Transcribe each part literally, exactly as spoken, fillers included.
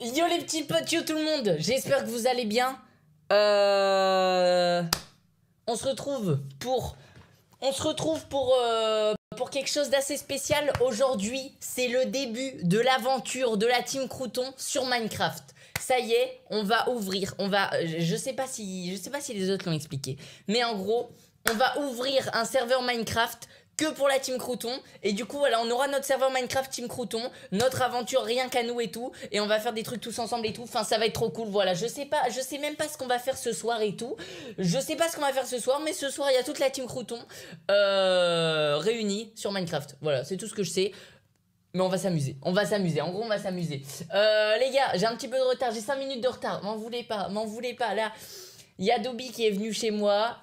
Yo les petits potes, yo tout le monde. J'espère que vous allez bien. Euh... On se retrouve pour... On se retrouve pour, euh, pour quelque chose d'assez spécial. Aujourd'hui, c'est le début de l'aventure de la Team Crouton sur Minecraft. Ça y est, on va ouvrir, on va... Je sais pas si, je sais pas si les autres l'ont expliqué. Mais en gros, on va ouvrir un serveur Minecraft que pour la Team Crouton. Et du coup, voilà, on aura notre serveur Minecraft Team Crouton, notre aventure rien qu'à nous et tout. Et on va faire des trucs tous ensemble et tout. Enfin, ça va être trop cool, voilà. Je sais pas, je sais même pas ce qu'on va faire ce soir et tout. Je sais pas ce qu'on va faire ce soir, mais ce soir, il y a toute la Team Crouton euh, réunie sur Minecraft. Voilà, c'est tout ce que je sais. Mais on va s'amuser, on va s'amuser, en gros on va s'amuser. Euh, les gars, j'ai un petit peu de retard, j'ai cinq minutes de retard, m'en voulez pas, m'en voulez pas. Là, il y a Dobby qui est venu chez moi,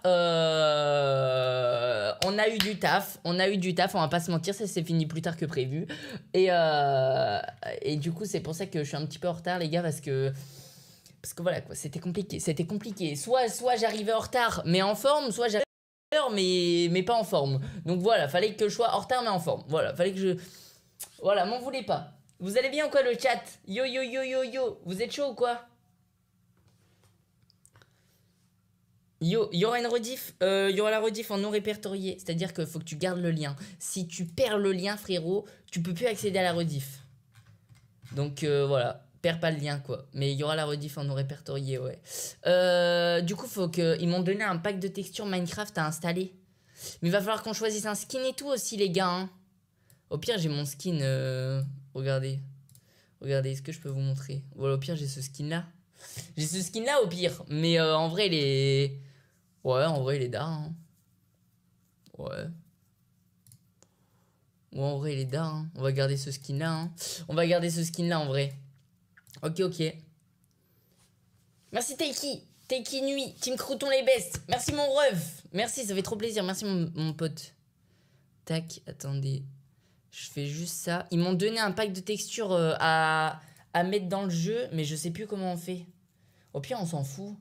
euh, on a eu du taf, on a eu du taf, on va pas se mentir, ça s'est fini plus tard que prévu. Et, euh, et du coup c'est pour ça que je suis un petit peu en retard les gars, parce que... Parce que voilà quoi, c'était compliqué, c'était compliqué. Soit, soit j'arrivais en retard mais en forme, soit j'arrivais en retard mais, mais pas en forme. Donc voilà, fallait que je sois en retard mais en forme, voilà, fallait que je... Voilà, m'en voulez pas. Vous allez bien ou quoi le chat? Yo yo yo yo yo. Vous êtes chaud ou quoi? Yo, il y aura une rediff. Il euh, y aura la rediff en non répertorié. C'est-à-dire qu'il faut que tu gardes le lien. Si tu perds le lien, frérot, tu peux plus accéder à la rediff. Donc euh, voilà, perds pas le lien quoi. Mais il y aura la rediff en non répertorié, ouais. Euh, du coup, faut que... Ils m'ont donné un pack de textures Minecraft à installer. Mais il va falloir qu'on choisisse un skin et tout aussi, les gars. Hein. Au pire, j'ai mon skin. Euh... Regardez. Regardez, est-ce que je peux vous montrer? Voilà, au pire, j'ai ce skin-là. J'ai ce skin-là, au pire. Mais euh, en vrai, il est... Ouais, en vrai, il est d'art. Hein. Ouais. Ouais, en vrai, il est d'art. Hein. On va garder ce skin-là. Hein. On va garder ce skin-là, en vrai. Ok, ok. Merci, Taiki. Taiki Nuit. Team Crouton les bestes. Merci, mon ref. Merci, ça fait trop plaisir. Merci, mon, mon pote. Tac, attendez. Je fais juste ça. Ils m'ont donné un pack de textures euh, à, à mettre dans le jeu, mais je sais plus comment on fait. Au pire, on s'en fout.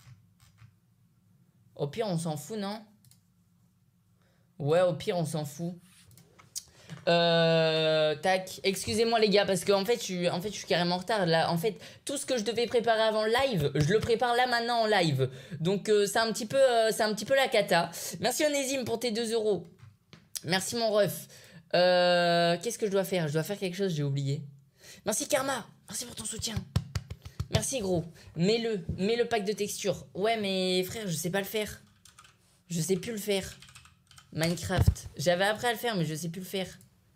Au pire, on s'en fout, non? Ouais, au pire, on s'en fout. Euh, tac. Excusez-moi, les gars, parce que en fait, je suis, en fait, je suis carrément en retard. Là, en fait, tout ce que je devais préparer avant le live, je le prépare là maintenant en live. Donc, euh, c'est un petit peu, euh, c'est un petit peu la cata. Merci Onésime pour tes deux euros. Merci mon ref. Euh, Qu'est-ce que je dois faire? Je dois faire quelque chose, j'ai oublié. Merci Karma, merci pour ton soutien. Merci gros. Mets-le, mets le pack de texture. Ouais mais frère, je sais pas le faire. Je sais plus le faire. Minecraft. J'avais appris à le faire mais je sais plus le faire.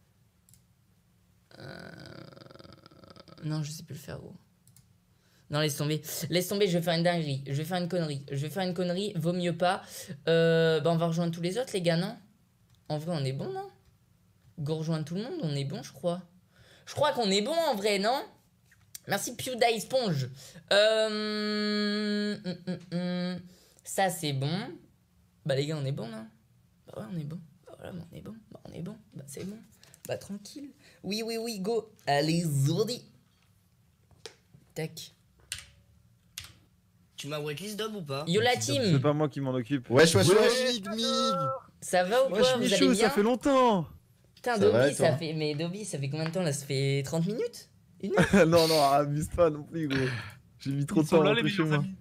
Euh... Non, je sais plus le faire gros. Non, laisse tomber. Laisse tomber, je vais faire une dinguerie. Je vais faire une connerie. Je vais faire une connerie, vaut mieux pas. Euh, bah on va rejoindre tous les autres les gars, non? En vrai, on est bon, non? Go rejoindre tout le monde, on est bon, je crois. Je crois qu'on est bon, en vrai, non? Merci, PewDie Sponge. Euh... Hum, hum, hum. Ça, c'est bon. Bah, les gars, on est bon, non? Bah, ouais, on est bon. Bah, voilà, on est bon. Bah, on est bon. Bah, c'est bon. Bah, tranquille. Oui, oui, oui, go. Allez, Zordi. Tac. Tu m'as whitelist Dob ou pas? Yo, la team. C'est pas moi qui m'en occupe. Wesh, wesh, wesh. Mig, Mig. Ça va ou quoi? Wesh, Vous allez Michou, bien? ça fait longtemps. Putain, Ça Dobby, va, et toi? ça fait... Mais Dobby, ça fait combien de temps, là? Ça fait trente minutes? Une heure? Non, non, abuse pas non plus, gros. J'ai mis trop de temps à rentrer chez moi.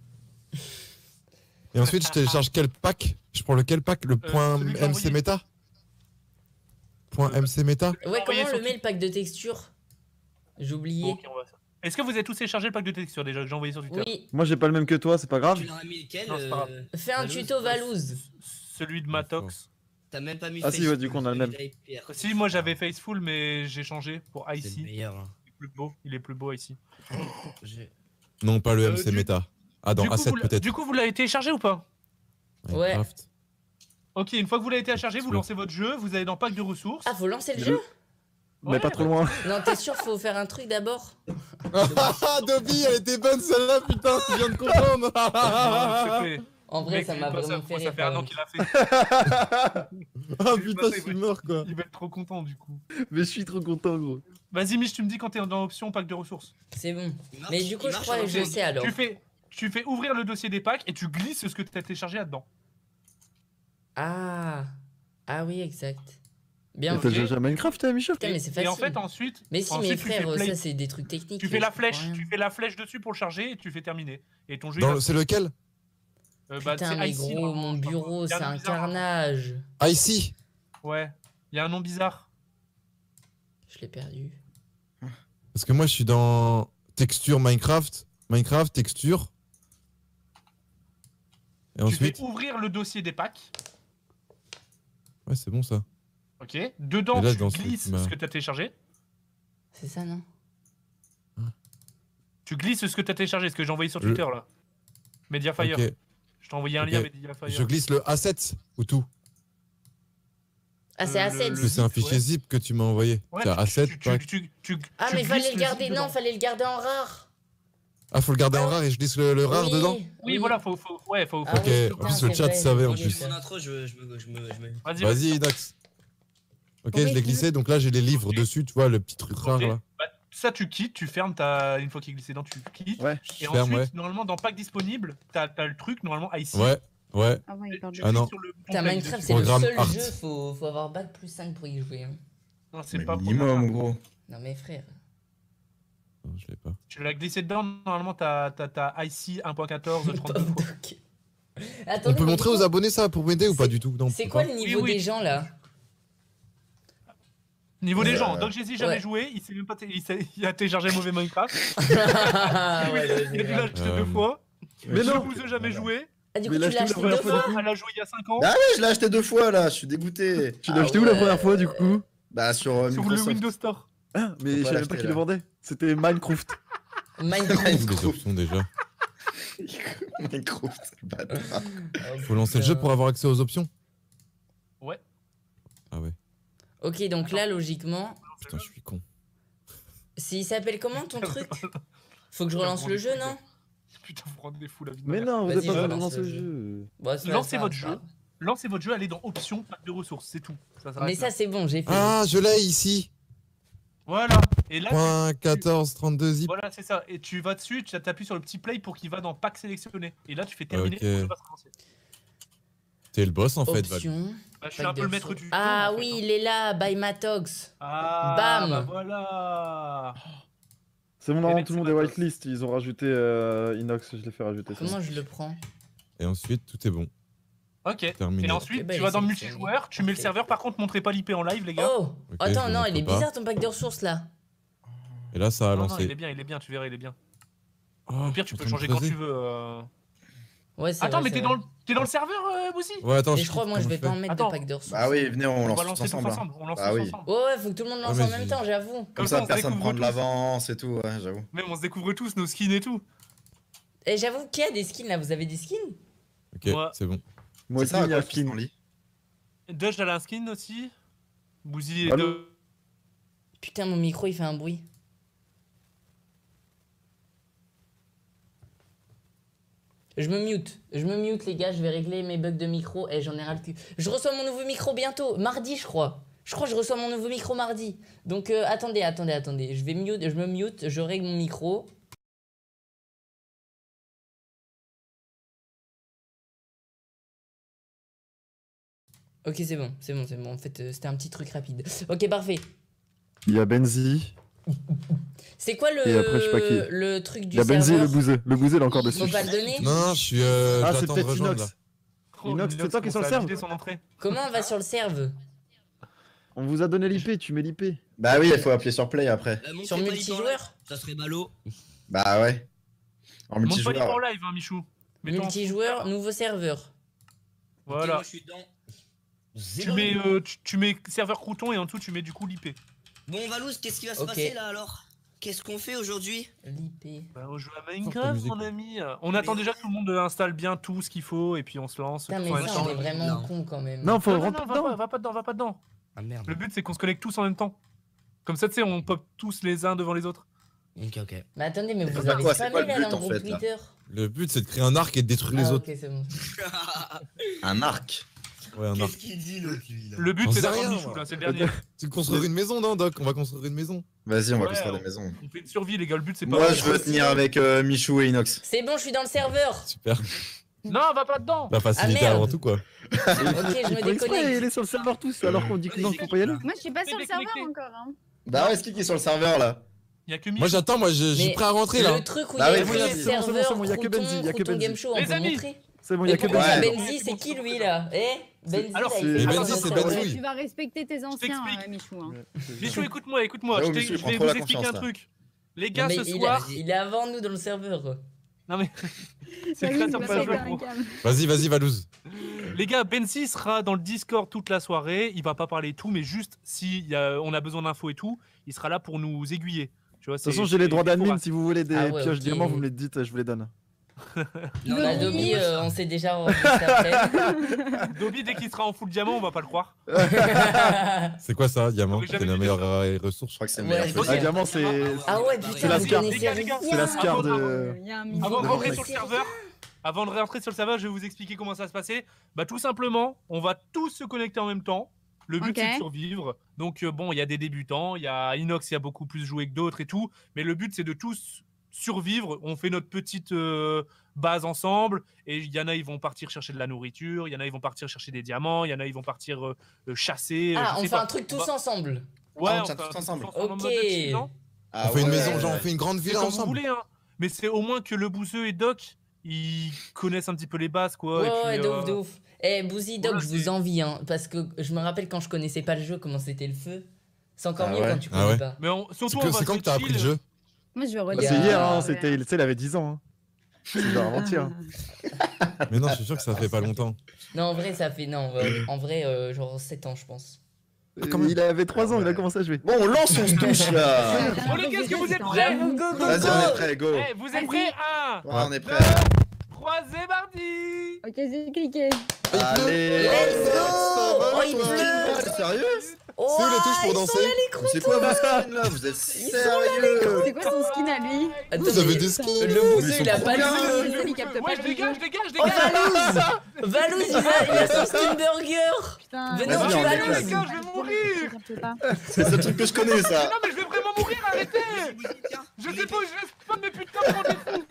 Et ensuite, je télécharge quel pack? Je prends lequel pack? Le point celui que t'as M C envoyé. Meta? Point M C Meta? Ouais, Envoyez comment on sur le met, le pack de texture? J'ai oublié. Ok, on va faire. Est-ce que vous avez tous téléchargé le pack de texture déjà que j'ai envoyé sur Twitter? Oui. Moi, j'ai pas le même que toi, c'est pas grave. Tu leur as mis lequel? Non, c'est pas grave. euh, Fais un Valouz tuto Valouz. Celui de Matox. T'as même pas mis Ah si, Facebook, ouais, du coup, on a le même. celui d'Hyper. Si, moi j'avais Faceful, mais j'ai changé pour C'est le Icy. meilleur. hein. Il est plus beau, il est plus beau ici. J'ai- Non, pas le Euh, M C du- Meta. Ah, dans du, coup, A sept vous l'a- peut-être. du coup, vous l'avez téléchargé ou pas? Ouais. Minecraft. Ok, une fois que vous l'avez téléchargé, vous Let's go. lancez votre jeu, vous allez dans pack de ressources. Ah, faut lancer le Le- jeu? Mais Ouais, pas trop loin. Non, t'es sûr, faut faire un truc d'abord? Ah, Dobby, elle était bonne celle-là, putain, tu viens de comprendre. Non, c'est fait. En vrai, Mec, ça m'a toi, vraiment fait Ça rire. fait un quand an même. qu'il a fait. Ah putain, je suis mort quoi. Il va être trop content du coup. Mais je suis trop content, gros. Vas-y, Mich, tu me dis quand t'es dans option pack de ressources. C'est bon. Il marche- Mais du coup, il je marche crois en que je anglais. sais alors. Tu fais, tu fais ouvrir le dossier des packs et tu glisses ce que t'as téléchargé là-dedans. Ah. Ah oui, exact. Bien T'as vu. déjà joué à Minecraft, toi, Michel? Putain, mais c'est Et en facile. fait, ensuite. Mais si, ensuite, mes tu fais frères, play. ça c'est des trucs techniques. Tu fais je la comprends flèche, rien. tu fais la flèche dessus pour le charger et tu fais terminer. Et ton jeu. Dans il le- va- C'est lequel euh, bah, Putain, c'est mais Icy, gros, normalement, mon je crois. bureau, Il y a c'est un bizarre, hein. carnage. Ah, ici. Ouais. Il y a un nom bizarre. Je l'ai perdu. Parce que moi, je suis dans texture Minecraft. Minecraft, texture. Et Tu ensuite. fais ouvrir le dossier des packs. Ouais, c'est bon ça. Ok. Dedans, Et là, tu dans ce glisses truc, bah- ce que tu as téléchargé. C'est ça, non? Tu glisses ce que tu as téléchargé, ce que j'ai envoyé sur Je- Twitter là. Mediafire. Ok. Je t'ai envoyé un Ok. lien Mediafire. Je glisse le A sept ou tout. Ah, c'est Euh, A sept. le- Parce que c'est un zip, fichier ouais. zip que tu m'as envoyé. Ouais, C'est tu- A sept, tu- pack. tu- tu- tu- Ah, tu mais fallait glisses le garder. zip Non, dedans. fallait le garder en rare. Ah, faut le garder en Ah. rare et je glisse le, le rare Oui, dedans. Oui, voilà, faut, faut, ouais, faut, Ah faut- Ok, oui, en putain, plus, le c'est chat vrai, savait, en j'ai Moi, oublié je fais plus. mon intro, je, je me. Je me, je me... Vas-y, Vas-y, Inox. Ok, Oui, je l'ai glissé, donc là j'ai les livres Ok. dessus, tu vois, le petit truc rare Ok. là. Bah, ça, tu quittes, tu fermes ta. Une fois qu'il est glissé dedans, tu quittes. Ouais. Et Je ferme, ensuite, ouais. normalement, dans pack disponible, t'as as le truc, normalement, ici. Ouais, ouais. Ah ouais, il parle Tu de Ah non. cliques sur le bouton Putain, play Minecraft, dessus. c'est le Programme seul art. jeu, faut, faut avoir bac plus cinq pour y jouer. Hein. Non, c'est Mais pas minimum, pour- gros. Non, mais frère. Non, je l'ai pas. Tu l'as glissé dedans, normalement, t'as t'as ici un point quatorze, trente-deux fois. Ok. On Attendez, peut mais montrer du coup, aux abonnés ça pour m'aider ou pas c'est- du tout? Non, on C'est peut quoi pas. le niveau oui. des gens là? Niveau des Euh, gens, donc Jay-Z jamais ouais. joué, il, sait même pas té- il, sait- il a téléchargé mauvais Minecraft. Ah, ouais, ouais, Il a dû ouais. l'acheter Euh, deux fois. Mais non. Bouzeux jamais joué. Ah, du coup, Mais tu lâche-nous l'as la acheté première deux fois, fois? du Elle a joué il y a cinq ans. Ah ouais, je l'ai acheté deux fois là, je suis dégoûté. Tu l'as Ah acheté où la ouais. première fois, du coup? Bah sur euh, Sur le Microsoft. Windows Store. Ah, mais Faut je pas savais même l'acheter, pas qui là. le vendait. C'était Minecraft. Minecraft. Où les options déjà? Minecraft, bâtard. Faut lancer le jeu pour avoir accès aux options? Ouais. Ah ouais, Ok, donc là, logiquement, putain, je suis con. s'il s'appelle comment ton truc? Faut que je relance le jeu, non? Putain, vous rendez fou la vie de ma Mais mère. non, vous Vas-y, êtes pas relance dans le ce jeu. jeu. Bon, ça, Lancez ça, votre ça. jeu. Lancez votre jeu, allez dans options, pack de ressources, c'est tout. Ça s'arrête Mais là. ça, c'est bon, j'ai fait. Ah, je l'ai ici. Voilà. Et là, tu- Point quatorze trente-deux zip. voilà, c'est ça. Et tu vas dessus, tu appuies sur le petit play pour qu'il va dans pack sélectionné. Et là, tu fais terminer. Ok. et le jeu va se lancer. T'es le boss en fait, Val. Option. Bah, je suis Pack un peu de le maître ressources. du. Ah jeu, en fait, oui, hein. il est là, by Matox. Ah, Bam. bah voilà. C'est bon, Les normalement, mecs, tout le c'est monde est ma whitelist. Ils ont rajouté euh, Inox, je l'ai fait rajouter. ça. Comment je le prends? Et ensuite, tout est bon. Ok. Terminé. Et ensuite, Ok, bah, tu il vas est dans sélectionné. multijoueur, tu mets le Parfait. serveur. Par contre, montrez pas l'I P en live, les gars. Oh! Ok, Attends, je non, le il est montre pas. bizarre ton pack de ressources là. Et là, ça a non, non, lancé. il est bien, il est bien, tu verras, il est bien. Oh, Au pire, tu je peux suis en changer train quand de tu creuser. veux. euh. Ouais, c'est Attends, vrai, mais c'est t'es vrai. dans, le... t'es dans le serveur, euh, Boussi? Ouais, attends, Et je crois, moi, je comment vais pas en fais mettre Attends. de pack de ressources. Bah oui, venez, on On lance va tous lancer tous ensemble. hein. ensemble. On lance Bah tous oui. ensemble. Ouais, ouais, faut que tout le monde lance Ouais, en mais même j'ai- temps, j'avoue. Comme ça, ça, on se personne découvre prend de tous. l'avance et tout, ouais, j'avoue. Même on se découvre tous nos skins et tout. Et j'avoue qu'il y a des skins là, vous avez des skins? Ok, Ouais. c'est bon. Moi C'est aussi, ça, il y a quoi, qui skin. s'en lit. Dodge, elle a un skin aussi. Bouzy et Allô deux. Putain, mon micro il fait un bruit. Je me mute, je me mute les gars, je vais régler mes bugs de micro et j'en ai ras le cul. Je reçois mon nouveau micro bientôt, mardi je crois. Je crois que je reçois mon nouveau micro mardi. Donc euh, attendez, attendez, attendez. Je vais mute, je me mute, je règle mon micro. Ok, c'est bon, c'est bon, c'est bon. En fait, euh, c'était un petit truc rapide. Ok, parfait. Il y a Benzi. C'est quoi le, Et après, je sais pas qui. le truc du Il y a Benzi et serveur? le bouseux. Le bouseux, il est encore dessus. Faut pas le donner? Non, non, je suis. Euh, Ah, c'est j'attends de peut-être rejoindre là. Inox. Inox, c'est toi qui es sur le serve? son entrée. Comment on va sur le serve? On vous a donné l'I P, tu mets l'I P. Bah oui, il faut appuyer sur play après. Euh, montrez Sur pas l'I P en multijoueur? live, ça serait ballot. Bah ouais. En Monte pas l'I P en multijoueur. live, hein, Michou. Mets-toi en- Multijoueur, nouveau serveur. Ok, Voilà. moi, je suis dedans. Tu Zéro. mets, euh, tu, tu mets serveur crouton et en dessous tu mets du coup l'I P. Bon, Valouz, qu'est-ce qui va se Ok. passer là alors? Qu'est-ce qu'on fait aujourd'hui? L'I P. Bah, on joue à ta Minecraft, musique. mon ami. On attend déjà que tout le monde installe bien tout ce qu'il faut et puis on se lance. Putain, tous mais en même ça, temps. on est vraiment Non. con quand même. Non, faut Non, non, rentrer non, va pas, dedans. va pas dedans, va pas dedans. Ah merde. Le but c'est qu'on se connecte tous en même temps. Comme ça, tu sais, on pop tous les uns devant les autres. Ok, ok. Mais attendez, mais vous Bah avez quoi, c'est quoi spammé le là but, dans en le groupe fait, là Twitter. Le but, c'est de créer un arc et de détruire les Ah, autres. ok, c'est bon. Un arc. Ouais, un arc. Qu'est-ce qu'il dit l'autre lui là? Le but J'en c'est sais d'avoir rien, Michou, moi. là, c'est le dernier. Tu veux construire une maison, non, Doc? On va construire une maison. Vas-y, on va Ouais, construire on- des maisons. On fait une survie, les gars. Le but c'est pas. Moi, je veux tenir avec euh, Michou et Inox. C'est bon, je suis dans le serveur. Super. Non, va pas dedans. La facilité merde. avant tout, quoi. Ok, je me Ils font exprès, déconnecte. il est sur le serveur tous alors qu'on dit que non, faut pas y aller. Moi, je suis pas sur le serveur Déconnecté. encore. Hein. Bah ouais, c'est qui qui est sur le serveur là? Il y a que Moi Michou. j'attends, moi je- j'ai Mais prêt à rentrer là. Le truc où il Bah y a oui, écrit oui, le c'est bon, c'est bon, serveur, c'est bon, y a que Crouton, Benzi, y a que Crouton Benzi. Game Show, on Les peut amis. montrer. C'est bon, il y Et a que pourquoi Ouais. Benzi. Benzi, c'est qui lui là Eh Benzi, Alors, là, il c'est- fait Mais quoi Benzi, dans c'est le Benzi. serveur oui. Tu vas respecter tes anciens, t'explique. euh, Michou. Hein. Michou, écoute-moi, écoute-moi. J'avoue, Je t'ai- Michou, il je prend vais trop vous la expliquer un confiance, là. truc. Les Non, gars, mais ce il, soir. a- il est avant nous dans le serveur. Non mais. C'est Salut, très tu sympa vas à pas jouer, faire un gros. câble. Vas-y, vas-y, Valouz. Les gars, Benzi sera dans le Discord toute la soirée. Il va pas parler tout, mais juste si y a- on a besoin d'infos et tout, il sera là pour nous aiguiller. Tu vois, De toute façon, j'ai les droits d'admin. Si vous voulez des Ah ouais, pioches ok. diamants, vous me les dites, je vous les donne. Non, Bah, non, Dobby, non, euh, on s'est déjà rencontré après. Dobby, dès qu'il sera en full diamant, on va pas le croire. C'est quoi ça, diamant? J'aurais C'est jamais la dit meilleure ça. euh, ressource. Je crois que c'est le Ouais, meilleur c'est truc. Ah, diamant, c'est. Ah ouais, C'est putain, la vous scar. connaissez Les gars, les gars, C'est la scar de. Euh, y a un million Avant de de rentrer mecs. sur le serveur, avant de rentrer sur le serveur, je vais vous expliquer comment ça va se passer. Bah tout simplement, on va tous se connecter en même temps. Le but Ok. c'est de survivre. Donc euh, bon, il y a des débutants, il y a Inox qui a beaucoup plus joué que d'autres et tout, mais le but c'est de tous survivre. On fait notre petite euh, base ensemble et il y en a ils vont partir chercher de la nourriture, il y en a ils vont partir chercher des diamants, il y en a ils vont partir euh, euh, chasser. euh, Ah, je on sais fait pas. un truc On tous va- ensemble. Ouais, Ah, on on tient fait un tous truc ensemble. en Ok. mode chill, non Ah On fait une ouais. maison, genre on fait une grande C'est villa comme vous ensemble. voulez, hein. Mais c'est au moins que le Bouzeux et Doc, ils connaissent un petit peu les bases, quoi. Ouais, et puis, ouais, de euh, ouf, de ouf. Eh, Bouzy, Doc, voilà, je vous c'est- envie, hein, parce que je me rappelle quand je connaissais pas le jeu, comment c'était le feu. C'est encore Ah mieux ouais. quand tu Ah connais ouais. pas. Mais on- C'est surtout, que- on va c'est quand se que t'as appris le chill. jeu? Moi, je vais Bah, relire. c'est hier, hein, Ouais. c'était, tu sais, il avait dix ans. Hein. C'est avant-hier. Mais non, je suis sûr que ça fait pas longtemps. Non, en vrai, ça fait. Non, euh, en vrai, euh, genre sept ans, je pense. quand même. Il avait trois ans, Ah il a ouais. commencé à jouer. Bon, on lance, on se touche là. Bon, les gars, est-ce que vous êtes prêts? J'avoue, go, go, Vas-y, on est go prêt, go. Eh, vous êtes prêts? un, Ouais, on est prêt. trois, c'est parti! Ok, j'ai cliqué. Allez. Let's go. Oh, il Ton skin, pleut. c'est sérieux? Oh, C'est où les touches pour ils sont danser? là, les Mais c'est quoi vos skins là? Vous êtes sérieux? C'est quoi son skin à lui? Attends, Vous avez mais des skins? Le Bouzeux, Ils il a sont pas de trop bien. jeu. Désolé, il capte Moi, pas je le dégage, jeu. je dégage, je Oh, dégage! Valouz Valouz, il a, il a son skin burger. Putain, Venez, ouais, on ouais, tue ouais, Valouz. ouais, Les gars, je vais mourir. je capte pas. C'est le seul truc que je connais Mais ça. non, mais je vais vraiment mourir, arrêtez! Je sais pas, je sais pas, mais putain, rendez-vous!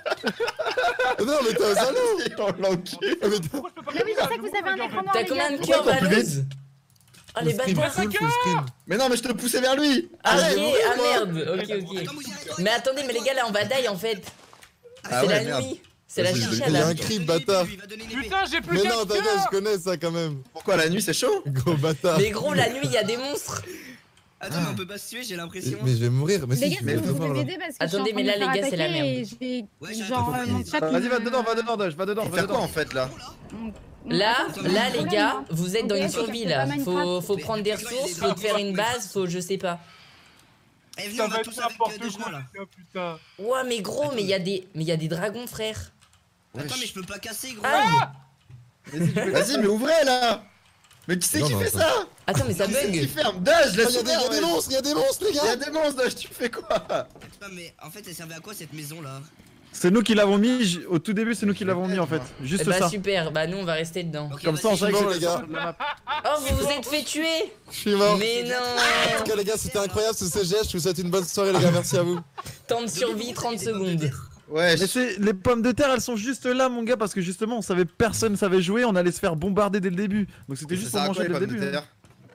Non, mais t'es un salaud! On l'enculé. Ah, mais t'as- Pourquoi je peux pas Mais oui, faire c'est ça que vous avez un écran noir, T'as les combien gars. de cœurs, Pourquoi qu'on Valouz? Ah, les Full screen, bâtards. full, full screen. Mais non, mais je te poussais vers lui. Ah, Arrête, ok, mourir, ah moi. merde, ok, ok. Mais attendez, mais les gars, là, on va die en fait. Ah C'est ouais, la merde. nuit. C'est la Vas-y, chicha Il y a là. un cri de bâtard. Putain, j'ai plus Mais qu'un non, t'inquiète, cœur. je connais ça quand même. Pourquoi la nuit c'est chaud? Gros bâtard. Mais gros, la nuit, il y a des monstres. Attends, mais on peut pas se tuer, j'ai l'impression. Mais je vais mourir. Mais Les si, gars, je est-ce vais que vous mort pouvez là. m'aider parce que Attendez, je suis en mais train de là, me les faire gars, c'est la attaquer merde. et je vais- Ouais, j'ai genre, un euh, mon chat, Vas-y, il va me- dedans, va dedans, Dodge, va dedans, Faut va faire quoi dedans. en fait là? Là, Attends, là, c'est les pas gars, mal, vous êtes dans Ok, une ok, survie c'est là. pas Minecraft. Faut, faut Mais- prendre des mais- ressources, mais- faut te faire une base, faut je sais pas. Eh, venez, Ça on va va être tous avec n'importe euh, deux quoi, gens là. les gars, putain. Ouais, mais gros, mais il y a des, mais il y a des dragons, frère. Attends, mais je peux pas casser, gros. Aïe. Vas-y, mais ouvrez là. Mais qui c'est Non, qui non, fait attends. ça? Attends, mais ça Qui c'est qui bug. ferme? Dodge, Ah, laisse Il y a des- il y a des monstres, il y a des monstres, les Il y a gars! des monstres, Dodge, tu fais quoi? Attends, mais en fait, elle servait à quoi cette maison là? C'est nous qui l'avons mis, j- au tout début, c'est nous qui l'avons mis en fait. Juste Bah ça. super, bah nous on va rester dedans. Ok, Comme ça, on vas-y, savait que bon, c'était les gars. sur la map. Oh, vous vous êtes fait tuer. Je suis mort. Mais En non. tout cas, les gars, c'était incroyable ce C G S. Je vous souhaite une bonne soirée, les gars. Merci à vous. Temps de survie, trente secondes. Ouais, Mais c'est les pommes de terre, elles sont juste là, mon gars, parce que justement, on savait personne savait jouer, on allait se faire bombarder dès le début. Donc c'était juste pour manger dès le début. hein.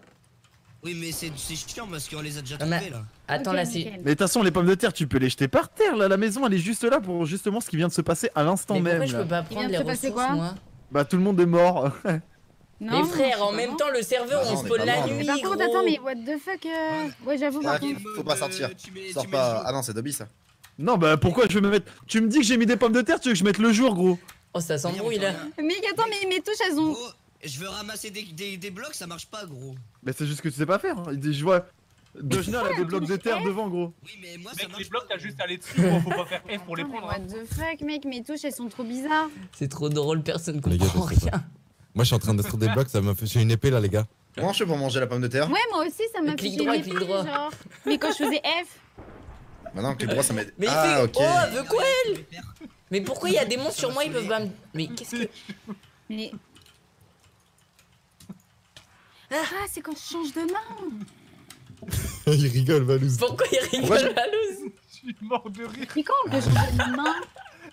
Oui, mais c'est c'est chiant parce qu'on les a déjà Ah, mais- trouvés là. Attends, Ok, là c'est. nickel. Mais de toute façon, les pommes de terre, tu peux les jeter par terre. Là, la maison, elle est juste là pour justement ce qui vient de se passer à l'instant Mais pourquoi même. je là. peux pas Il prendre vient les de se passer ressources, quoi moi? Bah, tout le monde est mort. Non, Mais je frère, sais en pas. même temps, le serveur, Bah non, on on est spawn pas la mort, nuit, Mais par contre, gros. attends, mais what the fuck euh... Ouais, j'avoue, par Ah, contre. faut pas sortir. Sors pas. Ah non, c'est Dobby ça. Non, bah pourquoi je vais me mettre. Tu me dis que j'ai mis des pommes de terre, tu veux que je mette le jour, gros? Oh, ça s'embrouille là. Mec, attends, mais mes touches, elles ont. Gros, je veux ramasser des, des, des blocs, ça marche pas, gros. Mais c'est juste que tu sais pas faire. Il dit, je vois. Dojna, elle a des blocs de terre devant, gros. Oui, mais moi ça Mec, marche les blocs, pas. t'as juste à aller dessus, gros, faut pas faire F pour les Attends, mais prendre. what hein. the fuck, mec, mes touches, elles sont trop bizarres. C'est trop drôle, personne Les gars, comprend je sais pas. rien. Moi, je suis en train d'être des blocs. Ça m'a fait. J'ai une épée là, les gars. Comment je fais pour manger la pomme de terre? Ouais, moi aussi, ça m'a fait Clic chier droit, une clic épée, droit. genre. Mais quand je faisais F. Maintenant, clic droit, ça m'aide. Mais il Ah, fait. ok. Oh, elle veut quoi elle? Mais pourquoi il y a des monstres sur moi, ils peuvent pas me. Mais qu'est-ce que. Mais. Ah, c'est quand je change de main. Il rigole, Valouz. Pourquoi il Pourquoi rigole, Valouz? Je suis mort de rire. Mais quand on peut changer de main?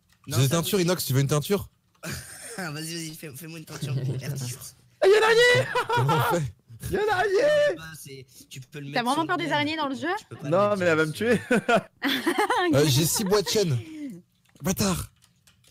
Non, J'ai des ça, teintures, oui. Inox, tu veux une teinture? Ah, vas-y, vas-y, fais- fais-moi une teinture pour artiste. Ah, y'a l'araignée. Comment on fait? Y'a l'araignée. Bah, c'est- Tu peux le mettre. T'as vraiment sur peur le des même. araignées dans le jeu? Tu peux pas le Non, mettre mais elle va me sur- tuer. Euh, J'ai six boîtes de chaînes. Bâtard.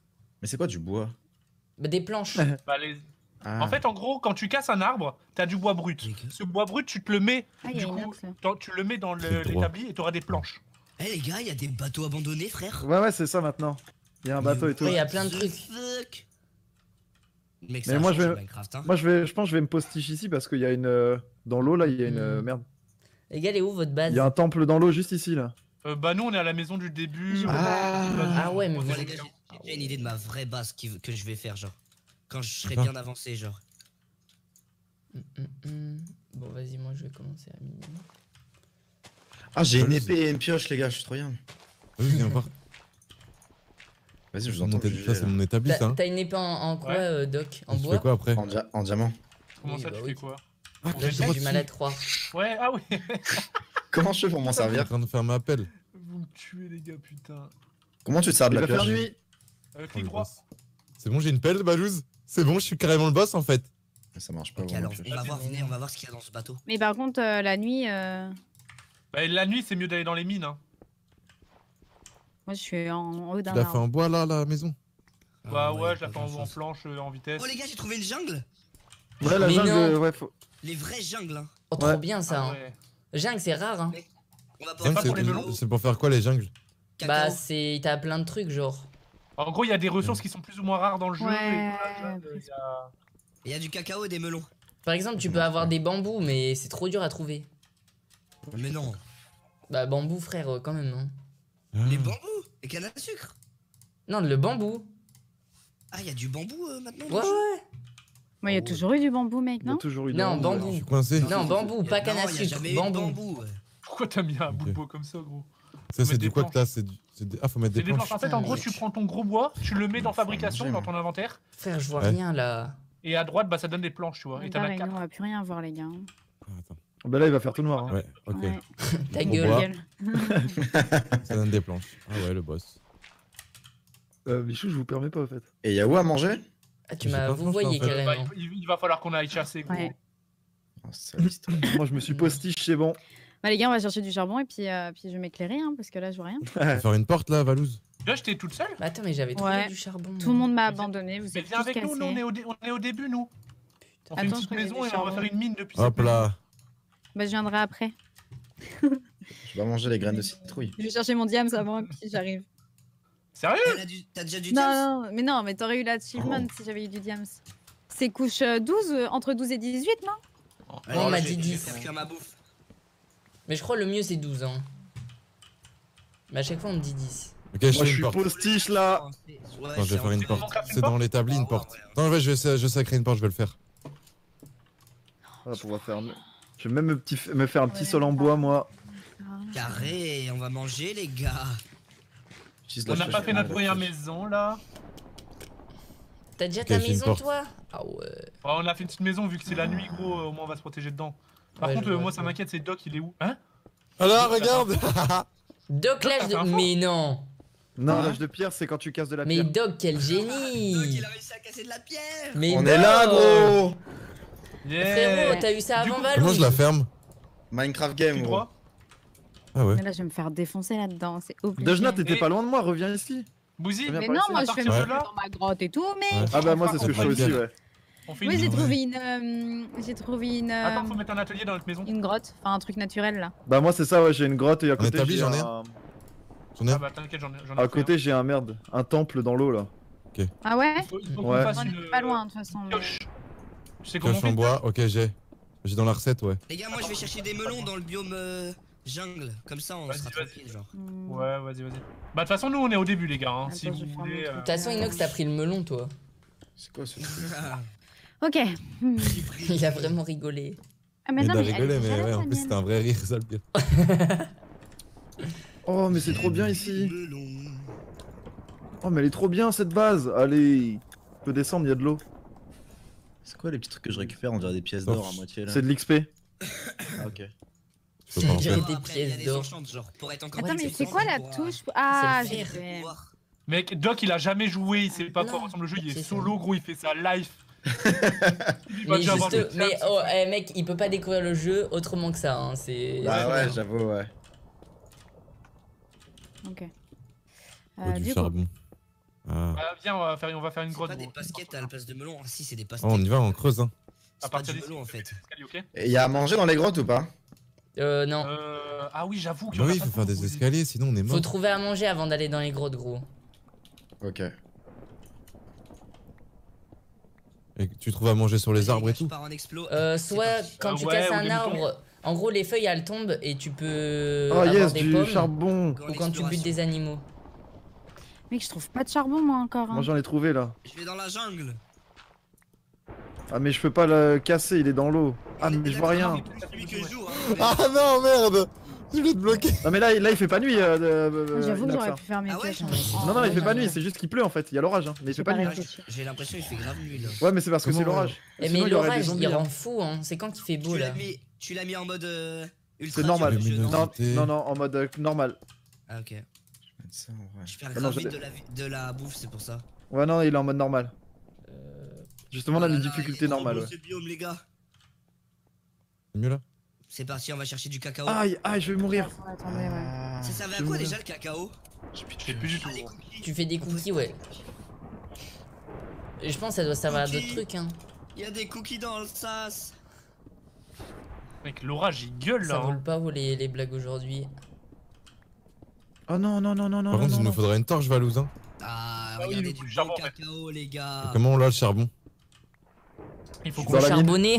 Mais c'est quoi du bois? Bah, des planches. Bah, les... Ah. En fait, en gros, quand tu casses un arbre, t'as du bois brut. Ce bois brut, tu te le mets, Ah, il y du a une coup, ox, là. dans- tu le mets dans le- C'est droit. l'établi et t'auras des planches. Eh les gars, il y a des bateaux abandonnés, frère. Ouais, ouais, c'est ça maintenant. Il y a un bateau et tout. Ouais, il y a plein de The trucs. fuck Mec, Mais ça a moi, je changé, vais- Minecraft, hein. Moi, je vais, je pense que je vais me postiche ici parce qu'il y a une. euh, Dans l'eau là, il y a une. euh, Hmm. Merde. Les gars, elle est où votre base? Il y a un temple dans l'eau juste ici là. Euh, bah nous, on est à la maison du début. Ah. Ah ouais, mais Bon, vous- les gars, j'ai j'ai déjà une idée de ma vraie base qui- que je vais faire, genre. Quand je serai D'accord. bien avancé, genre. Hum, hum, hum. Bon, vas-y, moi je vais commencer à minuit. Ah, j'ai une épée et une pioche, les gars, je suis trop bien. Oui, viens voir. Vas-y, je vous Mon entends. établi- juger, Ça, c'est là. mon établi, ça. T'as hein. t'as une épée en, en quoi, Ouais. euh, Doc? En Tu bois? fais quoi après? En, dia- en diamant. Comment Oui, ça, bah tu oui. fais quoi? Ah, Là, tu j'ai vois du dessus. mal à te croire. Ouais, ah oui. Comment je fais pour m'en Je suis en servir? train de faire ma pelle. Vous me tuez, les gars, putain. Comment tu te sers de Il la va faire pioche? nuit. Euh, Oh, clic le droit. boss. C'est bon, j'ai une pelle, Balouz. C'est bon, je suis carrément le boss en fait. Ça marche pas. Ok, vraiment, alors, pioche. on va voir, venez, on va voir ce qu'il y a dans ce bateau. Mais par contre, euh, la nuit, euh, Bah, la nuit, c'est mieux d'aller dans les mines. Hein. moi je suis en, en haut Tu d'un l'as fait arbre. en bois là, la maison? Bah Ah ouais, je la pas fais en, en grand-chose. planche, euh, en vitesse. Oh les gars, j'ai trouvé une jungle. Ouais, la Mais jungle, non. euh, ouais, faut. Les vraies jungles, hein. Oh, trop Ouais. bien ça. Ah Hein. ouais. Jungle, c'est rare. Hein. On va pas pouvoir pour faire les du melons. cacao. C'est pour faire quoi les jungles? Bah, Cacao. c'est. T'as plein de trucs, genre. En gros, il y a des ressources qui sont plus ou moins rares dans le jeu. Ouais. et voilà, il y a- Il y a du cacao et des melons. Par exemple, tu peux avoir des bambous, mais c'est trop dur à trouver. Mais non. Bah, bambou, frère, euh, quand même. Hein. Les Ah. bambous et canne à sucre. Non, le bambou. Ah, il y a du bambou euh, maintenant. Ouais, dans le jeu ouais. Moi, il y a toujours eu du bambou, mec, Il y a non? toujours eu. Non, des- Je bambou. suis coincé. Non, bambou, pas Non, canne à il y a sucre. jamais eu de Bambou. bambou. ouais. Pourquoi t'as mis un bout de Ok. bois comme ça, gros? Ça, c'est mettre du des quoi planches. que là? C'est du... c'est des- Ah, faut mettre C'est des des planches. planches. En fait, en Putain, gros, mec. tu prends ton gros bois, tu le mets dans Faut fabrication, manger, dans moi. ton inventaire, Frère, je vois Ouais. rien là. et à droite, bah ça donne des planches, tu vois. Et t'en as Pareil, nous, quatre. on va plus rien voir, les gars. Ah, attends. Bah là, il va faire tout noir. Hein. Ouais, ok. Ouais. Ta Au gueule. bois. Gueule. Ça donne des planches. Ah ouais, le boss. Euh, Bichou, je vous permets pas, en fait. Et y'a où à manger? Ah, tu J'ai m'as pas vous franchement, voyez en fait. Bah, carrément. il, il va falloir qu'on aille chasser, gros. Ouais. Oh, c'est la liste. Moi, je me suis postiche, c'est bon. Bah, les gars, on va chercher du charbon et puis, euh, puis je vais m'éclairer, hein, parce que là, je vois rien. On va faire une porte là, Valouz. Là, j'étais toute seule. Bah, attends, mais j'avais trouvé Ouais. du charbon. Tout le monde m'a Mais abandonné, vous Mais êtes viens tous avec nous, nous, on est cassés. au, dé- on est au début, nous. On fait Attends, une je petite crois qu'il y a maison du et on va charbon. faire une mine depuis Hop cette là. Bah, je viendrai après. Je vais manger les graines de citrouille. Je vais chercher mon diams avant et puis j'arrive. Sérieux? Elle a du- T'as déjà du diams? Non, non, mais non, mais t'aurais eu l'achievement si j'avais eu du diams. C'est couche euh, douze, euh, entre douze et dix-huit, non? Allez, on m'a je dit vais- je vais dix. faire cuire ma bouffe. Mais je crois le mieux c'est douze ans. Mais à chaque fois on me dit dix. Ok, je Moi, fais je une suis porte. postiche là. Ouais, Attends, je c'est vais faire une en- porte. faire une C'est dans porte l'établi, une Ah, porte. ouais, ouais. Non, ouais, je sais, je sais créer une porte, je vais le faire. On va pouvoir faire. Je vais même me, petit... me faire un petit Ouais, sol en d'accord. bois, moi. Carré, on va manger, les gars. J'utilise On la n'a pioche. pas fait notre Ah, première la pioche. maison, là. T'as déjà Ok, ta j'ai une maison porte. toi? Ah ouais. Oh, on a fait une petite maison, vu que c'est la nuit, gros, euh, au moins on va se protéger dedans. Par Ouais, contre, je euh, vois, moi, je ça vois. m'inquiète, c'est Doc, il est où? Hein? Alors, regarde. Doc l'âge t'as de. fait un faux Mais non. Non, Hein l'âge de pierre, c'est quand tu casses de la Mais pierre. Doc, quel Doc, génie. il a réussi à casser de la pierre. Mais On est là, Doc. gros! Frérot, t'as eu ça Du avant coup, Valou? Comment je la ferme? Minecraft Clic game, gros. droit. Ah ouais. Mais là, je vais me faire défoncer là-dedans, c'est obligé. Dejna, t'étais Et- pas loin de moi, reviens ici. Bouzy, Viens Mais par non, ici. moi À je fais partir mes de là- trucs dans ma grotte et tout, mais. Ouais. Ah bah moi c'est ce que je fais On va aussi, bien. ouais. on fait Oui, une... j'ai Ouais. trouvé une. euh, j'ai trouvé une. euh, Attends, faut mettre un atelier dans notre maison. une grotte, enfin un truc naturel là. Bah moi c'est ça, ouais, j'ai une grotte et à côté établi, j'ai j'en ai un... J'en ai Ah un. bah t'inquiète, j'en ai j'en ai À fait côté j'ai un merde, un temple dans l'eau là. Ah ouais? un. Il faut, il faut qu'on Ouais. fasse On une... est pas loin de toute façon. mais- Pioche. Tu sais comment on Pioche en fait? bois, ok, j'ai. J'ai dans la recette, ouais. Les gars, moi je vais chercher des melons dans le biome euh, jungle. Comme ça, on Vas-y, sera vas-y. tranquille, genre. Hmm. Ouais, vas-y, vas-y. Bah de toute façon, nous on est au début, les gars. Hein, Attends, si je vous vais faire mon voulez. truc. euh, De toute façon, Inox, t'as pris le melon, toi. C'est quoi ce truc? Ok. Hmm. Il a vraiment rigolé. Ah, mais Il non, a mais elle rigolé, est mais déjà ouais, là, en la plus mienne. c'était un vrai rire, ça le pire. Oh mais c'est trop bien ici. Melon. Oh mais elle est trop bien cette base. Allez, je peux descendre, il y a de l'eau. C'est quoi les petits trucs que je récupère? On dirait des pièces Oh. d'or à moitié là. C'est de l'X P. Ah, ok. Je peux pas en J'ai faire. des Après, il y a pièces des d'or. enchantes, genre, pour être encore Attends, plus mais c'est puissant, quoi la pour, euh, touche? Ah, C'est le j'ai fer. fait. pouvoir. Mec, Doc, il a jamais joué, il sait pas à quoi Non. ressemble le jeu, il est C'est ça. solo, gros, il fait sa live. il va Mais déjà avoir juste, des mais tiers, oh, eh, mec, il peut pas découvrir le jeu autrement que ça. Hein. C'est. Bah c'est ouais, bien. j'avoue, ouais. Ok. Oh, Euh, du du coup, charbon. Ah. Ah, viens, on va faire, on va faire une C'est grotte. pas des gros. baskets à la place de melon. Ah si, c'est des Oh, pastèques. on y va, on creuse. Hein. À C'est pas partir du d'ici, melon on en fait fait. des escaliers, ok. Et y a à manger dans les grottes ou pas? Euh, non. Euh, ah oui, j'avoue que. Bah oui, il faut faire des escaliers, sinon on est mort. Faut trouver à manger avant d'aller dans les grottes, gros. Ok. Et tu trouves à manger sur les arbres et tout. Je pars en explo. Euh, C'est soit parti. quand Ah tu ouais, casses ou un des moutons. arbre, en gros les feuilles elles tombent et tu peux Oh avoir yes, des du pommes. charbon. Go en Ou quand tu butes exploration. des animaux. Mec, je trouve pas de charbon, moi, encore. hein. Moi j'en ai trouvé là. Je vais dans la jungle. Ah mais je peux pas le casser, il est dans l'eau. Ah mais je vois rien. Celui que je joue, hein. Ah non, merde! Je vais te bloquer. Non mais là, là il fait pas nuit. Euh, euh, Ah, J'avoue que Inox, j'aurais hein. pu faire mes Ah ouais, quêtes. hein. je- Non non, il fait pas non, nuit, non. c'est juste qu'il pleut en fait. Il y a l'orage, hein. mais il fait J'ai pas pas nuit. réfléchi. J'ai l'impression qu'il fait grave nuit là. Ouais mais c'est parce que c'est Comment, l'orage. Eh, Sinon, mais il y aurait des l'orage zombies, il hein. rend fou, hein. C'est quand il fait beau Tu là. l'as mis, tu l'as mis en mode euh, ultra C'est normal. dur, le jeu, non Non, Luminosité. non, non, en mode euh, normal. Ah ok. Ça, ouais. Je perds Ah non, grave je vite l'ai. de la, vi- de la bouffe, c'est pour ça. Ouais, non, il est en mode normal. Euh, Justement, on a Oh là une là, difficulté il est trop normale. beau, Ouais. ce biome, les gars. C'est mieux là? C'est parti, on va chercher du cacao. Aïe, aïe, je vais mourir. Attendez, attendez, ouais. Ah, Ça servait à je quoi me- déjà le cacao? Je sais plus du tout. Ah, les gros. cookies. Tu fais des cookies, ouais. Et je pense que ça doit servir à d'autres Cookies. trucs, hein. Il y a des cookies dans le sas. Mec, l'orage il gueule Ça là. hein. vole pas haut les, les blagues aujourd'hui. Oh non, non, non, non, non. Par non, contre, il non, nous non. faudrait une torche, Valouz. Hein. Ah, Ah oui, regardez le du bon charbon, ouais. cacao, les gars. Et comment on l'a le charbon? Il faut Dans qu'on. la mine. Charbonné.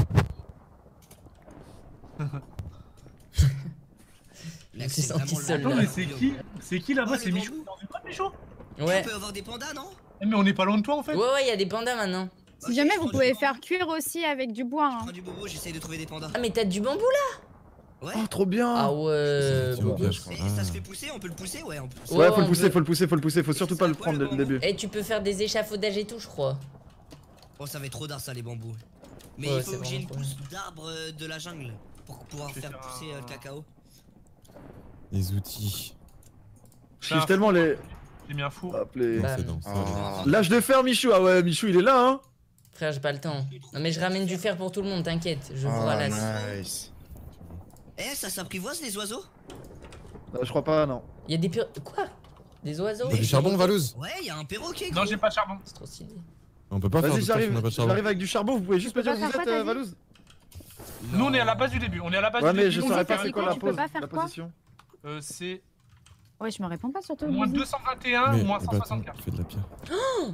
Mec, s'est c'est senti vraiment le seul, bon Attends, là. mais c'est biome. qui? C'est qui là-bas? Oh, C'est les Michou? bambous. Dans une grotte, Michou? Ouais. On peut avoir des pandas, non? Eh, mais on est pas loin de toi en fait. Ouais, ouais, il y a des pandas maintenant. Si Ok, jamais je vous prends pouvez du faire bambou. cuire aussi avec du bois. Je hein. prends du bobo, j'essaye de trouver des pandas. Ah, mais t'as du bambou là? Ouais. Oh, trop bien. Ah ouais. C'est au bon. pire, je crois. Et Ah. ça se fait pousser, on peut le pousser, ouais. On peut... Ouais, Ouais, faut on le pousser, peut- faut le pousser, faut le pousser. Faut Et surtout ça pas sert le à quoi, prendre le dès le début. Et tu peux faire des échafaudages et tout, je crois. Oh, ça va être trop d'art ça, les bambous. Mais Ouais, il c'est faut que j'ai une vraiment pousse d'arbre euh, de la jungle pour pouvoir Je vais faire faire pousser un- euh, le cacao. Les outils. Je kiffe tellement les. J'ai mis un four. Hop, les. Non, Bam. c'est dans ça. Ah. Lâche de fer, Michou. Ah ouais, Michou, il est là, hein. Frère, j'ai pas le temps. Non, mais je ramène du fer pour tout le monde, t'inquiète. Je vous Ah, ralasse. nice. Eh, ça s'apprivoise les oiseaux? Euh, je crois pas, non. Il y a des pir... Quoi? Des oiseaux? T'as du charbon, Valouz? Ouais, il y a un perroquet. Non, gros. j'ai pas de charbon. C'est trop stylé. On peut pas faire de Vas-y, torche, on j'arrive. n'a pas de charbon. J'arrive avec du charbon. Vous pouvez juste Tu me peux dire où pas vous faire êtes, quoi, euh, t'as dit Valouz? Nous on est à la base du début. On est à la base Ouais, du mais début. je Vous saurais êtes pas à c'est quoi quoi, la tu peux pause, pas faire la quoi position. Euh, c'est Ouais, je me réponds pas surtout. moins vas-y. deux cent vingt et un Mais, ou moins eh ben, attends, cent soixante-quatre. tu fais de la pierre. Ah.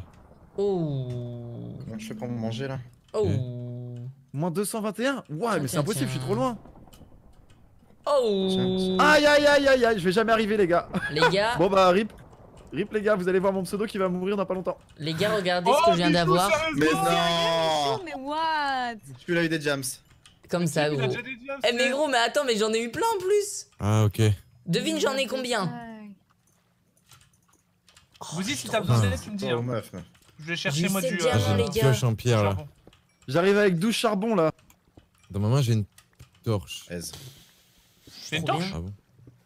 Oh. Comment je fais pour manger là? Oh. Moins deux cent vingt et un? Ouais, mais c'est Tiens, impossible, je suis tiens. trop loin. Oh. Aïe, aïe, aïe, aïe, aïe, je vais jamais arriver, les gars. Les gars, Bon bah, rip. Rip, les gars, vous allez voir mon pseudo qui va mourir dans pas longtemps. les gars, regardez Oh, ce que je viens Michou, d'avoir. sérieusement Mais Oh, non! mais what? Tu l'as eu des jams. Comme ça, Il a gros. déjà des diams, Eh, mais c'est- gros, mais attends, mais j'en ai eu plein en plus. Ah, ok. Devine, j'en ai combien? Ouais. Vous dites si t'as besoin d'aide, tu me dis. Oh hein. meuf. meuf. Je vais chercher J'ai moi sept du. diamants, Ah, j'ai les une gars. pioche en pierre là. charbon. J'arrive avec douze charbons là. Dans ma main, j'ai une torche. Aise. C'est une Trop torche? bien. Ah bon?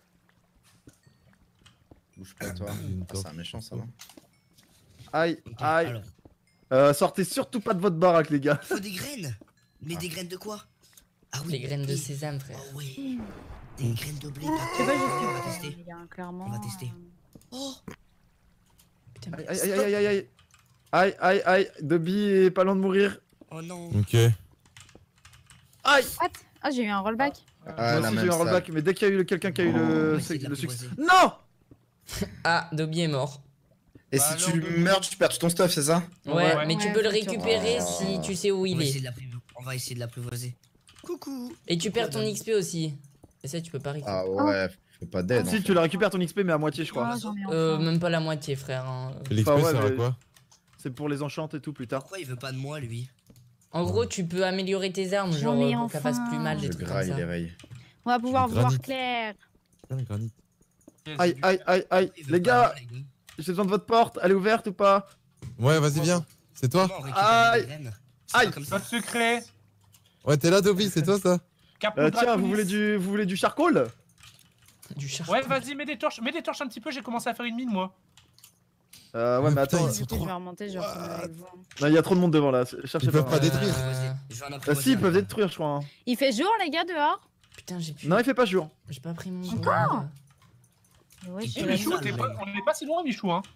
Bouge pas toi. J'ai une Ah, torche. c'est un méchant ça va. Aïe, Ok, aïe. alors, Euh, sortez surtout pas de votre baraque, les gars. faut des graines. Mais des graines de quoi? Ah oui. Les graines de oui. sésame, frère. Oh ouais. Des graines de blé. Je sais pas, On va je tester. suis. Les gars, clairement. On va tester. Oh, Putain, Aïe, mais aïe, aïe, aïe, aïe, aïe. Aïe, aïe, aïe. Dobby est pas loin de mourir. oh non. Ok. Aïe. What? Ah, j'ai eu un rollback. Ah, Moi la aussi, j'ai même eu un ça. rollback, mais dès qu'il y a eu le- quelqu'un qui a eu Oh, le, on va c'est- essayer de le succès. l'apprivoiser. Non. Ah, Dobby est mort. Et Bah, si alors, tu de- meurs, tu perds tout ton stuff, c'est ça? Ouais, Ouais. mais tu Ouais, peux le faut que tu- récupérer Oh. si tu sais où On il va essayer est. de l'apprivoiser. On va essayer de l'apprivoiser. Coucou. Et tu perds ton X P aussi. Et ça, tu peux pas récupérer. Ah ouais, faut pas d'aide. en Si fait. tu la récupères ton X P, mais à moitié, je crois. Ah, j'en ai Euh, enfin. même pas la moitié, frère. hein. Et l'X P Enfin, ouais, sert à mais- quoi? C'est pour les enchantes et tout plus tard. Pourquoi il veut pas de moi, lui? En gros, tu peux améliorer tes armes, J'en genre ai euh, pour qu'elles enfin. fassent plus mal, des Le trucs gras, comme il ça. éveille. On va pouvoir Du voir granit. clair. Ah, le granit. Aïe, aïe, aïe, aïe. Il veut Les pas gars, de moi, les gars. j'ai besoin de votre porte. Elle est ouverte ou pas? Ouais, vas-y, viens. C'est toi? Comment on récupère Aïe. les graines? C'est Aïe. pas comme ça. Code secret. Ouais, t'es là, Dobby, c'est toi ça? Capot Euh, de tiens, la vous police. voulez du, vous voulez du charcoal? Du charbon. Ouais, vas-y, mets des torches. Mets des torches un petit peu, j'ai commencé à faire une mine moi. Euh, ouais, Oh, mais putain, attends. ils sont Du coup, je trop- vais remonter, je vais retourner avec vous. Non, il y a trop de monde devant là. Cherchez Ils peuvent pas. pas détruire. Euh, Je vais en Ah, apprivoiser. si, ils un. peuvent détruire, je crois. hein. Il fait jour, les gars, dehors? Putain, j'ai plus. Non, il fait pas jour. J'ai pas pris mon Encore journal. Ouais, Et je Eh suis puis, Michou, ça, t'es là. pas- on n'est pas si loin, Michou. Hein.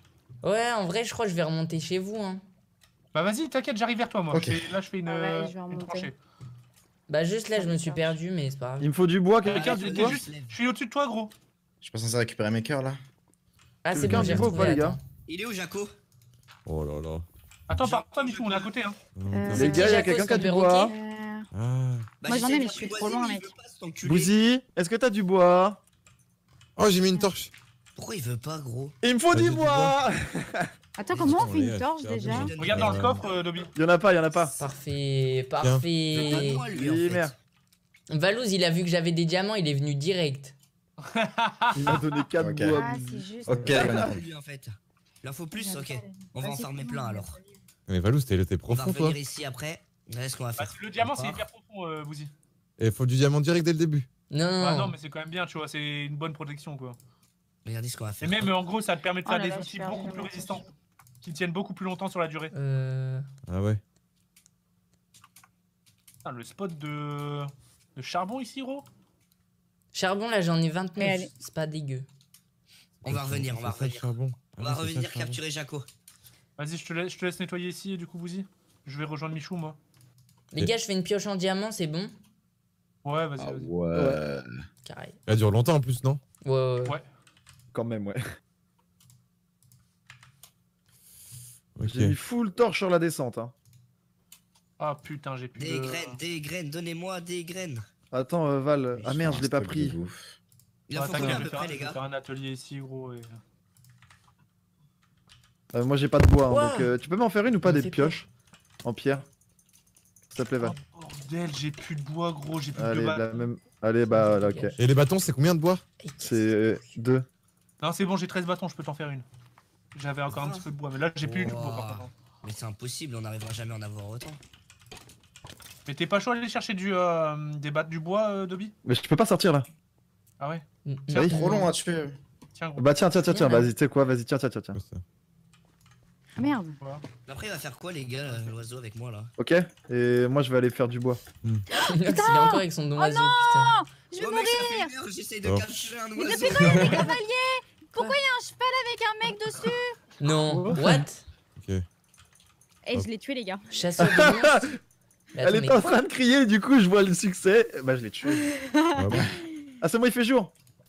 Ouais, en vrai, je crois que je vais remonter chez vous. Hein. Bah vas-y, t'inquiète, j'arrive vers toi moi. Ok. Je fais- Là je fais une, Ah ouais, euh, je vais une remonter. tranchée. Bah, juste là, je me suis perdu, mais c'est pas grave. Il me faut du bois, Euh, quelqu'un t'es- du t'es bois juste- Je suis au-dessus de toi gros. Je suis pas censé récupérer mes cœurs là. Ah, c'est Quelqu'un bon, du j'ai bois ou retrouvé, pas, les gars attends. Il est où, Jaco? Oh là là. Attends, par toi Michou, on est à côté hein. Euh, Les gars, il y a quelqu'un qui a du bois. Euh, Ah. Bah, Moi, j'en ai, j'essaie mais de je suis faire trop loin, voisine, mec. il veut pas, cet enculé. Bouzy, est-ce que t'as du bois? Oh, j'ai mis une torche. Pourquoi il veut pas, gros? Il me faut Bah, du j'ai du bois. Attends, comment on fait les une gars, torche c'est déjà? perdu. Regarde dans le Euh, coffre euh, Dobby. Il y en a pas, il y en a pas. Parfait, Il veut pas parfait. de moi, lui, en Oui, fait. merde. Valouz, il a vu que j'avais des diamants, il est venu direct. Il m'a donné quatre Ok. bois. Ah, c'est juste. Ok, Il voilà. veut lui, en fait. Il en faut plus, ok. On va en farmer plein alors. Mais Valou, t'es t'es On va profond toi. revenir ici après. Voilà ce qu'on va Bah, faire. le diamant On c'est part. hyper profond euh, Bouzy. Et faut du diamant direct dès le début. Non, non, Ah non. non mais c'est quand même bien tu vois, c'est une bonne protection quoi. Regardez ce qu'on va Et faire. même en gros ça te permet de Oh faire là des là, outils je perds beaucoup le plus diamant. résistants. Qui tiennent beaucoup plus longtemps sur la durée. Euh... Ah ouais. Putain, le spot de... de charbon ici gros. Charbon, là, j'en ai Mais vingt-neuf. allez. C'est pas dégueu. On va revenir, on va C'est ça, le revenir. charbon. On Ah va ouais, c'est ça, revenir le charbon. capturer Jaco. Vas-y je te laisse, je te laisse nettoyer ici et du coup Bouzy. Je vais rejoindre Michou moi. Les Ok. gars, je fais une pioche en diamant, c'est bon? Ouais vas-y Ah vas-y. ouais. Carré. Elle dure longtemps en plus, non? Ouais, ouais, ouais. Ouais. Quand même, ouais. Ok. J'ai mis full torche sur la descente. Hein. Ah putain j'ai plus Des de... graines, des graines, donnez-moi des graines. Attends, euh, Val. Ah merde, je l'ai pas Stock de pris. bouffe. Il en Ouais, faut t'inquiète, combien à je peu vais faire- près, je les vais gars? faire un atelier ici gros et... Euh, moi, j'ai pas de bois. Hein, Ouah. donc, euh, tu peux m'en faire une ou pas Ça me des fait pioches en pierre? S'il te plaît, Val. Oh, bordel, j'ai plus de bois gros, j'ai plus Allez, de la bois. même. Allez, bah, voilà, ok. Et les bâtons, c'est combien de bois? C'est deux. Non c'est bon j'ai treize bâtons, je peux t'en faire une. J'avais encore un petit peu de bois mais là j'ai plus du tout de bois par contre. Mais c'est impossible, on n'arrivera jamais à en avoir autant. Mais t'es pas chaud d'aller chercher du, euh, des battes du bois, euh, Dobby? Mais je peux pas sortir là. Ah ouais? Tiens, Oui. Trop long à tuer. Tiens, gros. Bah, tiens, tiens, tiens, tiens. Tiens, là. Vas-y, tu sais quoi? Vas-y, tiens, tiens, tiens, tiens. Ouais, ça. Ah, merde. Voilà. Après, il va faire quoi, les gars, euh, l'oiseau avec moi là? Ok. Et moi, je vais aller faire du bois. il est encore avec son oiseau, putain. Je vais Oh, mourir. mec, ça fait une heure, j'essaye de Oh. capturer un Mais oiseau. depuis quand il y a des cavaliers? Pourquoi il y a un cheval avec un mec dessus? Non, what? Eh, je l'ai tué, les gars. Chasseur de monstres? Mais Elle attends, est mais en quoi? train de crier, du coup, je vois le succès. Bah, je l'ai tué. Ah bon. Ah, c'est moi, il fait jour.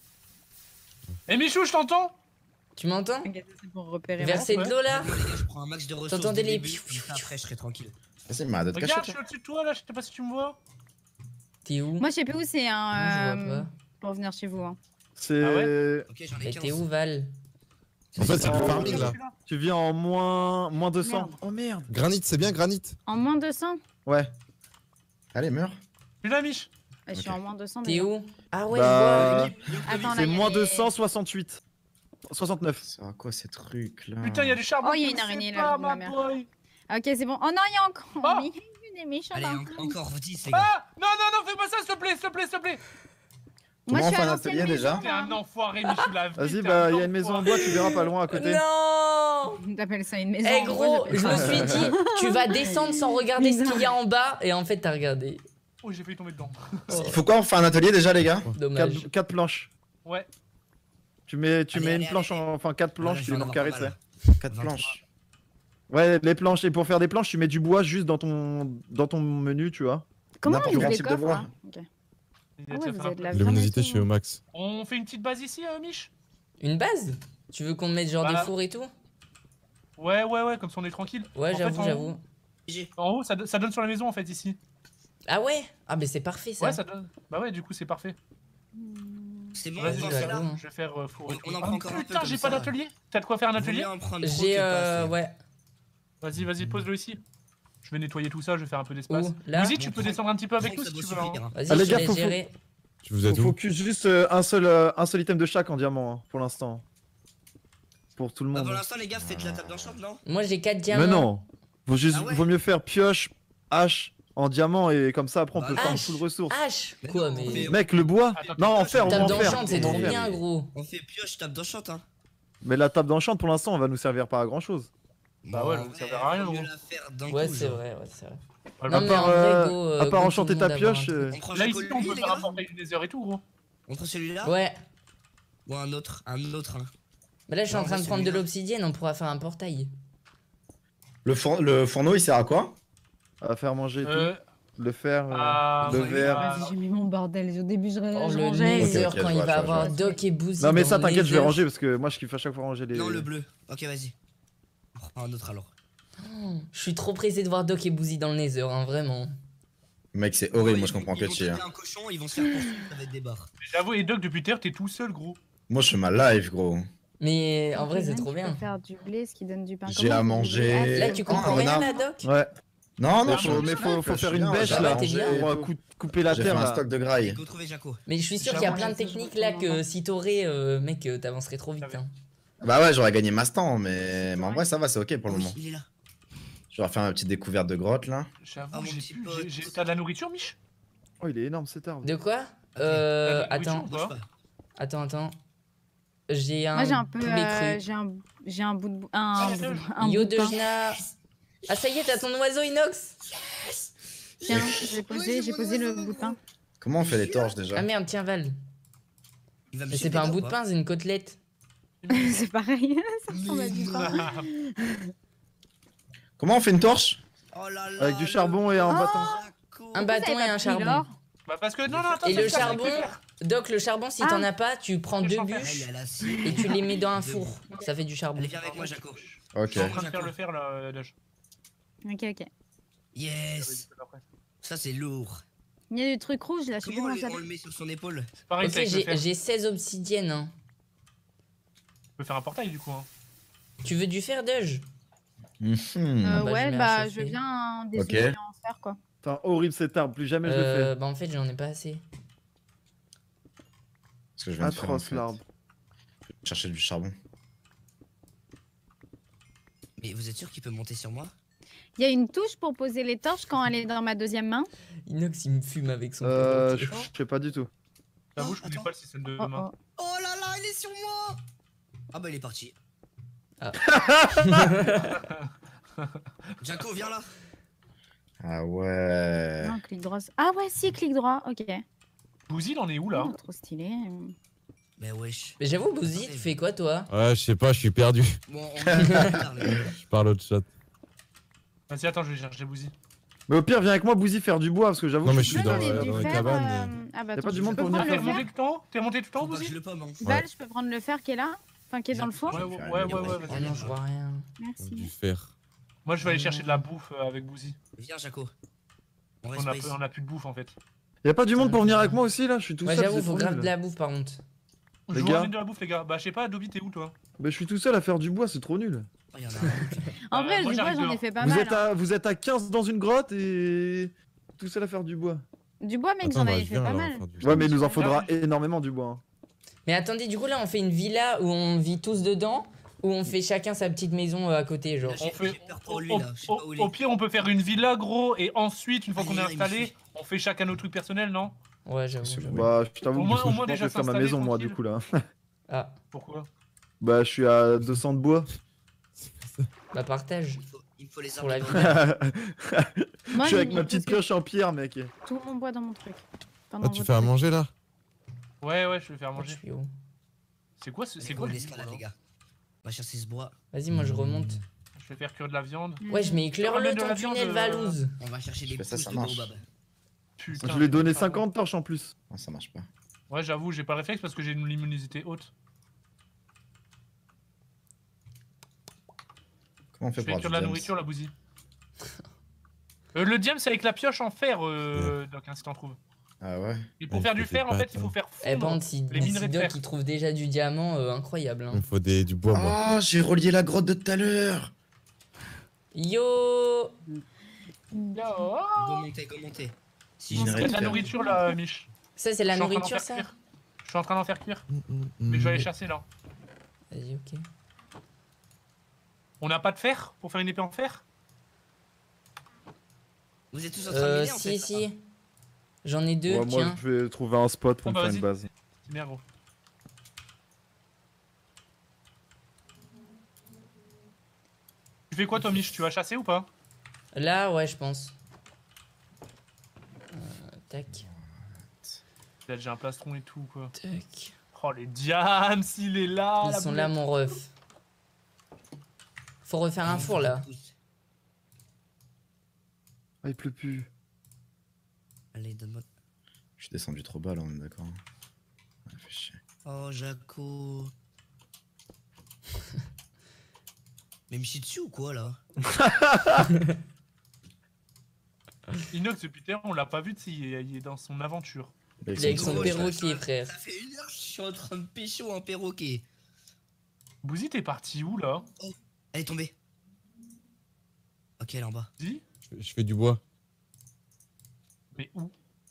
Eh Michou, je t'entends? Tu m'entends? T'inquiète, c'est pour repérer. Verser de ouais. l'eau là? Moi, les gars, je prends un max de ressources. T'entendais dès le les début, piou, puis piou, après, je serai tranquille. Vas-y, mais arrête de Regarde, cacher. je suis toi. au-dessus de toi là, je sais pas si tu me vois. T'es où? Moi, je sais plus où c'est Moi, un. je vois euh, pas. Pour venir chez vous. Hein. C'est. Ah Ok, j'en ai Mais quinze. t'es où, Val? En fait, c'est Oh, du farming là. Tu viens en moins, moins deux cents. Merde. Oh merde. Granit, c'est bien granit. En moins deux cents? Ouais. Allez, meurs. Tu là, Mich? Je suis Ok. en moins deux cents. T'es déjà. où? Ah ouais, Bah, je vois. Attends, là, c'est il y a moins des- deux cent soixante-huit. soixante-neuf. C'est à quoi ces trucs là? Putain, il y a des charbons. Oh, il y a qui une me araignée, séparent, là, de ma ma mère. boy. Ok, c'est bon. Oh non, il y a encore. Oh Mais il y a eu des méchants. Allez, là. en- encore dix, les gars. Ah non, non, non, fais pas ça, s'il te plaît, s'il te plaît, s'il te plaît. Moi, Comment je on suis fait à un l'ancienne atelier, déjà maison, T'es là. un enfoiré, Michou, la vie. Vas-y, t'es bah, un il y a une maison en bois, tu verras pas loin à côté. Non! T'appelles ça une maison. Eh en bois, gros, j'appelle je ça- me suis dit, tu vas descendre sans regarder ce qu'il y a en bas, et en fait, t'as regardé. Oh, j'ai failli tomber dedans. Il faut quoi? On fait un atelier déjà, les gars? Dommage. quatre planches. Ouais. Tu mets, tu Allez, mets allez, une planche allez. en. Enfin, quatre planches, Ouais, tu je les vais mets en en carré, avoir tu pas sais. mal. quatre planches. Ouais, les planches. Et pour faire des planches, tu mets du bois juste dans ton, dans ton menu, tu vois. Comment on N'importe ouvre quel les type de coffres bois. là Ok. Il Ah a ouais, déjà vous fait un êtes peu. là. Luminosité, je suis au max. On fait une petite base ici, euh, Mich? Une base? Tu veux qu'on mette genre Bah. des fours et tout? Ouais, ouais, ouais, comme ça on est tranquille. Ouais, En fait, j'avoue, en j'avoue. haut- G G. En haut, ça, do- ça donne sur la maison en fait ici. Ah ouais? Ah, mais c'est parfait ça. Ouais, ça donne. Bah ouais, du coup, c'est parfait. C'est bon, Vas-y, on je va vais faire là. aller. je vais faire euh, four et On- tout. on en Ah, prend encore un peu putain, comme j'ai ça. pas d'atelier. T'as de quoi faire un Vaut atelier? mieux en prendre trop J'ai que pas euh. assez. Ouais. Vas-y, vas-y, pose-le ici. Je vais nettoyer tout ça, je vais faire un peu d'espace. Où? Là? Vas-y, tu peux prends- descendre un petit peu avec Prends nous que si ça tu doit veux. hein. suffire, hein. Vas-y, Ah, les je gars, te faut- laisse faut- gérer. Tu vous êtes Faut où? focus juste euh, un, seul, euh, un seul item de chaque en diamant hein, pour l'instant. Pour tout le Bah, monde. pour l'instant, les gars, faites la table d'enchant, non? Moi, j'ai quatre diamants. Mais non. Vaut, juste, Ah ouais vaut mieux faire pioche, hache en diamant et comme ça après on Bah, peut faire hache. full ressources. Hache! Mais Quoi, non, on mais. fait- Mec, le bois. Attends, Non, en fer, on va Table en faire. d'enchant, c'est on va en trop faire. bien, gros. On fait pioche, table d'enchant, hein. Mais la table d'enchant pour l'instant on va nous servir pas à grand chose. Bah ouais, En ça vrai, servira à rien, vaut mieux gros. la faire d'un Ouais, coup, c'est genre. vrai, ouais, c'est vrai. À Non, à mais part, en vrai, euh, go, euh, à part go, enchanter tout le ta monde avoir pioche. un truc. euh, On prend Là, Jaco, ici, on lui, peut les faire un gars? portail du Nether et tout, gros. On prend celui-là? Ouais. Ou un autre, un autre, hein. Bah là, je suis Non, en train ouais, de c'est prendre de bien. l'obsidienne, on pourra faire un portail. Le, four- le fourneau, il sert à quoi? À faire manger et Euh, tout. Le fer, euh, ah, le ouais, verre. ah, Vas-y, j'ai mis mon bordel. Au début, je, Oh, je le rangeais. Nether, et- Ok, ok, quand je il vois, va je vois, avoir je vois. Doc et Boozy. Non mais dans ça le t'inquiète, je vais Nether. ranger parce que moi je kiffe à chaque fois ranger les... Non, le bleu. Ok, vas-y. On reprend un autre alors. Je suis trop pressé de voir Doc et Boozy dans le Nether, hein, vraiment. Mec, c'est horrible, moi je Ils- comprends ils que vont chier. taper un cochon, ils vont se faire poursuivre, ça va être des barres. J'avoue, et Doc, depuis terre, t'es tout seul, gros. Moi je fais ma live, gros. Mais en Ok, vrai, c'est même, trop tu peux bien. faire du blé, ce qui donne du pain. J'ai Comment à on fait du blé manger. Là, tu Oh, comprends un rien, renard. là, Doc? Ouais. Non, non, Mais je Faut- suis mais faut, faut je faire suis une bien, bêche j'ai Ah là. ouais, t'es bien. On va cou- couper la J'ai fait terre un là. stock de graille. Go trouver Jaco. Mais je suis sûr J'avoue, qu'il y a plein de je- je techniques retourne là en que bas. si t'aurais, euh, mec, euh, t'avancerais trop vite. Hein. Bah ouais, j'aurais gagné masse temps, mais... mais en vrai ça va, c'est ok pour le Oui, moment. il est là. J'aurais fait une petite découverte de grotte là. J'avoue, Ah, mon j'ai petit plus. pote. j'ai- j'ai- T'as de la nourriture, Mich? Oh il est énorme cet arbre. De quoi? Euh. T'as de la Attends, nourriture ou Bouge pas pas. attends, attends. J'ai un. Moi, j'ai un peu. poulet euh, cru. j'ai un, j'ai un bout de. bou- Un, Ah, bout de- la un Yo bout de de pain. Jna. Ah, ça y est, t'as ton oiseau inox? Tiens, j'ai posé, j'ai posé le bout de pain. Comment on fait les torches déjà? Ah merde, tiens, Val. Il va me Mais c'est suivre pas un les bout de gars, pain, c'est une côtelette. C'est pareil. Ça ressemble à du pain. Ah, Comment on fait une torche? ou pas Oh là là, Avec du le charbon et un Oh bâton. Jaco. Un bâton et un charbon. Bah, parce que. Non, non, attends, Et c'est le ça, charbon, avec le fer. Doc, le charbon, si Ah. t'en as pas, tu prends Je deux vais en faire. bûches Elle est à la et tu les mets dans un Deux four. Ça fait du charbon. Allez, viens avec moi, Jaco. Ok. Je suis en train de faire le fer là, euh, Daj. Ok, ok. Yes. Ça, c'est lourd. Il y a du truc rouge là, je sais plus Comment on, comment le- ça on le s'appelle. met sur son épaule? C'est pareil, Ok, c'est avec le j'ai fer. j'ai seize obsidiennes. Hein. On peut faire un portail du coup. Hein. Tu veux du fer, Doge? Mhm. Euh, bah, je ouais, l'ai bah, achevé. je veux bien des Ok. outils en fer quoi. Putain, horrible cet arbre, plus jamais je le Euh, fais. bah en fait, j'en ai pas assez. Ce que je viens de faire, en Atroce fait. l'arbre. Chercher du charbon. Mais vous êtes sûr qu'il peut monter sur moi? Il y a une touche pour poser les torches quand elle est dans ma deuxième main. Inox, il me fume avec son Euh, petit je téléphone. je sais pas du tout. J'avoue, je connais Attends. pas le système de Oh, main. oh. Oh là là, il est sur moi! Ah bah, il est parti. Ah. Jaco, viens là. Ah ouais. Non, clic droit. Ah ouais, si, clic droit. Ok. Bouzy, il en est où là? Oh, trop stylé. Mais wesh. Mais j'avoue, Boozy, tu fais quoi toi? Ouais, je sais pas, je suis perdu. Bon, on va plus tard, les gars. Je parle au chat. Vas-y, attends, je vais chercher Bouzy. Mais au pire, viens avec moi, Bouzy, faire du bois parce que j'avoue. Non, mais je je suis Non, dans, j'en ai la- du dans la fer, cabane. euh, Ah bah, pas attends, du je monde peux pour prendre venir T'es le remonté fer. tout le temps? T'es remonté tout le temps, Faut pas que Bouzy? je le pomme, hein. Val, je peux prendre le fer qui est là. Enfin, qui est dans le four. Ouais, ouais, ouais, ouais, ouais, Oh vas-y. non, je vois rien. Du Merci. fer. Moi, je vais aller chercher de la bouffe euh, avec Bouzy. Viens, Jaco. On reste On a, pas ici. on a plus de bouffe en fait. Y'a pas du monde pour venir avec moi aussi là? Je suis tout Ouais, seul. j'avoue, c'est faut trop grave nul. de la bouffe par contre. Je Les vous gars. ramène de la bouffe, les gars. Bah, je sais pas, Dobby, t'es où toi? Mais je suis tout seul à faire du bois, c'est trop nul. Oh, y en a un. En vrai, Euh, moi, du bois, j'arrive j'en ai dehors. fait pas Vous mal. êtes, hein. à, vous êtes à quinze dans une grotte et tout seul à faire du bois. Du bois, mec, Attends, j'en bah, avais je fait viens, pas alors, mal. faire du- Ouais, mais il nous en faudra Ouais. énormément du bois. hein. Mais attendez, du coup là, on fait une villa où on vit tous dedans, ou on fait chacun sa petite maison euh, à côté, genre. J'ai- On fait. j'ai peur pour Au, lui, au- là, je sais au- pas où il au est. pire, on peut faire une villa, gros, et ensuite, une fois Ah, qu'on il est est là, il me installé, suit. on fait chacun nos trucs personnels, non? Ouais, j'avoue. C'est j'avoue. bon. Bah, je t'avoue Au que moins- du coup, au je moins pense que déjà je vais faire ma s'installer, maison moi du tranquille. coup là. Ah, Pourquoi? Bah, je suis à deux cents de bois. bah partage. Il faut, il faut les Pour la arbres. vie. Je Moi, suis avec j'ai ma mis petite presque pioche en pierre, mec. tout mon bois dans mon truc. Enfin, Ah, dans tu votre fais à truc. manger là? Ouais, ouais, je vais faire Je manger. suis haut. C'est quoi, ce- Allez, c'est go, quoi le l'escalade, les gars. On va chercher ce bois. Vas-y, moi je remonte. Je vais faire cuire de la viande. Ouais, je mets éclaire le ramène de ton la viande, tunnel, euh, Valouz. On va chercher des fais ça, pousses ça de marche. baobab. Putain. Je lui ai donné putain. cinquante torches en plus. Non, ça marche pas. Ouais, j'avoue, j'ai pas le réflexe parce que j'ai une immunité haute. Comment on fait Je pour fais cuire de la avoir du nourriture, la Bouzy. Euh, le diam, c'est avec la pioche en fer, euh, Doc, hein, si t'en trouves. Ah ouais? Et pour Il faire faut du des fer, en fait, pâtes, il faut hein. faire Eh, par fondre. contre, si, les minerais si de Doc fer. il trouve déjà du diamant, euh, incroyable. Il Hein. me faut des, du bois, moi. Ah, j'ai relié la grotte de tout à l'heure! Yo! Oh, Go monter, go monter. Si Il je y il y a de la faire. nourriture là, Mich. Ça, c'est la Je suis en train d'en nourriture, faire ça? cuire. Je suis en train d'en faire cuire. Mm, mm, Mais je vais aller mm. chasser là. Vas-y, ok. On n'a pas de fer pour faire une épée en fer? Vous êtes tous en train de Euh, m'aider en si, fait. si. J'en ai deux, Ouais, moi, tiens. je vais trouver un spot pour Ah me bah, faire vas-y. une base. C'est bien, gros. Tu fais quoi, toi, Mich? Tu vas chasser ou pas? Là, ouais, je pense. Euh, tac, Là, j'ai un plastron et tout, quoi. tac. Oh, les diams, il est là. Ils la sont boulette. là, mon ref. Faut refaire un four là. Ah, il pleut plus. Allez, donne-moi. Je suis descendu trop bas là, on est d'accord. Ouais, fait chier. Oh, Jaco. Mais me chie dessus ou quoi là? Inox, depuis tout à l'heure, on l'a pas vu, tu sais, il est- il est dans son aventure. Bah, Il est avec son gros, perroquet, ça- frère. Ça fait une heure que je suis en train de pécho un perroquet. Bouzy, t'es parti où là? Elle est tombée. Ok, elle est en bas. Dis. Je fais- Je fais du bois. Mais où?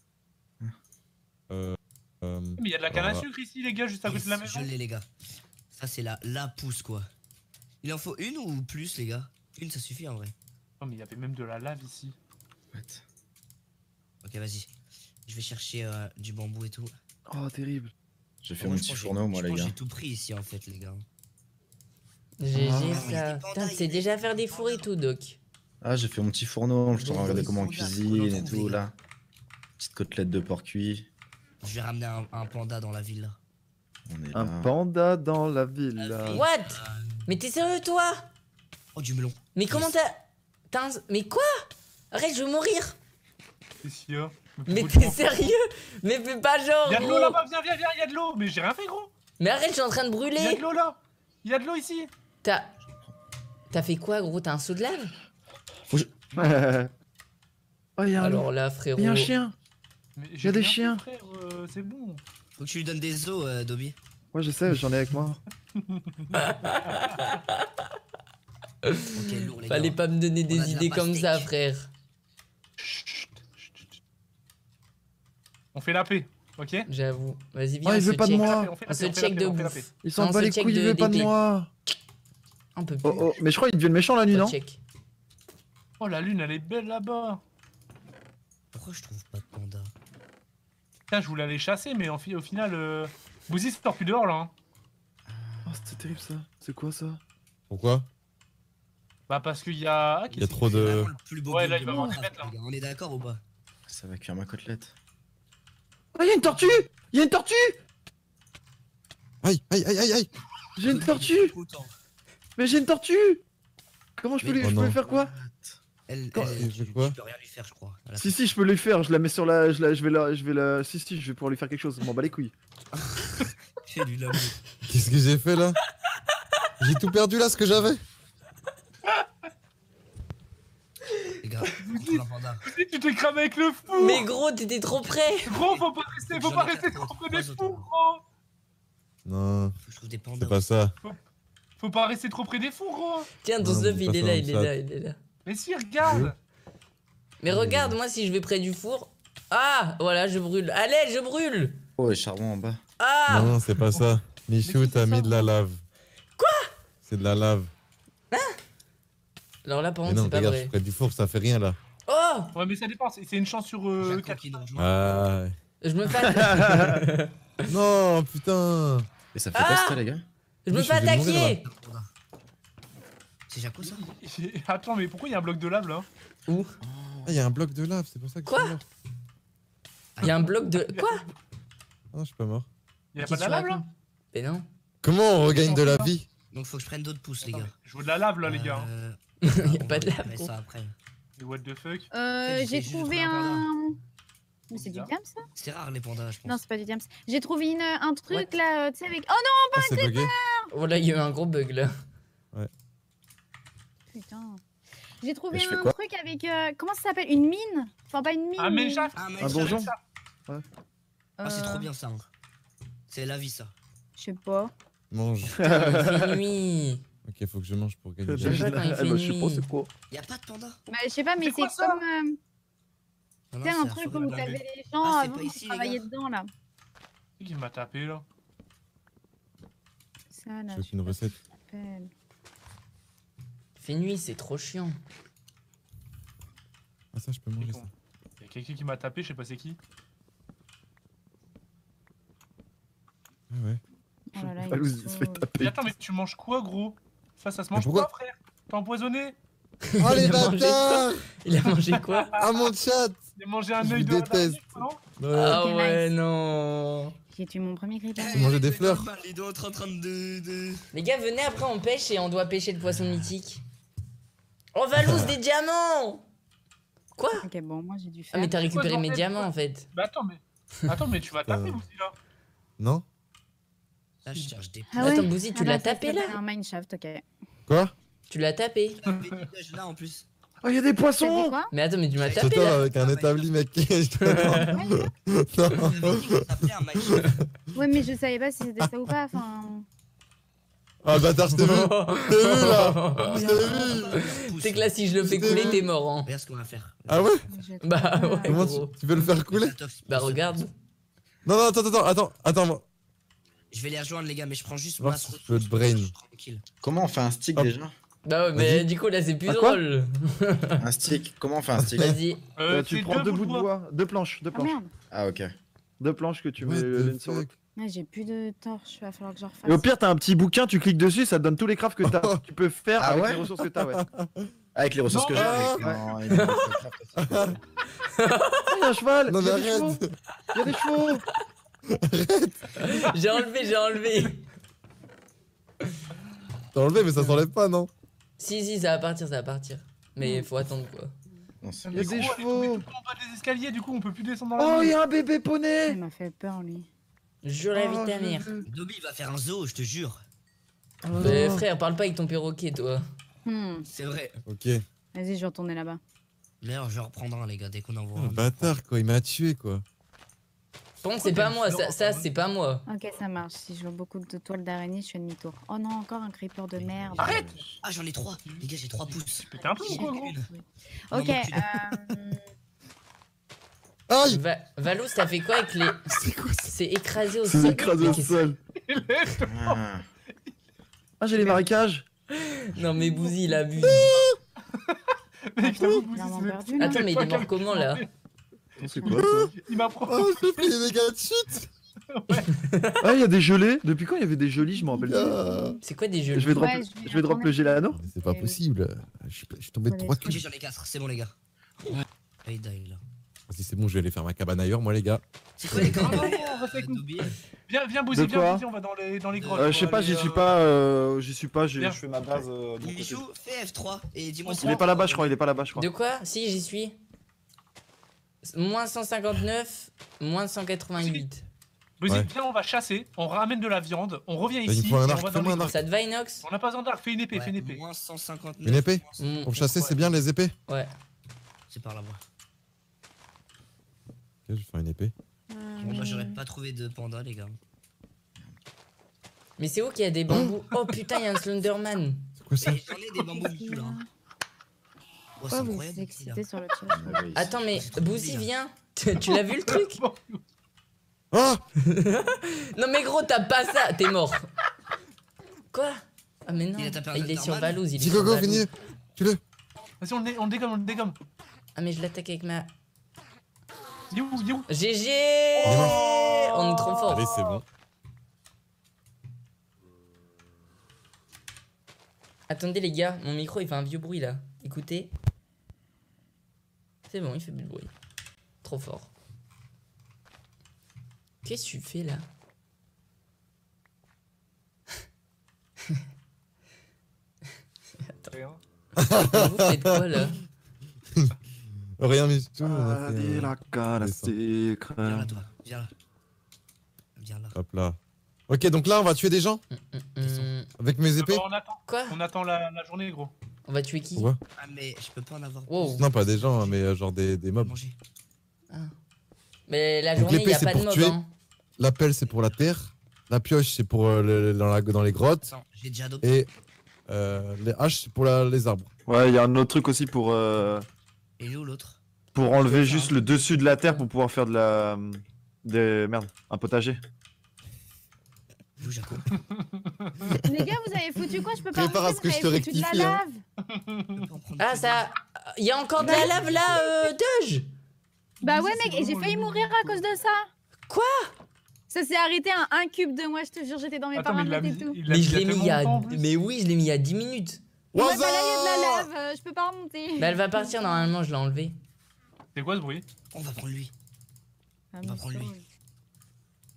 Euh, euh, Mais il y a de la canne à voilà. sucre ici, les gars, juste à côté de la Yes, maison. je l'ai, les gars. Ça, c'est la, la pousse quoi. Il en faut une ou plus, les gars? Une, ça suffit en vrai. Oh, mais il y avait même de la lave ici. What? Ok, vas-y. Je vais chercher euh, du bambou et tout. Oh, terrible. J'ai fait Moi, mon je petit pense que fourneau, j'ai- moi, je les pense que gars. J'ai tout pris ici en fait, les gars. G G Ah, ça. il y a des Putain, pandas, tu il sais y a déjà des faire des pandas. fours et tout, Doc. Ah, j'ai fait mon petit fourneau, je t'en Bon, regarder bah, comment on ils sont là, cuisine on en et trouve, tout les là. Petite côtelette de porc cuit. Je vais ramener un, un panda dans la ville là. On est Un là. panda dans la ville. là. What? Mais t'es sérieux, toi? Oh, du melon. Mais comment t'as. t'as un- Mais quoi? Arrête, je veux mourir. Qu'est-ce qu'il y a? Mais pourquoi t'es tu sérieux? Mais fais pas genre, Il y a de l'eau gros. là-bas, viens, viens, viens, il y a de l'eau. Mais j'ai rien fait, gros. Mais arrête, je suis en train de Il y a brûler. de l'eau là. Il y a de l'eau ici. T'as. T'as fait quoi, gros? T'as un seau de lave? Oh, il y a un Alors loup. là, frérot. Il y a un chien. Mais Il y j'ai a des rien fait, chiens. frère, euh, c'est bon. Faut que tu lui donnes des os, euh, Dobby. Ouais, je sais, j'en ai avec moi. Ok, lourd, les Fallait gars. pas me donner On a des de la idées comme ça, pastèque. frère. Chut, chut, chut. On fait la paix, ok? J'avoue. Vas-y, viens, Oh, on il se veut pas de check. moi. On fait On la se paix, on fait la check paix, de on fait la paix. bouffe. Il s'en On bat se les check couilles, il de- veut pas de d'épée. moi. Un peu plus. Oh, oh, mais je crois qu'il devient le méchant la nuit, On non? check. Oh, la lune, elle est belle là-bas. Pourquoi je trouve pas de panda? Putain, je voulais aller chasser, mais en fi- au final, euh... Bouzy sort plus dehors là. Hein. Oh, c'est terrible ça. C'est quoi ça? Pourquoi? Bah, parce qu'il y a. Ah, Il y a qu'est-ce trop C'est de. vraiment le plus beau Ouais, build là, de il va Minecraft, m'en mettre, là. les gars. On est d'accord ou pas? Ça va cuire ma côtelette. Oh, il y a une tortue! Il y a une tortue! Aïe, aïe, aïe, aïe, aïe. J'ai une tortue! Mais j'ai une tortue! Comment je peux Mais- lui, Oh je peux non. lui faire quoi? Elle, Quand- elle- Il tu, fait quoi? tu peux rien lui faire, je crois. Elle a Si, si, je peux lui faire. Je la mets sur la. Je, la, je vais la. Je vais la. Si, si, je vais pouvoir lui faire quelque chose. Je m'en bats les couilles. fait du l'amour. Qu'est-ce que j'ai fait là? J'ai tout perdu là, ce que j'avais. Les gars, on trouve un panda. Bouzy, tu t'es cramé avec le fou. Mais gros, t'étais trop près. Gros, faut pas rester, faut J'en pas ai rester quatre trop autres, près des trois fous, autres. gros. Non, Faut que je trouve des pandas. c'est pas ça. Faut pas rester trop près des fous, gros. Tiens, ton Non, stuff, mais il pas est ça, là, il est ça. là, il est là. Mais si, regarde. Mais regarde, moi, si je vais près du four. Ah, voilà, je brûle. Allez, je brûle. Oh, et charbon en bas. Ah. Non, c'est pas ça. Michou, Mais t'as c'est ça, mis de la lave. Quoi? C'est de la lave. Alors là, par Mais contre, non, c'est pas regarde, vrai. près du four, ça fait rien là. Oh, Ouais, mais ça dépend, c'est c'est une chance sur euh, Jaco quatre. qui nous rejoint. Ah. je me fais. Non, putain. Et ça fait Ah quoi ça, les gars? Je me Oui, fais je vais mourir, attaquer. Panda. C'est Jaco ça? Attends, mais pourquoi il y a un bloc de lave là? Où? Ah, il y a un bloc de lave, c'est pour ça que Quoi? je suis mort. Il y a un bloc de. Quoi? Ah non, je suis pas mort. Il y a Qui pas de la tu lave là? racontes Mais non. Comment on regagne de la vie? Donc faut que je prenne d'autres pousses, les gars. Je veux de la lave là, les gars. hein. Euh, Il y a on pas de va lave, mettre gros. ça après. Et what the fuck? Euh, J'ai j'ai juste trouvé trouvé un un. Mais c'est du Bizarre. diams ça? C'est rare les pandas, je pense. Non, c'est pas du diams. J'ai trouvé une, un truc What? là, euh, tu sais, avec. Oh Ah, c'est bugué. Oh là, il y a eu un gros bug là. non, putain. J'ai trouvé Et je fais un quoi? truc avec. euh, comment ça s'appelle? Une mine? Enfin, pas une mine. Ah, mais Jacques. Ah, mais Un ça- donjon? Ah, c'est Euh, trop bien ça. hein. C'est la vie ça. Je sais pas. Mange. Il fait nuit. Ok, faut que je mange pour gagner. J'aime pas quand il fait Elle, je sais nuit. pas c'est quoi. Y'a pas de panda. Bah, je sais pas, mais C'est c'est quoi ça comme. euh, Non, tu non, sais, c'est un la truc forêt où blindée. t'avais les gens Ah, c'est avant pas qui ici, les travaillaient gars. dedans là. Qui qui m'a tapé là? Ça là. Je veux je sais une pas recette. ce que ça s'appelle. Il fait nuit, c'est trop chiant. Ah, ça, je peux manger ça. Il y a quelqu'un qui m'a tapé, je sais pas c'est qui. Ah ouais. Oh là là, il Palouz, me il se fait sauve. Mais taper. attends, mais tu manges quoi, gros? Ça, ça se mange pourquoi quoi, frère? T'es empoisonné? Oh les Il a mangé bâtards! Il a mangé quoi? Ah mon chat! Il a mangé un Je œil vous de déteste. non? Ouais. Ah Ok, ouais, nice. non. J'ai tué mon premier creeper. Faut manger des fleurs. Il doit être en train de. de... Les gars, venez après, on pêche et on doit pêcher le poisson mythique. On va loose des diamants. Quoi? Ok, bon, moi j'ai dû Ah, faire. mais t'as récupéré Quoi, mes en fait, diamants quoi en fait. Bah attends, mais. Attends, mais tu vas taper Euh. aussi là. Non? Là, je cherche des. Ah ouais. Attends, Bouzy, tu Ah l'as bah, ça tapé là? s'appelle un mineshaft, ok. Quoi? Tu l'as tapé. Des nuages là en plus. Oh, il y a des T'as dit poissons. quoi? Mais attends, mais tu m'as J'ai- tapé Total là. avec un établi, mec. Je te demande. Non. Vous avez dit que ça s'appelait un Minecraft. Ouais, mais je savais pas si c'était ça ou pas. Enfin. Ah, bâtard, je t'ai vu. Je t'ai vu là. Je t'ai vu. C'est que là, si je le fais C'était couler, vu. t'es mort. Hein. Regarde ce qu'on va faire. Ah ouais? je- Bah ouais, Comment gros. tu, tu veux le faire couler? Bah regarde. Non, non, attends, attends, attends, attends. moi. Je vais les rejoindre, les gars, mais je prends juste Voir masse si je ressources. peux te brain. Tranquille. Comment on fait un stick Hop. déjà? Bah ouais, mais Vas-y. du coup, là, c'est plus Ah, quoi drôle. Un stick. Comment on fait un stick? Vas-y. Euh, Euh, tu c'est prends deux bouts de bois. bois, deux planches, deux Ah planches. merde. Ah ok. Deux planches que tu What mets the l'une sur l'autre. fuck? Ouais, j'ai plus de torches, va falloir que j'en refasse. Et au pire, t'as un petit bouquin, tu cliques dessus, ça te donne tous les crafts que t'as. Tu peux faire Ah avec ouais les ressources que t'as, ouais. Avec les ressources Non, que j'ai. ah, Non, il y a des Minecraft aussi. Ah, il y a un cheval. Non, Il y mais a des chevaux. arrête. Il y a des chevaux. J'ai enlevé, j'ai enlevé. T'as enlevé, mais ça s'enlève pas, non? Si, si, ça va partir, ça va partir. Mais faut attendre quoi. Non, c'est- Il y a des gros, chevaux. On est tout en bas des escaliers, du coup, on peut plus descendre dans la Oh, il y mine. a un bébé Il poney. m'a fait peur, lui. Je la Oh, vie ta je mère. veux. Dobby va faire un zoo, je te jure. Mais frère, parle pas avec ton perroquet, toi. Hmm. C'est vrai. Ok. Vas-y, je vais retourner là-bas. D'ailleurs, je vais reprendre un, les gars, dès qu'on en voit Oh, un. bâtard, quoi, il m'a tué, quoi. Par contre, c'est pas moi, ça, ça c'est pas moi. Ok, ça marche. Si je vois beaucoup de toiles d'araignée, je fais demi-tour. Oh non, encore un creeper de merde. Arrête. Ah, j'en ai trois. Les gars, j'ai trois pouces. Pété un peu ou quoi, gros? Ok, Non, mon euh... Aïe! Va Valous, t'as fait quoi avec les. C'est quoi ça? C'est écrasé au C'est sol. écrasé Mais au qu'est-ce- sol. Ah. Ah, j'ai les marécages. Non, mais Bouzy, il abuse. Mec, t'as beaucoup Clairement dit, perdu, là. Attends, mais il est mort comment là? C'est quoi ça? Il m'apprend. Oh, j'ai pris les dégâts de chute! Ah, il y a des gelées. Depuis quand il y avait des gelées? Je m'en rappelle plus. Ah. C'est quoi des jeux? Je vais drop, Ouais, je vais je vais drop retourner. le gelano. Mais c'est pas Et- possible. Je suis, je suis tombé de Faut les trois Ok, cubes. j'en ai quatre, c'est bon, les gars. Ah, il die, là. Vas-y, c'est bon, je vais aller faire ma cabane ailleurs, moi, les gars. C'est quoi les gars? Ah, non, on reste avec nous. Dobby. Viens, viens, Bouzy, De viens, quoi Bouzy, on va dans les, dans les grottes. Euh, on je sais va pas, aller, j'y suis euh, pas. euh, J'y suis pas. j'ai- Viens. Je fais ma base. euh, de mon côté. Michou, fais F trois et dis-moi On si Il est pas là-bas, je crois. Il est pas là-bas, je crois. De quoi? Si, j'y suis. Moins cent cinquante-neuf, moins cent quatre-vingt-huit. Bouzy, Ouais. viens, on va chasser, on ramène de la viande, on revient il me ici. faut un et arc, on va dans fais-moi les un grottes. Ça te va, Inox? On n'a pas besoin d'arc, fais une épée, fais une épée. Moins cent cinquante-neuf. Une épée Mm, Pour chasser, c'est bien les épées? Ouais. C'est par là-bas. Ok, je vais faire une épée. Bon, bah, j'aurais pas trouvé de panda, les gars. Mais c'est où qu'il y a des bambous? Oh putain, il y a un Slenderman. C'est quoi ça? Et j'en ai des bambous Michou, là. Oh, c'est Pourquoi vous incroyable. êtes ici, là. excité sur le chat? Ah oui. Attends, mais C'est trop Bouzy, joli, viens. Tu tu l'as vu le truc? Bon, Ah! Non, mais gros, t'as pas ça. T'es mort. Quoi? Ah, mais non. Il a tapé un Il est sur Slenderman. Valouz. Il est Dis sur Gogo, Valouz. finis! Tue-le! Vas-y, on le dé- on le dégomme, on le dégomme. Ah, mais je l'attaque avec ma. Il est où, il est où? G G! est mort. On est trop fort. Allez, c'est bon. Attendez, les gars, mon micro il fait un vieux bruit là. Écoutez. C'est bon, il fait plus de bruit. Trop fort. Qu'est-ce que tu fais là? Rien. Vous faites quoi là? Rien, mais tout. on a Ah, fait, dis euh, la cara, descend. c'est Viens là, crème. toi. Viens là. Viens là. Hop là. Ok, donc là, on va tuer des gens Hum, avec mes épées? On attend, quoi? on attend la, la journée, gros. On va tuer qui? Ouais. Ah, mais je peux pas en avoir. Wow. Non, pas des gens, hein, mais euh, genre des, des mobs. Manger. Mais la Donc, journée, il l'épée, y a c'est pas de pour mob. tuer. Hein. La pelle, c'est pour la terre. La pioche, c'est pour euh, le- dans, la, dans les grottes. Attends, j'ai déjà adopté. Et euh, les haches, c'est pour la- les arbres. Ouais, il y a un autre truc aussi pour euh, Et il est où l'autre? pour enlever juste le dessus de la terre pour pouvoir faire de la des merde, un potager. Il est où, Jaco? Les gars, vous avez foutu quoi? Je peux pas Prépare à rentrer, ce que vous je te avez foutu de la rectifie, hein. lave. Je peux pas en prendre Ah, plus. ça. Il y a encore de la lave là, euh, Doge. Bah Mais ouais, ça, c'est mec, et j'ai vraiment failli le- mourir à cause de ça. Quoi? Ça s'est arrêté à un cube de moi, je te jure, j'étais dans mes Attends, mais il l'a paramètres mis. et tout. il l'a Mais je l'ai il y a mis il y a. tellement longtemps, en plus. Mais oui, je l'ai mis il y a dix minutes. Ouais, bah là, il y a Waza de la lave, euh, je peux pas remonter. Bah, elle va partir normalement, je l'ai enlevée. C'est quoi ce bruit? On va prendre lui. Ah, on va mais prendre lui. ça,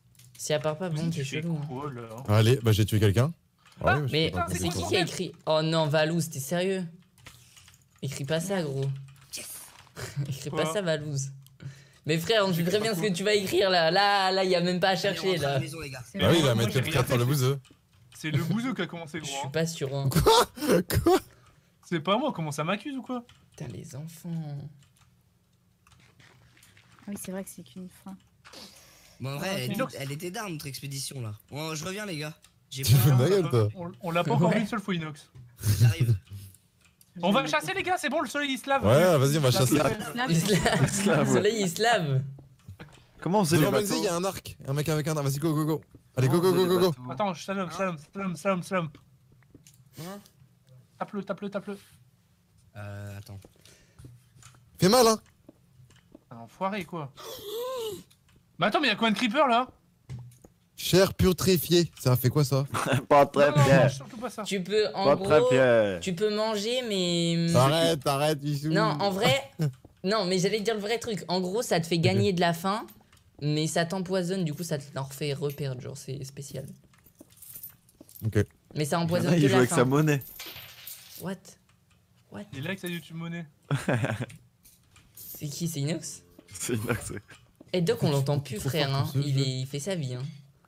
Si elle part pas, bon, Tu t'es fais chelou. quoi, là Allez, bah j'ai tué quelqu'un. Ah, ouais, je Mais sais pas putain, c'est comment qui ça. qui a écrit? Oh non, Valouz, t'es sérieux? Écris pas ça, gros. Écris pas Quoi ça, Valouz. Mais frère, on sait très bien ce que tu vas écrire là. Là, là, y a même pas à Allez, on chercher rentre à la là. maison, les gars. C'est Bah oui, bon. il a Moi, mettre j'ai le rien prêtre le fait. bouseux. C'est le bouseux qui a commencé, Je gros. suis hein. pas sûr. Hein. Quoi? C'est pas moi, comment ça m'accuse ou quoi? Putain, les enfants. Ah oui, c'est vrai que c'est qu'une fin. Bon, en vrai, Ah, elle, Inox. était- elle était d'armes, notre expédition là. Bon, je reviens, les gars. J'ai Tu pas. fais de ma On gueule, l'a toi. pas- On, on l'a pas encore Ouais. vu une seule fois, Inox. J'arrive. On va chasser, les gars, c'est bon, le soleil il se lave. Ouais, vas-y, on va Il se lave. chasser. Là, Il se lave. Il se lave, Le ouais. soleil, il se lave. Comment on faisait les Devant Benzi, bateaux il y a un arc. Un mec avec un arc. Vas-y, go, go, go. Allez, go, Comment go, on go, faisait go, les go. bateaux Attends, slalom, slalom, slalom, slalom, slalom. Hein Tape-le, tape-le, tape-le. Euh, attends. Fais mal, hein. Un enfoiré, quoi. Mais attends, mais y'a combien de creepers là? Cher putréfié. Ça fait quoi ça? Pas très Non, non, non, bien. surtout pas ça. Tu peux, en Pas très gros, bien. tu peux manger, mais. Arrête, arrête, Issou. Non, en vrai. Non, mais j'allais te dire le vrai truc. En gros, ça te fait gagner de la faim, mais ça t'empoisonne, du coup, ça t'en refait reperdre. Genre, c'est spécial. Ok. Mais ça empoisonne Il que joue la avec sa faim. monnaie. What? What? Il est là que sa YouTube monnaie. C'est qui? C'est Inox? C'est Inox. Et Doc, on l'entend plus, Trop frère. fort Hein. pour ce Il, jeu. est... il fait sa vie. Hein.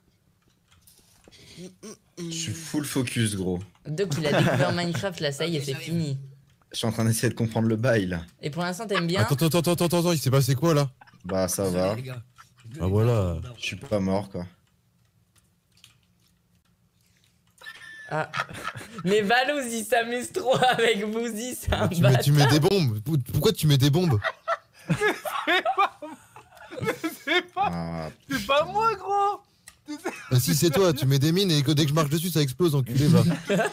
Je suis full focus, gros. Doc, il a découvert Minecraft, là, ça y est, Ok, c'est j'arrive. fini. Je suis en train d'essayer de comprendre le bail là. Et pour l'instant, t'aimes bien? Attends, attends, attends, attends, attends, il s'est passé quoi là? Bah ça Désolé, va. les gars. Ah, voilà. Je suis pas mort quoi. Ah. Mais Valouz, il s'amuse trop avec Bouzy, c'est un tu, mets, tu mets bâtard. des bombes. Pourquoi tu mets des bombes? C'est pas, Ah, c'est pas moi, gros. Bah si, c'est toi, tu mets des mines et que dès que je marche dessus, ça explose, enculé, va.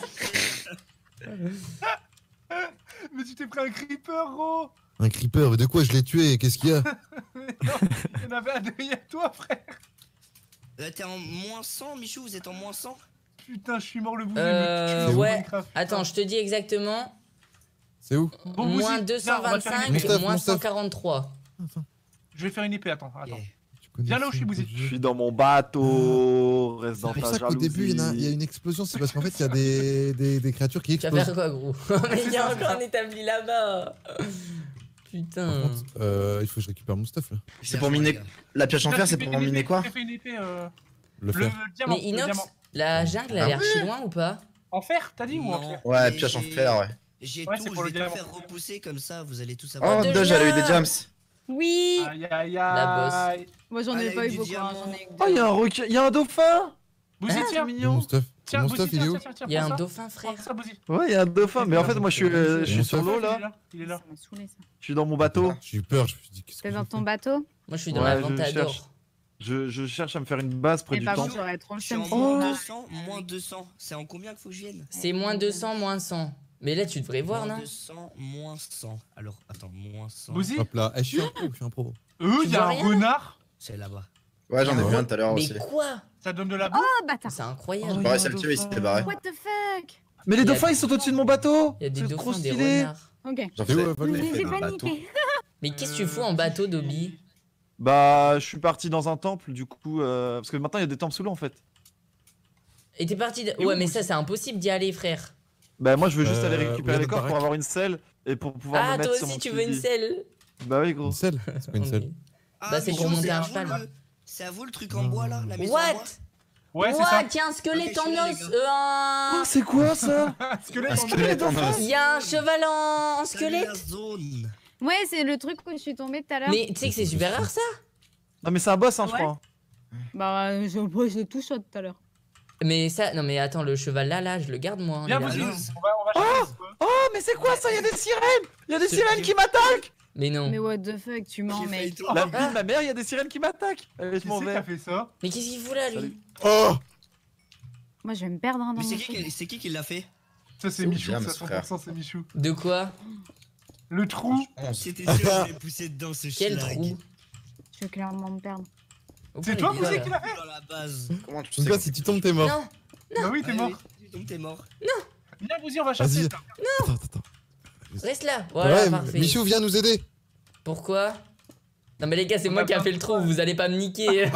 Mais tu t'es pris un creeper, gros. Un creeper, mais de quoi je l'ai tué? Qu'est-ce qu'il y a? Mais non, il y en avait un derrière toi, frère. Euh, T'es en moins cent, Michou, vous êtes en moins cent? Putain, je suis mort le bouseux. Euh, me tue, ouais. Minecraft, putain. Attends, je te dis exactement. C'est où? Bon, moins Bouzy, deux cent viens, on va faire une vingt-cinq, Mon épée. stuff, moins mon stuff. cent quarante-trois. Je vais faire une épée, attends, attends. Yeah. Tu connais Viens là où ça, je suis, Bouzy. Je suis dans mon bateau. Reste dans C'est pour ta ça qu'au début, il y, en a- il y a jalousie. une explosion, c'est parce qu'en fait, il y a des, des, des créatures qui Tu vas explosent. faire quoi, gros? Mais il y a encore un établi là-bas. Par Putain. contre, euh, il faut que je récupère mon stuff là. C'est pour miner. La pioche en fer, c'est pour J'ai fait une miner épée, quoi? J'ai fait une épée, euh, Le le fer. diamant. Mais le Inox, diamant. la jungle a Ah l'air oui si loin ou pas? En fer, t'as dit ou en Non. fer? Ouais, Mais pioche en j'ai- fer, ouais. J'ai Ouais, tout, c'est je pour le vais tout diamant. faire repousser comme ça, vous allez tout Oh, savoir. de Doge, elle a eu des joie. jams. Oui. Aïe aïe La aïe. Moi, j'en Ah, ai il y a pas eu eu du beaucoup. hein, diamant. J'en ai eu que Oh, il y a un deux. requin. Il y a un dauphin. Bouzy, Hein tiens. C'est Mon mignon. stuff. Tiens, Mon Bouzy, stuff, il tiens, est où? tiens, tiens, tiens, Il y a prends un ça. dauphin, frère. Prends ça, Bouzy. Ouais, il y a un dauphin. Mais en fait, moi, je suis, euh, je suis Mon sur stuff. l'eau Il est là. là, il est là. Ça m'a saoulé, ça. Je suis dans mon bateau. J'ai eu peur, je me suis dit, qu'est-ce que T'es dans j'ai ton fait? bateau? Moi, je suis dans Ouais, la je Ventador. cherche. Je, je cherche à me faire une base près Mais du par temple. contre, j'aurais trop le Je suis en seum. moins Oh. deux cents, moins deux cents. C'est en combien qu'il faut que je vienne? C'est moins deux cents, moins cent. Mais là, tu devrais voir, Moins non? deux cents, moins cent. Alors, attends, moins cent. Bouzy, Hop là, eh, je suis un pro, je suis un pro. eux, Tu il y a vois un rien renard. C'est là-bas. Ouais, j'en ai vu un tout à l'heure Mais aussi. quoi? Ça donne de la boue. Oh, bâtard. C'est incroyable. Oh, J'ai réussi à le tuer, il s'était barré. What the fuck? Mais les Il y a- dauphins, ils sont au-dessus de mon bateau. Il y a des C'est trop dauphins, des stylé. renards. Ok. J'en C'est où, fais- euh, Val- j'ai fait J'ai un bateau. paniqué. Mais qu'est-ce que tu fous en bateau, Dobby? Bah, je suis parti dans un temple, du coup, euh, parce que maintenant il y a des temples sous l'eau en fait. Et t'es parti de... Et Ouais, où, mais Bouzy ça, c'est impossible d'y aller, frère. Bah, moi je veux juste Euh, aller où il y récupérer a les des corps pour baraques. avoir une selle et pour pouvoir Ah, me mettre toi sur aussi, mon tu veux une petit- selle? Bah oui, gros. Une selle? C'est pas une selle. Ah, Bah, c'est Michou, pour monter un à vous cheval. le- C'est à vous le truc en bois là, la maison en What? bois? Ouais, c'est What? ça. Il y a un squelette Ok, je en suis là, les os. gars. Euh, Oh, un... c'est quoi ça? Squelette Un en bois. squelette en os. Il y a un cheval en, en Salut, la squelette. zone. Ouais, c'est le truc où je suis tombée tout à l'heure. Mais tu sais que c'est super rare, ça? Non, mais c'est un boss, hein, je Ouais. crois. Bah, euh, je, moi, je l'ai tout shot tout à l'heure. Mais ça... Non, mais attends, le cheval là, là, je le garde, moi. hein, Viens, il a Bouzy, rien. on va, on va chercher. Oh, mais c'est quoi ça? Il y a des sirènes! Il y a des Ce- sirènes qui m'attaquent! Mais non. Mais what the fuck, tu mens, J'ai failli mec. tomber. La vie de ma mère, il y a des sirènes qui m'attaquent! Allez, je Qui m'en c'est qui a vais. fait ça? Mais qu'est-ce qu'il fout là, lui? Salut. Oh! Moi, je vais me perdre hein, dans Mais mon c'est qui, truc. qui- c'est qui qui l'a fait? Ça, c'est Oh, Michou, James, ça, cent frère. pour cent, c'est Michou. De quoi? Le trou. C'était sûr que j'allais pousser dedans ce Quel schlag. trou? Je vais clairement me perdre. Au C'est point, toi, il est là, Bouzy, là. qui l'a fait? Dans la base. Comment tu Donc sais là, si tu tombes, t'es mort. Non, Bah oui, t'es Ouais, mort. oui, donc t'es mort. Viens, Bouzy, on va Vas-y. chasser. Attends, attends, attends. reste là. Voilà, Ouais, parfait. Michou, viens nous aider. Pourquoi? Non mais les gars, c'est On moi a qui a plein fait de le trou, fois. vous allez pas me niquer.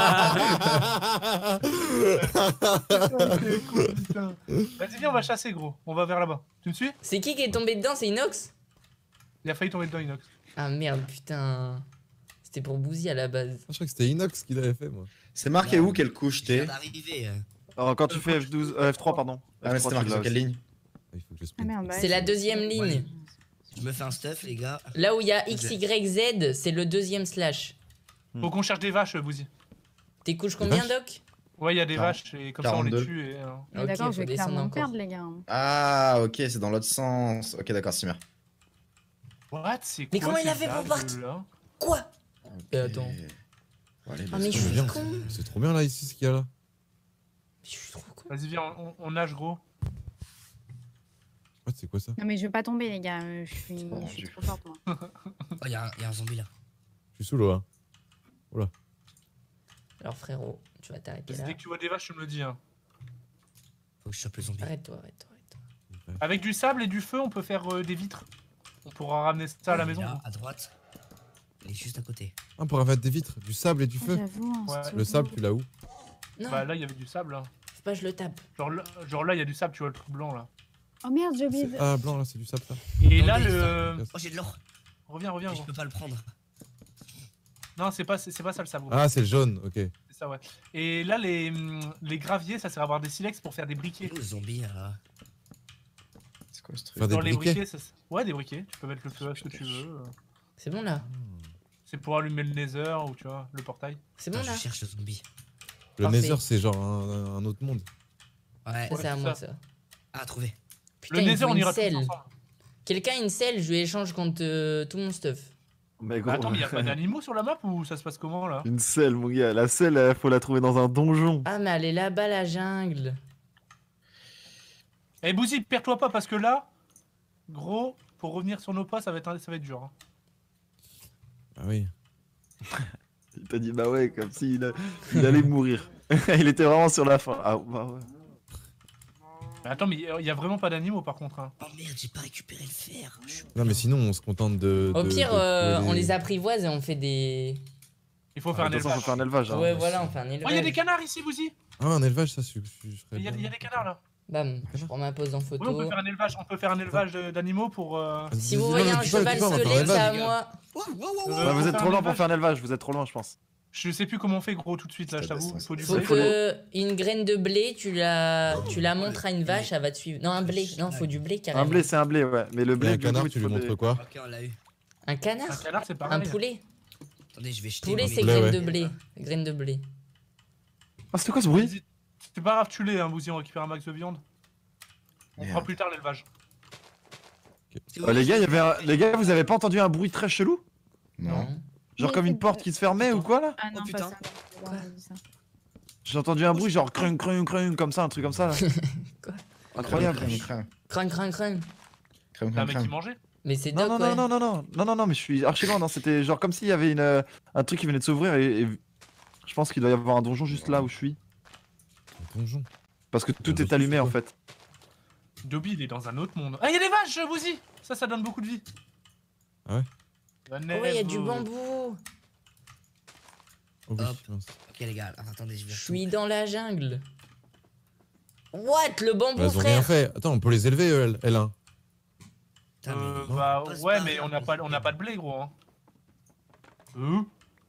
Vas-y, viens, on va chasser, gros. On va vers là-bas. Tu me suis? C'est qui qui est tombé dedans? C'est Inox? Il a failli tomber dedans, Inox. Ah merde, putain. C'était pour Bouzy à la base. Je crois que c'était Inox qui l'avait fait, moi. C'est marqué où quelle couche Je viens t'es? d'arriver. euh. Alors quand tu fais F douze, euh, F trois pardon. Ah, mais F trois, c'était marqué tu sur l'as quelle aussi. ligne? Ah, il faut que je Ah spin. merde, bah C'est ouais, la deuxième ligne. Je me fais un stuff, les gars. Là où il y a X Y Z, c'est le deuxième slash. Faut qu'on cherche des vaches, Bouzy. T'es couche combien, vaches Doc? Ouais, il y a des quarante, vaches et comme ça on les quarante-deux. tue. Et, euh, Mais Ok, d'accord, faut je vais descendre clairement encore. perdre, les gars. Ah, ok, c'est dans l'autre sens. Ok, d'accord, Simer. What? C'est quoi Mais comment il ces a fait pour vaches, partir là Quoi? Ok. Euh, attends. Bon, allez, Ah, let's mais go. je suis Bien, con. c'est- C'est trop bien là, ici, ce qu'il y a là. Je suis trop con. Vas-y, viens, on, on nage, gros. What, c'est quoi ça? Non, mais je veux pas tomber, les gars. euh, Je suis, bon, je suis Dieu. trop forte, moi. Oh, y'a un, y a un zombie là. Je suis sous l'eau, hein. Alors frérot, tu vas t'arrêter Vas-y, là. dès que tu vois des vaches, tu me le dis. Hein. Faut que je chope le zombie. Arrête-toi, arrête-toi, arrête-toi. Avec du sable et du feu, on peut faire euh, des vitres. On pourra ramener ça à la Il est maison. Là, à droite. Il est juste à côté. Ah, pour avoir des vitres, du sable et du Ah, feu. j'avoue, hein, Ouais. c'est Le trop sable, beau. tu l'as où? Non, Bah là, il y avait du sable. Là. faut pas que je le tape. Genre, là, genre là, il y a du sable, tu vois le truc blanc là. Oh merde, j'ai oublié C'est- de. Ah, blanc là, c'est du sable ça. Et Non, là, mais le. Oh, j'ai de l'or. Reviens, reviens, Mais je gros. peux pas le prendre. Non, c'est pas, c'est c'est pas ça le sable. gros. Ah, c'est le jaune, ok. C'est ça, ouais. Et là, les, hum, les graviers, ça sert à avoir des silex pour faire des briquets. Où le zombie là? C'est quoi ce truc? Faire des Genre les briquets. briquets, ça... Ouais, des briquets. Tu peux mettre le feu à ce que tu veux. C'est bon là. C'est pour allumer le nether ou tu vois, le portail. C'est bon Attends, là. je cherche le zombie. Le Parfait. Nether, c'est genre un, un autre monde. Ouais. Ouais, C'est à c'est moi ça. ça. Ah, trouvé. Putain, Le il me nether, faut on une ira tous selle. ensemble. Quelqu'un une selle, je lui échange contre euh, tout mon stuff. Mais gros, Bah, attends, mais y a pas d'animaux sur la map ou ça se passe comment là? une selle mon gars, la selle euh, faut la trouver dans un donjon. Ah mais elle est là-bas la jungle. Eh Bouzy, perds-toi pas parce que là, gros, pour revenir sur nos pas, ça va être, ça va être dur. Hein. Ah oui. Il t'a dit bah ouais, comme s'il a- il allait mourir. Il était vraiment sur la fin. Ah bah ouais. Mais attends, mais il y a vraiment pas d'animaux par contre. Hein. Oh merde, j'ai pas récupéré le fer. Je suis- Non, mais sinon, on se contente de. Au de- pire, de euh, trouver on des- les apprivoise et on fait des... Il faut De faire un toute façon, faut élevage. faire un élevage. hein. Ouais voilà, on fait un Oh, il y a des élevage. canards ici, Bouzy. Ah, un élevage, ça, je, je, je serais Il y, a- bien. il y a des canards là. Bam, je prends ma pose en Oui, on peut photo. faire un élevage. On peut faire un élevage de- d'animaux pour. euh, Ah, Si vous non, voyez mais un tu peux, cheval tu peux, on va faire un squelette, c'est à élevage. moi. Wow, wow, wow, Euh, wow. Bah, vous faut êtes faire trop un loin pour élevage. faire un élevage, vous êtes trop loin je pense. Je sais plus comment on fait, gros, tout de suite là, je t'avoue. Il faut du Faut blé. faut que une graine de blé, tu la, tu la montres à une vache, elle va te suivre. Non, un blé. Non, faut du blé carrément. Un blé c'est un blé ouais, mais le Et blé un du canard, coup, tu il lui faut des- montres quoi? Ok, on l'a eu. Un Un canard? canard, c'est Un pareil. poulet? Attendez, je vais jeter. Poulet, mes- c'est Poulet, graine ouais. de blé. Graine de blé. Ah c'était quoi ce bruit? Vas-y. C'est pas grave, tu l'es, hein, Bouzy, on récupère un max de viande. On Merde. fera plus tard l'élevage. C'est Oh, les gars, il y avait un- les gars, vous avez pas entendu un bruit très chelou? Non. Genre Oui, comme c'est une porte de- qui se fermait ou quoi là? Ah non, Oh, pas putain. ça. non, j'ai dit ça. J'ai entendu un bruit genre crung crung crung comme ça, un truc comme ça là. Quoi? Incroyable. Crème, crème, Crunch, crunch, crunch. crème, T'as un crème, mec qui crème. mangeait? Mais c'est Non, Doc, non, ouais. non, non, non, non, non, non, non, mais je suis archi loin. Non, c'était genre comme s'il y avait une, euh, un truc qui venait de s'ouvrir et, et je pense qu'il doit y avoir un donjon juste là où je suis. Un donjon. Parce que tout Un est allumé donjon, en c'est fait. Dobby, il est dans un autre monde. Ah, il y a des vaches, Bouzy! Ça, ça donne beaucoup de vie. Ah ouais? Oh ouais, il y a du bambou. Oh oui, Hop. mince. Ok, les gars, alors, attendez, je vais. Je suis dans la jungle. What? Le bambou, Bah, elles ont rien frère? fait. Attends, on peut les élever, eux, elles, elles, hein. Putain, Euh, mais- bah Passe ouais, par mais là, on n'a pas, on n'a pas de blé, gros. Hein. Euh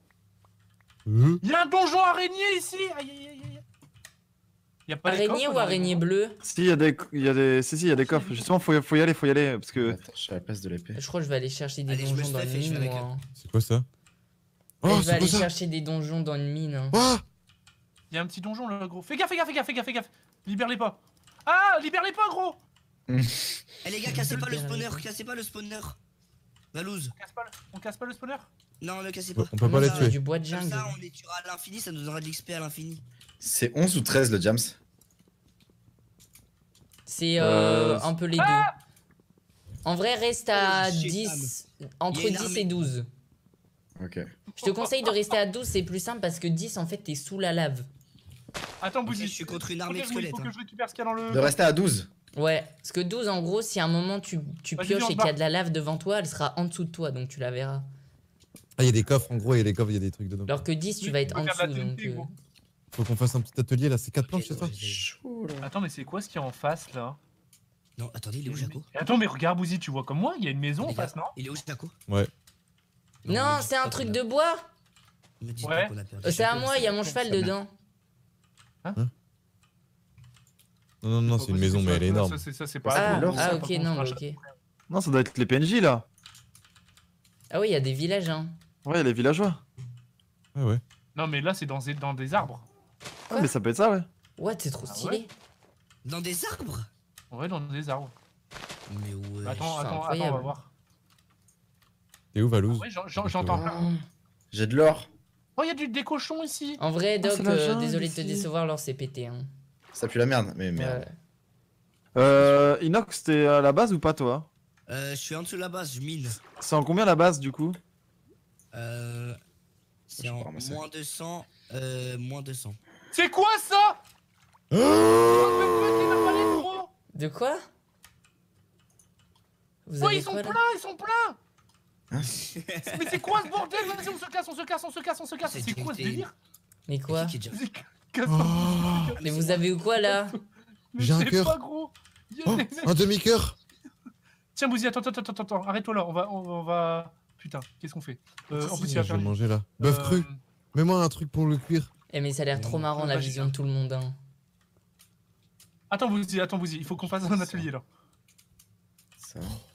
Euh Il y a un donjon araignée ici. Aïe, aïe, aïe, aïe. Y a pas des Araignée coffres ou dans les araignée donjons? bleue? Si, il y a des, il y a des, si, si, il y a des coffres. Justement, faut, faut y aller, faut y aller parce que. Attends, je suis à la place de l'épée. Je crois que je vais aller chercher des Allez, je me donjons dans stuff une et je vais mine, avec moi. C'est quoi ça? Eh, Oh, je vais c'est aller quoi ça? chercher des donjons dans une mine. hein. Ah! Il y a un petit donjon là, gros. Fais gaffe, fais gaffe, fais gaffe, fais gaffe, fais gaffe. Libère-les pas. Ah, libère-les pas, gros. Eh les gars, cassez pas le Libère spawner, avec- cassez pas le spawner. La loose. On casse pas le, on casse pas le spawner? Non, ne cassez On pas. peut pas Moi, les c'est tuer. du bois de Comme jungle. ça, on les tuera à l'infini, ça nous donnera de l'X P à l'infini. C'est onze ou treize le Jams? C'est euh, Euh, un peu les deux. En vrai, reste à Oh, shit, dix, Il y entre a une dix armée. et douze. Ok. Je te conseille de rester à douze, c'est plus simple parce que dix, en fait, t'es sous la lave. Attends, Ok, Bouzy. je suis contre une armée Ok, de oui, squelettes. Il faut hein. que je récupère ce qu'il y a dans le. De rester à douze. Ouais, parce que douze, en gros, si à un moment tu, tu Vas-y, pioches viens, on et se qu'il y a barre. de la lave devant toi, elle sera en dessous de toi, donc tu la verras. Ah, il y a des coffres, en gros, il y a des coffres, il y a des trucs dedans. Alors que dix, tu vas être en Faut faire dessous. de la Donc, T N T, euh, gros. Faut qu'on fasse un petit atelier là, c'est quatre Ok, planches, c'est ça? donc, j'ai- Attends, mais c'est quoi ce qu'il y a en face là? Non, attendez, il est où Jaco? Et Attends, mais regarde, Bouzy, tu vois comme moi, il y a une maison en Les gars, face, non? Il est où Jaco? Ouais. Non, me c'est dites un pas truc qu'on de a- bois. me dites Ouais. pas qu'on a perdu Euh, C'est à Jaco, moi, il y a mon cheval Ça va. dedans. Non, non, non, c'est une maison, mais elle est énorme. Ça, c'est- ça, c'est pas. Ah, alors, ah ça, ok, par contre, non, un mais chat- ok. Non, ça doit être les P N J là. Ah oui, il y a des villages, hein. Ouais, les villageois. Ouais, ouais. Non, mais là, c'est dans, des- dans des arbres. Ah, mais ça peut être ça, ouais. What, c'est trop Ah stylé. Dans des arbres? Ouais, dans des arbres. Mais ouais. Attends, c'est attends, attends, on incroyable. va voir. T'es où, Valouz? Ouais, j'en- j'en- j'entends plein. Oh. J'ai de l'or. Oh, il y a du, des cochons ici. En vrai, Doc, c'est la euh, jungle désolé de te ici. décevoir, alors c'est pété. Hein. Ça pue la merde, mais merde. Ouais. Euh, Inox, t'es à la base ou pas toi? Euh, je suis en dessous de la base, je mine. C'est en combien la base du coup? Euh. Je C'est vais en ramasser. moins deux cents. Euh, moins deux cents. C'est quoi ça? Oh, le petit arbalète, gros. De quoi? Vous Oh, avez ils sont quoi, là pleins, ils sont pleins. Mais c'est quoi ce bordel? Vas-y, on se casse, on se casse, on se casse, on se casse. C'est C'est quoi ce triste. délire? Mais quoi? Qui est déjà- Vas-y, casse-toi. Mais vous avez eu quoi là? Mais J'ai un je sais cœur. pas, gros. Il y a Oh, des mecs- un demi-cœur. Tiens, Bouzy, attends, attends, attends, attends, arrête-toi là, on va, on, on va... Putain, qu'est-ce qu'on fait euh, En plus, il va Je faire vais le nuit. manger là. Bœuf Euh, cru. Mets-moi un truc pour le cuire. Eh mais ça a l'air trop marrant la Vas-y, vision viens. de tout le monde. Hein. Attends, Bouzy, attends, Bouzy, il faut qu'on fasse un atelier là. Ça.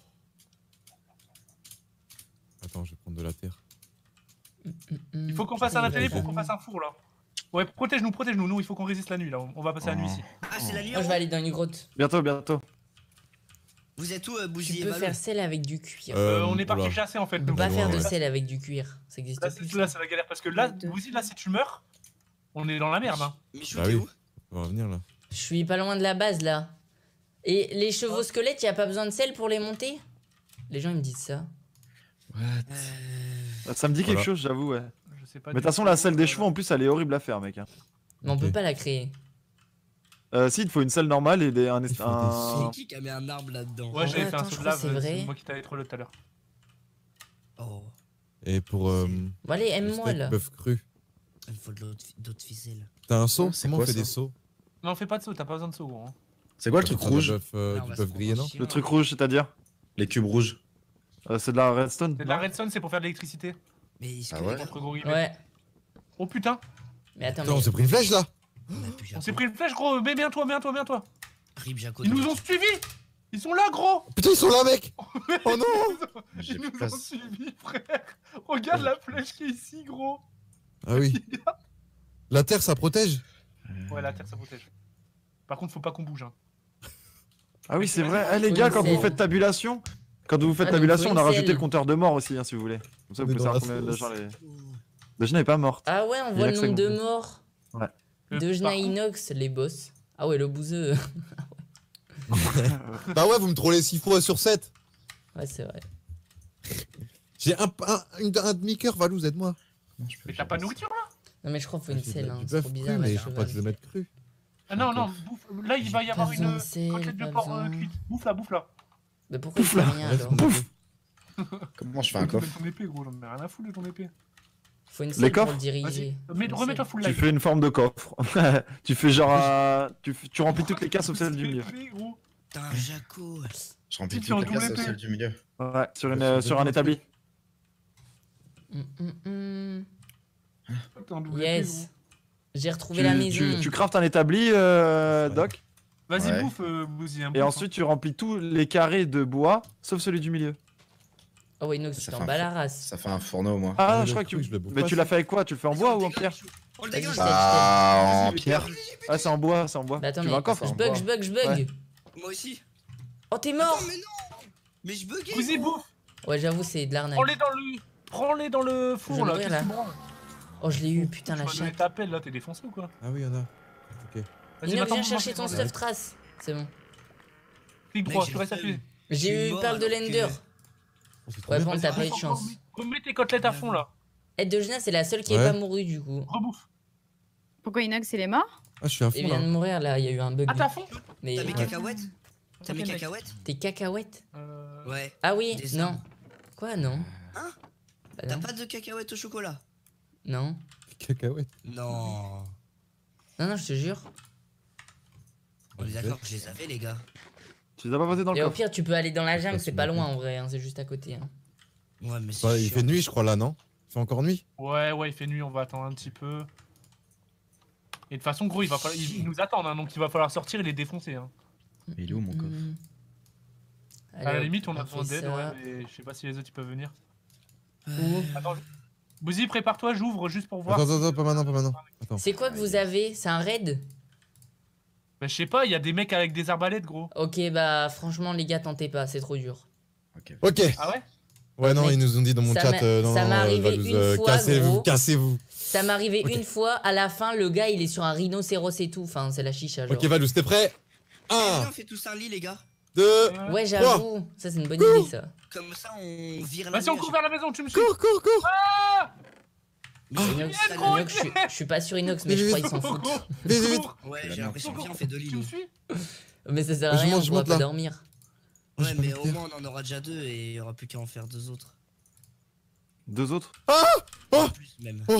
Attends, je vais prendre de la terre. Il Il faut qu'on fasse un atelier pour qu'on fasse un four là. Ouais, protège-nous, protège-nous, nous, il faut qu'on résiste la nuit là, on on va passer la nuit ici. Ah, c'est la nuit. Moi je vais aller dans une grotte. Bientôt, bientôt. Vous êtes où, euh, Tu Bouzy et peux Valou? faire sel avec du cuir. Euh, Euh, on est parti oula. chasser en fait. On peut nous. pas Ouais, faire de ouais. sel avec du cuir. Ça existe Là, plus. c'est là, c'est la galère parce que là, Deux. Bouzy, là, si tu meurs, on est dans la merde. Hein. Michou, Bah t'es oui. où? On va revenir là. Je suis pas loin de la base là. Et les chevaux squelettes, y a pas besoin de sel pour les monter? Les gens ils me disent ça. What? Euh. Ça me dit quelque Voilà. chose, j'avoue, ouais. Je sais pas. Mais de du toute façon, tout. la selle des chevaux en plus, elle est horrible à faire, mec. hein. Mais on Ok. peut pas la créer. Euh, si, il te faut une selle normale et des, un, Il faut un- C'est qui qui a mis un arbre là-dedans? Ouais, j'avais Ouais, fait un attends, saut je de crois lave, que c'est euh, vrai. c'est moi qui t'avais trollé tout à l'heure. Oh, Et pour. Euh, Bon allez, le aime-moi steak là. bœuf cru. il me faut de l'autre d'autres ficelles. T'as un seau? Ah, c'est Comment on quoi, fait ça des seaux? Non, fais pas de saut, t'as pas besoin de saut, gros. hein. C'est quoi le truc Faire du rouge? bœuf, euh, Là, on du va bœuf se grillé, prendre non? un chien. Le truc rouge, c'est-à-dire Les cubes rouges. Euh, C'est de la redstone. C'est de la redstone, c'est pour faire de l'électricité. Mais est-ce Ah que ouais les gars, Entre gros guillemets. Ouais. Oh putain, Mais attends, Putain, on mais... s'est pris une flèche là! on a plus on Jaco. s'est pris une flèche, gros. Mais bien toi, bien toi, bien toi. Rip Jaco. Ils dans nous le- ont suivis. Ils sont là, gros. Putain, ils sont là, mec! Oh non! J'ai Ils plus de nous ont place. suivis, frère. Regarde la flèche qui est ici, gros. Ah oui. La terre, ça protège? Ouais, la terre, ça protège. Par contre, faut pas qu'on bouge. Hein. Ah oui, c'est Vas-y, vrai. vas-y. Eh les Faut gars, une quand vous selle. faites tabulation, quand vous faites Ah, donc tabulation, faut on a une rajouté selle. le compteur de mort aussi, hein, si vous voulez. Comme ça, vous On est pouvez dans savoir la combien de sauce. gens les. Oh. Dejna n'est pas morte. Ah ouais, on Il voit a le que ça nombre de qu'on- morts. Euh, De par contre- Inox, les boss. Ah ouais, le bouseux. Bah ouais, vous me trollez six fois sur sept. Ouais, c'est vrai. J'ai un, un, une- un demi-cœur, Valouz, aide-moi. Non, je peux- Mais j'ai t'as pas pas de nourriture là? Non mais je crois qu'il faut une J'ai selle, du hein. c'est bœuf trop cru, bizarre mais avec je peux pas cheval. te le mettre cru. Ah non, non, bouffe. Là, il va y J'ai avoir pas une besoin de selle, côtelette de pas porc euh, besoin. cuite. Bouffe là, bouffe là. Mais pourquoi il fait rien alors? Pouf. Comment je fais un coffre? Donne ton épée, gros, j'en ai rien à foutre de ton épée. Faut une Les selle pour coffres le diriger. Vas-y, mets- Une remets-toi selle. full Tu life. fais une forme de coffre. Tu fais genre un. Tu, f- tu remplis toutes les cases sauf celle du milieu. Épée, gros. Putain, Jaco. Je remplis Tu fais en toutes les cases double sauf épée. celle du milieu. Ouais, sur, une, Sur euh, des sur un bons établi. Hum, hum, hum. T'es en double épée, Yes. J'ai retrouvé Tu, la tu, maison. tu craftes un établi, euh, Doc, gros. Vas-y, Ouais. bouffe, euh, Bouzy. hein, et bouffe, ensuite tu remplis tous les carrés de bois sauf celui du milieu. Oh ouais, Inox, Ça tu fait t'en un bats la fou- race. Ça fait un fourneau, moi. Ah, Ouais, je crois le que tu. truc, je le bouffe Mais pas, tu l'as fait avec quoi? Tu le fais en bois ou en pierre? On le Vas-y, dégage. je t'aide, Ah, en Vas-y. pierre. Ah, c'est en bois, c'est en bois. Bah attends, tu mais veux un coffre? je en bug, bois. je bug, je bug. Ouais. Moi aussi. Oh, t'es mort. Attends, mais non. Mais je buguais. Bouzy, gros. bouffe. Ouais, j'avoue, c'est de l'arnaque. Prends-les dans le. Prends-les dans le Je vais four là. mourir, Qu'est-ce là. que tu branles? Oh, je l'ai eu, putain, Tu la vas donner chatte. ta pelle là, t'es défoncé ou quoi? Ah oui, y'en a. Ok. Vas-y, Inox, va-t'en, viens chercher mange, ton mange. stuff trace. C'est bon. Clique Mec, droit, j'ai tu restes le seum. appuyé. Je J'ai suis eu mort Perle de alors que- l'Ender. Oh, c'est trop Ouais, bien. bon, Vas-y, t'as pas eu de remets- chance. Remets tes côtelettes à fond là. Et Dejna, c'est la seule qui est Ouais. pas mourue du coup. Rebouffe. Pourquoi Inox il est mort? Ah, je suis à fond Il vient là. de mourir là, il y a eu un bug. Ah, t'as fond? Mais T'as mes ouais. cacahuètes? T'as mes Ok, mec. cacahuètes? Tes cacahuètes? Euh, Ouais. Ah oui, Des non. arbres. Quoi, non? Hein? Bah T'as pas de cacahuètes au chocolat? Non. Cacahuètes. Non. Non, non, je te jure. On est d'accord que je les avais, les gars. Tu les as pas posés dans le Et au coffre? pire, tu peux aller dans la jungle, Ça, c'est c'est pas bon. loin en vrai, hein, c'est juste à côté. Hein. Ouais, mais c'est Bah, il chiant. fait nuit, je crois, là, non? Il fait encore nuit? Ouais, ouais, il fait nuit, on va attendre un petit peu. Et de toute façon, gros, il va falloir... ils ils nous attendent, hein, donc il va falloir sortir et les défoncer. Hein. Il est où mon coffre? Mhm. À la Allez, limite, on a fait besoin d'aide, ça. ouais, mais je sais pas si les autres ils peuvent venir. Où Attends, je- Bouzy, prépare-toi, j'ouvre juste pour voir. Attends, attends, attends, pas maintenant, pas maintenant. Attends. C'est quoi que vous avez? C'est un raid? Bah, je sais pas, il y a des mecs avec des arbalètes, gros. Ok, bah franchement, les gars, tentez pas, c'est trop dur. Ok. Ok. Ah ouais? Ouais, non, Mec, ils nous ont dit dans mon ça chat. m'est- euh, non, ça non, m'est euh, arrivé Valouz, une euh, fois, Cassez-vous, gros. cassez-vous. Ça m'est arrivé Ok. une fois, à la fin, le gars, il est sur un rhinocéros et tout. Enfin, c'est la chicha, genre. Ok, Valouz, t'es prêt? Eh, un, viens, on fait tous un lit, les gars. deux, Ouais, j'avoue. Ça, c'est une bonne idée, ça. Comme ça, on vire la Vas-y, on nuit à court vers la maison, tu me suis. cours, cours, cours. chaque- Inox, Mais- gros, Inox, je, suis- je suis pas sur Inox, mais je crois qu'ils s'en foutent. Vite, vite, vite. Cours. Ouais, j'ai l'impression que viens, on fait deux lits. Tu me nous. suis? Mais ça sert à Je rien, monte, on je pourra monte, pas là. dormir. Ouais, J'ai pas mais envie au de moins, on en aura déjà deux et il y aura plus qu'à en faire deux autres. Deux autres? Oh Plus même. Oh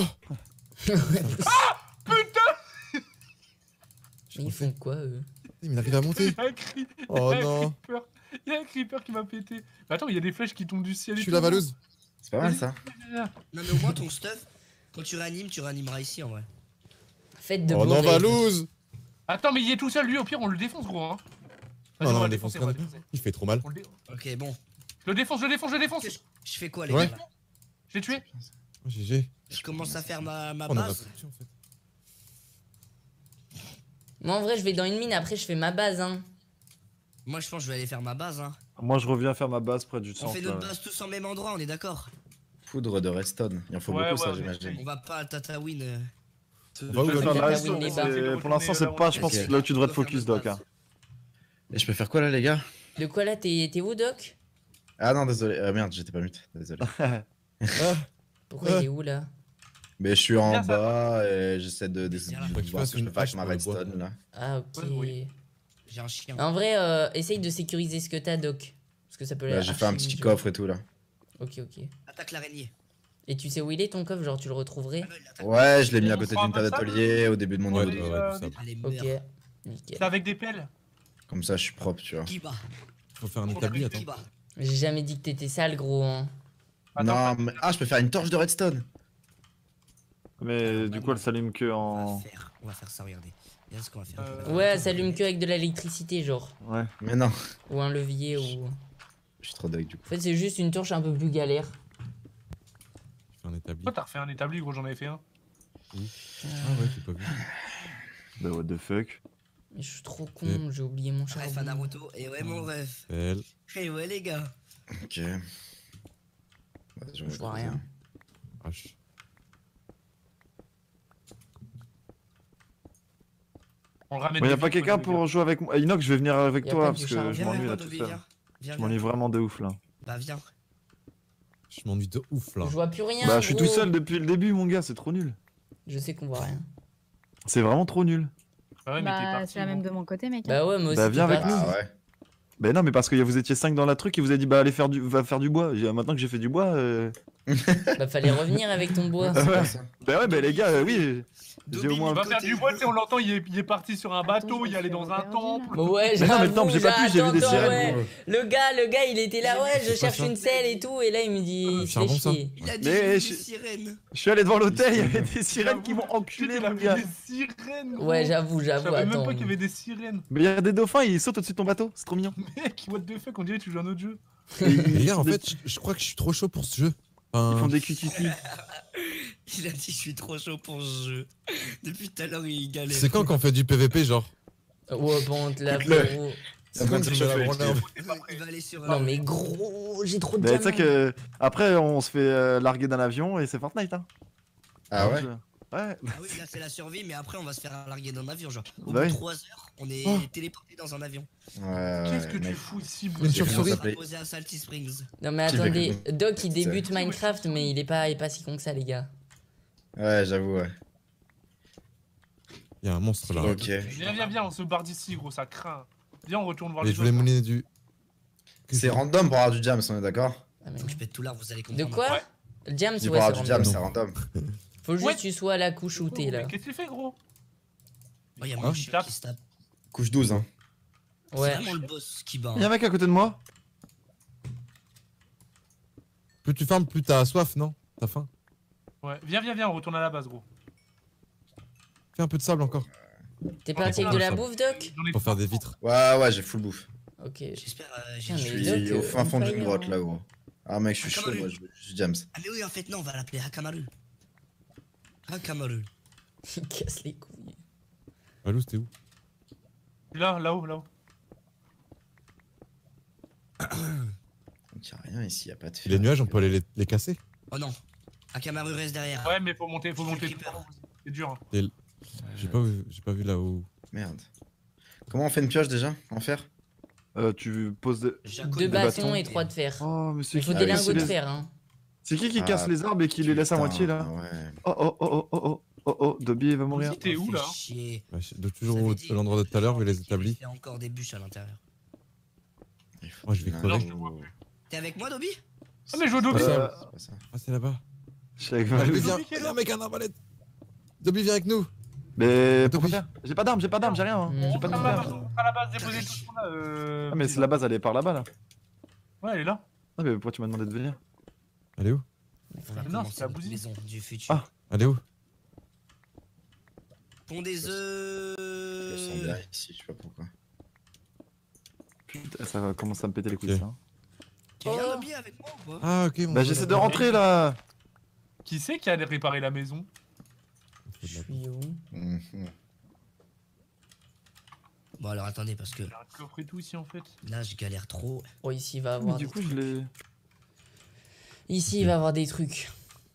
Mais ils font quoi, eux? Il arrive à monter. Il y a un cri- Oh il y a un non. creeper. Il y a un creeper qui m'a pété. Mais attends, il y a des flèches qui tombent du ciel. Je et suis tout. la Valouz. C'est pas mal ça. Non, mais au moins, ton stuff, quand tu réanimes, tu réanimeras ici en vrai. Faites de Oh beaux non, rêves. Valouz. Attends, mais il est tout seul, lui, au pire, on le défonce, gros. Hein. Vas-y, Non, on non, va on le défonce défoncer, quand on va même. le défoncer. Il fait trop mal. On le dé- Ok, bon. Je le défonce, je le défonce, je le défonce. Je je fais quoi, les Ouais. gars là? Je l'ai tué. Oh, G G. Je commence à faire ma, ma On en a base. plus, en fait. Moi, en vrai, je vais dans une mine, après, je fais ma base, hein. Moi, je pense que je vais aller faire ma base. Hein. Moi, je reviens faire ma base près du On centre. fait là. notre base tous en même endroit, on est d'accord? Poudre de redstone. Il en faut Ouais, beaucoup ça ouais, j'imagine. On va pas à Tatooine. euh. Je va où, vais le faire mec la à restone, Winnie c'est- Bar. Pour l'instant, c'est pas, je pense, Ok. là où tu devrais te On va focus, faire Doc. notre Hein. Et je peux faire quoi là les gars? De quoi là, t'es t'es où, Doc? Ah non désolé, ah merde j'étais pas mute, désolé. Ah, Pourquoi Ouais. il est où, là? Mais je suis en Bien, ça. bas et j'essaie de, de, Viens là. de Faut que tu voir fasses ce que je une peux faire avec hache ma pour le bois. redstone là. Ah, ok. Ouais, oui. J'ai un chien. En vrai, euh, essaye de sécuriser ce que t'as, Doc. Parce que ça peut Là, j'ai fait un petit coffre et tout là. Ok, ok. Attaque l'araignée. Et tu sais où il est ton coffre? Genre, tu le retrouverais? Ah non, il attaque. Ouais, je l'ai mis à On côté prend d'une un peu table ça, d'atelier au début de mon Ouais, niveau. ouais, deux. ouais, tout ça. Allez, Ok. meurs. Nickel. C'est avec des pelles. Comme ça je suis propre tu vois. Qui bat? Faut faire un établi, attends. Qui bat? J'ai jamais dit que t'étais sale, gros, hein. Attends, Non mais... Ah je peux faire une torche de redstone. Mais du coup, elle s'allume que On en. va faire, on va faire ça, regardez. Regarde ce qu'on va faire. Euh, Ouais, elle s'allume que avec de l'électricité, genre. Ouais. Mais non, Ou un levier, ou... je suis trop deg du coup. En fait, c'est juste une torche un peu plus galère. Je fais un établi. Toi, t'as refait un établi, gros, j'en avais fait un. Ah ouais, j'ai pas vu. Bah, what the fuck. Mais je suis trop con, j'ai oublié mon Ref à charbon. Naruto. Et ouais, mon ref. Belle. Et ouais, les gars. Ok. Bah, Je vois rien. Hache. On le ramène. Mais y'a des pas vitres, quelqu'un les gars. pour jouer avec moi? Inox, je vais venir avec Y a toi pas parce du que charbon. je Viens, m'ennuie viens, là Dobby, tout seul. viens. Viens, Je viens. m'ennuie vraiment de ouf là. Bah, viens. Je m'ennuie de ouf là. Je vois plus rien. Bah, je suis gros. tout seul depuis le début, mon gars, c'est trop nul. Je sais qu'on voit rien. C'est vraiment trop nul. Bah ouais, mais t'es Bah, parti. c'est la même gros. de mon côté, mec. Bah ouais, moi aussi. Bah, t'es viens avec parti. nous. Ah ouais. Bah, non, mais parce que vous étiez cinq dans la truc et vous avez dit, bah, allez faire du, va faire du bois. J'ai- Maintenant que j'ai fait du bois. Euh... Bah fallait revenir avec ton bois. Ah ouais. ça. Bah, ouais, bah, les gars, euh, oui. J'ai Dobby, au moins. Il va Côté- faire du bois, tu sais, on l'entend, il est, il est parti sur un Attends, bateau, je il me allait fais dans un repérer, temple. là. Ouais, Mais non, mais le temple, j'ai pas j'avoue, pu, j'ai vu des attends, sirènes. ouais. gros. Le gars, le gars, il était là, ouais, je C'est cherche pas ça. une selle et tout, et là il me dit, Euh, il se charbon, fait ça. chier. Il a dit Mais des je- sirènes. Je suis allé devant l'hôtel, il y avait des sirènes qui m'ont enculé, Putain, mon il y avait gars. des sirènes. gros. Ouais, j'avoue, Je j'avoue, savais même attends. pas qu'il y avait des sirènes. Mais il y a des dauphins, ils sautent au-dessus de ton bateau, c'est trop mignon. Mec, what the fuck, on dirait que tu joues à un autre jeu. Et ils Les gars, en font des- fait, je, je crois que je suis trop chaud pour ce jeu. Ils Enfin, font des cucutis. Il a dit, je suis trop chaud pour ce jeu. Depuis tout à l'heure, il galère. c'est quand qu'on fait du P V P, genre Ouais, bon, là, Écoute-le. frérot. C'est quand que tu je me la fais branle un peu. Il va aller sur. Non euh, mais gros, j'ai trop de Mais tu sais diamants. que après on se fait euh, larguer d'un avion et c'est Fortnite hein. Ah ouais. Je- Ouais. Ah oui, là c'est la survie, mais après on va se faire larguer d'un avion. Genre, au Bah bout de oui. trois heures, on est Oh. téléporté dans un avion. Ouais, Qu'est-ce ouais, que tu mec. fous ici, Une Bouzy? chauve-souris. On va poser à Salty Springs. Non mais Qui fait attendez, que- Doc il débute Ouais. Minecraft mais il est pas, il est pas si con que ça les gars. Ouais, j'avoue, ouais. Il y a un monstre là. Ok. Viens, viens, viens, on se barre d'ici, gros, ça craint. Viens, on retourne voir Et les je voulais autres. mener du. C'est random pour avoir du jam, on est d'accord? Ah, mais Faut non. que je pète tout l'art, vous allez De comprendre. quoi? Ouais. Diams, J'ai ouais, pas c'est du jam, random. c'est random. Faut juste Ouais. que tu sois à la couche où t'es là. Mais Qu'est-ce que tu fais, gros? Oh, y'a Hein mon chien qui se tape. Couche douze, hein. C'est Ouais. vraiment le boss qui bat. Y'a un hein. mec à côté de moi. Plus tu farmes, plus t'as soif, non? T'as faim? Ouais, viens, viens, viens, on retourne à la base, gros. Fais un peu de sable encore. T'es parti avec de la bouffe, Doc? J'en ai Pour faire des vitres. Ouais, ouais, j'ai full bouffe. Ok. J'espère. Euh, j'ai- Putain, Je mais suis Doc, au fin on fond d'une fire, grotte hein. là, gros. Ah, mec, je suis Ah, chaud, Kamaru. moi, je je jams. Ah, mais oui, en fait, non, on va l'appeler Hakamaru. Hakamaru. Il casse les couilles. Valou, c'était où? Là, là-haut, là-haut. Donc, y'a rien ici, y'a pas de Et les nuages, on peut aller les, les casser? Oh non. Hakamaru reste derrière. Ouais, mais faut monter, faut monter. Creeper. C'est dur. Hein. J'ai pas, vu- j'ai pas vu là-haut. Merde. Comment on fait une pioche déjà? En fer? Euh, tu poses des... Jaco Deux de bâtons bâtons. et trois de fer. Oh, mais c'est Il faut qui des Ah oui, lingots c'est de les- fer, hein. C'est qui qui Ah, casse les arbres et qui les laisse à Putain, moitié là? Ouais. Oh oh oh oh oh oh oh oh, Dobby il va mourir. Vas-y, t'es où, là? Chier. Ouais, je- de toujours Ça au- veut dire à l'endroit de tout à l'heure où il les établit. Il y a encore des bûches à l'intérieur. Il faut Moi, je vais qu'il y ait crever. un Non, je te vois jour. plus. T'es avec moi, Dobby? Ah, mais je vois Pas Dobby. ça. Euh, C'est pas ça. Ah, c'est là-bas. je suis avec Dobby, Valou. viens. qui est Il y là. a un mec à un arbalète. Dobby, viens avec nous. Mais pourquoi Dobby. faire? J'ai pas d'armes, j'ai pas d'armes, j'ai rien. hein. Mm. J'ai pas de À la base, d'armes. à la base, déposer tout ce qu'on a. Euh... Ah, mais c'est la base, elle est par là-bas là. Ouais, elle est là. Ah, mais pourquoi tu m'as demandé de venir? Elle est où? On va Non, commencer c'est la notre bousille. maison du futur. Ah. Elle est où? Pont des Je le sens œufs. bien ici, je sais pas pourquoi. Putain, ça va commencer à me péter les couilles Ok. ça. hein. Tu viens, Oh. Dobby, avec moi ou pas? Ah, ok. mon Bah frère. j'essaie de rentrer là. Qui c'est qui a réparé la maison? Je suis où? Mhm. Bon, alors attendez, parce que Il y a un coffre et tout ici en fait. là, je galère trop. Oh, ici, il va Mais avoir. du des coup je trucs. l'ai. Ici, il va avoir des trucs.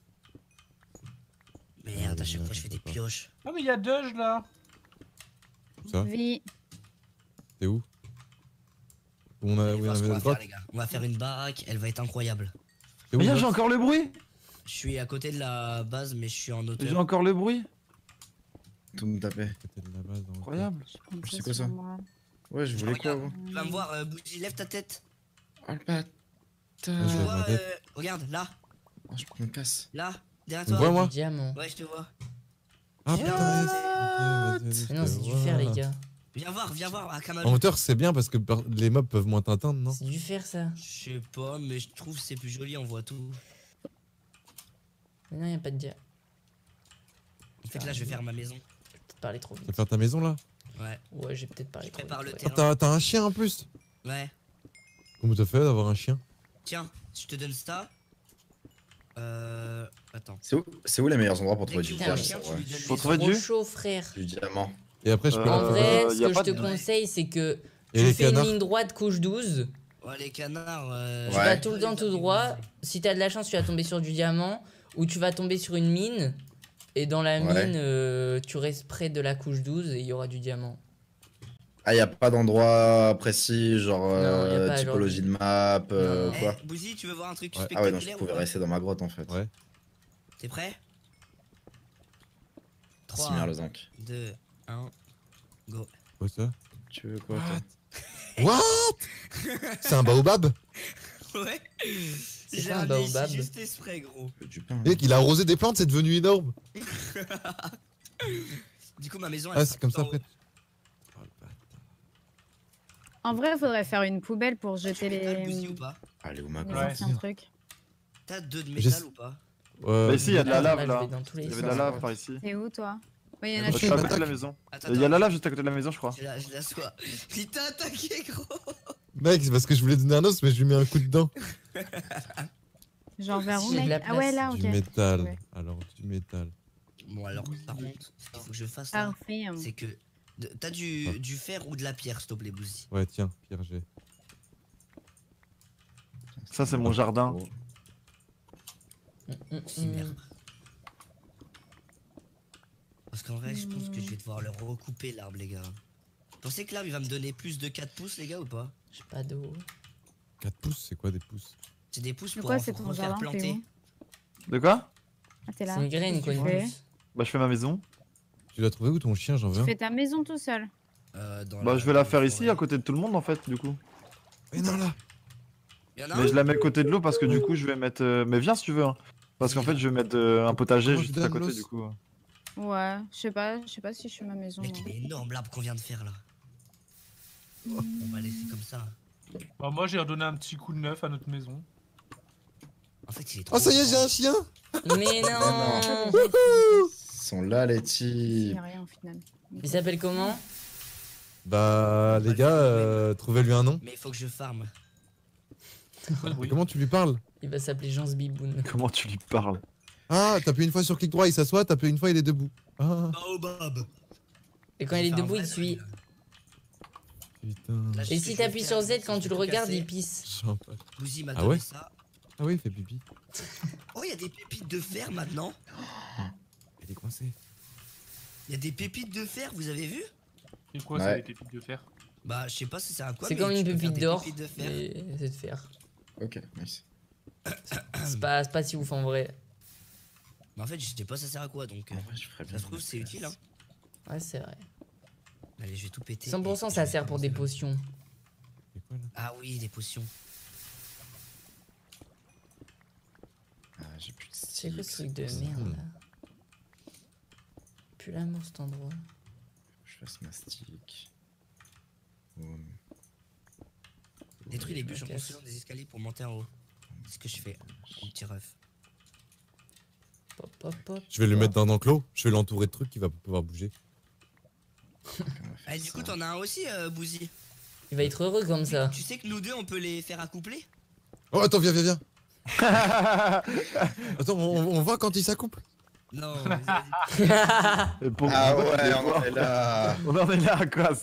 Merde, à chaque fois, je fais des pioches. Ah, mais il y a Doge là. Ça? Oui. T'es où? Où on a, Allez où il y voir ce avait qu'on la va faire, grotte? les gars. On va faire une baraque, elle va être incroyable. T'es où, Mais la j'ai grotte? encore le bruit. Je suis à côté de la base, mais je suis en J'ai hauteur. encore le bruit. Tout me tapait. C'était de la base, dans le- Incroyable. Je compte C'est sur quoi ça? moi. Ouais, je voulais quoi, Regarde. gros? Tu vas me voir, euh, Bougie, lève ta tête. Oh le bâtard. je Tu vais vois, ma tête. euh, regarde, là, Oh, je prends une casse. là, derrière Tu me toi. vois, moi? Du diamant. Ouais, je te vois. Ah putain, yes. Ok, vas-y, vas-y, Mais je non, te c'est du vois. fer, les gars. Viens voir, viens voir, à En Kamaru. hauteur, c'est bien parce que par- les mobs peuvent moins t'atteindre, non? C'est du fer, ça. Je sais pas, mais je trouve que c'est plus joli, on voit tout. Mais non, il a pas de diamant. En fait, là, je vais faire ma maison. J'ai peut-être parlé trop Tu vas vite. faire ta maison là? Ouais, Ouais, j'ai peut-être parlé Je trop prépare vite. le ouais. Ah, terrain. t'as t'as un chien en plus? ouais. Comment t'as fait d'avoir un chien? Tiens, je te donne ça. Euh. Attends. C'est où, c'est où les meilleurs endroits pour trouver Dès que du tu vois un diamant? chien, tu Ouais. lui donnes Faut les trouver os. du- Trop chaud, frère. Du diamant. Et après, je peux. Euh, En vrai, ce y a que je pas te de- conseille, c'est que Et tu les fais une canards? ligne droite couche douze. Ouais, les canards. Euh... Tu Ouais. vas tout le temps tout droit. Si t'as de la chance, tu vas tomber sur du diamant. Ou tu vas tomber sur une mine. Et dans la Ouais. mine, euh, tu restes près de la couche douze et il y aura du diamant. Ah, y a pas d'endroit précis, genre Non, y a euh, pas, genre- typologie de map, euh, Non. quoi. Eh, Bouzy, tu veux voir un truc Ouais. Ah ouais, non, je spectaculaire pouvais ou pas rester dans ma grotte en fait. Ouais. T'es prêt? Merci, trois, merde, Zinc. deux, un, go. Quoi ça? Tu veux quoi, toi? What? C'est un baobab? Ouais. C'est J'ai quoi un ramené ici baobab? juste exprès, gros. Tu veux Du pain. Mec, il a arrosé des plantes, c'est devenu énorme. Du coup, ma maison, elle Ah, sera c'est comme tout ça en après. haut. En vrai, il faudrait faire une poubelle pour Tu jeter veux métal, Bouzy, les, ou pas? Allez, où ma les Ouais. anciens trucs. T'as deux de Je métal sais- ou pas? Ouais. Bah ici, il y a de la Ah, lave je là. vais dans tous les Il y avait de sens. la lave par ici. C'est où, toi? Oui, il y en Ah, a Je je suis suis à une côté de la attaque. maison. Attends, Il y a la attends, lave juste à côté de la maison, je crois. je la, je la sois. Il t'a attaqué, gros. Mec, c'est parce que je voulais donner un os, mais je lui mets un coup dedans. Genre vers où, J'ai de la mec? Ah ouais, place. là, ok. Du métal. Ouais. Alors, du métal. Bon, alors, par contre, ce qu'il faut que je fasse là, Parfait. hein. c'est que. de- T'as du, Ouais. du fer ou de la pierre, s'il te plaît, Bouzy? Ouais, tiens, Pierre G. Ça, c'est mon jardin. Oh. Mm, mm, Si, mm. merde. Parce qu'en vrai, je pense que je vais devoir le recouper, l'arbre, les gars. Vous pensez que l'arbre, il va me donner plus de quatre pouces, les gars, ou pas? J'ai pas d'eau. quatre pouces, c'est quoi des pouces? C'est des pouces C'est pour quoi, en c'est ton refaire jardin? T'es planter. où? De quoi? Ah, t'es là. C'est une graine, Qu'est-ce quoi, que une tu fais pousse. Bah, je fais ma maison. Tu l'as trouvé où ton chien? J'en veux Tu un. fais ta maison tout seul. Euh, dans Bah, la- je vais la dans faire la ici, forêt. à côté de tout le monde en fait, du coup. Mais non, là. Il y en a Mais un? je la mets à côté de l'eau parce que du coup, je vais mettre. euh, Mais viens si tu veux. hein. Parce qu'en fait, je vais mettre euh, un potager Comment juste tu à donnes côté l'os du coup. Ouais, je sais pas, je sais pas si je suis ma maison. Mec, moi. il est énorme l'arbre qu'on vient de faire là. Oh, on va laisser comme ça. Bah, moi, j'ai redonné un petit coup de neuf à notre maison. En fait, il est trop. Oh, ça y est, grand. j'ai un chien. Mais non. Ils sont là, les Il petits. n'y a rien au final. Il s'appelle comment? Bah, les gars, euh, trouvez-lui un nom. Mais il faut que je farme. Oui. Comment tu lui parles? Il va s'appeler Jean Biboun. Comment tu lui parles? Ah, t'appuies une fois sur clic droit, il s'assoit, t'appuies une fois, il est debout. Ah, Baobab. Et quand il est debout, il suit. putain. Là, je Et sais si que je vais t'appuies faire, sur Z si quand je tu vais le tout regardes, casser. il pisse. Sympa. Bouzy m'a Ah donné ouais ça. Ah oui, il fait pipi. Oh, il y a des pépites de fer maintenant. Il est coincé. Il y a des pépites de fer, vous avez vu? C'est quoi Ouais. ça, les pépites de fer? Bah, je sais pas si c'est à quoi. C'est mais comme tu une peux faire pépite des d'or. pépites de fer. Mais c'est de fer. Ok, nice. C'est pas, c'est pas si ouf en vrai. Mais en fait, je sais pas ça sert à quoi donc. euh, En vrai, je ferais bien. Ça se trouve, c'est utile hein. Ouais, c'est vrai. Allez, je vais tout péter. cent pour cent et ça je vais sert pour des commencer. potions. C'est quoi là? Ah oui, des potions. Ah, j'ai plus de C'est quoi ce sticks, truc de c'est pour ça. merde là? Plus l'amour cet endroit. Je fasse ma stick. Boum. Détruis les bûches en Ok. construisant des escaliers pour monter en haut. C'est ce que je fais. Mon petit ref. Pop, pop, pop. Je vais le pop. mettre dans un enclos, je vais l'entourer de trucs qui va pouvoir bouger. On va faire Ah, du coup, ça. t'en as un aussi, euh, Bouzy. Il va être heureux comme ça. Tu sais que nous deux, on peut les faire accoupler? Oh, attends, viens, viens, viens. Attends, on, on voit quand il s'accouple. Non, vas-y, vas-y. Et pour- Ah ouais, on en est là. On en est là à quoi?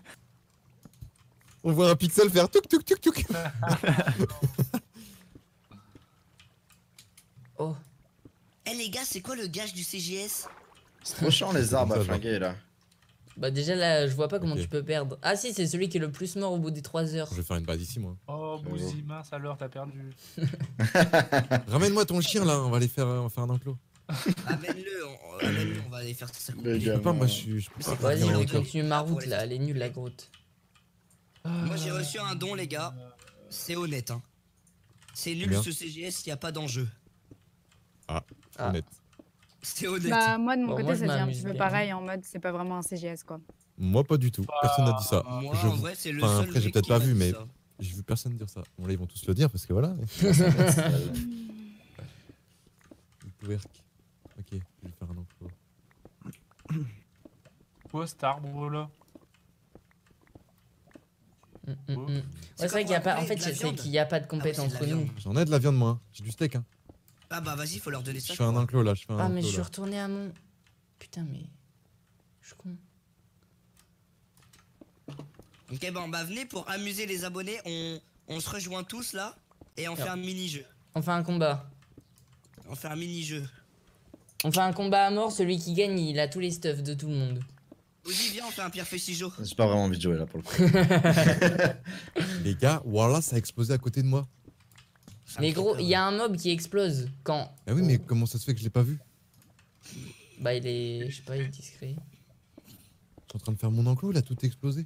On voit un pixel faire tuk tuk tuk tuk. Oh, Eh les gars, c'est quoi le gage du C G S? C'est trop chiant les arbres Ça à va. flinguer là. bah déjà là, je vois pas comment Ok. tu peux perdre. Ah si, c'est celui qui est le plus mort au bout des trois heures. Je vais faire une base ici, moi. Oh, Bouzy, mince alors, t'as perdu. Ramène-moi ton chien là, on va aller faire, on va faire un enclos. Amène-le, on, amène-le, on va aller faire ça. Les Je gars, peux pas, moi je suis. Je peux pas. C'est Vas-y, pas je grave. vais continuer ma route là, elle est nulle la grotte. Moi j'ai reçu un don, les gars. C'est honnête, hein. C'est nul Bien. ce C G S, y a pas d'enjeu. Ah. Honnête. C'est honnête. Bah, moi de mon Bon, côté, moi, je ça devient un m'amuse petit peu bien. pareil en mode c'est pas vraiment un C G S quoi. Moi pas du tout. Personne n'a dit ça. Moi, Je- en vrai, c'est le enfin, seul. après, j'ai mec peut-être qui pas m'a vu, dit mais- ça. J'ai vu personne dire ça. Bon là ils vont tous le dire parce que voilà. Twerk. Ok, je vais faire un enclos. Quoi cet arbre là? Mm, mm, mm. Ouais, c'est quoi vrai qu'il y a pour pas. En appeler fait, de la c'est viande qu'il y a pas de Ah ouais, compète c'est de la entre viande. nous. J'en ai de la viande moi. J'ai du steak hein. Ah bah vas-y, faut leur donner Je ça. fais un quoi. enclos là, je fais un Ah mais je enclos suis là. retourné à mon. Putain mais. Je suis con. Ok, bon, bah venez pour amuser les abonnés. On, on se rejoint tous là et on Ah. fait un mini-jeu. On fait un combat. On fait un mini-jeu. On fait un combat à mort, celui qui gagne, il a tous les stuffs de tout le monde. Bouzy, viens, on fait un pierre feuille ciseaux. J'ai pas vraiment envie de jouer là pour le coup. Les gars, voilà, ça a explosé à côté de moi. Mais gros, il y a un mob qui explose quand. Ah oui, mais comment ça se fait que je l'ai pas vu? Bah il est. Je sais pas, il est discret. Je suis en train de faire mon enclos, il a tout explosé.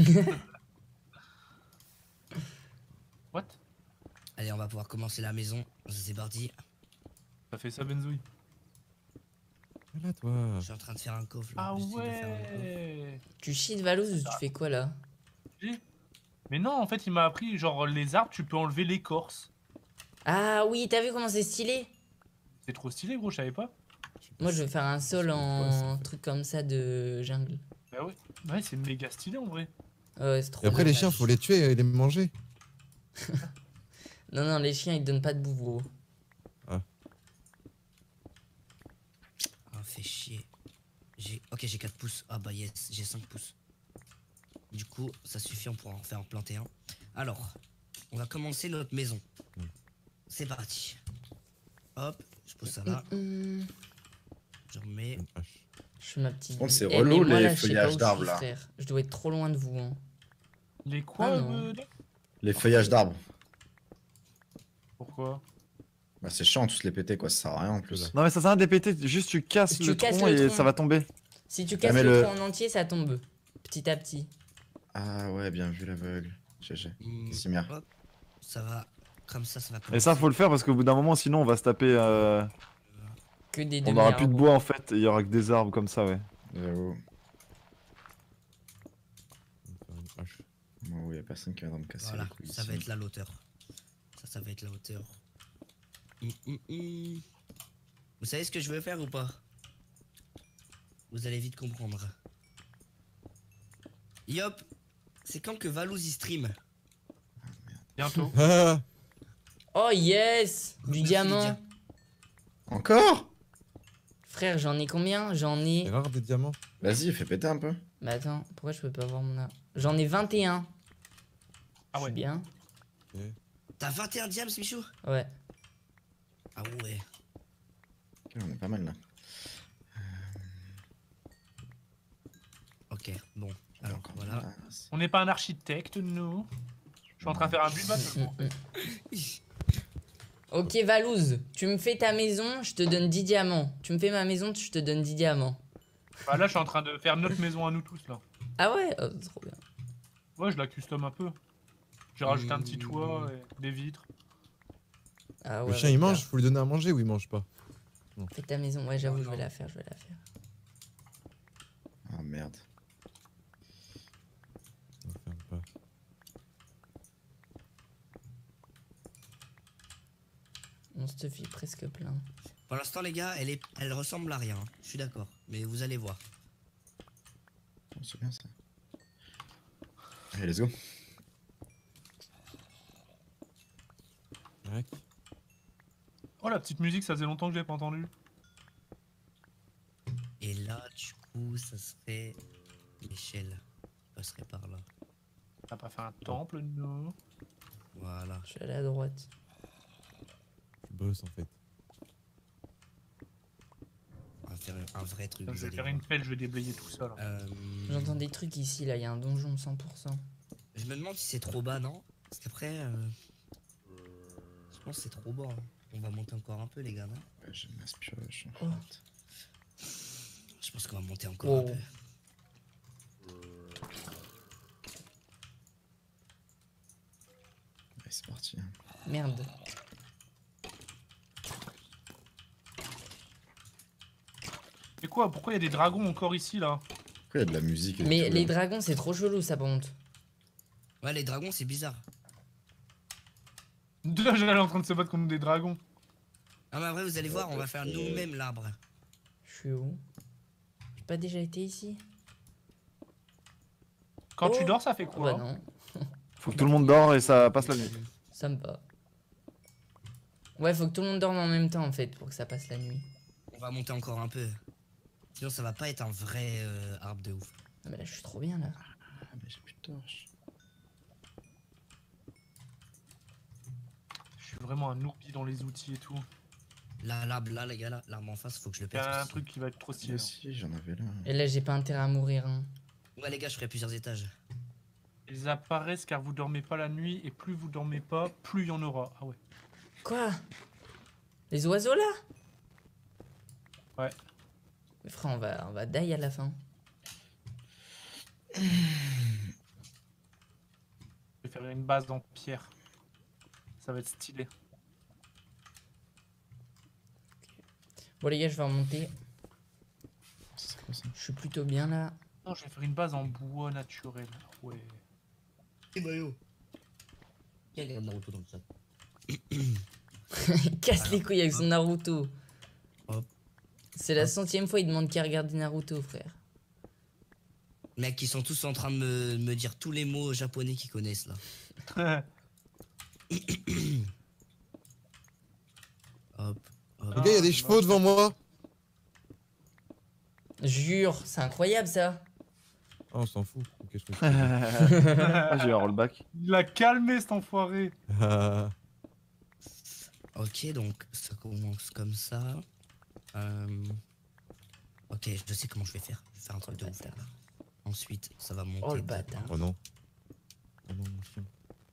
What? Allez, on va pouvoir commencer la maison. C'est parti. T'as fait ça, Benzouille? Voilà toi. Je suis en train de faire un coffre. là. Ah J'essaie de faire un coffre. ouais! Tu cheats Valouz ou tu fais quoi là? Mais non, en fait, il m'a appris, genre, les arbres, tu peux enlever l'écorce. Ah oui, t'as vu comment c'est stylé? C'est trop stylé, gros, je savais pas. Moi je vais faire un sol Ouais, ça en fait. truc comme ça de jungle. Bah ouais, ouais, c'est méga stylé en vrai. Ouais, c'est trop Et après bien. les chiens, faut les tuer et les manger. Non, non, les chiens ils te donnent pas de bouffe gros. Ah, fait chier. J'ai... Ok, j'ai quatre pouces. Ah bah yes, j'ai cinq pouces. Du coup, ça suffit, on pourra en faire en planter un. Alors, on va commencer notre maison. Mm. C'est parti. Hop, je pose ça là. Hum, Je remets. Une hache. je fais ma petite. Par contre, c'est Eh, relou, mais moi, les là, je sais pas feuillages où je d'arbres, suis, là. frère. Je dois être trop loin de vous. Hein. Les quoi Ah, non. euh, là Les feuillages d'arbres. Pourquoi? Bah c'est chiant tous les péter quoi, ça sert à rien en plus. Non mais ça sert à rien de dépéter, juste tu casses Tu le casses tronc le et tronc. ça va tomber. Si tu casses mais le le- tronc en entier, ça tombe. Petit à petit. Ah ouais, bien vu l'aveugle. G G. Hmm, Simia. hop, ça va Comme ça, ça va Et ça, faut le faire parce qu'au bout d'un moment, sinon, on va se taper. Euh... Que des On aura demi-arbres. plus de bois en fait, et il y aura que des arbres comme ça, ouais. J'avoue. On va faire une hache. Moi, il y a personne qui viendra me casser Voilà, les couilles ça ici. va être la hauteur. Ça, ça va être la hauteur. Hum, hum, hum. Vous savez ce que je veux faire ou pas? Vous allez vite comprendre. Yop, c'est quand que Valouz y stream? Bientôt. Ah, Oh yes, du Merci, diamant. Lydia. Encore? Frère, j'en ai combien? J'en c'est ai. rare des diamants. Vas-y, fais péter un peu. Bah attends, pourquoi je peux pas avoir mon arbre? J'en ai vingt et un. Ah Je ouais. suis bien. T'as vingt et un diams, Michou? Ouais. Ah ouais. Ok, on est pas mal là. Ok, bon. Alors, Encore voilà. voilà. On n'est pas un architecte, nous. Je suis en train de faire un but de Mm, mm, mm. Ok, Valouz, tu me fais ta maison, je te donne dix diamants. Tu me fais ma maison, je te donne dix diamants. Bah là, je suis en train de faire notre maison à nous tous, là. Ah ouais? Oh, trop bien. Ouais, je la custom un peu. J'ai rajouté un petit toit et des vitres. Ah ouais. Le chien il regarde. mange, faut lui donner à manger ou il mange pas? Fais ta maison, ouais, j'avoue, Oh, je vais non. la faire, je vais la faire. Ah merde. On va faire pas. Mon stuff est presque plein. Pour l'instant, les gars, elle, est... elle ressemble à rien. Je suis d'accord. Mais vous allez voir. Oh, c'est bien ça. Allez, let's go. Tac. Oh, la petite musique, ça faisait longtemps que j'ai pas entendu. Et là, du coup, ça serait l'échelle qui passerait par là. T'as pas fait un temple, non? Voilà. Je suis allé à droite. Je bosse en fait. On va faire un vrai truc. Je vous vais allez faire voir. une pelle, je vais déblayer tout ça, là. Euh, J'entends des trucs ici, là, il y a un donjon cent pour cent. Je me demande si c'est trop bas, non? Parce qu'après, euh, je pense que c'est trop bas. hein. On va monter encore un peu, les gars, non? Ouais, j'ai ma pioche. Oh. Je pense qu'on va monter encore Oh. un peu. Allez, c'est parti. Merde. Et quoi? Pourquoi il y a des dragons encore ici, là? Pourquoi il y a de la musique et Mais tout, les là dragons, c'est trop chelou, ça, par contre. Ouais, les dragons, c'est bizarre. Déjà, j'allais en train de se battre contre des dragons. Ah, mais après, vous allez voir, on va faire nous-mêmes l'arbre. Je suis où? J'ai pas déjà été ici? Quand Oh. tu dors, ça fait Oh quoi? bah non, Faut que tout le monde dort et ça passe la nuit. ça me va. Ouais, faut que tout le monde dorme en même temps, en fait, pour que ça passe la nuit. On va monter encore un peu. Sinon, ça va pas être un vrai euh, arbre de ouf. Ah mais là, je suis trop bien, là. Ah, mais j'ai plus de torche. Je suis vraiment un ourbi dans les outils et tout. Là, l'arbre, là, les gars, là, l'arbre en face, faut que je le Il y pète. a un aussi. truc qui va être trop stylé. Moi aussi, j'en avais là. Et là, j'ai pas intérêt à mourir, hein. Ouais, les gars, je ferai plusieurs étages. Ils apparaissent car vous dormez pas la nuit et plus vous dormez pas, plus il y en aura. Ah ouais. Quoi? Les oiseaux, là? Ouais. Mais frère, on va, on va die à la fin. Je vais faire une base en pierre. Ça va être stylé. Bon, les gars, je vais remonter. C'est quoi ça? Je suis plutôt bien, là. Non, je vais faire une base en bois naturel. Ouais. Et bah yo. Quel est Naruto dans le chat? Il casse les couilles avec son Naruto. Hop. C'est la centième fois il demande qui a regardé Naruto, frère. Mec, ils sont tous en train de me, me dire tous les mots japonais qu'ils connaissent là. Hop, hop. Les gars, il y a des chevaux devant moi. Jure, c'est incroyable ça. Oh, on s'en fout. Ok, je me Ah, j'ai eu un rollback. Il a calmé cet enfoiré. Ah, Ok, donc ça commence comme ça. Euh, Ok, je sais comment je vais faire. Je vais faire un truc de ouf là. Ensuite, ça va monter. Oh le bâtard. oh non. Oh non, mon chien.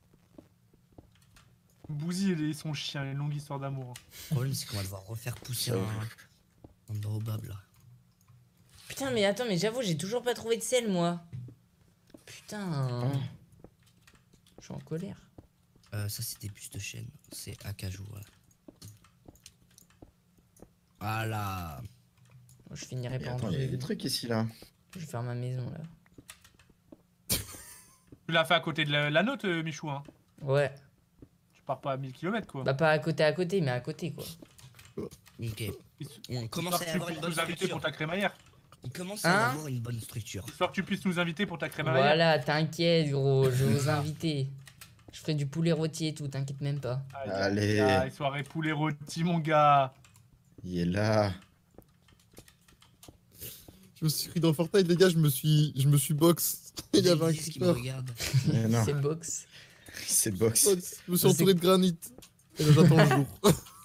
Bouzy et son chien, une longue histoire d'amour. Le problème, c'est qu'on va devoir refaire pousser Ça un, un baobab là. Putain, mais attends, mais j'avoue, j'ai toujours pas trouvé de sel, moi. Putain. Ah. Je suis en colère. Euh, ça, c'est des puces de chêne. C'est acajou, voilà. Voilà. Je finirai Et par en attends, il y a trouver des une. trucs ici là. Je vais faire ma maison là. Tu l'as fait à côté de la, la note, euh, Michou, hein. Ouais. Tu pars pas à mille kilomètres, quoi. Bah pas à côté à côté, mais à côté quoi. Ok. On commence Histoire que à tu avoir une puisses bonne nous inviter structure. pour ta crémaillère. On commence à Hein avoir une bonne structure. Histoire que tu puisses nous inviter pour ta crémaillère. Voilà, t'inquiète gros, je vais vous inviter. Je ferai du poulet rôti et tout, t'inquiète même pas. Allez. Ah, soirée poulet rôti, mon gars. Il est là. Je me suis pris dans Fortnite, les gars, je me suis, je me suis box. Il y avait un Ils disent qu'ils me creeper. regardent. Mais non, C'est box. c'est box. Box. Je me suis entouré de granit. Et là, j'attends le jour.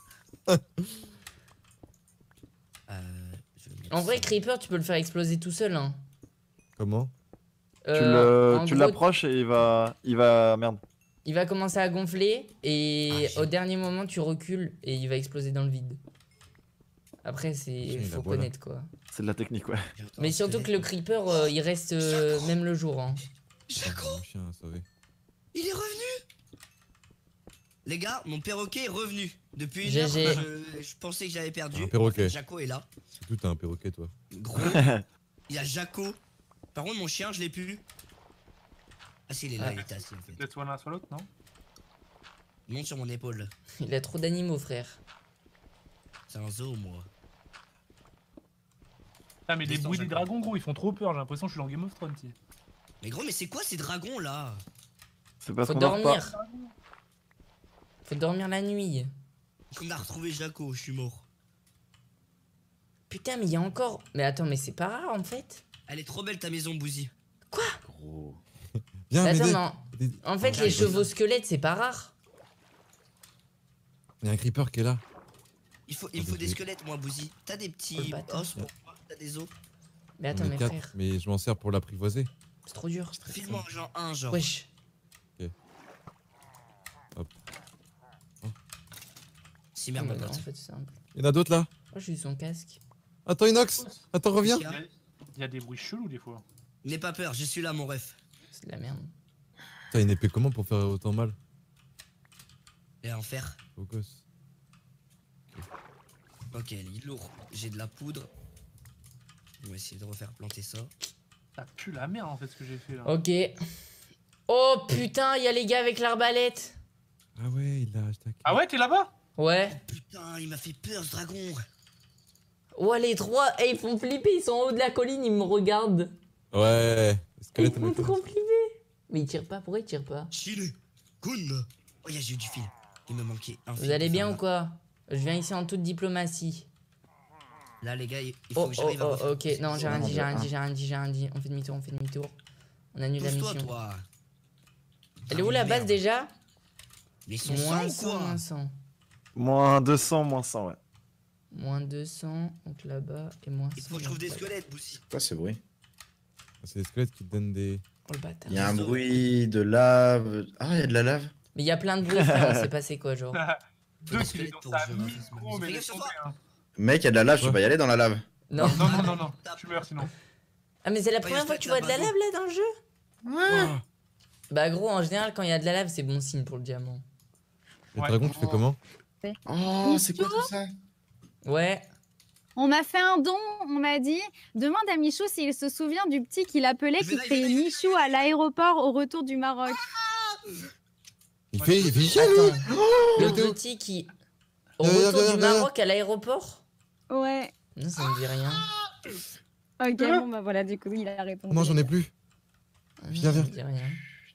Euh, je vais mettre En vrai, ça. Creeper, tu peux le faire exploser tout seul. Hein. Comment? Tu Euh, le- en tu gros, l'approches et il va. Il va. Merde. il va commencer à gonfler et Ah, j'ai- au dernier moment, tu recules et il va exploser dans le vide. Après, Putain, c'est il a faut beau, là. connaître quoi. C'est de la technique, ouais. J'entends Mais un surtout que le squelette. Creeper, euh, il reste euh, même le jour. Hein. Jaco, Mon chien a sauvé. il est revenu. Les gars, mon perroquet est revenu. Depuis une G G. heure, je, je pensais que j'avais perdu. Un perroquet. Jaco est là. C'est tout, t'as un perroquet, toi. Gros, il y a Jaco. Par contre, mon chien, je l'ai plus. Ah si, il est là, Ah. il était assis en fait. Peut-être soit l'un, soit l'autre, non? Il monte sur mon épaule. Il a trop d'animaux, frère. C'est un zoo, moi. Ah, mais les Descends, bruits des Jaco. dragons, gros, ils font trop peur. J'ai l'impression que je suis dans Game of Thrones. t'sais. Mais gros, mais c'est quoi ces dragons là? C'est parce Faut qu'on dort pas. dormir. Faut dormir la nuit. On a retrouvé Jaco, je suis mort. Putain, mais il y a encore. Mais attends, mais c'est pas rare en fait. Elle est trop belle ta maison, Bouzy. Gros. Viens, Mais attends, m'aider. non. M'aider. En fait, Ah, les je- chevaux squelettes, c'est pas rare. Il y a un creeper qui est là. Il faut, il me faut des squelettes, moi, Bouzy. T'as des Oh, petits le bâtard. os pour moi? T'as des os? Mais attends, On est mes quatre, frères, mais je m'en sers pour l'apprivoiser. c'est trop dur. File-moi genre un, genre. Wesh. Si Ah, merde, bah mon non, en pote. fait, c'est simple. Il y en a d'autres là. Moi, j'ai eu son casque. Attends, Inox. Attends, reviens. Qu'est-ce qu'il y a Il y a des bruits chelous des fois. N'aie pas peur, je suis là, mon ref. C'est de la merde. T'as une épée comment pour faire autant mal? Et en fer. Au gosse. Ok, il est lourd. J'ai de la poudre. On va essayer de refaire planter ça. Ça pue la merde en fait ce que j'ai fait là. Ok. Oh putain, il y a les gars avec l'arbalète. Ah ouais, il a attaqué. Ah ouais, t'es là-bas? Ouais. Putain, il m'a fait peur ce dragon. Oh, les trois, eh, ils font flipper, ils sont en haut de la colline, ils me regardent. Ouais. Ils Squelette font avec trop flipper. Mais ils tirent pas, pourquoi ils tirent pas? Chile. Kun. Oh, yeah, j'ai eu du fil. Il me manquait un fil. Vous allez pour bien faire ou quoi? Je viens ici en toute diplomatie. Là, les gars, il il faut Oh, que oh, j'arrive à oh, refaire- ok, non, j'ai rien dit, j'ai rien un. dit, j'ai rien dit, j'ai rien dit. On fait demi-tour, on fait demi-tour. On annule la Pousse-toi, mission. toi. Elle est où la base Merde. déjà? Mais ils sont Moins cent, cent, quoi. moins cent. Moins deux cents, moins cent, ouais. Moins deux cents, donc là-bas, et moins Il cent. faut que je trouve des donc là-bas. squelettes, Boussy. Quoi ce bruit? C'est des squelettes qui te donnent des. Oh le bâtard. Il y a un bruit de lave. Ah, il y a de la lave. Mais il y a plein de bruits, frère, on sait pas c'est quoi, genre. Deux des qu'il est squelettes dans pour sa jouer à Racisme. micro, mais Fais laisse gaffe sur tomber, toi. hein. Mec, il y a de la lave, je peux Ouais. pas y aller dans la lave. Non. Non, non, non, non, tu meurs sinon. Ah, mais c'est la Ouais, première je fois dois que tu être vois de la là-bas. lave là dans le jeu? Ah, Bah, gros, en général, quand il y a de la lave, c'est bon signe pour le diamant. le Ouais. dragon, tu fais comment? Oh, c'est quoi tout ça? Ouais. On m'a fait un don, on m'a dit demande à Michou s'il se souvient du petit qu'il appelait, Je vais qui là, je fait vais là, Michou à l'aéroport au retour du Maroc. Il fait, il fait chier, lui. Attends. Le Attends. petit qui. Au Viens, viens, retour viens, du viens. Maroc à l'aéroport? Ouais. Non, ça me dit rien. Ok, bon bah voilà, du coup il a répondu. Non, j'en ai plus. Ah, Viens, ça viens. me dit rien.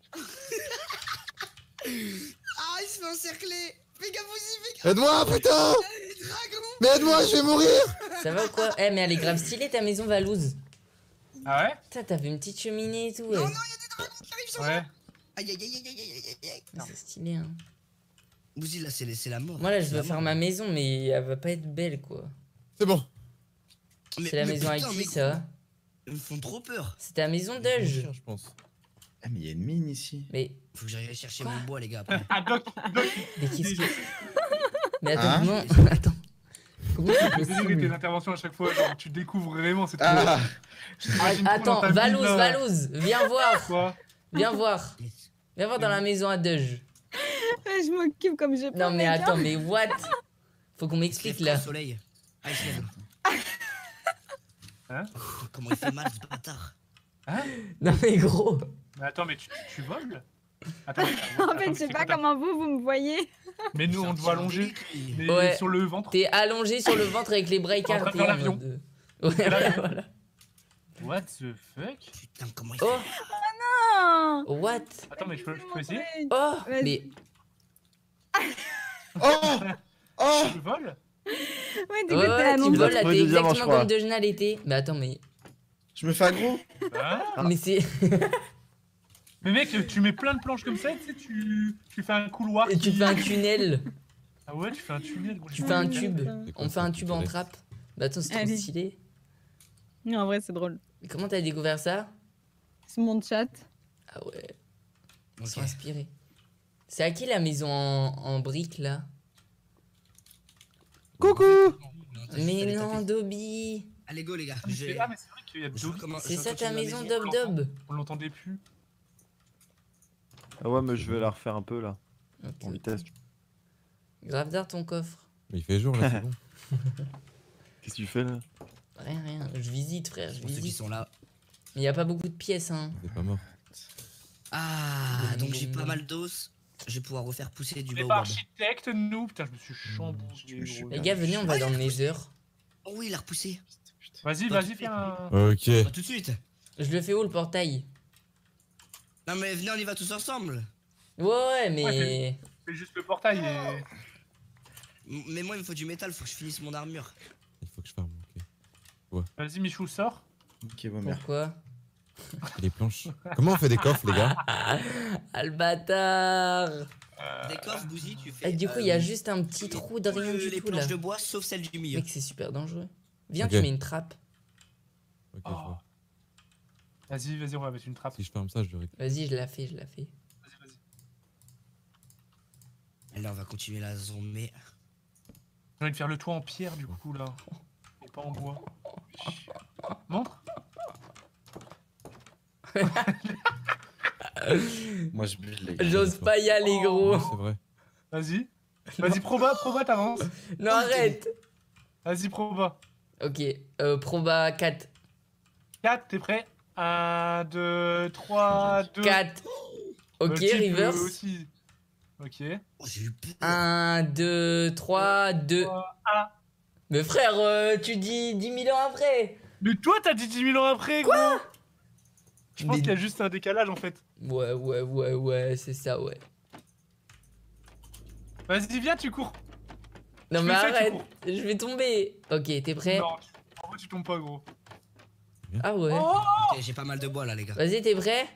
Ah, il se fait encercler. Fais gaffe, Boussy, fais gaffe. Aide-moi, putain! Les dragons. Mais aide-moi, je vais mourir! Ça va ou quoi? Eh, mais elle est grave stylée ta maison, Valouz. Ah ouais? Putain, t'as fait une petite cheminée et tout, ouais. Non, non, il y a des dragons qui arrivent sur moi. Ouais. Aïe, aïe, aïe, aïe, aïe, aïe, aïe, aïe. C'est stylé, hein. Boussy, là, c'est c'est la mort. Moi, là, je C'est veux la faire mort. ma maison, mais elle va pas être belle, quoi. C'est bon. Mais- C'est la mais maison à putain, mais qui, ça? Ils me font trop peur. C'est ta maison Je d'Euge. je pense. Ah, mais il y a une mine ici. Mais. Faut que j'aille chercher Quoi mon bois, les gars. Après. Ah, Doc, Doc, Mais qu'est-ce que. Mais attends, Hein comment. Attends. Comment c'est désolé tes possible? interventions à chaque fois, genre, tu découvres vraiment cette Ah, J'imagine trop Attends, dans ta Valouz, villa. Valouz, viens voir. Quoi? Viens voir. Yes. Viens voir dans la maison à Deuge. Je m'occupe comme je peux. Non, mais mec, hein. attends, mais what? Faut qu'on Il se m'explique lève là. au soleil. Ah, il se lève. Hein? Comment il fait mal ce bâtard. Non, mais gros. Mais attends, mais tu, tu voles? Attends, mais- En attends, fait, mais je sais c'est pas quoi ta- comment vous, vous me voyez. Mais nous, C'est on un te voit petit allongé. angélique, lui. Mais Ouais. sur le ventre. T'es allongé sur le ventre avec les bras en train de écartés. faire en l'avion. mode, euh, Ouais, l'avion. voilà. What the fuck? Putain, comment il fait. Oh, Ah. what? Attends, mais je peux, je peux essayer? Oh, Vas-y. mais. Oh Oh Je vole? Ouais, du coup, Ouais, t'es ouais, allongé. tu Il a voles là, trouvé t'es des diamants, je exactement crois. comme Dejna l'était. Mais attends, mais. Je me fais aggro. Hein? Mais c'est. Mais mec, tu mets plein de planches comme ça, tu sais, tu, tu fais un couloir. Et tu qui- fais un tunnel. Ah ouais, tu fais un tunnel. gros, Tu j'ai fais un pas tube. putain. C'est quoi, On fait ça, un tube en tunnel trappe. Bah attends, c'est trop Allez. stylé. Non, en vrai, c'est drôle. Mais comment t'as découvert ça? C'est mon chat. Ah ouais, ils Ok. sont inspirés. C'est à qui la maison en, en briques là? Coucou. Mais non, Dobby. Allez, go, les gars. Mais J'ai- c'est- Ah, mais c'est vrai qu'il y a je deux. recommence- C'est je ça ta continue ma maison, maison. Dob Dob? On l'entendait plus. Ah ouais, mais je vais la refaire un peu là, Ok. en vitesse. Grave d'art ton coffre. Mais il fait jour là, c'est bon. Qu'est-ce que tu fais là? Rien, rien. Je visite, frère, je Pour ceux qui visite. sont là. Mais y a pas beaucoup de pièces, hein. T'es pas mort. Ah, donc j'ai pas mal d'os. Je vais pouvoir refaire pousser du On est pas baobab. architecte, nous. Putain, je me suis chamboulé. je me suis gros. Les gars, venez, on va dans le Nether. Oh oui, il a repoussé. Vas-y, vas-y, fais un. Ok. Bah, tout de suite. Je le fais où le portail? Non, mais venez, on y va tous ensemble. Ouais, ouais, mais. Ouais, Fais juste le portail et. M- Mais moi, il me faut du métal, faut que je finisse mon armure. Il faut que je farme. Ok. Vas-y, Michou, sors. Ok, bon, merde. Pourquoi? Et les planches. Comment on fait des coffres, les gars? Ah, le bâtard! Des coffres, Bouzy, tu fais. Et du coup, il y a euh, juste un petit trou de tout rien le- du les tout là. planches de bois, sauf celle du milieu. Mec, c'est super dangereux. Viens, Ok. tu mets une trappe. Ok, je Oh. vois. Vas-y, vas-y, on va mettre une trappe. Si je ferme ça, je le récupère. Vas-y, je la fais, je la fais. Vas-y, vas-y. Et là, on va continuer la zone, mais. J'ai envie de faire le toit en pierre du coup là. Et pas en bois. Montre. Moi, je build, les gars. J'ose pas y aller, gros. Ouais, c'est vrai. Vas-y. Vas-y, proba, proba, t'avances. Non, arrête. Vas-y, proba. Ok, euh, proba quatre. quatre, t'es prêt? un, deux, trois, deux. quatre. Ok, reverse. Aussi. Ok. Oh, j'ai eu peur. un, deux, trois, deux. trois, un. Mais frère, euh, tu dis dix mille ans après. Mais toi, t'as dit dix mille ans après, gros. Je pense Mais- qu'il y a juste un décalage en fait. Ouais, ouais, ouais, ouais, c'est ça, ouais. Vas-y, viens, tu cours. Non, Tu mais fais ça, tu arrête, cours. je vais tomber. Ok, t'es prêt? Non, tu- en vrai, tu tombes pas, gros. Ah ouais. Oh Ok, j'ai pas mal de bois là, les gars. Vas-y, t'es prêt?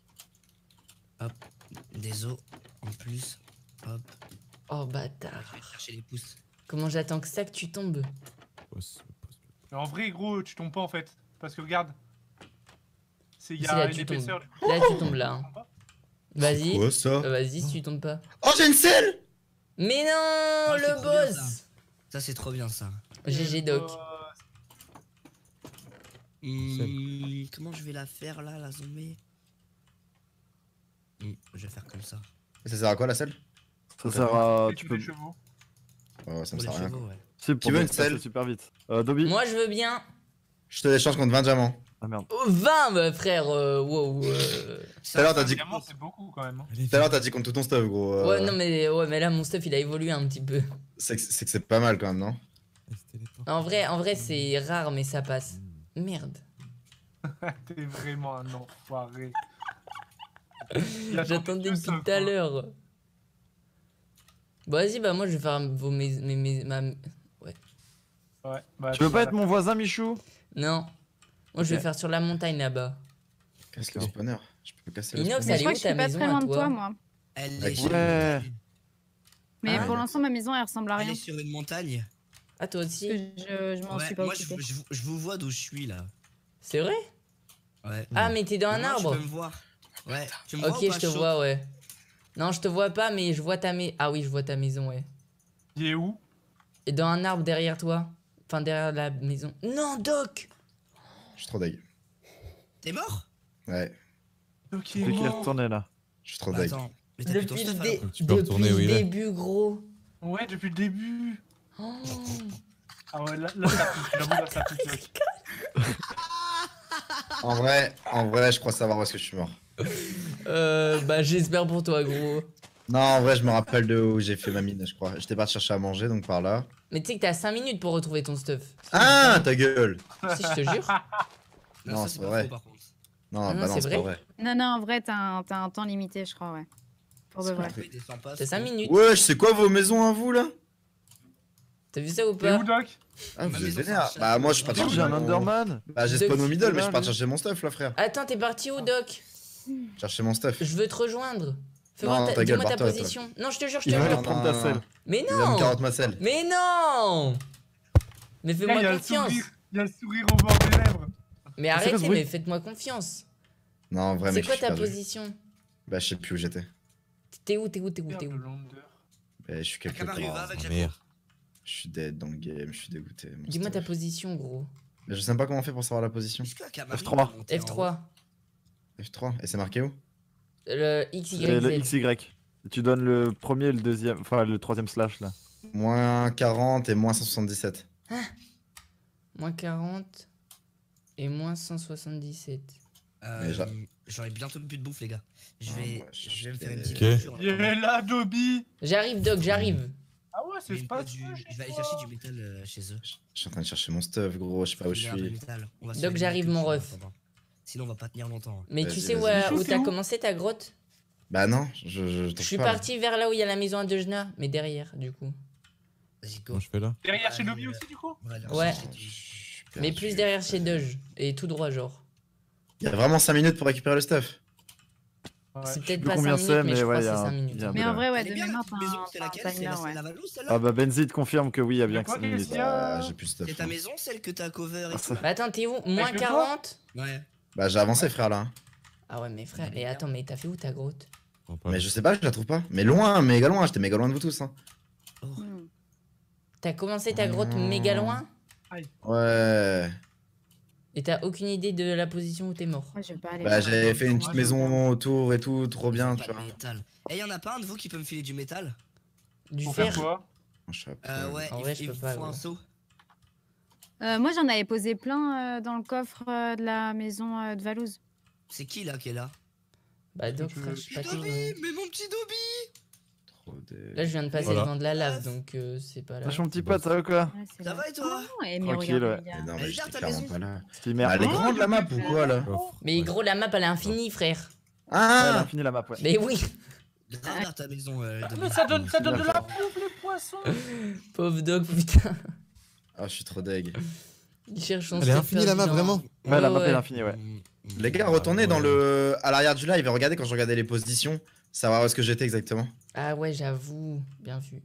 Des os en plus. Hop. Oh bâtard. Je vais chercher les pouces. Comment j'attends que ça que tu tombes? Pose- pose- Mais en vrai, gros, tu tombes pas en fait. Parce que regarde. C'est il y Si, a là, une tu épaisseur tombes. du coup. Là, tu tombes là. hein. Tu tombes pas. Vas-y. Quoi, ça Euh, Vas-y, si tu tombes pas. Oh, j'ai une selle. Mais non, Ah, c'est le trop bien, boss. Ça, c'est trop bien ça. G G Doc. Euh, Hmm, comment je vais la faire là, la zombie Hmm, Je vais faire comme ça. Ça sert à quoi, la selle? Ça sert à. et Tu tu peux. fais chevaux. Oh, ça me Pour les sert à rien. chevaux, ouais. C'est pour Qui veut une passer selle super vite. Euh, Dobby. Moi, je veux bien. Je te l'échange contre vingt diamants. Ah merde. Oh, vingt, bah, frère. euh, wow. euh. Tout à l'heure, t'as dit. Évidemment, c'est beaucoup quand même. hein. Allez, Tout à l'heure, t'as dit contre tout ton stuff, gros. euh, Ouais, non, mais, ouais, mais là, mon stuff, il a évolué un petit peu. C'est que c'est que c'est pas mal quand même, non? il se téléporte. En vrai, en vrai c'est rare, mais ça passe. Merde. T'es vraiment un enfoiré. Il attendait J'attendais que ça, depuis tout à quoi. l'heure. Bon, vas-y, bah, moi, je vais faire vos. Mes, mes, mes- ma... Ouais, bah, Tu veux pas vas- être mon voisin, Michou? Non. Moi, je vais Ok. faire sur la montagne là-bas. Casse le Ok. spawner. Je peux casser le Inox, spawner. elle Je est crois où que je ta suis pas maison très à loin de toi toi, moi. Elle est, Ouais. sur une Ouais. montagne. Mais Ah, pour ouais. l'instant, ma maison, elle ressemble à Elle rien. est sur une montagne. Ah, toi Parce aussi? que je, je m'en Ouais, suis pas moi, je, occupée. je- je vous vois d'où je suis là. C'est vrai? Ouais. Ah, mais t'es dans un Moi, arbre. Tu peux me voir. Ouais. Tu me vois Ok, ou pas, je te chaud vois, ouais. Non, je te vois pas, mais je vois ta maison. Ah oui, je vois ta maison, ouais. Il est où? Et dans un arbre derrière toi. Enfin, derrière la maison. Non, Doc! Je suis trop deg. T'es mort Ouais, Ok, C'est qui est mort. retourné là? je suis trop Bah, deg. Attends. Mais t'as plus ton Depuis le, stuff, dé- alors. Donc tu peux depuis retourner le où il est. début, gros. Ouais, depuis le début. Oh. Ah ouais, là, là ça pique. J'avoue, là, ça pique. Là. En vrai, en vrai, je crois savoir où est-ce que je suis mort. Euh, bah, j'espère pour toi, gros. Non, en vrai, je me rappelle de où j'ai fait ma mine, je crois. J'étais parti chercher à manger, donc par là. Mais tu sais que t'as cinq minutes pour retrouver ton stuff. Ah, ta gueule! Si, je te jure. Non, ça, c'est pas vrai. faux, par contre. Non, Ah non, bah non, c'est c'est vrai. pas vrai. Non, non, en vrai, t'as un, t'as un temps limité, je crois, ouais. Pour de C'est vrai. vrai. Il descend pas, T'as c'est cinq cool. minutes. Wesh, c'est quoi vos maisons à vous là? T'as vu ça ou T'es pas? où, Doc? Ah, Ma vous êtes maison, vénère. c'est un Bah, chat. moi, je suis pas J'ai J'ai chercher un mon- Underman. Bah, j'ai spawn au middle, mais je suis pas lui. chercher mon stuff là, frère. Attends, t'es parti où, Doc? Chercher mon stuff. Je veux te rejoindre. Non, Fais-moi ta, ta gueule, dis-moi ta barre-toi, toi. position. Non, je te jure, je Il te va jure. aller prendre ta non, selle. non. Mais Il va me non! carotte ma selle. Mais non! Mais Là, il y fais-moi a le confiance. sourire. Il y a le sourire au bord des lèvres. Mais C'est quoi ce arrêtez, bruit mais faites-moi confiance. Non, en vrai, C'est mec, je quoi suis ta perdu. position? Bah, je sais plus où j'étais. T'es où, t'es où, t'es où, Merde, t'es le où? Lander. Bah, je suis quelque Camaro, va part. avec Ah, Jaco. merde. Je suis dead dans le game, je suis dégoûté. mon Dis-moi ta stuff. position, gros. Mais je sais pas comment on fait pour savoir la position. Est-ce que la Camaro, F trois. peut monter en F trois. F trois. Et c'est marqué où? Le X, C'est Y, le Z. X Y. Tu donnes le premier et le deuxième, enfin le troisième slash là. Moins quarante et moins cent soixante-dix-sept. Moins quarante et moins cent soixante-dix-sept. Euh, Déjà. J'aurai bientôt plus de bouffe, les gars. Je Ah, vais, ouais, je je vais me suis faire une dead. petite Ok. culture, en Il est attendant. là, Dobby. J'arrive, Doc, j'arrive. Ah ouais, Mais c'est une pas fois du- Je vais aller chercher du métal euh, chez eux. Je suis en train de chercher mon stuff, gros, je sais pas où je Il y a un peu de suis. métal. On va se Donc faire une j'arrive, culture mon en ref. attendant. Sinon, on va pas tenir longtemps. Mais tu Vas-y, sais où, vas-y. euh, où C'est t'as où commencé ta grotte? Bah non, je, je, je Je trouve suis pas, là. parti vers là où il y a la maison à Dejna, mais derrière, du coup. Vas-y, go. Comment je fais là? Derrière chez Allez, Dobby euh, aussi, du coup? on va aller Ouais. chercher Je du- suis Mais perdu. plus derrière chez Doge. Et tout droit, genre. Il y a vraiment cinq minutes pour récupérer le stuff. Ouais. C'est sais peut-être plus pas combien cinq c'est, minutes, mais mais je ouais, crois que y c'est a un- cinq minutes. y a un Mais en vrai, ouais, Elle est de bien, la mémoire, petite maison, t'as c'est un- laquelle? t'as un C'est la, timer, c'est ouais. la Valo, celle-là? Ah bah Benzid confirme que oui, il y a bien que quoi, cinq minutes. qu'est-ce qu'il y a Bah, j'ai plus de stuff. C'est ta hein. maison, celle que t'as cover et Ah, tout? ça- Bah attends, t'es où? Moins le quarante? Ouais. Bah j'ai avancé, frère, là. Ah ouais, mais frère, et attends, mais t'as fait où ta grotte? Non, pas Mais là. je sais pas, je la trouve pas. Mais loin, méga loin, j'étais méga loin de vous tous. Hein. Hmm. T'as commencé ta grotte Mmh. méga loin? Ouais. Et t'as aucune idée de la position où t'es mort? Moi, je vais pas aller. Bah voir. j'avais fait une petite maison autour et tout, trop bien, Pas tu de vois. métal. Et y'en a pas un de vous qui peut me filer du métal? Du Pour fer? faire quoi? Je sais pas. Euh, ouais, En il, vrai, je il peux vous pas, faut un gros. seau. Euh, moi, j'en avais posé plein euh, dans le coffre euh, de la maison euh, de Valouz. C'est qui là qui est là? Bah Doc, tu frère, veux- je suis pas Dobby, terrible. mais mon petit Dobby! Trop des... Là, je viens de passer Voilà. devant de la lave, donc euh, c'est pas là. Lâche mon petit pote, ça va quoi? Ouais, c'est Ça là. va et toi? Oh, eh, mais Tranquille, regarde, ouais. les gars. Mais non, Elle mais est bien, j'étais ta clairement maison pas là. C'était Bah, elle est merde. grande la map ou quoi là? Coffre. Mais Ouais. gros, la map, elle est infinie, frère. Ouais, elle a Ah fini la map, ouais. Mais oui, Grave bien ta maison, euh, Dobby. Mais ça donne, ça donne de la D'accord. bouffe, les poissons. pauvre Doc, putain. Ah, je suis trop deg. Il cherche son Elle est stuff infinie la map, perdu dans- vraiment? Ouais, la map ouais. elle est infinie, ouais. Mm, mm. Les gars, retournez dans le... à l'arrière du live et regardez quand je regardais les positions, savoir où est-ce que j'étais exactement. Ah ouais, j'avoue. Bien vu.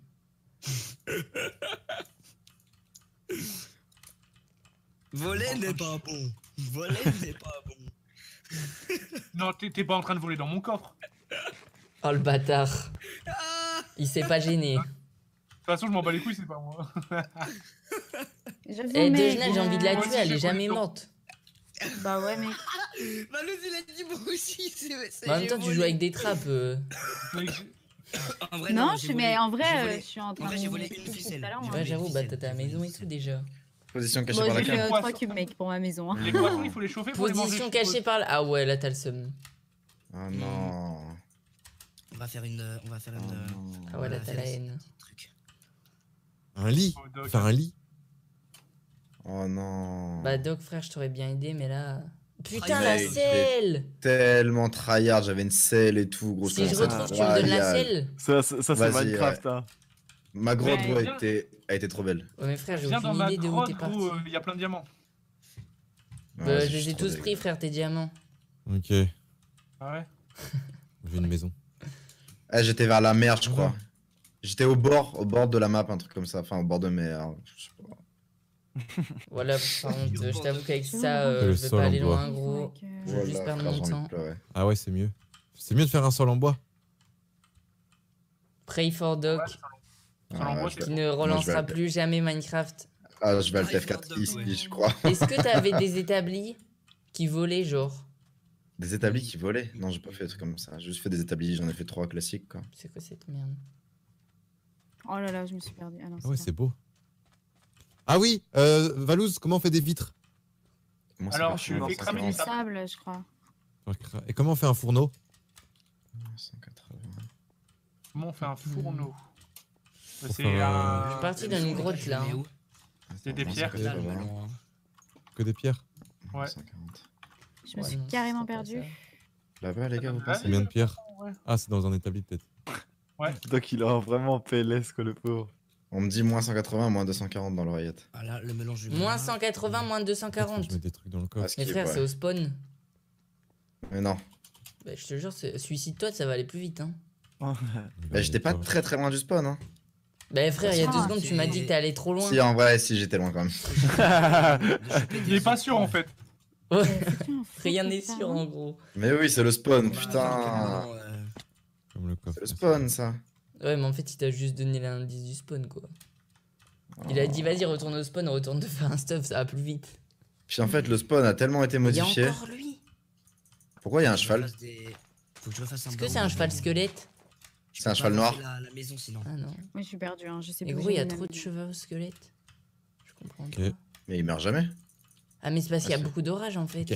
Voler n'est pas bon. Voler n'est pas bon. Non, t'es t'es pas en train de voler dans mon coffre. Oh le bâtard. Il s'est pas gêné. De toute façon, je m'en bats les couilles, c'est pas moi. J'avoue, Eh, mec, Dejna, j'ai envie de la euh, tuer, elle est jamais morte. Bah ouais, mec. Valouz, il a dit moi aussi. c'est- c'est- En même j'ai temps, tu volé. joues avec des trappes. euh. Mec, En vrai, Non, j'ai je- volé. mais en vrai, J'ai euh, volé. je suis en train En vrai, de j'ai me volé mettre une tout de suite ficelle. tout à l'heure, J'ai hein. Ouais, volé j'avoue, une bah ficelle, t'as ta j'ai volé maison une et tout ficelle. déjà. Position cachée Bon, par la j'ai fait cam. euh, Poisson. trois cubes, mec, pour ma maison. hein. les poissons, il faut les chauffer pour les manger. Position je cachée suppose. par là. Ah ouais, là t'as le seum. Ah non. On va faire une. euh, On va faire Ah une. euh, non. Ah ouais, là on va t'as faire la un haine. petit truc. Un lit? Oh, Doc. Faire un lit? Oh non. Bah Doc, frère, je t'aurais bien aidé, mais là. Putain, Ah, la mec, selle! Tellement tryhard, j'avais une selle et tout, gros. Si je commençais à retrouve, tu me donnes la tryhard. selle? Ça, ça, ça, c'est Vas-y, Minecraft, hein. Ma grotte, Mais gros, viens. a été, a été trop belle. Ouais, mais frère, j'ai Viens dans aucune ma idée de où grotte, t'es parti. gros, il y a plein de diamants. Bah, Ouais, je les suis ai trop tous deg. pris, frère, tes diamants. Ok, j'ai Ah ouais. une maison. Ah, j'étais vers la mer, je crois. Ah. J'étais au bord, au bord de la map, un truc comme ça. Enfin, au bord de mer. Je sais pas. Voilà, par contre, je t'avoue qu'avec ça, Le euh, je vais sol pas en aller bois. loin, gros. Mec, euh, Je vais juste Voilà, perdre frère, mon j'ai envie temps. de pleurer. Ah ouais, c'est mieux. C'est mieux de faire un sol en bois. Pray for Doc, Sol en Ah, bois, je c'est vais- qui ne je vais relancera le- plus jamais Minecraft. Ah, je vais le Ah, il F quatre faut ici, ouais. je crois. Est-ce que t'avais des établis qui volaient, genre? Des établis qui volaient? Non, j'ai pas fait des trucs comme ça. J'ai juste fait des établis, j'en ai fait trois classiques quoi. C'est quoi cette merde? Oh là là, je me suis perdue. Ah non, Ah ouais, c'est c'est beau. Ah oui, euh, Valouz, comment on fait des vitres? Moi, c'est Alors, pas je fini, fais cent cramer du du quarante. sable. sable, je crois. Et comment on fait un fourneau? cent quatre-vingts. Comment on fait un fourneau? Pour C'est faire, euh, un. Je suis parti dans une grotte là. Mais où? C'est des Attends, pierres. cent quatre-vingts. Là, hein. Que des pierres? Ouais. cent quarante. Je me Ouais, suis non, carrément c'est pas perdue. ça. Là-bas, les gars, vous Ouais. pensez? Combien de pierres? Ouais. Ah, c'est dans un établi peut-être. Doc, il a vraiment P L S, quoi, le pauvre. On me dit moins cent quatre-vingts, moins deux cent quarante dans l'oreillette. Ah là, le mélange du Moins mélange. cent quatre-vingts, moins deux cent Peut-être que quarante. Je mets des trucs dans le Ah, coffre. ce Mais qui est- frère, ouais. c'est au spawn. Mais non. Bah, je te jure, c'est- suicide-toi, ça va aller plus vite. Hein. Bah, j'étais pas très très loin du spawn, hein. Bah, frère, il y a deux Ah, secondes, tu m'as dit que t'es allé trop loin. Si, en vrai, si, j'étais loin quand même. Il est pas sûr en fait. Ouais. Fais-tu un faux Rien n'est putain, sûr hein. en gros. Mais oui, c'est le spawn, Bah, putain. attends, euh, Comme le coffre. C'est le spawn, ça. Ouais, mais en fait, il t'a juste donné l'indice du spawn quoi. Il a dit, vas-y, retourne au spawn, retourne te faire un stuff, ça va plus vite. Puis en fait, le spawn a tellement été Il y a modifié. encore lui. Pourquoi il y a un faut que je cheval? fasse des- Faut que je refasse un Est-ce que baron c'est un de- cheval squelette? Je C'est un peux cheval pas noir. avancer La, la maison sinon. Ah non. Moi, je suis perdue, hein. Je sais Et plus. gros, où il y a j'ai mis trop ma de maison. chevaux squelettes. Je comprends Ok. pas. Mais il meurt jamais. Ah, mais c'est parce qu'il y a Ah, c'est- beaucoup d'orage en fait. Ok.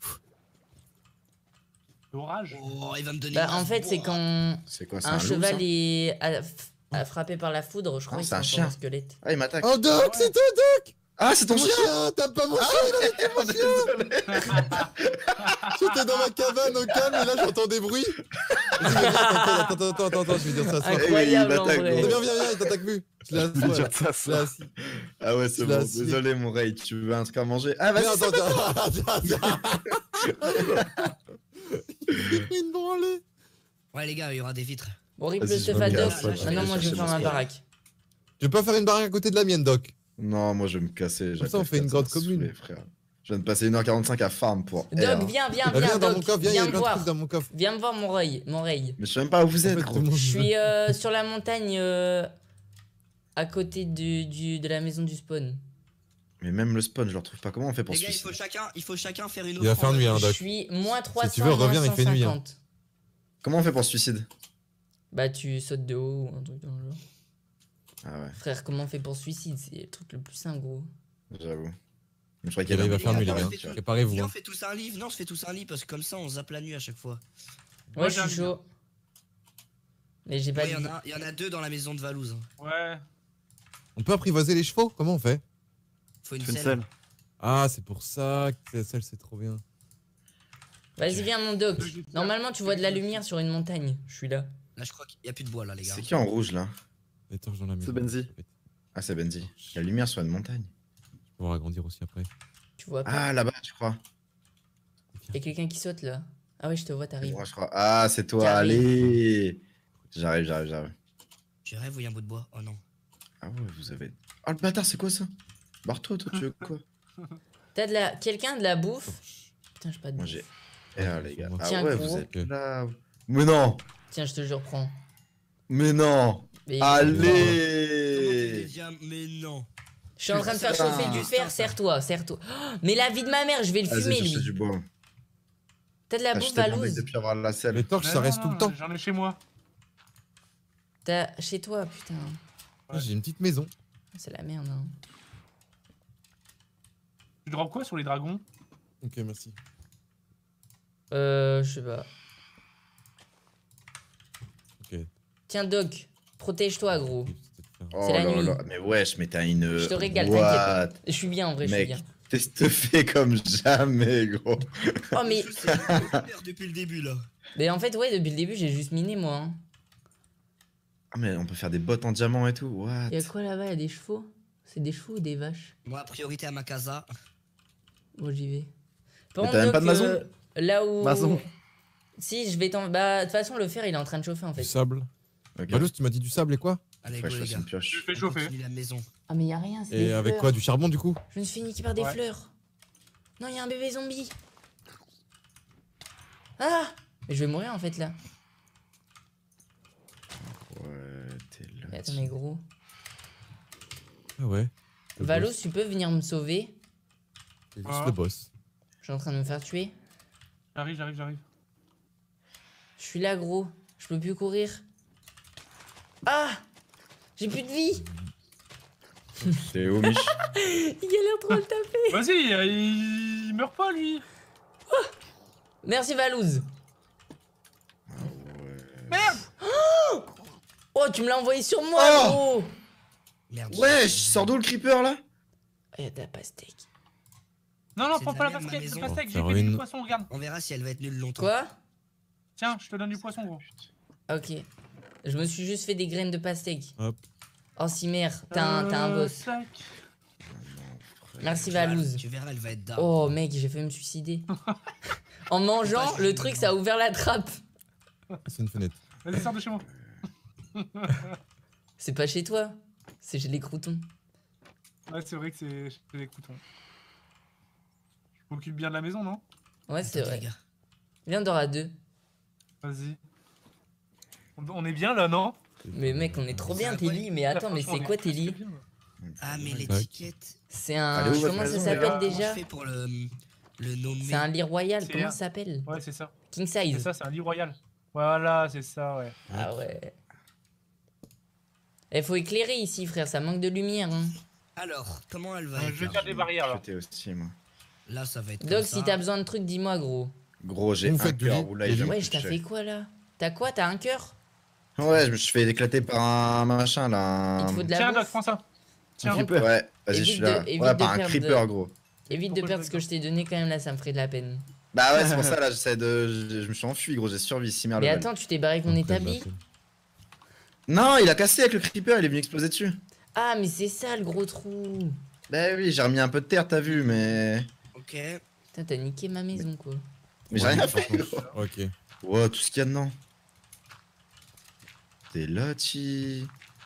L'orage. Oh, il va me donner. Bah, une en race. fait, c'est Wow. quand C'est quoi, c'est un un loup, cheval ça est à- à frappé par la foudre, je crois Ah, que c'est un c'est chien. un squelette. Ah, il m'attaque. Oh, Doc, c'est toi, Doc! Ah, c'est ton Mon chien. chien! T'as pas mon chien! Il avait mon chien! J'étais dans ma cabane au calme et là j'entends des bruits. Vas-y, vas-y, attends, attends, attends, attends, attends, je vais dire ça à soi. Incroyable. Eh oui, il en m'attaque, vrai. gros. Viens, viens, viens, il t'attaque plus. Je l'ai assis. Je vais voilà. dire ça, Je l'ai ça. assis. Ah ouais, c'est Je l'ai bon. assis. Désolé, mon Ray. Tu veux un truc à manger? Ah, Mais vas-y. attends, attends, attends, attends. J'ai pris une branlée. Ouais, les gars, il y aura des vitres. Bon, rip le Vas-y, je stuff me à casse, Doc. ouais, je vais Maintenant, aller moi, je vais chercher faire mon ma sport. baraque. Je vais pas faire une barrière à côté de la mienne, Doc. Non, moi je vais me casser. Comme ça, on fait une grotte commune. Frère. Je viens de passer une heure quarante-cinq à farm pour. Doc, air. viens, viens, Ah, viens, viens dans Doc. mon coffre, viens, il y Viens a me plein de voir. trucs dans mon coffre. Viens me voir mon Ray. Mon Ray. Mais je sais même pas où vous En êtes, fait, gros. tout le monde- Je suis euh, sur la montagne euh, à côté du, du, de la maison du spawn. Mais même le spawn, je le retrouve pas. Comment on fait pour Les se gars, il suicider? faut chacun, il faut chacun faire une Il va faire offrande. nuit, hein, Je Doc. suis moins trois cents, tu veux, reviens, moins il fait nuit, hein. cent cinquante. Comment on fait pour se suicide? Bah, tu sautes de haut ou un truc dans le genre. Ah ouais, Frère, comment on fait pour suicide? C'est le truc le plus simple, gros. j'avoue. Mais je crois Il qu'il y a va un- faire nuit, les gars, gars. on fait tout. Préparez-vous. Viens, on hein. fait tous un livre. Non, je fais tous un livre parce que comme ça, on zappe la nuit à chaque fois. Ouais, Moi, je suis j'aime chaud. Mais j'ai pas Ouais, il y, dit. en a- il y en a deux dans la maison de Valouz. Ouais. On peut apprivoiser les chevaux? Comment on fait? Faut une Fais une selle. selle. Ah, c'est pour ça que celle, c'est trop bien. Vas-y, viens, mon Doc. Normalement, tu vois de la lumière sur une montagne. Je suis là. Là, je crois qu'il y a plus de bois là, les gars. C'est qui en rouge là? Les torches dans la maison. C'est Benzi. Je vais Ah, c'est Benzi. Il y a la lumière sur une montagne. pouvoir agrandir aussi après. Tu vois pas? Ah, là-bas, tu crois? Y'a quelqu'un qui saute là. Ah ouais, je te vois, t'arrives. Moi, je crois. Ah, c'est toi, J'arrive. allez! J'arrive, j'arrive, j'arrive. Je rêve où il y a un bout de bois. Oh non. Ah ouais, vous avez. Oh le bâtard, c'est quoi ça? Barre-toi, toi, tu veux quoi? T'as de la. Quelqu'un de la bouffe? Putain, j'ai pas de Moi, bouffe. j'ai. Eh, ah, les gars. Ah Tiens, ouais, gros. vous êtes Ok. là. Mais non! Tiens, je te jure, prends. Mais non! Mais- Comment t'as des Allez! diamants? Mais non. Je suis en train de faire Putain. chauffer du fer, serre-toi, serre-toi. Oh, mais la vie de ma mère, je vais le Vas-y, fumer chercher lui. du bois. T'as de la Ah, je bouffe, t'ai demandé Valouz? depuis avoir la selle. Les torches, Mais ça non, reste non, tout le temps. J'en ai chez moi. T'as chez toi, putain. Ouais. J'ai une petite maison. C'est la merde, hein. Tu drops quoi sur les dragons? Ok, merci. Euh, je sais pas. Ok. Tiens, Doc, protège-toi, gros. Oh C'est la là nuit. là. Mais wesh, mais t'as une. Je te régale, What? t'inquiète. Je suis bien en vrai, je suis Mec, bien. t'es stuffé comme jamais, gros. Oh, mais. Je sais, j'ai peur depuis le début là. Mais en fait, ouais, depuis le début, j'ai juste miné moi. Hein. Ah, mais on peut faire des bottes en diamant et tout. What? Y'a quoi là-bas? Y'a des chevaux? C'est des chevaux ou des vaches? Moi, priorité à ma casa. Moi, j'y vais. Par Mais contre, t'as même Doc, pas de maison? euh, là où. Maison. Si, je vais t'en. Bah, de toute façon, le fer, il est en train de chauffer en Du fait. sable. Ok. Valouz, tu m'as dit du sable et quoi? Allez, Faut que go je les fasse gars. une pioche. Je fais On chauffer. continue la maison. Ah, mais y'a rien, c'est Et des avec fleurs. quoi? Du charbon du coup? Je me suis fait niquer par des Ouais. fleurs. Non, y'a un bébé zombie. Ah! Mais je vais mourir en fait là. Ouais, t'es là. Mais attends, mais gros. Ah ouais. Le Valos, boss. tu peux venir me sauver? C'est juste Ah. le boss. Je suis en train de me faire tuer. J'arrive, j'arrive, j'arrive. Je suis là, gros. Je peux plus courir. Ah! J'ai plus de vie. C'est où, Mich? Il galère trop à le taper. Vas-y, euh, il... il meurt pas lui. Merci, Valouz. Merde. Oh, tu me l'as envoyé sur moi, Oh gros. Merde. Ouais, je sors d'où le creeper là? Oh, y'a de la pastèque. Non, non, C'est prends de pas la la merde, ma pastèque, maison. la pastèque, Oh, j'ai faire fait une- du poisson, regarde. On verra si elle va être nulle longtemps. Quoi? Tiens, je te donne du poisson, gros. Ok. Je me suis juste fait des graines de pastèque. Hop. Oh, si merde, t'as un, t'as un Euh, boss. tac. Merci, Tu verras- Valouz. Tu verras, elle va être down. Oh, mec, j'ai fait me suicider. En mangeant, le truc, ça a ouvert la trappe. C'est une fenêtre. Vas-y, sors de chez moi. C'est pas chez toi. C'est chez les croutons. Ouais, c'est vrai que c'est chez les croutons. Je m'occupe bien de la maison, non? Ouais, c'est Attends, vrai. les gars. Viens, on dort à deux. Vas-y. On- On est bien là, non? Mais mec, on est trop bien, Ça tes va, lits. Mais attends, mais Franchement, c'est on quoi est tes presque lits? bien. Ah, mais Ouais. l'étiquette. C'est un. Allez, où votre Comment ça maison, s'appelle les gars déjà? Comment je fais pour le, le nommer? C'est un lit royal. C'est Comment un- ça s'appelle? Ouais, c'est ça. King C'est size. ça, c'est un lit royal. Voilà, c'est ça, ouais. Ah ouais. Il faut éclairer ici, frère. Ça manque de lumière. Hein. Alors, comment elle va Euh, être je vais là faire des barrières là. J'étais aussi, moi. Là, ça va être. Doc, comme si ça. t'as besoin de trucs, dis-moi, gros. Gros, j'ai Vous un faites du cœur. lit Oula, il vient me Ouais, je t'as toucher. fait quoi là? T'as quoi? T'as un cœur? Ouais, je me suis fait éclater par un machin là. Il te un- faut de la Tiens, Doc, bouffe? prends ça. Un Tiens, creeper. Ouais, vas-y, je Évite suis de- là. évite Ouais, de par un perdre creeper, de- gros. Évite de Pourquoi perdre je ce que je t'ai donné quand même là, ça me ferait de la peine. Bah ouais, c'est pour ça là, j'essaie de. Je je me suis enfui, gros, j'ai survécu si merde. Mais attends, tu t'es barré avec mon établi? Non, il a cassé avec le creeper, il est venu exploser dessus. Ah, mais c'est ça le gros trou. Bah oui, j'ai remis un peu de terre, t'as vu, mais. Ok. Putain, t'as niqué ma maison quoi. Mais j'ai rien fait, gros. Ok. Wow, tout ce qu'il y a dedans. T'es là, ti.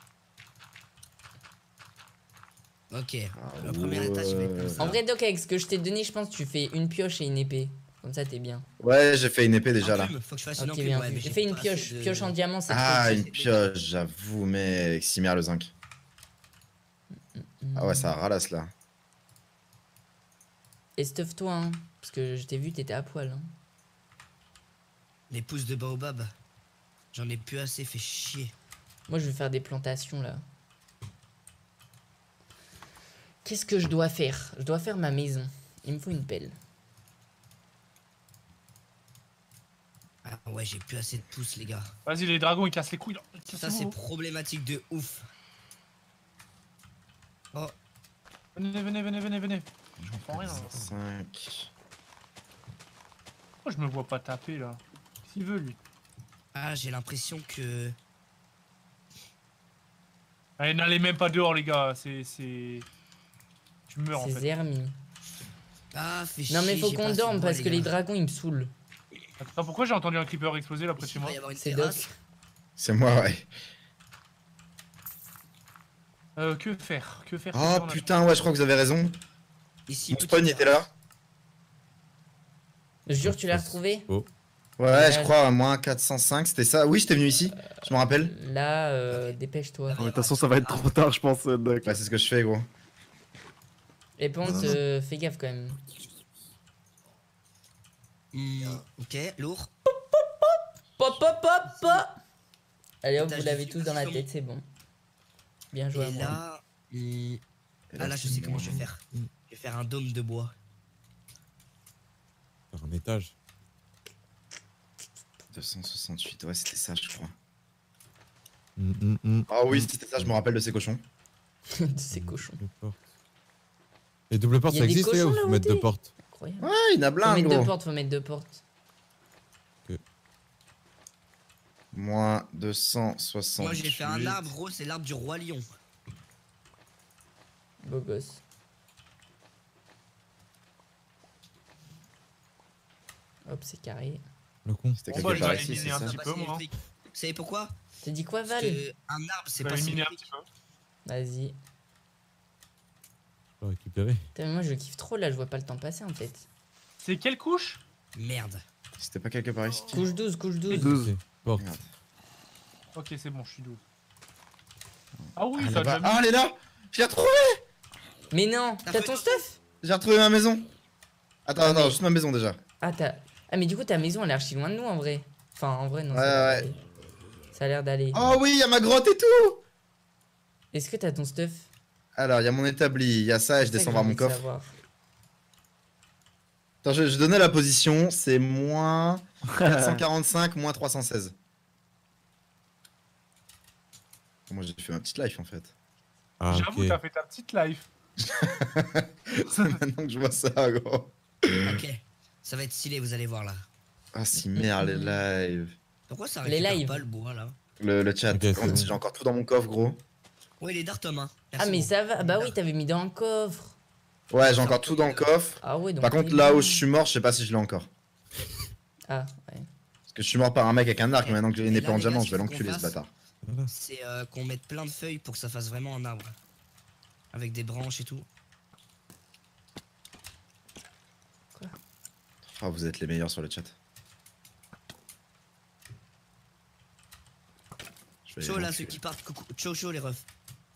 Ok. Ah La première étage va être comme ouais. ça. En vrai, Doc, avec ce que je t'ai donné, je pense que tu fais une pioche et une épée. Comme ça, t'es bien. Ouais, j'ai fait une épée déjà là. Enclume, Faut que je fasse une Ok, enclume, bien. ouais, mais J'ai j'ai fait une pas pioche. assez de- Pioche en diamant, c'est Ah, trop. une pioche, j'avoue, mec. Cimère le zinc. Ah ouais, ça ralasse là. Et stuff-toi, hein. Parce que je t'ai vu, t'étais à poil. Hein. Les pousses de baobab. J'en ai plus assez, fait chier. Moi, je vais faire des plantations là. Qu'est-ce que je dois faire? Je dois faire ma maison. Il me faut une pelle. Ah ouais, j'ai plus assez de pouces, les gars. Vas-y, les dragons ils cassent les couilles là. Ils cassent Ça, les c'est couilles. problématique de ouf. Oh, Venez, venez, venez, venez, venez. Je comprends rien. là. cinq. Pourquoi je me vois pas taper là? Qu'est-ce qu'il veut lui? ah, j'ai l'impression que. Allez, n'allez même pas dehors, les gars. C'est. c'est... Tu meurs en C'est fait. Zermi. Ah, fait chier. Non, mais faut j'ai qu'on pas assez dorme de bois, parce que les gars. dragons ils me saoulent. Attends, pourquoi j'ai entendu un creeper exploser là près de Ici, chez il va moi? y avoir une C'est terrasse. Doc. C'est moi, ouais. Euh, que faire? Que faire? que Oh faire, on a- putain, ouais, je crois que vous avez raison. Ici, Mon petite spawn il était là. Je jure, tu l'as retrouvé? Ouais, je crois, à moins quatre cent cinq, c'était ça. Oui, j'étais venu ici, je me rappelle. Là, euh, dépêche-toi. De toute façon, ça va être trop tard, je pense, euh, Doc. Ouais, c'est ce que je fais, gros. Et Ponte, euh, fais gaffe quand même. Hmm, ok, lourd. Pop, pop, pop, pop. Allez hop, Étage vous de l'avez tous dans la fixation. tête, c'est bon. Bien joué à Et moi. là. hmm, Et Ah, là, je c'est sais comment bon. je vais faire. Je vais faire un dôme de bois. Faire un étage. deux cent soixante-huit, ouais, c'était ça, je crois. Hum, hum, hum. Ah oui, c'était ça, je me rappelle de ces cochons. C'est cochon. Double porte. Les doubles portes, Y a ça des existe, les gars, cochons ou là faut où mettre t'es deux portes? Incroyable. Ouais, il y en a Faut plein, mettre deux gros. portes, faut mettre deux portes. Moins deux cent soixante-huit. Moi, j'ai fait un arbre, gros, c'est l'arbre du roi lion. Beau gosse. Hop, c'est carré. Le con. C'était Bon, quelque bah, je part vais ici, éliminer c'est un ça. petit peu, moi. Vous savez pourquoi? T'as dit quoi, Parce Val? que un arbre, c'est Je vais pas éliminer un symétrique. petit peu. Vas-y. Je peux récupérer. Putain, mais moi je kiffe trop là, je vois pas le temps passer en fait. C'est quelle couche? Merde. C'était pas quelque part ici. Couche douze, couche douze. douze. Porte. Merde. Ok, c'est bon, je suis douze. Ah oui, Ah, ça a là-bas. déjà mis. Ah, elle est là. Je l'ai retrouvée. Mais non, T'as t'as fait ton ton stuff? J'ai retrouvé ma maison. Attends, Ah, attends, mais- juste ma maison déjà. Ah, t'as. Ah, Ah, mais du coup, ta maison elle est archi loin de nous en vrai. Enfin, en vrai, non. Ouais, ça a l'air ouais. d'aller. Ça a l'air d'aller. Oh oui, il y a ma grotte et tout. Est-ce que t'as ton stuff? Alors, il y a mon établi, il y a ça et je C'est ça descends que voir j'ai mon envie de coffre. savoir. Attends, je, je donnais la position, c'est moins quatre cent quarante-cinq, moins trois cent seize. Moi j'ai fait ma petite life en fait. Ah, J'avoue, ok. t'as fait ta petite life. C'est maintenant que je vois ça, gros. Ok, ça va être stylé, vous allez voir là. Ah si merde, les lives. Pourquoi ça Les récupère lives. pas le bois là? Le, le chat, Ok, c'est Par contre, bon. j'ai encore tout dans mon coffre, gros. Ouais, il est d'art, Thomas. Ah, mais ça va. Bah oui, t'avais mis dans le coffre. Ouais, j'ai encore tout dans le coffre. Ah ouais, donc. Par contre, t'es là bien. où je suis mort, je sais pas si je l'ai encore. Ah, ouais. Parce que je suis mort par un mec avec un arc, Et- mais maintenant que j'ai une et épée là, en les gars, diamant, ce je vais qu'il faut l'enculer qu'on ce fasse, bâtard. Voilà. C'est euh, qu'on mette plein de feuilles pour que ça fasse vraiment un arbre. Avec des branches et tout. Ah, vous êtes les meilleurs sur le chat. Je vais Chaud les là, ceux enculer. qui partent. Coucou. Chaud, chaud les refs.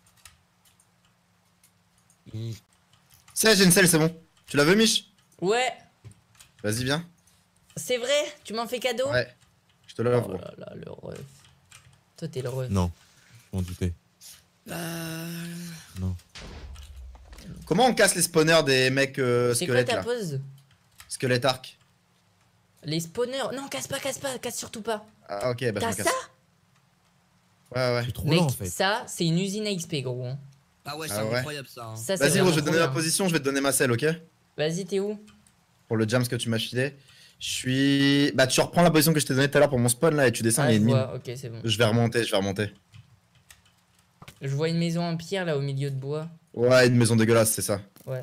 Mm. C'est, j'ai une selle, c'est bon. Tu la veux, Mich? Ouais, Vas-y, viens. c'est vrai. Tu m'en fais cadeau? Ouais. Je te Oh l'offre, gros. là là, le ref. Toi, t'es le ref. Non, je m'en doutais. Euh... Non. Comment on casse les spawners des mecs euh, C'est quoi squelettes ta là? pose? Squelette arc. Les spawners. Non, casse pas, casse pas, casse surtout pas. Ah, ok, bah je T'as me casse. ça? Ouais, ouais. C'est trop Mec, lent en fait. ça, c'est une usine à X P, gros. hein. Ah ouais, c'est Ah ouais. incroyable ça. hein. Ça, c'est Vas-y, gros, vraiment je vais te donner trop ma bien. position, je vais te donner ma selle, ok? Vas-y, t'es où? Pour le jams que tu m'as filé. Je suis. Bah, tu reprends la position que je t'ai donnée tout à l'heure pour mon spawn là et tu descends, Ah, il y a je une mine. vois, ok, c'est bon. Je vais remonter, je vais remonter. Je vois une maison en pierre là au milieu de bois. Ouais, une maison dégueulasse, c'est ça. Ouais.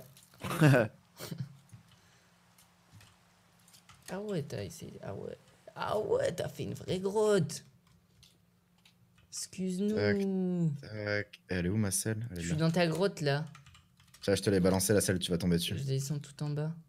Ah ouais, t'as essayé. Ah ouais. Ah ouais, t'as fait une vraie grotte. Excuse-nous. Tac. Elle est où ma selle? Elle Je est suis là. dans ta grotte là. Tiens, je te l'ai balancé la selle, tu vas tomber Je dessus. descends tout en bas.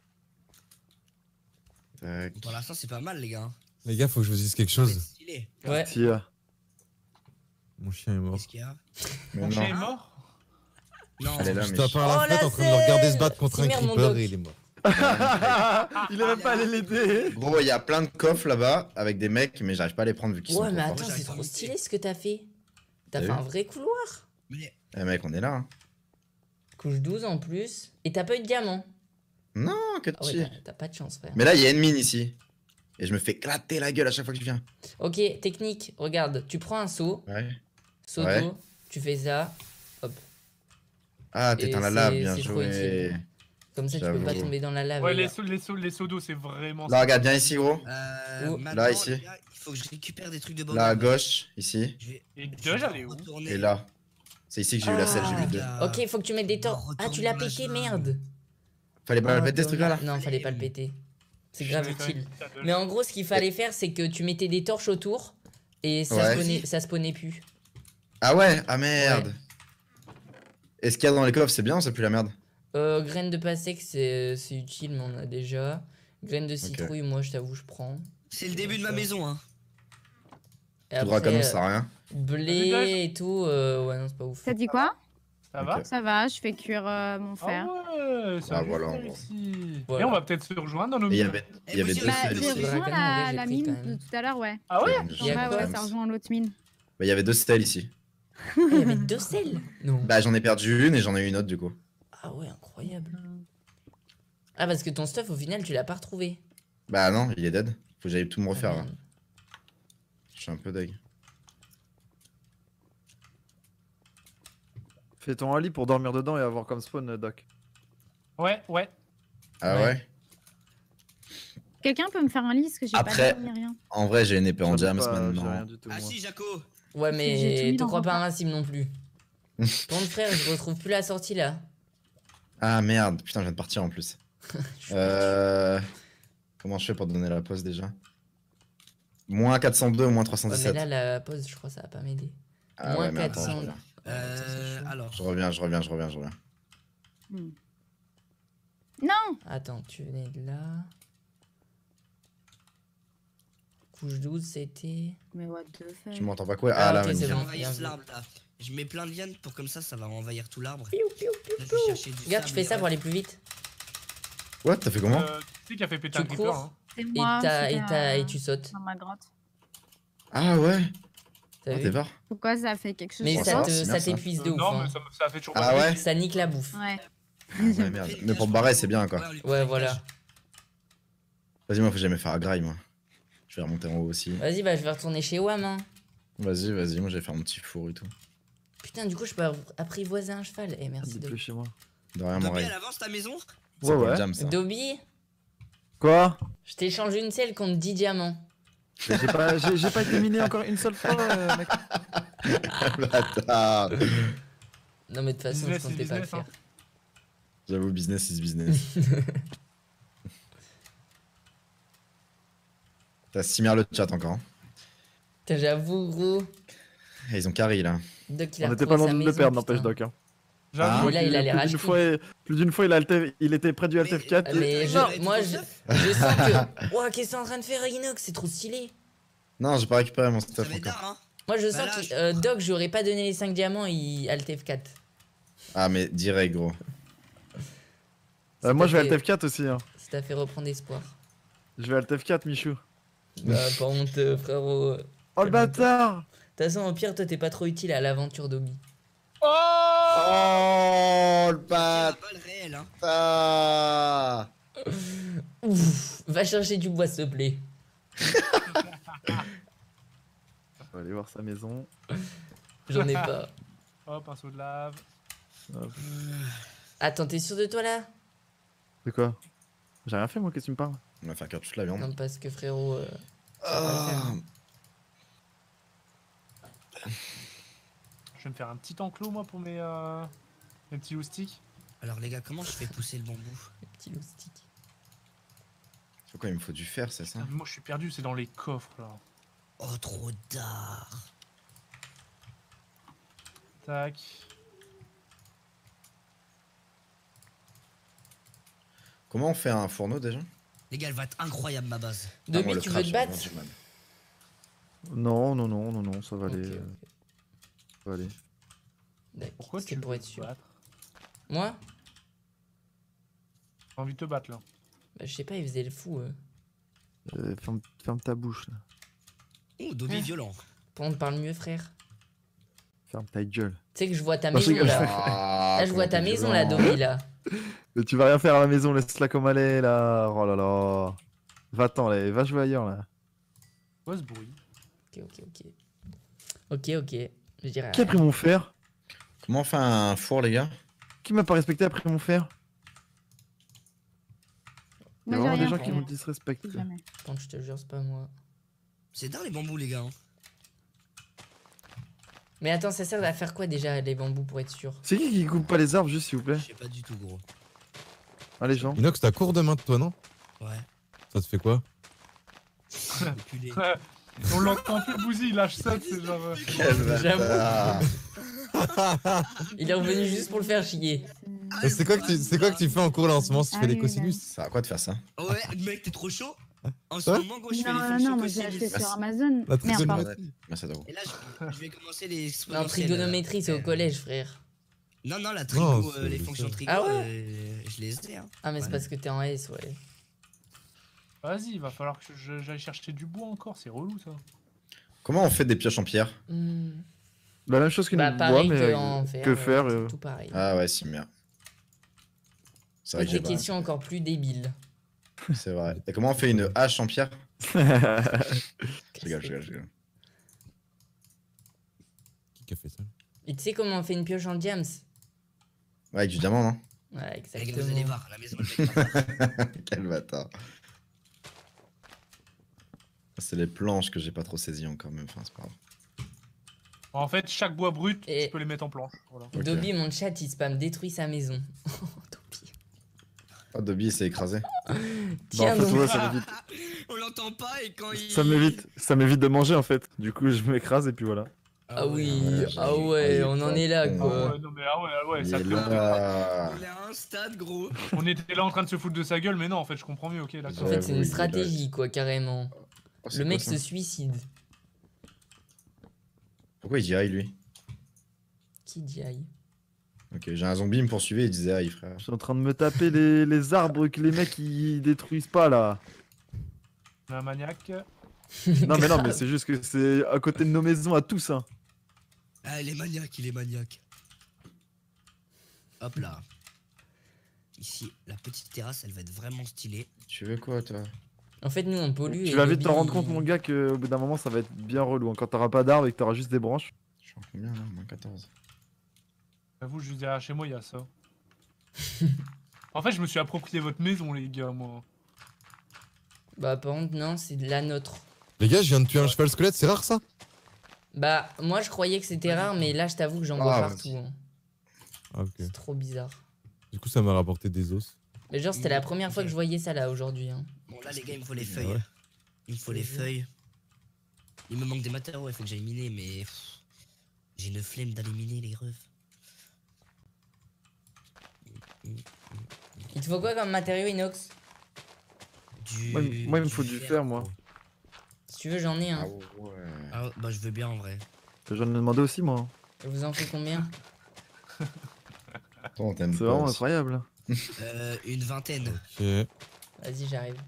Tac. Pour l'instant, c'est pas mal, les gars. Les gars, faut que je vous dise quelque Ça va être chose. stylé. Ouais. Tia. Mon chien est mort. Qu'est-ce qu'il y a? Mais Mon chien est non. mort. Non, Elle est là, J'étais mais. à part la Oh, fenêtre la en train de le regarder se selle battre contre Si, un merde, mon creeper doc. et il est mort. Il a même pas allé l'aider. Gros, il y a plein de coffres là-bas avec des mecs, mais j'arrive pas à les prendre vu qu'ils Ouais, sont mais trop attends, forts. j'arrive c'est pas à trop monter. stylé ce que t'as fait. T'as T'as fait vu un vrai couloir. mais Eh mec, on est là. Hein. Couche douze en plus. Et t'as pas eu de diamant. Non, que de Ah ouais, chier. t'as- t'as pas de chance, frère. Mais là, il y a une mine ici. Et je me fais éclater la gueule à chaque fois que je viens. Ok, technique. Regarde, tu prends un seau. Ouais. Seau Ouais. d'eau. Tu fais ça. Hop. Ah, Et t'éteins la c'est- lave, bien c'est trop joué. utile. Comme ça, tu peux pas J'avoue. tomber dans la lave. Ouais, les les, gars. seaux- les, seaux- les seaux d'eau, c'est vraiment. Là, regarde, viens ici, gros. Euh, Où maintenant, Là, ici. les gars, il faut que je récupère des trucs de Là, à bonhomme. gauche, ici. Je vais- Et je déjà, vais j'allais où? retourner. Et là. C'est ici que j'ai eu la selle, j'ai Ah. eu deux. Euh, Ok, faut que tu mettes des torches. on Ah, tu retourne l'as dans la pété, jungle. merde. Fallait pas Oh, le péter ce truc là, là. Non, fallait pas le péter. C'est grave J'avais quand même utile. mis ça de- Mais en gros, ce qu'il fallait faire, c'est que tu mettais des torches autour et ça, Ouais. spawnait, ça spawnait plus. Ah ouais, ah merde. Et ce qu'il y a dans les coffres, c'est bien ou c'est plus la merde? Euh, graines de passeque, c'est c'est utile, mais on a déjà. Graines de citrouille, moi, je t'avoue, je prends. C'est le début de ma maison, hein. Et Tout droit après, comme ça euh, sert à rien. blé et tout, euh, ouais, non, c'est pas ouf. T'as dit quoi? Ça va? Ok. Ça va, je fais cuire euh, mon Ah fer. ouais, ça Ah, va voilà, faire en gros. ici. Voilà. Et on va peut-être se rejoindre dans nos Et il y mines. avait, il y Eh, avait moi, deux j'ai- Bah, selles j'ai ici. vrai. rejoint Dragon, la, j'ai la pris mine quand même. de tout à l'heure, ouais. Ah ouais? J'ai- Il y a Ouais, quoi, ouais, James ça rejoint l'autre mine. Bah, il y avait deux stèles ici. Ah, il y avait deux selles? Non. Bah, j'en ai perdu une et j'en ai eu une autre du coup. Ah ouais, incroyable. Ah, parce que ton stuff, au final, tu l'as pas retrouvé. Bah, non, il est dead. Faut que j'aille tout me refaire. Ah, là. merde. Je suis un peu deg. Fais ton lit pour dormir dedans et avoir comme spawn, euh, Doc. Ouais, ouais. Ah Ouais. ouais? Quelqu'un peut me faire un lit parce que j'ai Après- pas de ni rien. En vrai, j'ai une épée en J'en ai jams pas- j'ai maintenant. rien du tout, Ah moi. si, Jaco. Ouais, J'ai tout mais mis te dans crois mon pas pain. invincible non plus. Ton frère, je retrouve plus la sortie là. Ah merde, putain, je viens de partir en plus. euh... Comment je fais pour donner la pause déjà? Moins quatre cent deux ou moins trois cent Ouais, mais dix-sept. là, la pause, je crois, ça va pas m'aider. Ah moins ouais, mais attends, quatre cents. je reviens. Euh, alors. Je reviens, je reviens, je reviens, je reviens. Non! Attends, tu venais de là. Couche douze, c'était. Mais what the fuck? Tu m'entends pas quoi? Ah, Ah, là, ok, ouais, c'est nickel. bon. Envahir bien ce vu. l'arbre là. Je mets plein de lianes pour comme ça, ça va envahir tout l'arbre. Piou, piou, piou, Là, je piou. vais chercher du Regarde, tu sable fais et ça pour hop. aller plus vite. What? T'as fait comment? Euh, tu sais qui a fait péter Tu un creeper, cours. hein? C'est et, moi, t'as- et, c'était, t'as- euh, et tu sautes. Dans ma grotte. Ah ouais. T'as Ah, vu t'es fort. Pourquoi ça fait quelque chose Mais Bon, ça ça va, te- c'est ça bien, ça. t'épuise de Euh, ouf. non, hein. mais ça, ça fait toujours Ah pas ouais. Ça nique la bouffe. Ouais. Ouais, merde. Mais pour me barrer, c'est bien quoi. Ouais, voilà. Vas-y, moi, faut jamais faire agraille, moi. Je vais remonter en haut aussi. Vas-y, bah je vais retourner chez Wam. Hein. Vas-y, vas-y, moi, je vais faire mon petit four et tout. Putain, du coup, je peux apprivoiser un cheval. Eh, merci Depuis Dobby. chez moi. De rien, mon Dobby, rêve. elle avance ta maison? C'est Ouais, pour le ouais. jam, ça. Dobby, Quoi? je t'échange une selle contre dix diamants. Mais J'ai pas, j'ai j'ai pas été miné encore une seule fois, euh, mec. Bâtard. Non, mais de toute façon, Business, je comptais c'est pas le business, faire. hein. J'avoue, business is business. T'as six le chat encore. Hein. Putain, j'avoue, gros. Et ils ont carry là. Doc, il a On était retrouvé pas loin sa de le maison, perdre, n'empêche, putain. Doc. Hein. J'avoue. Mais là, il a l'air plus d'une acheté. fois, plus d'une fois, il, a Alt- il était près du Alt F quatre. Ah, mais je- Non. moi, je, je sens que. Ouah, qu'est-ce que t'es en train de faire, Inox? C'est trop stylé. Non, j'ai pas récupéré mon Ça stuff va être encore. tard, hein. Moi, je Bah sens là, que je- euh, Doc, j'aurais pas donné les cinq diamants, il Alt F quatre. Ah, mais direct, gros. Euh, moi, Ça je vais fait- Alt F quatre aussi. Hein. Ça t'a fait reprendre espoir. Je vais Alt F quatre, Michou. Bah, pas honte, euh, frérot. De Oh le bâtard! toute façon, au pire, toi, t'es pas trop utile à l'aventure Dobby. Oh Oh, le Tiens, la balle réelle, hein. bâtard! Ouf, va chercher du bois, s'il te plaît. On va aller voir sa maison. J'en ai pas. Oh, pinceau de lave. Attends, t'es sûr de toi là? C'est quoi? J'ai rien fait, moi, qu'est-ce que tu me parles? On va faire cuire toute la viande. Non, parce que frérot. euh, Ah. Je vais me faire un petit enclos, moi, pour mes, euh, mes petits loustiques. Alors, les gars, comment je fais pousser le bambou? le petit loustic. C'est quoi, il me faut du fer, c'est ça? Ah, moi, je suis perdu, c'est dans les coffres, là. Oh, trop tard. Tac. Comment on fait un fourneau déjà? Les gars, elle va être incroyable, ma base. Ah, moi, Dobby, le tu crash, veux te j'ai battre? vraiment du mal. Non, non, non, non, non, ça va Ok, aller. ok. euh, Ça va aller. D'accord, Pourquoi c'était tu pour veux être te sûr. battre? Moi? J'ai envie de te battre, là. Bah, je sais pas, il faisait le fou. euh. Euh, ferme, ferme ta bouche, là. Oh, Dobby Hein violent. Pourquoi on te parle mieux, frère? Ferme ta gueule. Tu sais que je vois ta Non, je maison rigole. là. Ah, Là, je vois comment ta t'es maison là, violent. Dobby là. Mais tu vas rien faire à la maison, laisse-la comme elle est, là. Oh là là. Va-t'en, là, va jouer ailleurs, là. Quoi ce bruit? Ok, ok, ok. Ok, ok. Je dirais. Qui a pris mon fer? Comment on fait un four, les gars? Qui m'a pas respecté a pris mon fer? Il y a Moi, j'ai vraiment des rien gens fait. qui me disrespectent. Jamais. Attends, je te jure, c'est pas moi. C'est tard, les bambous, les gars. hein. Mais attends, ça sert à faire quoi déjà les bambous pour être sûr? C'est qui qui coupe pas les arbres, juste s'il vous plaît? Je sais pas du tout, gros. Allez, Jean. Inox, t'as cours de main, toi, non? Ouais. Ça te fait quoi? Reculé. On l'entend plus, Bouzy, il lâche ça, c'est genre. euh, Quel J'avoue. bâtard. Il est revenu juste pour le faire chier. Et C'est quoi, que tu- c'est quoi que tu fais en cours là en ce moment si tu Ah fais des oui, cosinus? Ça a quoi de faire ça? Ouais, mec, t'es trop chaud. En ce Hein moment, gros, je fais Non, les non, fonctions non, moi j'ai acheté cosinus. sur Amazon. La Merde, pardon. trigonométrie. Merci à vous. Et là, je, je vais commencer les Non, exponentielles. trigonométrie, c'est au euh, collège, frère. Non, non, la trigo, Non, euh, c'est- les c'est- fonctions trigo, Ah ouais euh, je les ai. Hein. Ah, mais c'est Ouais. parce que t'es en S, ouais. Vas-y, il va falloir que je- j'aille chercher du bois encore, c'est relou ça. Comment on fait des pioches en pierre? Hmm. La même chose qu'une Bah, bois, pareil mais que euh, en fer. que euh, faire tout- euh. Tout pareil. Ah ouais, si, merde. C'est vrai Pose que j'ai des pas. questions encore plus débiles. C'est vrai. Et comment on fait une hache en pierre? Je rigole, je rigole, je rigole. Qui a fait ça? Et tu sais comment on fait une pioche en diams? Ouais, avec du diamant, non? Ouais, Les gars, vous allez exactement. voir, à la maison, le mec va faire. Quel bâtard. C'est les planches que j'ai pas trop saisies encore, même. Enfin, c'est pas grave. En fait, chaque bois brut, Et- tu peux les mettre en planche. Voilà. Ok. Dobby, mon chat, il spam détruit sa maison. Dobby. Oh, Dobby, il s'est écrasé. Tiens, Bah, en fait, donc. ouais, ça m'évite. On l'entend pas et quand il. Ça m'évite, ça m'évite de manger en fait. Du coup, je m'écrase et puis voilà. Ah oui, ouais, ah j'ai- ouais, ah, on il est en pas est là, con. Ah quoi. ouais, non mais ah ouais, ah ouais, Il ça est peut- là. Il est à un stade, gros. On était là en train de se foutre de sa gueule, mais non, en fait, je comprends mieux, ok, d'accord. En fait, c'est oui, une il est stratégie, quoi, carrément. Oh, c'est Le quoi, mec ça se suicide. Pourquoi il dit aïe, lui? Qui dit aïe? Ok, j'ai un zombie, il me poursuivait, il disait aïe, frère. Je suis en train de me taper les, les arbres que les mecs ils détruisent pas là. Un maniaque. Non, mais non, mais c'est juste que c'est à côté de nos maisons à tous, hein. Ah, il est maniaque, il est maniaque. Hop là. Ici, la petite terrasse, elle va être vraiment stylée. Tu veux quoi, toi? En fait, nous on pollue. Tu et vas vite te Lobby, rendre compte, mon gars, qu'au bout d'un moment, ça va être bien relou. hein. Quand t'auras pas d'arbres et que t'auras juste des branches. Je suis en combien là? Moins quatorze. J'avoue, je dis, ah, chez moi, il y a ça. En fait, je me suis approprié votre maison, les gars, moi. Bah, par contre, non, c'est de la nôtre. Les gars, je viens de tuer un cheval squelette, c'est rare ça? Bah, moi je croyais que c'était rare, mais là je t'avoue que j'en vois Ah, partout. vas-y. hein. Ah, ok. C'est trop bizarre. Du coup, ça m'a rapporté des os. Mais genre, c'était la première fois que je voyais ça là aujourd'hui. Hein. Bon, là, les gars, il me faut les Ah feuilles. ouais. Il me faut les feuilles. Il me manque des matériaux, il faut que j'aille miner, mais. pff, j'ai une flemme d'aller miner, les refs. Il te faut quoi comme matériau inox? Du... Moi, il- moi, il me faut du fer, moi. gros. Si tu veux, j'en ai Ah un. ouais. Ah, bah, je veux bien en vrai. J'en ai demandé aussi, moi. Je vous en fais combien? Toi, on t'aime C'est pas vraiment aussi. incroyable. Euh, une vingtaine. Ok. Vas-y, j'arrive.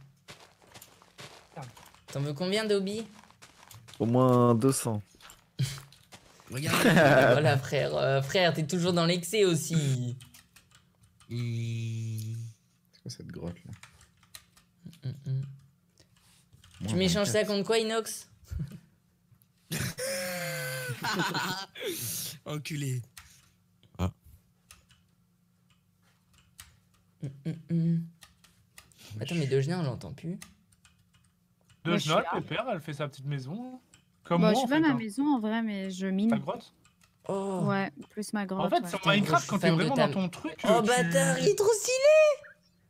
T'en veux combien, Dobby? Au moins deux cents. Regarde. Voilà, frère. euh, frère, t'es toujours dans l'excès aussi. Hmm. C'est quoi cette grotte là? Mm, mm. Moins Tu m'échanges ça vingt-quatre. contre quoi, Inox? Enculé. Mm, mm, mm. Attends, mais Dojna, on l'entend plus. De Moi, je suis Genol, là. Pépère, elle fait sa petite maison. Comme Bon, moi, je en suis pas fait, ma hein. maison en vrai, mais je mine. Ta grotte. Oh, Ouais, plus ma grotte. En fait, ouais. sur Putain, gros, Minecraft, je quand suis t'es fan de vraiment ta- dans ton truc. oh euh, tu- bâtard, il est trop stylé!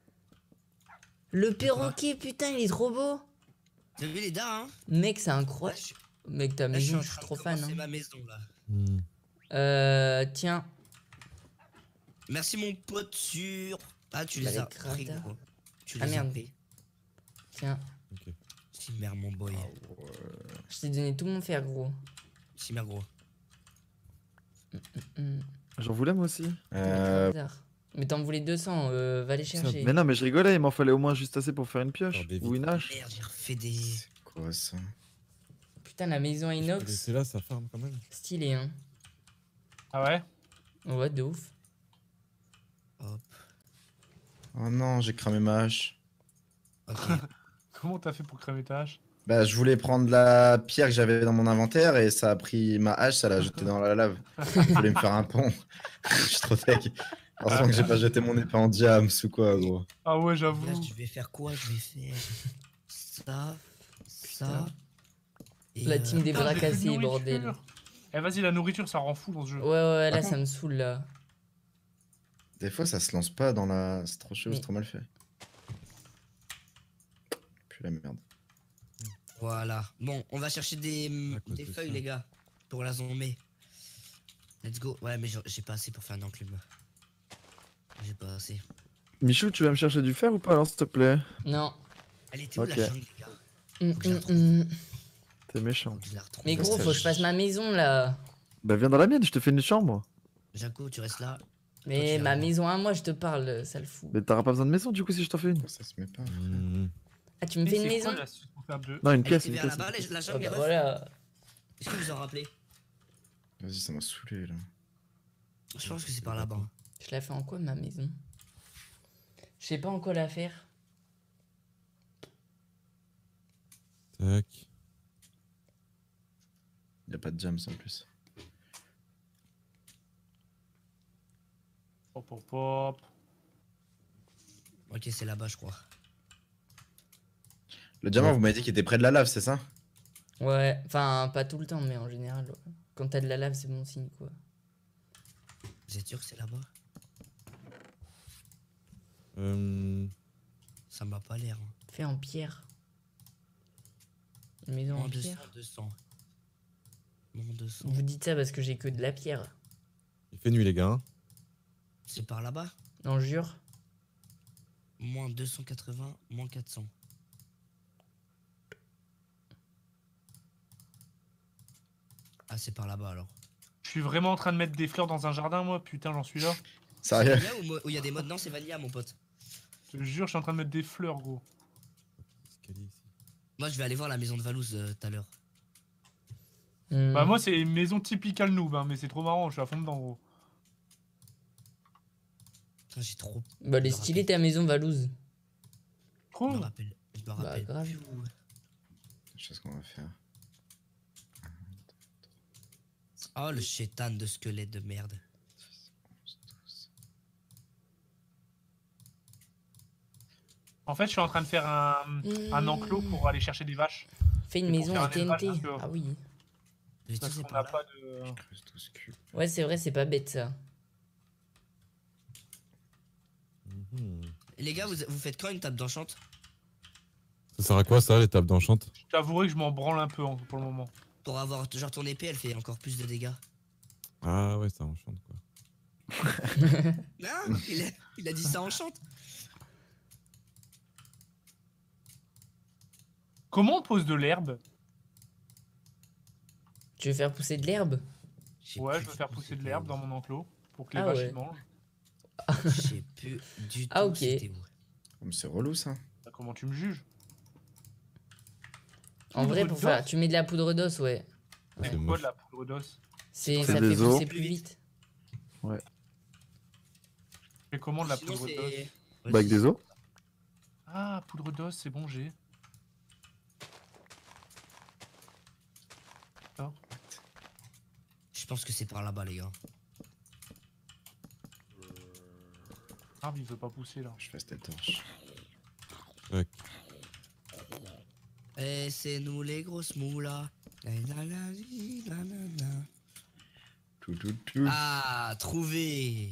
Le perroquet, putain, il est trop beau! T'as vu les dards, hein? Mec, c'est Là, incroyable. je, Mec, ta là, je suis maison, en je suis train de trop fan. commencer Hein. ma maison là. Hmm. Euh, tiens, Merci mon pote sur. Ah, tu Bah, les les as pris, cratères. gros. Tu Ah, les as merde. pris. tiens, Cimer, mon boy. je t'ai donné tout mon fer, gros. Cimer, gros. Hmm, J'en voulais moi aussi. Euh, bizarre. Mais t'en voulais deux cents, euh, va les chercher. Mais non, mais je rigolais, il m'en fallait au moins juste assez pour faire une pioche. Faire des Ou une hache. Merde, j'ai refait des. c'est quoi ça? Putain, la maison inox, C'est là, ça farme quand même. stylé, hein. Ah ouais? Ouais, de ouf. Hop. Oh non, j'ai cramé ma hache. Ok. Comment t'as fait pour cramer ta hache? Bah, je voulais prendre la pierre que j'avais dans mon inventaire et ça a pris ma hache, ça l'a jeté dans la lave. Je voulais me faire un pont. Je suis trop tech. Heureusement que j'ai pas jeté mon épée en diams ou quoi, gros. Ah ouais, Là, j'avoue. je vais faire quoi? Je vais faire ça, ça. et, La euh, team des Putain, bras j'ai plus de cassés, nourriture. bordel. Eh, vas-y, la nourriture, ça rend fou dans ce jeu. Ouais, ouais, là, ça me saoule, là. Des fois, ça se lance pas dans la. C'est trop chaud, Mais- c'est trop mal fait. Puis la merde. Voilà. Bon, on va chercher des, À cause des de feuilles, ça. les gars. Pour la zombie. Let's go. Ouais, mais j'ai j'ai pas assez pour faire un enclume. J'ai pas assez. Michou, tu vas me chercher du fer ou pas alors, s'il te plaît? Non. Elle était où Ok. la jungle, les gars? Hum, Faut que je la hum, retrouve. hum. T'es méchant. Faut que je la retrouve. Mais gros, ça, faut que je je- fasse ma maison, là. Bah, viens dans la mienne, je te fais une chambre. Jaco, tu restes là. Mais tu ma viens. maison à moi, je te parle, ça le fout. Mais t'auras pas besoin de maison du coup si je t'en fais une. Pourquoi ça se met pas? Hmm. Ah, tu me Et fais une c'est maison? quoi l'astuce pour faire deux? Non, une Elle pièce, était une vers pièce. là-bas, une la, pièce. la Ah, jungle, bah les refs. voilà. Est-ce que vous vous en rappelez? Vas-y, ça m'a saoulé là. Je pense que c'est par là-bas. Je la fais en quoi, ma maison? Je sais pas en quoi la faire. Tac. Y a pas de jams en plus. Hop, hop, hop. Ok, c'est là-bas, je crois. Le diamant, Ouais. vous m'avez dit qu'il était près de la lave, c'est ça? Ouais, enfin, pas tout le temps, mais en général, ouais. Quand t'as de la lave, c'est bon signe, quoi. Vous êtes sûr que c'est là-bas? Euh... Ça m'a pas l'air. hein. Fais en pierre. Une maison Moins en deux cents, pierre. deux cents. Moins deux cents. Vous dites ça parce que j'ai que de la pierre. Il fait nuit, les gars. hein. C'est par là-bas? Non, jure. Moins deux cent quatre-vingts, moins quatre cents. Ah, c'est par là-bas alors. Je suis vraiment en train de mettre des fleurs dans un jardin, moi. Putain, j'en suis là. Sérieux? Vanilla ou mo- ou il y a des modes? Non, c'est Vanilla, mon pote. Je te jure, je suis en train de mettre des fleurs, gros. Escalier ici. Moi, je vais aller voir la maison de Valouz euh, tout à l'heure. Hmm. Bah, moi, c'est une maison typicale noob, hein, mais c'est trop marrant, je suis à fond dedans, gros. Putain, j'ai trop. Bah, elle est je me stylée rappelle. ta maison, Valouz. Je Trop. me rappelle. Je me Bah, rappelle. grave. Je sais ce qu'on va faire. Oh, le chétan de squelette de merde. En fait, je suis en train de faire un, un enclos pour aller chercher des vaches. Fais une Et pour maison faire en un T N élevage, T. parce que- Ah oui. Mais tu Parce sais qu'on pas n'a là. pas de. Creuse tout ce cul. Ouais, c'est vrai, c'est pas bête ça. Mhm. Les gars, vous, vous faites quand une table d'enchante? Ça sert à quoi ça, les tables d'enchante? Je t'avouerai que je m'en branle un peu hein, pour le moment. Pour avoir. Genre, ton épée, elle fait encore plus de dégâts. Ah ouais, ça enchante quoi. Non, il a, il a dit ça enchante. Comment on pose de l'herbe? Tu veux faire pousser de l'herbe? sais Ouais, plus je veux faire du tout pousser de c'était l'herbe où. dans mon enclos pour que les Ah vaches ouais. y mangent. Je sais plus du tout Ah, ok. c'était où. Oh, mais c'est relou ça. Bah, comment tu me juges? En vrai, Poudre pour faire. d'os. Tu mets de la poudre d'os, ouais. C'est C'est quoi moche. de la poudre d'os? C'est, C'est ça des fait os. pousser plus vite. Mais comment de la Sinon, poudre c'est- d'os? Bah, avec des os. Ah, poudre d'os, c'est bon, j'ai. Je pense que c'est par là-bas, les gars. Ah, il veut pas pousser là. Je fais cette torche. Et c'est nous les grosses moulas. La, la, la, li, la, la, la. Tout, tout, tout. Ah, trouvé.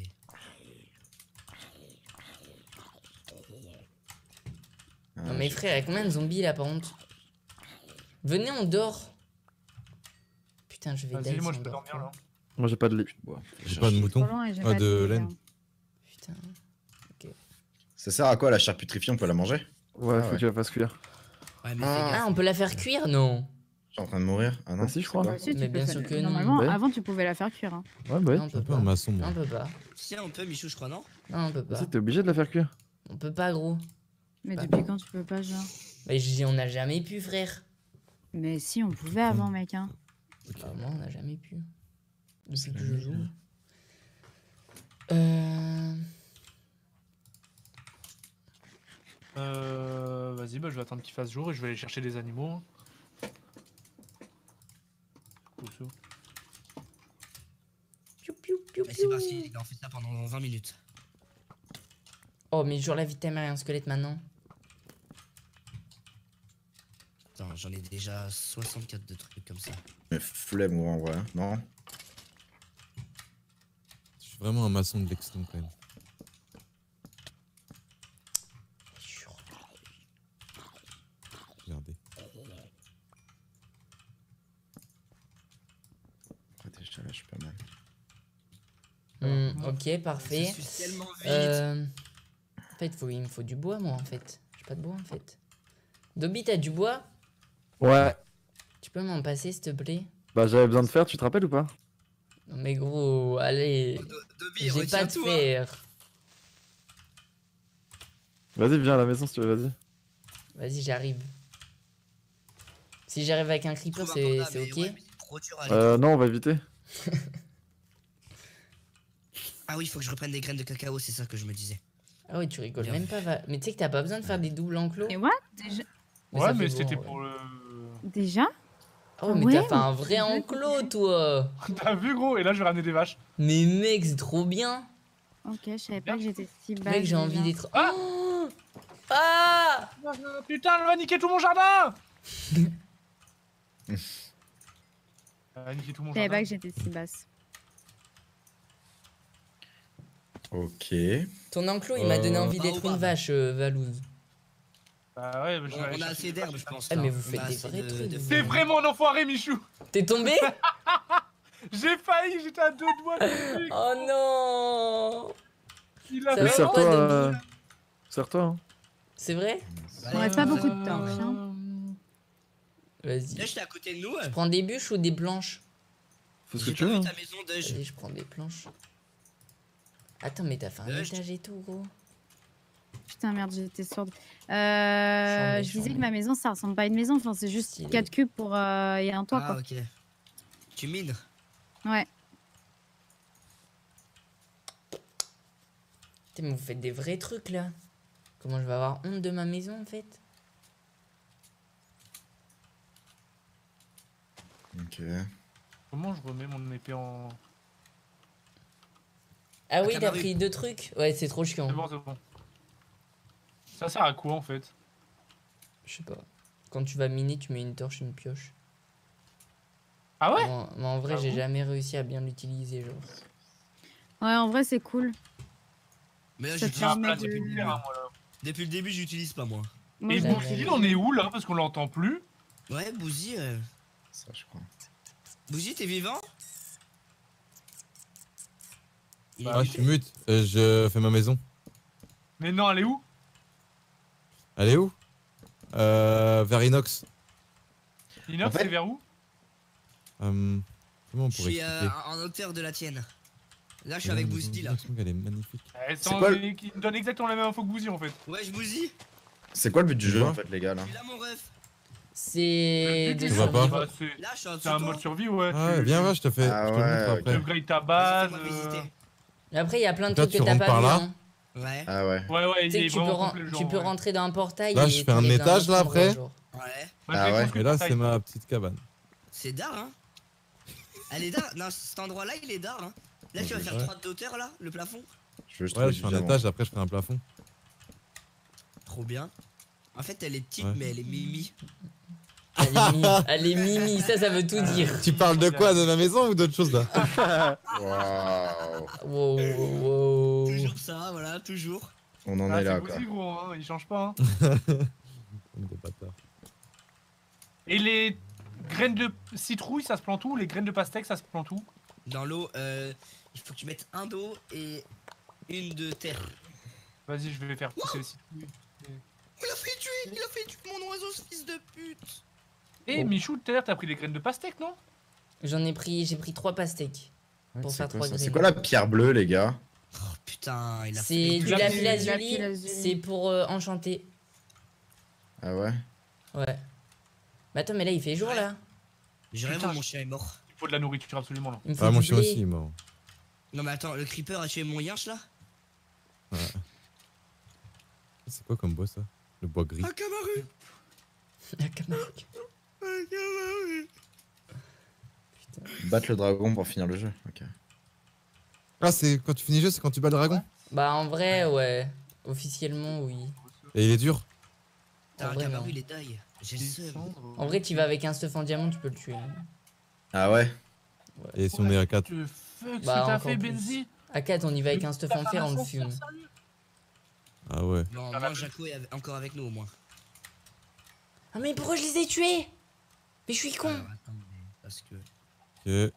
Ah, Non, mais je- frère, il y a combien de zombies là par contre? Venez, on dort. Putain, je vais Vas-y, die moi si je on peux dort dormir pas. là. Moi j'ai pas de lit. J'ai pas de mouton. Trop loin et j'ai Ah, pas de thé, laine. là. Putain. Ça sert à quoi la chair putrifiée? On peut la manger? Ouais, Ah faut ouais. que tu la fasses cuire. Ouais, mais Ah. fais Ah, gaffe. on peut la faire cuire? Non. Je suis en train de mourir. Ah non, Ah si, je c'est crois. quoi Bah, si, tu Mais peux bien faire- sûr que non. Normalement, Ouais. avant, tu pouvais la faire cuire. Hein. Ouais, bah Non, on oui. C'est un peut peu un pas. maçon Non, moi. on peut pas. Si, on peut, Michou, je crois, non? Non, on peut pas. Si, t'es obligé de la faire cuire. On peut pas, gros. Mais Bah. depuis quand tu peux pas, genre? Mais j'ai- on n'a jamais pu, frère. Mais si, on pouvait avant, mec. Hein. Bah, moi, on n'a jamais pu. Depuis que je joue. Euh... Euh. Vas-y, bah je vais attendre qu'il fasse jour et je vais aller chercher des animaux. hein. Poussou. Piou, piou, piou, Mais c'est piou. parti, les gars, on fait ça pendant vingt minutes. Oh, mais genre la vie de ta mère et un squelette maintenant. Attends, j'en ai déjà soixante-quatre de trucs comme ça. Mais flemme en vrai, hein. Non? Je suis vraiment un maçon de l'extrême quand même. Regardez. Ah, déjà là, je suis pas mal. Hmm, ok, Ça parfait. suce tellement vite. Euh... En fait, faut, il me faut du bois, moi, en fait. J'ai pas de bois, en fait. Dobby, t'as du bois? Ouais. Tu peux m'en passer, s'il te plaît? Bah j'avais besoin de fer, tu te rappelles ou pas? Non, mais gros, allez. Do- Dobby, J'ai pas de retiens-toi. fer. Vas-y, viens à la maison si tu veux, vas-y. Vas-y, j'arrive. Si j'arrive avec un creeper, Trouve un c'est panda, c'est mais ok? ouais, mais c'est trop dur à aller. Euh, non, on va éviter. Ah oui, il faut que je reprenne des graines de cacao, c'est ça que je me disais. Ah oui, tu rigoles Bien même vu. pas. va- Mais tu sais que t'as pas besoin de faire des doubles enclos? Et what? Déjà? Mais Ouais, ça mais fait c'était bon, ouais. pour le. Déjà? Oh, mais Ouais, t'as fait un mais vrai tu veux enclos, que- toi! T'as vu, gros? Et là, je vais ramener des vaches. Mais mec, c'est trop bien! Ok, je savais pas que j'étais si bas. Mec, j'ai envie déjà. d'être. Ah Oh ah! Putain, elle va niquer tout mon jardin! Elle va niquer tout mon Je savais jardin. pas que j'étais si basse. Ok. Ton enclos, il m'a donné Euh, envie bah, d'être au une bas. vache, euh, Valouz. Bah ouais, mais je On, vais aller on a chercher assez des d'herbe, vaches. je pense. Eh, là. mais vous On faites a des assez vrais de- trucs, de- vous. C'est vraiment un enfoiré, Michou! T'es tombé? J'ai failli, j'étais à deux doigts de truc. Oh non! Il a Ça Mais va, fait. quoi, serre-toi, Dobby euh... serre-toi, hein. C'est vrai? On reste pas beaucoup de torches. Hein. Vas-y. Là, j'étais à côté de nous. Je prends des bûches ou des planches? Fais ce que J'ai tu pas veux. vu hein. ta maison de. Vas-y, je prends des planches. Attends, mais t'as fait un Euh, je- étage et tout, gros. Putain, merde, j'étais sourde. Euh, Chambé, je disais chambé. que ma maison, ça ressemble pas à une maison. Enfin, c'est juste Stylé. quatre cubes pour. euh, Il y a un toit, Ah, quoi. ok. Tu mines? Ouais. Putain, mais vous faites des vrais trucs là. Comment je vais avoir honte de ma maison en fait? Ok. Comment je remets mon épée en. Ah oui, Ah, t'as Camaru. pris deux trucs? Ouais, c'est trop chiant. C'est bon, c'est bon. Ça sert à quoi en fait? Je sais pas. Quand tu vas miner, tu mets une torche et une pioche. Ah ouais? Moi, moi, en vrai, Ah j'ai bon jamais réussi à bien l'utiliser, genre. Ouais, en vrai, c'est cool. Mais là, Ça J'ai j'utilise un permet pas plat de- depuis le de début. hein, moi, là. Depuis le début, j'utilise pas moi. Moi, Et je- bon, Bouzy, on est où là? Parce qu'on l'entend plus. Ouais, Bouzy. Euh... Ça, je crois. Bouzy, t'es vivant? Il est Ah, je suis mute. Euh, je fais ma maison. Mais non, elle est où? Elle est où? Euh, vers Inox. Inox, En fait- c'est vers où? Euh, comment on Je pourrait suis euh, expliquer en hauteur de la tienne. Là, je suis avec Bouzy là. Elle est magnifique. Elle C'est s'en- quoi le- mais qui me donne exactement la même info que Bouzy en fait. Ouais, je Bouzy. C'est quoi le but du Tu jeu vois en fait, les gars là? Je suis là, mon ref. C'est de Le but, Je vois pas. survivre. bah, c'est Là, je suis en dessous c'est un de mode toi. survie, ouais. Ah, tu- viens, tu- va, je te fais. Ah je te le montre ouais, après. ok. Tu upgrades ta Vas-y, base. fais-moi euh, visiter. Et après, il y a plein de Toi, trucs tu que t'as rentres pas par vu. là. Hein. Ouais. Ah ouais. Ouais, ouais, Tu il sais est que tu peux, vraiment ren- complet, le tu genre, peux ouais. rentrer dans un portail. Là, et je fais un t'arrives dans étage, autre là, endroit, après. genre. Ouais. Moi, Ah je l'ai ouais. construit Et là, pour ça, c'est ma petite cabane. C'est d'art, hein. Elle est d'art. Non, cet endroit-là, il est d'art, hein. Là, tu vas faire Ouais. trois d'auteur, là, le plafond. Je veux juste Ouais, trouver je du fais un diamant. étage, après je ferai un plafond. Trop bien. En fait, elle est petite, Ouais. mais elle est mimi. Elle est mimi, elle est mimi, ça, ça veut tout dire. Tu parles de quoi? De ma maison ou d'autre chose là? Waouh. Wow, wow, wow. Toujours ça, voilà, toujours. On en Ah, est là c'est quoi. Bouzy, gros, hein, il change pas. Hein. Des bâtards. Et les graines de citrouille, ça se plante où? Les graines de pastèque, ça se plante où? Dans l'eau, euh, il faut que tu mettes un d'eau et une de terre. Vas-y, je vais faire pousser les citrouilles. Il a fait tuer, il a fait tuer mon oiseau, ce fils de pute. Eh, Oh. Michou, tout à l'heure, t'as pris des graines de pastèque, non? J'en ai pris, j'ai pris trois pastèques. Ouais, Pour c'est faire quoi trois ça graines. C'est quoi la pierre bleue, les gars? Oh putain, il a C'est fait. du du lapis lapis-lazuli, lazuli. c'est pour euh, enchanter. Ah ouais? Ouais. Mais attends, mais là il fait jour Ouais. là. J'ai Putain, rêvé, mon chien est mort. Il faut de la nourriture absolument là. Il me faut Ah, du mon chien blé. aussi, mort. Non, mais attends, le creeper a tué mon yinche là? C'est quoi comme bois ça? Le bois gris. Ah, Kamaru! La Camargue. Ah, Kamaru! Battre le dragon pour finir le jeu. Ok. Ah, c'est quand tu finis le jeu, c'est quand tu bats le dragon? Bah en vrai, ouais. Officiellement, oui. Et il est dur? Putain, En vrai, Kamaru, non. il est die. J'ai le seum. En vrai, tu vas avec un stuff en diamant, tu peux le tuer. Ah ouais? Et si on est à quatre? Que fuck, Bah, ce que t'as encore fait, plus. Benzi? À quatre, on y va avec un stuff en T'as fer, fait on un le ascenseur, fume. sérieux? Ah ouais. Non, Ça moi, va. Jaco est encore avec nous au moins. Ah mais pourquoi je les ai tués? Mais je suis con. Alors, attends, mais parce que. Ok.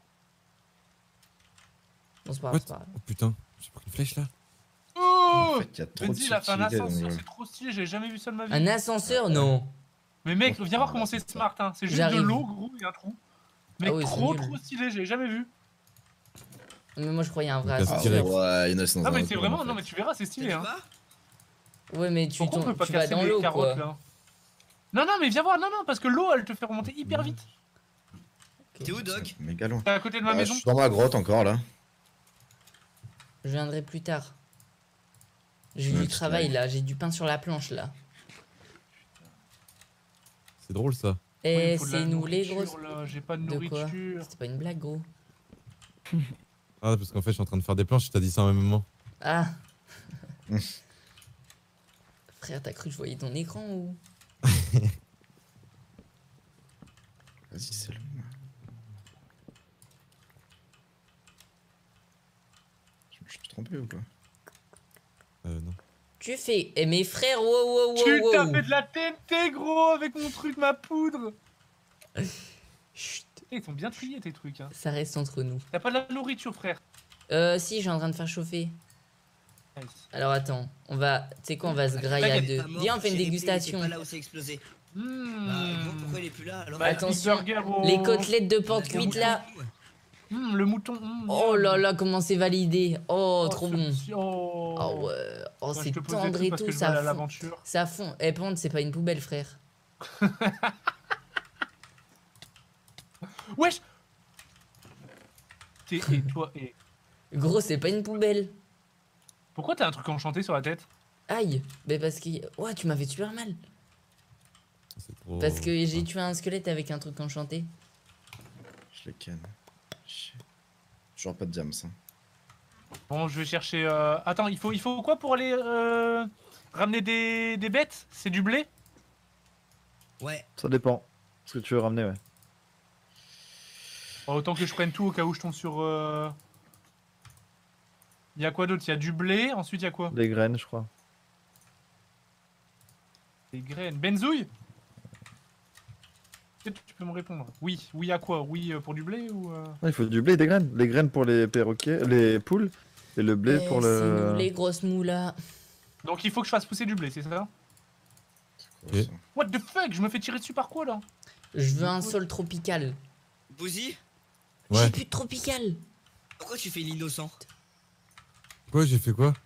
Bon, c'est pas grave, What? c'est pas grave. Oh putain, j'ai pris une flèche là. Oh! En fait, il y a trop de Benzi, il a fait un subtilité dans le ascenseur, jeu. c'est trop stylé, j'ai jamais vu ça de ma vie. Un ascenseur? Non. Mais mec, viens voir comment c'est smart, hein. C'est juste de J'arrive. l'eau, gros, et un trou. Mais Ah oui, c'est trop, nul. trop stylé, j'ai jamais vu. Mais moi je croyais un vrai Donc, Ah Direct. ascenseur. ouais, Inox dans Ah, un mais autre c'est monde, vraiment, en non, fait. mais tu verras, c'est stylé, hein. Pas? Ouais, mais tu, Pourquoi on tombes- peut pas tu vas casser dans les l'eau carottes quoi. là? Non, non, mais viens voir, non, non, parce que l'eau elle te fait remonter hyper vite. Ok. T'es où, Doc? C'est méga loin. T'es à côté de ma Ah, maison? je suis dans ma grotte encore là. Je viendrai plus tard. J'ai Ouais, du tu travail travailles. là, j'ai du pain sur la planche là. C'est drôle ça. Ouais, il Et me faut de la c'est nous les nourriture, grosses. là, j'ai pas de De quoi? nourriture. C'était pas une blague gros. Ah, parce qu'en fait, je suis en train de faire des planches, je t'ai dit ça en même moment. Ah. Frère, t'as cru que je voyais ton écran ou? Vas-y, c'est long. Je me suis trompé ou quoi? Euh, non. Tu fais. Eh mes frères, wow wow wow Tu t'as wow. fait de la T N T, gros, avec mon truc, ma poudre. Chut, Eh, ils sont bien triés tes trucs, hein. ça reste entre nous. T'as pas de la nourriture, frère. Euh, si, je suis en train de faire chauffer. Nice. Alors attends, on va. Tu sais quoi, on va se grailler Mec, à elle est deux. pas morte, Viens, on fait une j'ai réglé, dégustation. il était pas là où c'est explosé. Hmm. Bah, gros, pourquoi il est plus là alors? Bah, Attention, Big Burger au- Les côtelettes de On a porte bien cuite là. mangé, ouais. Hum, le mouton. hum, Oh miam. là là, comment c'est validé. Oh, Oh, trop ce bon. petit- Oh, Oh ouais. Oh, Moi, c'est je te pose des tendre trucs et parce tout, que je veux aller ça à fond. l'aventure. Ça fond. Eh, par contre, c'est pas une poubelle, frère. Wesh. T'es et toi et. Gros, c'est pas une poubelle. Pourquoi t'as un truc enchanté sur la tête? Aïe. Mais parce que. Ouais, tu m'avais super mal. C'est trop... Parce que j'ai tué un squelette avec un truc enchanté. Je les ken. Shit. Toujours pas de diams. Hein. Bon, je vais chercher. Euh... Attends, il faut, il faut quoi pour aller euh... ramener des, des bêtes? C'est du blé? Ouais. Ça dépend. Ce que tu veux ramener, ouais. Bon, autant que je prenne tout au cas où je tombe sur. Euh... Il y a quoi d'autre? Il y a du blé, ensuite il y a quoi? Des graines, je crois. Des graines. Benzouille? Peut-être que tu peux me répondre. Oui, oui à quoi? Oui euh, pour du blé ou. Euh... Ah, il faut du blé et des graines. Les graines pour les perroquets, les poules, et le blé Eh, pour c'est le. nous, les grosses moulas. Donc il faut que je fasse pousser du blé, c'est ça? Quoi, Et- ça What the fuck? Je me fais tirer dessus par quoi là? Je veux un sol tropical. Bouzy, Ouais. J'ai plus de tropical. pourquoi tu fais l'innocent? Quoi, j'ai fait quoi?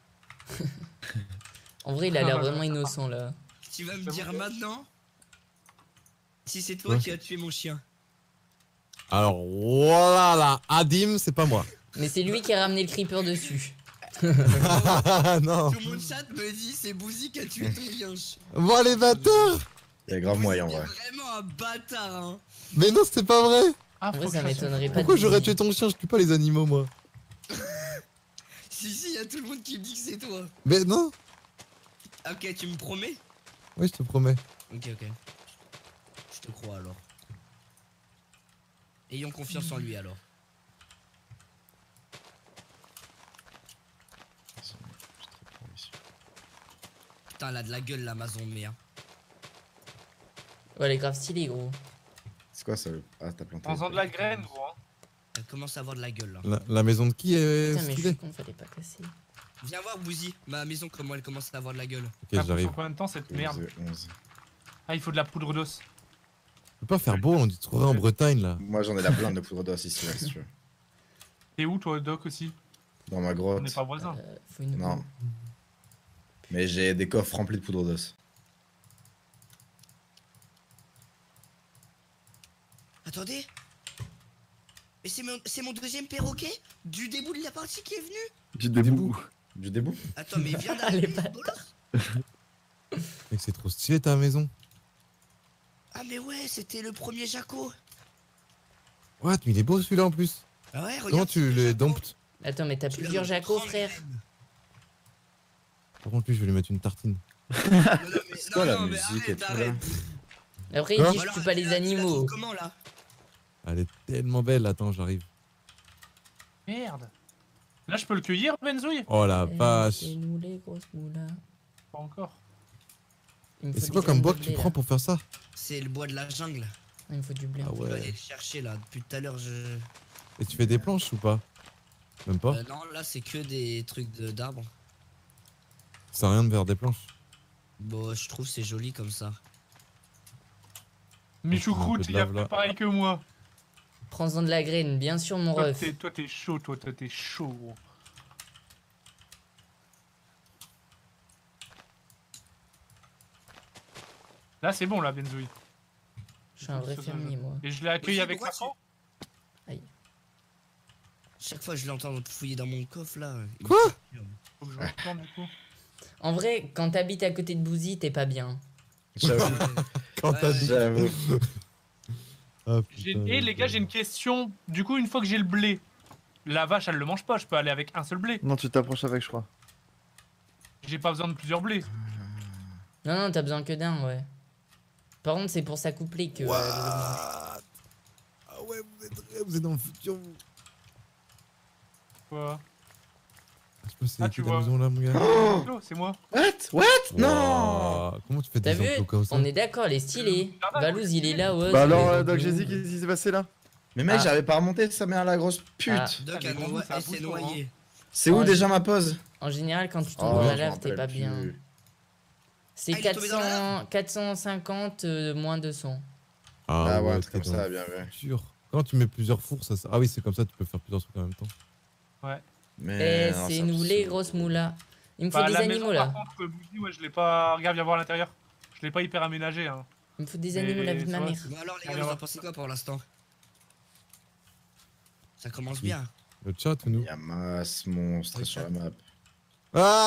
En vrai, il a l'air vraiment innocent là. Tu vas me C'est dire bon. maintenant si c'est toi Ouais. qui as tué mon chien. Alors, voilà là, Adim, c'est pas moi. Mais c'est lui qui a ramené le creeper dessus. non. Tout mon chat me dit c'est Bouzy qui a tué ton yinche. Bon, les bâtards. Il y a grave moyen en T'es vrai. vraiment un bâtard, hein. Mais non, c'était pas vrai. Ah, En faut vrai, que ça je fasse- m'étonnerait pas. Pourquoi de j'aurais deviner. tué ton chien? Je tue pas les animaux, moi. Si, si, y a tout le monde qui me dit que c'est toi. Mais non. Ok, tu me promets? Oui, je te promets. Ok, ok. Je te crois alors. Ayons confiance en lui alors. Putain, elle a de la gueule l'Amazon, mais hein. Ouais, elle est grave stylée, gros. C'est quoi ça le... Ah, t'as planté. Prends-en de la graine, gros. hein. Elle commence à avoir de la gueule là. La, la maison de qui est Putain, mais je stylée? suis con, fallait pas casser. Viens voir Bouzy, ma maison, comment elle commence à avoir de la gueule. Ok, Ça pousse j'arrive. en combien de temps cette merde? onze. Ah, il faut de la poudre d'os. Je peux pas faire beau, on dit trop en Bretagne là. Moi j'en ai la blinde de poudre d'os ici, là, si tu veux. T'es où toi, Doc aussi? Dans ma On grotte. n'est pas voisins. Euh, faut une... Non. Mais j'ai des coffres remplis de poudre d'os. Attendez. Mais c'est mon, c'est mon deuxième perroquet du début de la partie qui est venu. Du début. Du début. Attends, mais il vient Allez, d'arriver. ce bolos. Mec, c'est trop stylé ta maison. Ah mais ouais, c'était le premier Jaco. What, mais il est beau celui-là en plus. Ah ouais, regarde. Comment tu c'est le les Jaco. domptes? Attends, mais t'as Tu l'as plusieurs dans Jaco, trente frère. graines. Par contre, lui, je vais lui mettre une tartine. Non, non, mais, C'est quoi non, la non, mais musique et arrête, tout, arrête. Après, Quoi il dit je Alors, tue pas tu les la- tu la animaux. trouves comment là? Elle est tellement belle, attends, j'arrive. Merde. Là, je peux le cueillir, Benzouille? Oh la Eh, vache. C'est nous les grosses moulas. Pas encore. Il me Et faut c'est des quoi comme graines bois de que tu blé, prends là. pour faire ça? C'est le bois de la jungle. Il me faut du blé. Ah Je dois aller ouais. le chercher là. Depuis tout à l'heure, je. Et tu fais des planches ou pas? Même pas? Euh, non, là c'est que des trucs de- d'arbres. Ça sert à rien de faire des planches. Bon, je trouve c'est joli comme ça. Michoucroute, peu de il a lave, fait là. pareil que moi. Prends-en de la graine, bien sûr, mon Toi, ref. t'es toi, t'es chaud, toi, toi, t'es chaud, gros. Là, c'est bon, là, Benzouille. Je suis un vrai Ça, ça, fermier, je- moi. Et je l'ai accueilli Oui, avec pourquoi ma femme. Chaque fois je l'entends fouiller dans mon coffre là. il me Quoi? perturbe. Faut que je retourne, du coup. En vrai, quand t'habites à côté de Bouzy, t'es pas bien. J'avoue. Quand Ouais, t'as ouais. dit. J'avoue. Ah, J'ai- putain, Et les gars, j'ai une question. Du coup, une fois que j'ai le blé, la vache, elle le mange pas. Je peux aller avec un seul blé. Non, tu t'approches avec, je crois. J'ai pas besoin de plusieurs blés. Non, non, t'as besoin que d'un, ouais. Par contre, c'est pour s'accoupler que. euh, What? Ah ouais, vous êtes, vous êtes dans le futur. vous. Quoi? Je sais pas si Ah, c'est tu ta vois. maison là, mon gars. Flo, c'est moi. What? What? Non. Wow. Comment tu fais T'as des vu? enclos comme ça? On est d'accord, elle est stylée. Valouz, il est là, ouais. Bah sur alors, les euh, Doc enclos. Jésus, qu'est-ce qui s'est passé là? Mais mec, Ah. j'arrivais pas à remonter sa mère la grosse pute. Ah. Doc Ah, a mais bon, noyé- ça elle s'est bouge pas, noyée. C'est où Oh, déjà ma pause? En général, quand tu tombes Oh, dans la je me lave, t'es rappelle pas plus. bien. C'est Ah, il est tombé dans la quatre cents, quatre cent cinquante euh, moins deux cents. Ah ouais, un t'es truc comme dans ça, le bien vu. futur. Quand tu mets plusieurs fours, ça. Ah oui, c'est comme ça, tu peux faire plusieurs trucs en même temps. Ouais. Mais Eh, non, c'est ça- nous les grosses moulas. Il me faut Bah, des la animaux maison, là. par contre, Bougie, ouais, je l'ai pas. Regarde, viens voir à l'intérieur. Je l'ai pas hyper aménagé. Hein. Il me faut des Mais animaux la vie de ça ma va, mère. Bon alors les gars, Allez, vous on en va. pensez quoi pour l'instant? Ça commence bien. Le chat ou nous? Il y a masse monstre Oui, sur ça. la map. Ah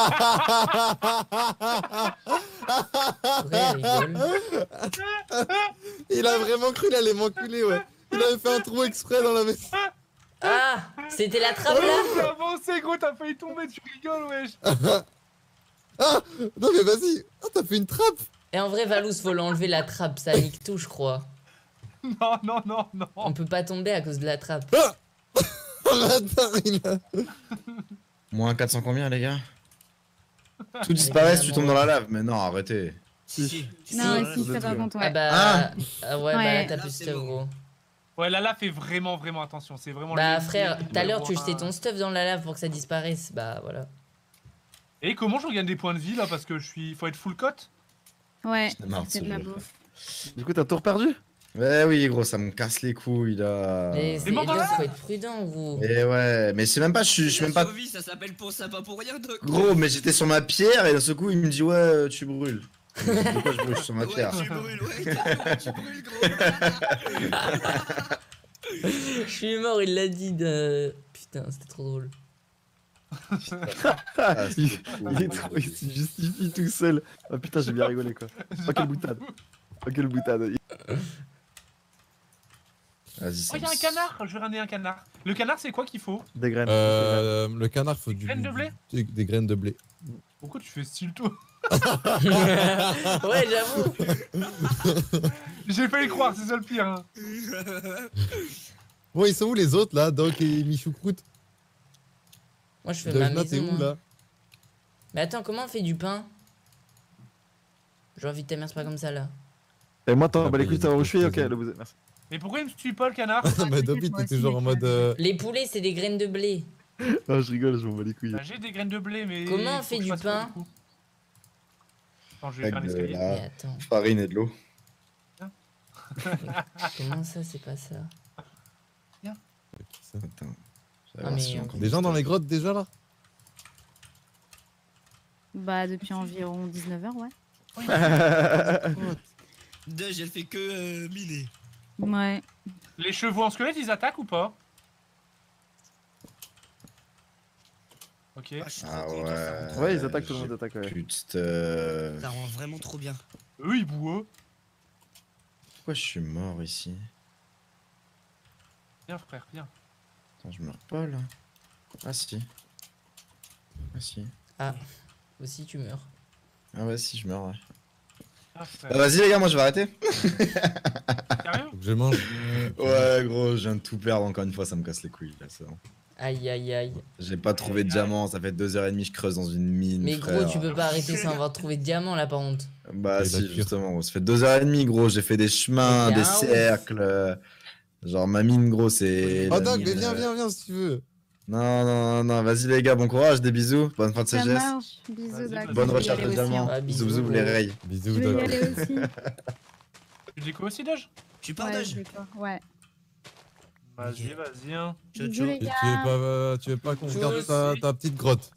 Ouais, elle rigole. Il a vraiment cru qu'il allait m'enculer, ouais. Il avait fait un trou exprès dans la maison. Ah, c'était la trappe là. T'as avancé, gros, t'as failli tomber, tu rigoles, wesh. Ah non mais vas-y. Ah t'as fait une trappe. Et en vrai, Valous, faut l'enlever la trappe, ça nique tout, je crois. Non, non, non, non. On peut pas tomber à cause de la trappe. Radar, il a... Moins quatre cents combien, les gars? Tout disparaît si tu tombes dans la lave. Mais non, arrêtez. Si, si. Non, Si. ici, fais pas compte, Ah ouais. bah. Ah. Ah ouais, bah Ouais. là, t'as Là, plus c'est stuff, bon. gros. Ouais, là, là, fais vraiment, vraiment attention. C'est vraiment. Bah, le- frère, le- tout à l'heure, tu le- jetais ton stuff dans la lave pour que ça disparaisse. Bah voilà. Et comment je regagne des points de vie là? Parce que je suis. Faut être full cote? Ouais, J'en ai marre de c'est ce de la jeu. bouffe. Du coup, t'as tout reperdu? Ouais, oui, gros, ça me casse les couilles là. Mais c'est mort dans Elliot, la faut être prudent, gros. Et ouais, mais c'est même pas, je suis, je suis même pas. Survie, ça s'appelle pour ça, pas pour rien, Doc. Gros, mais j'étais sur ma pierre et d'un seul coup il me dit ouais, euh, tu brûles. Je me dis, pourquoi je brûle? Je suis sur ma Ouais, pierre. tu brûles, ouais, tu brûles, gros. Je suis mort, il l'a dit de. Putain, c'était trop drôle. Ah, il, c'était fou. il est trop, il se justifie tout seul. Ah putain, j'ai bien rigolé quoi. Oh quelle boutade. Oh quelle boutade. Vas-y, Oh, ça y'a un me- canard! Je vais ramener un canard. Le canard, c'est quoi qu'il faut? Des graines. Euh, le canard faut du... graines de blé du- Des graines de blé. Pourquoi tu fais style toi? Ouais, j'avoue. J'ai failli croire, c'est ça le pire. Hein. Bon ils sont où les autres là, Doc et Michoucroute? Moi, je fais ma Dojna t'es maison. où moi. là? Mais attends, comment on fait du pain? J'ai envie de ta mère, c'est pas comme ça là. Et moi, t'en Ah, bats les bah, couilles, il y a ça va des où je suis? Ok, choses. là vous êtes. Merci. Mais pourquoi il me suit pas le canard? Mais Dobby moi t'es aussi, toujours en mais mode... euh, Les poulets, c'est des graines de blé. Non, je rigole, je m'en bats les couilles. Bah, j'ai des graines de blé, mais. Comment on faut fait que je du fasse quoi, pain du coup Attends, je vais faire un Avec de escalier. la Mais attends, farine et de l'eau. comment ça, c'est pas ça? Attends. je vais Ah, voir mais si j'ai on- encore Des gens dans les grottes déjà là? Bah, depuis environ dix-neuf heures, ouais. Deux, j'ai fait que euh, miner. Ouais. Les chevaux en squelette, ils attaquent ou pas? Ok. Ah, je suis trop Ah content, ça rend- ouais. Ouais, ils attaquent, tout le monde attaque, ouais. Putain. Ça rend vraiment trop bien. Eux, ils bouent. Pourquoi je suis mort ici? Viens, frère, viens. Attends, je meurs pas là. Ah si. Ah si. Ah, aussi tu meurs. Ah ouais, si, je meurs, ouais. Viens, frère. Ah, vas-y les gars, moi je vais arrêter. Sérieux? Faut que je mange. Ouais, gros, je viens de tout perdre encore une fois, ça me casse les couilles là, c'est bon. Aïe aïe aïe. J'ai pas trouvé de diamant, ça fait deux heures et demie que je creuse dans une mine. Mais frère. gros, tu peux pas arrêter sans avoir trouvé de diamant là par contre. Bah Et la si, cure. justement, gros, ça fait deux heures et demie, gros, j'ai fait des chemins, Mais des t'es un ouf. cercles. euh, Genre ma mine, gros, c'est. Oh la Doc, mine, mais viens, euh, viens, viens si tu veux. Non, non, non, vas-y les gars, bon courage, des bisous, bonne fin de Ça C G S. marche. Bisous, Vas-y, Doc. Bonne Je vais y recherche aller de aussi, diamants. hein. Ah, bisous, bisous, bisous, les gros. rails. Je Bisous vais y Doc. aller aussi. Tu dis quoi aussi, Doge? Tu Ouais, partages? je vais pas. Ouais. Vas-y, Ok. vas-y. Hein. Ciao, Bisous, ciao. les Tu, tu gars. veux pas, euh, tu veux pas qu'on Je regarde ta, sais. ta petite grotte?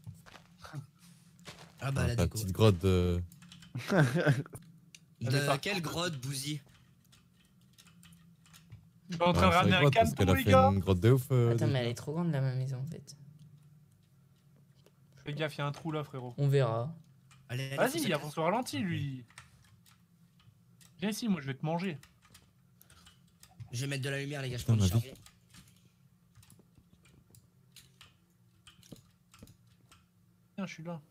Ah bah la Ta déco. petite grotte de... De quelle grotte, Bouzy? Je suis en train Ah, de c'est ramener la un grotte parce canton, qu'elle a les fait gars. une grotte de ouf. euh, Attends, déjà. mais elle est trop grande là ma maison en fait. Fais gaffe, y'a un trou là, frérot. On verra. Allez, allez, faut Vas-y, ça- avance au ralenti, lui. Viens ici, moi je vais te manger. Je vais mettre de la lumière, les gars, je Putain, prends du ma vie. charbon. Viens, je suis là.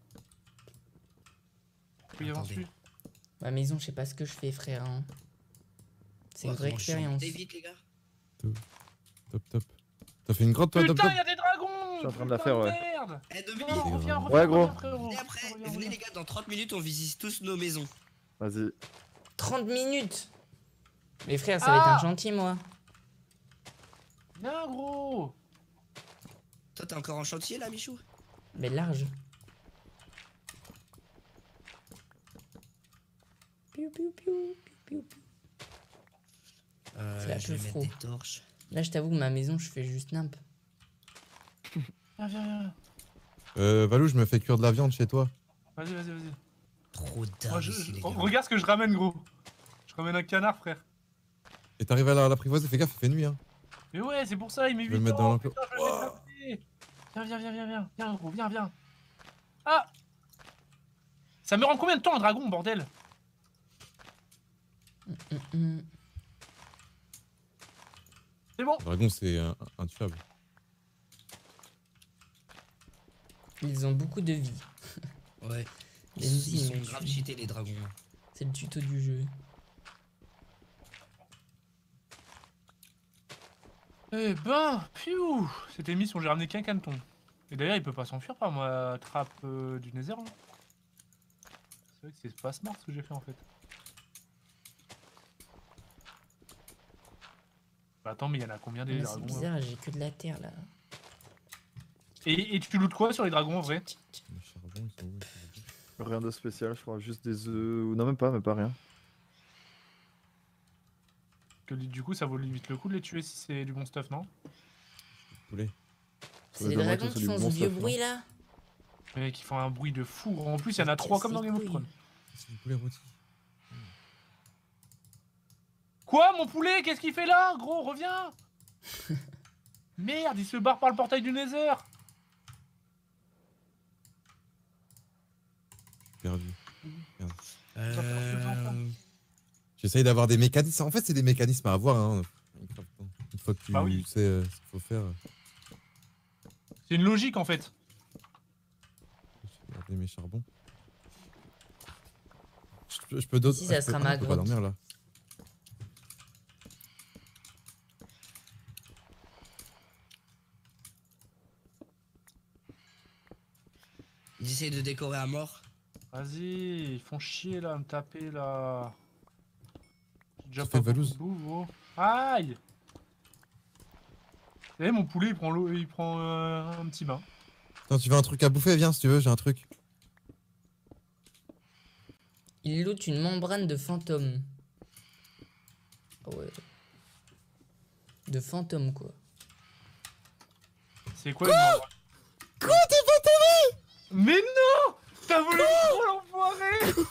Oui, avance Attendez. plus. Ma maison, je sais pas ce que je fais, frère. hein. C'est une Ouais, vraie comment je chante. expérience. Allez, vite, les gars. Top, top. T'as fait une grotte toi, top, Putain, top? y'a des dragons! Je suis en train de la Putain faire, ouais. Merde! Eh, Dobby, Non, reviens, reviens, Ouais, gros. reviens, frérot. venez après. Reviens, Venez, reviens. les gars, dans trente minutes, on visite tous nos maisons. Vas-y. trente minutes. Mais frère, ça va être Ah un gentil, moi. Viens, gros! Toi, t'es encore en chantier, là, Michou? Mais large. Piou, piou, piou, piou, piou. Euh, Ça un je peu vais mettre froid. des torches. Là, je t'avoue que ma maison, je fais juste nimp. Viens, viens, viens. Euh, Valou, je me fais cuire de la viande chez toi. Vas-y, vas-y, vas-y. Trop d'arbres Moi, je- ici, je- les gars. Regarde ce que je ramène, gros. Je ramène un canard, frère. Et t'arrives à la- l'apprivoiser, fais gaffe, il fait nuit, hein. Mais ouais, c'est pour ça, il met Je vais le huit mettre dans ans. l'enclos. Putain, je vais le taper. Viens, viens, viens, viens, viens. Viens, gros, viens, viens. Ah! Ça me rend combien de temps un dragon, bordel? Hum, hum. C'est bon. Le dragon, c'est un- intuable. Ils ont beaucoup de vie. Ouais. Les Ils, musiques, ils sont mais grave tu- cheatés, les dragons. C'est le tuto du jeu. Eh ben, piou. Cette émission, j'ai ramené qu'un caneton. Et d'ailleurs, il peut pas s'enfuir par ma trappe euh, du Nether. Là. C'est vrai que c'est pas smart ce que j'ai fait en fait. Bah, attends, mais il y en a combien des Ah, c'est dragons là bizarre, j'ai que de la terre là. et, et tu lootes quoi sur les dragons en vrai? Les charbons, ils sont où, ils sont où Rien de spécial, je crois. Juste des œufs. Ou non, même pas, mais pas rien. Que du coup, ça vaut limite le coup de les tuer si c'est du bon stuff, non? Poulet. C'est Ouais, les bah, moi, dragons tout, c'est qui du font bon ce vieux stuff, bruit là. Mais qui font un bruit de fou. En plus, il y en a trois comme dans Game of Thrones. C'est du poulet rôti. Quoi, mon poulet? Qu'est-ce qu'il fait là? Gros, reviens! Merde, il se barre par le portail du Nether! Perdu. Merde. Euh... J'essaye d'avoir des mécanismes. En fait, c'est des mécanismes à avoir. Hein. Une fois que tu Bah oui. sais euh, ce qu'il faut faire. C'est une logique en fait. Je vais garder mes charbons. Je, peux- je peux d'autres. Si, ça je peux- sera ah, ma je peux pas grotte. dormir là. Ils essayent de décorer à mort. Vas-y, ils font chier là, à me taper là. J'ai déjà Ça pas fait beaucoup Valouz. de bouffe, gros. Aïe! Eh, mon poulet il prend l'eau, il prend euh, un petit bain. Attends, tu veux un truc à bouffer? Viens si tu veux, j'ai un truc. Il loot une membrane de fantôme. Ah ouais. De fantôme quoi. C'est quoi une membrane? Quoi, t'es pas tombé? Mais non! T'as voulu trop l'enfoiré!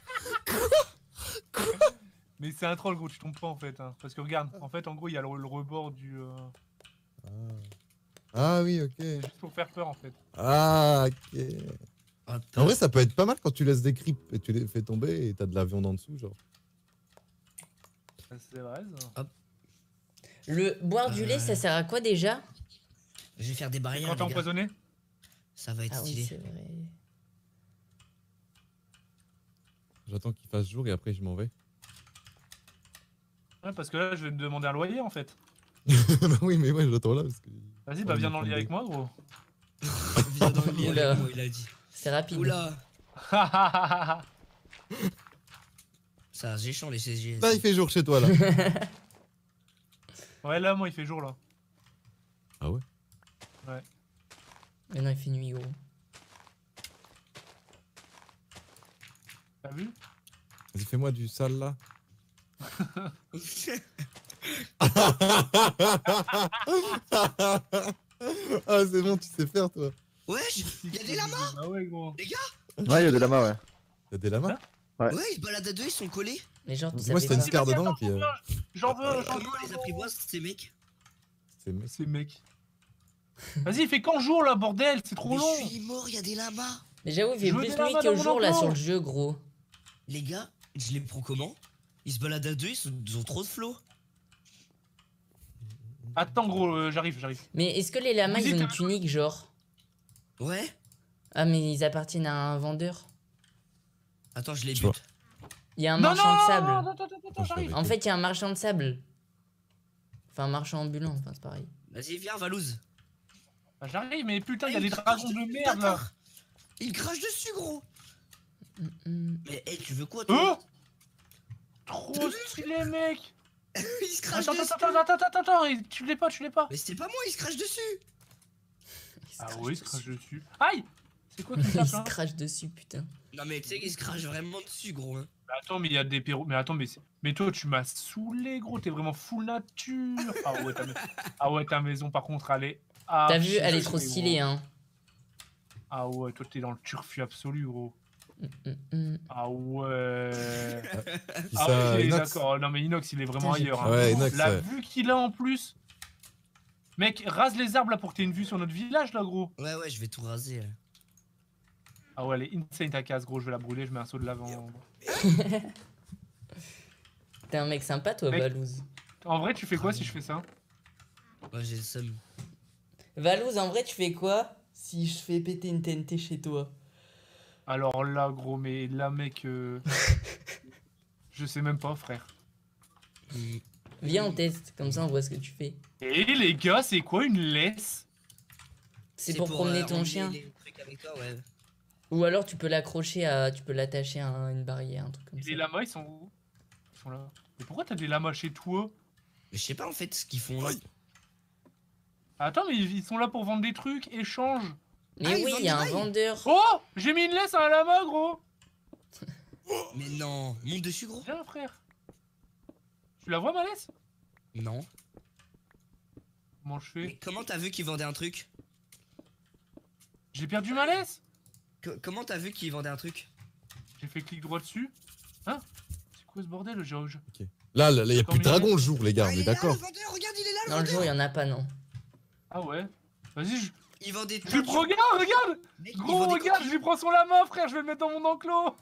Mais c'est un troll gros, tu tombes pas en fait. Hein. Parce que regarde, en fait en gros il y a le, le rebord du... Euh... Ah. Ah oui, ok. Juste pour faire peur en fait. Ah, ok. Ah, En vrai, ça peut être pas mal quand tu laisses des creeps et tu les fais tomber et t'as de la viande en dessous, genre. C'est vrai ça. Le boire du lait, ça sert à quoi déjà? Je vais faire des barrières. Quand t'es les gars. empoisonné? Ça va être Ah oui, stylé. c'est vrai. J'attends qu'il fasse jour et après je m'en vais. Ouais, parce que là je vais me demander un loyer en fait. Bah oui, mais ouais, j'attends là parce que. Vas-y, bah Ouais, viens il dans le lit tombe. avec moi gros. Viens dans le lit Oula. avec moi, il a dit. C'est rapide. Oula. Ça, j'ai chiant les C G S. Là, il fait jour chez toi là. Ouais, là moi il fait jour là. Ah ouais? Maintenant il fait nuit gros. T'as vu? Vas-y, fais-moi du sale là. Ah, c'est bon, tu sais faire toi. Wesh, il y a des lamas. Ah ouais gros. Ouais, il y a des lamas, ouais. T'as des lamas? Ouais. Ouais, ils se baladent à deux, ils sont collés. Mais genre, Dis-moi si ça t'as fait une pas- scar dedans, puis. euh, J'en veux, j'en veux. Comment on les apprivoise ces mecs? c'est mec. Ces mecs. Vas-y, il fait quand jour là, bordel? C'est trop Mais long. je suis mort, il y a des lamas. Mais j'avoue, il fait Je veux plus des nuit lamas que dans mon jour là enclos. sur le jeu gros. Les gars, je les prends comment? Ils se baladent à deux, ils, sont- ils ont trop de flow. Attends gros, euh, j'arrive, j'arrive. Mais est-ce que les lamas Vous ils ont dites- une tunique genre? Ouais. Ah mais ils appartiennent à un vendeur. Attends, je les Tu vois. bute. Il y a un Non, marchand non, de non, sable. non, attends, attends, attends, Attends, je j'arrive. l'avais. En fait, il y a un marchand de sable. Enfin, un marchand ambulant, enfin c'est pareil. Vas-y, viens, Valouz. Ah, j'arrive, mais putain, il y a Ah, des il dragons crache de de- merde là. Bâtard. Il crache dessus, gros. Hum, hum. Mais hey, tu veux quoi, toi? Oh! Trop stylé, mec. Il se crache Attends, dessus. attends, attends, attends, attends, attends, il- tu l'es pas, tu l'es pas. Mais c'était pas moi, il se crache dessus. Il se Ah crache oui, il se dessus. crache dessus. Aïe! C'est quoi qui Il tape se là? crache dessus, putain. Non, mais tu sais qu'il se crache vraiment dessus, gros. Hein. Mais attends, mais il y a des perros. Mais attends, mais, c'est- mais toi, tu m'as saoulé, gros. T'es vraiment full nature. Ah ouais, ta, ma- ah ouais, ta maison, par contre, elle est. T'as vu, elle est archi trop stylée, stylée, gros. hein. Ah ouais, toi, t'es dans le turfu absolu, gros. Mm, mm, mm. Ah ouais. Qui Ah ça, ok, Inox. d'accord. Non, mais Inox, il est vraiment Putain, j'ai ailleurs. pris hein. Ouais, Inox, La ouais. vue qu'il a en plus. Mec, rase les arbres là pour que t'aies une vue sur notre village, là, gros. Ouais, ouais, je vais tout raser. Là. Ah ouais, elle est insane ta case, gros. Je vais la brûler, je mets un saut de l'avant. T'es un mec sympa, toi, Mec. Valouz. En vrai, tu fais quoi si je fais ça? Ouais, j'ai le seum. Valouz, en vrai, tu fais quoi si je fais péter une T N T chez toi? Alors là, gros, mais là, mec. euh, je sais même pas, frère. Mm. Viens, on teste, comme ça on voit ce que tu fais. Et les gars, c'est quoi une laisse? C'est pour, promener euh, ton emmener chien. les trucs avec toi, ouais. Ou alors tu peux l'accrocher à. Tu peux l'attacher à un- une barrière, un truc comme Et ça. les lamas, ils sont où? Ils sont là. Mais pourquoi t'as des lamas chez toi? Mais je sais pas en fait ce qu'ils font là. Attends, mais ils ils sont là pour vendre des trucs, échange. Mais Ah, ils oui, vendent il y a du un bail. vendeur. Oh! J'ai mis une laisse à un lama, gros! Mais non, monte dessus, gros. Viens, frère. Tu la vois, ma laisse? Non. Comment je Mais fais? comment t'as vu qu'ils vendaient un truc? J'ai perdu ma laisse? Co- Comment t'as vu qu'ils vendaient un truc? J'ai fait clic droit dessus. Hein? C'est quoi ce bordel, le géologue? Là, là, il y a plus de dragon le jour, les gars, on il est est là, d'accord. le vendeur, regarde, il est là, le Dans le vendeur. jour, il y en a pas, non. Ah ouais? Vas-y, je. Il vend des Je trucs. regarde, regarde! Mec, il Gros, vend des regarde, cookies. je lui prends son lama, frère, je vais le mettre dans mon enclos!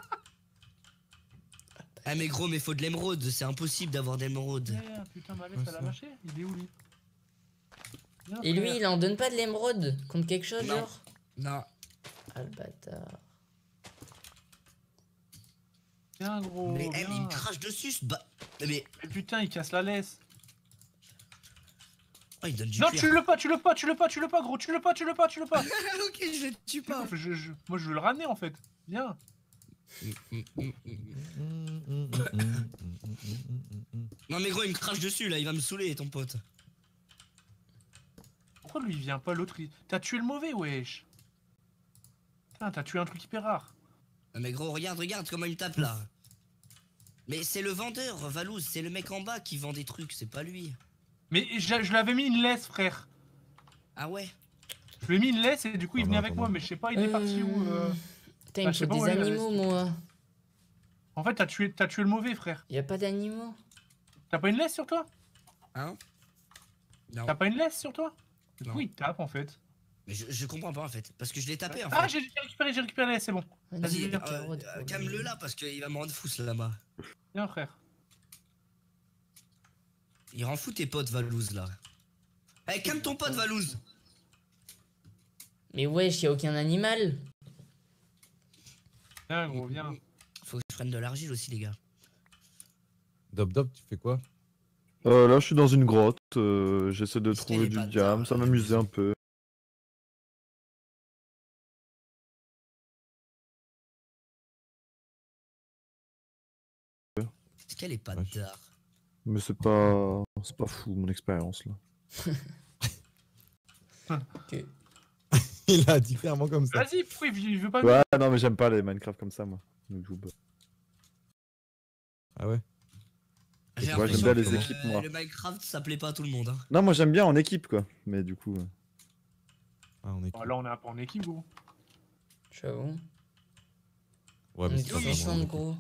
Ah, mais gros, mais faut de l'émeraude, c'est impossible d'avoir d'émeraude. Merde, putain, ma laisse, Ouais, elle a ça. lâché? Il est où, lui? Viens, Et lui, frère. il en donne pas de l'émeraude contre quelque chose, Non. genre? Non. Ah le bâtard. Viens, gros, Mais, eh, mais il viens. me crache dessus, ce ba... Mais, Mais putain, il casse la laisse. oh, il donne du Non, cuir. tu le pas, tu le pas, tu le pas, tu le pas, gros, tu le pas, tu le pas, tu le pas. Ok, je le tue pas. Je- je- moi, je veux le ramener, en fait. Viens. Mm, mm, mm, mm. Non, mais gros, il me crache dessus, là, il va me saouler, ton pote. Pourquoi lui, il vient pas, l'autre, il... T'as tué le mauvais, wesh. Putain, t'as tué un truc hyper rare. Ah, mais gros, regarde, regarde comment il me tape, là. Mais c'est le vendeur, Valouz, c'est le mec en bas qui vend des trucs, c'est pas lui. Mais je, je l'avais mis une laisse, frère. Ah ouais? Je lui ai mis une laisse et du coup, il Ah venait bah, avec attends. moi, mais je sais pas, il est parti où euh... Putain, il Ah, me je sais faut pas des où elle est, la animaux, moi. En fait, t'as tué, t'as tué le mauvais, frère. Y a pas d'animaux. T'as pas une laisse sur toi? Hein? Non. T'as pas une laisse sur toi? Du Non. coup, il tape, en fait. Mais je, je comprends pas, en fait, parce que je l'ai tapé, en Ah, fait. j'ai j'ai récupéré, j'ai récupéré la laisse, c'est bon. Vas-y, Vas-y, euh, euh, calme-le là, parce qu'il va me rendre fou, ce lama. Viens, frère. Il rend fou tes potes, Valouz, là. Eh, calme ton pote, Valouz. Mais wesh, y a aucun animal. Viens, gros, viens. Faut que je prenne de l'argile aussi, les gars. Dob Dob, tu fais quoi? Euh, là, je suis dans une grotte. euh, J'essaie de Est-ce trouver qu'elle est du pas diam. tard, Ça la m'amusait maison un peu. Est-ce qu'elle est pas Ouais. tard? Mais c'est pas. C'est pas fou, mon expérience là. Il a dit clairement comme ça. Vas-y, pourquoi il il veut pas Ouais, non, mais j'aime pas les Minecraft comme ça, moi. Donc, je joue pas. Ah ouais? J'ai Ouais, j'aime l'impression bien les que, équipes, euh, moi. Le Minecraft, ça plaît pas à tout le monde, hein. Non, moi j'aime bien en équipe, quoi. Mais du coup. euh, Ah, on est. Bon, là, on est un peu en équipe, gros. J'avoue. Ouais, On mais est c'est trop pas méchants, vraiment- gros.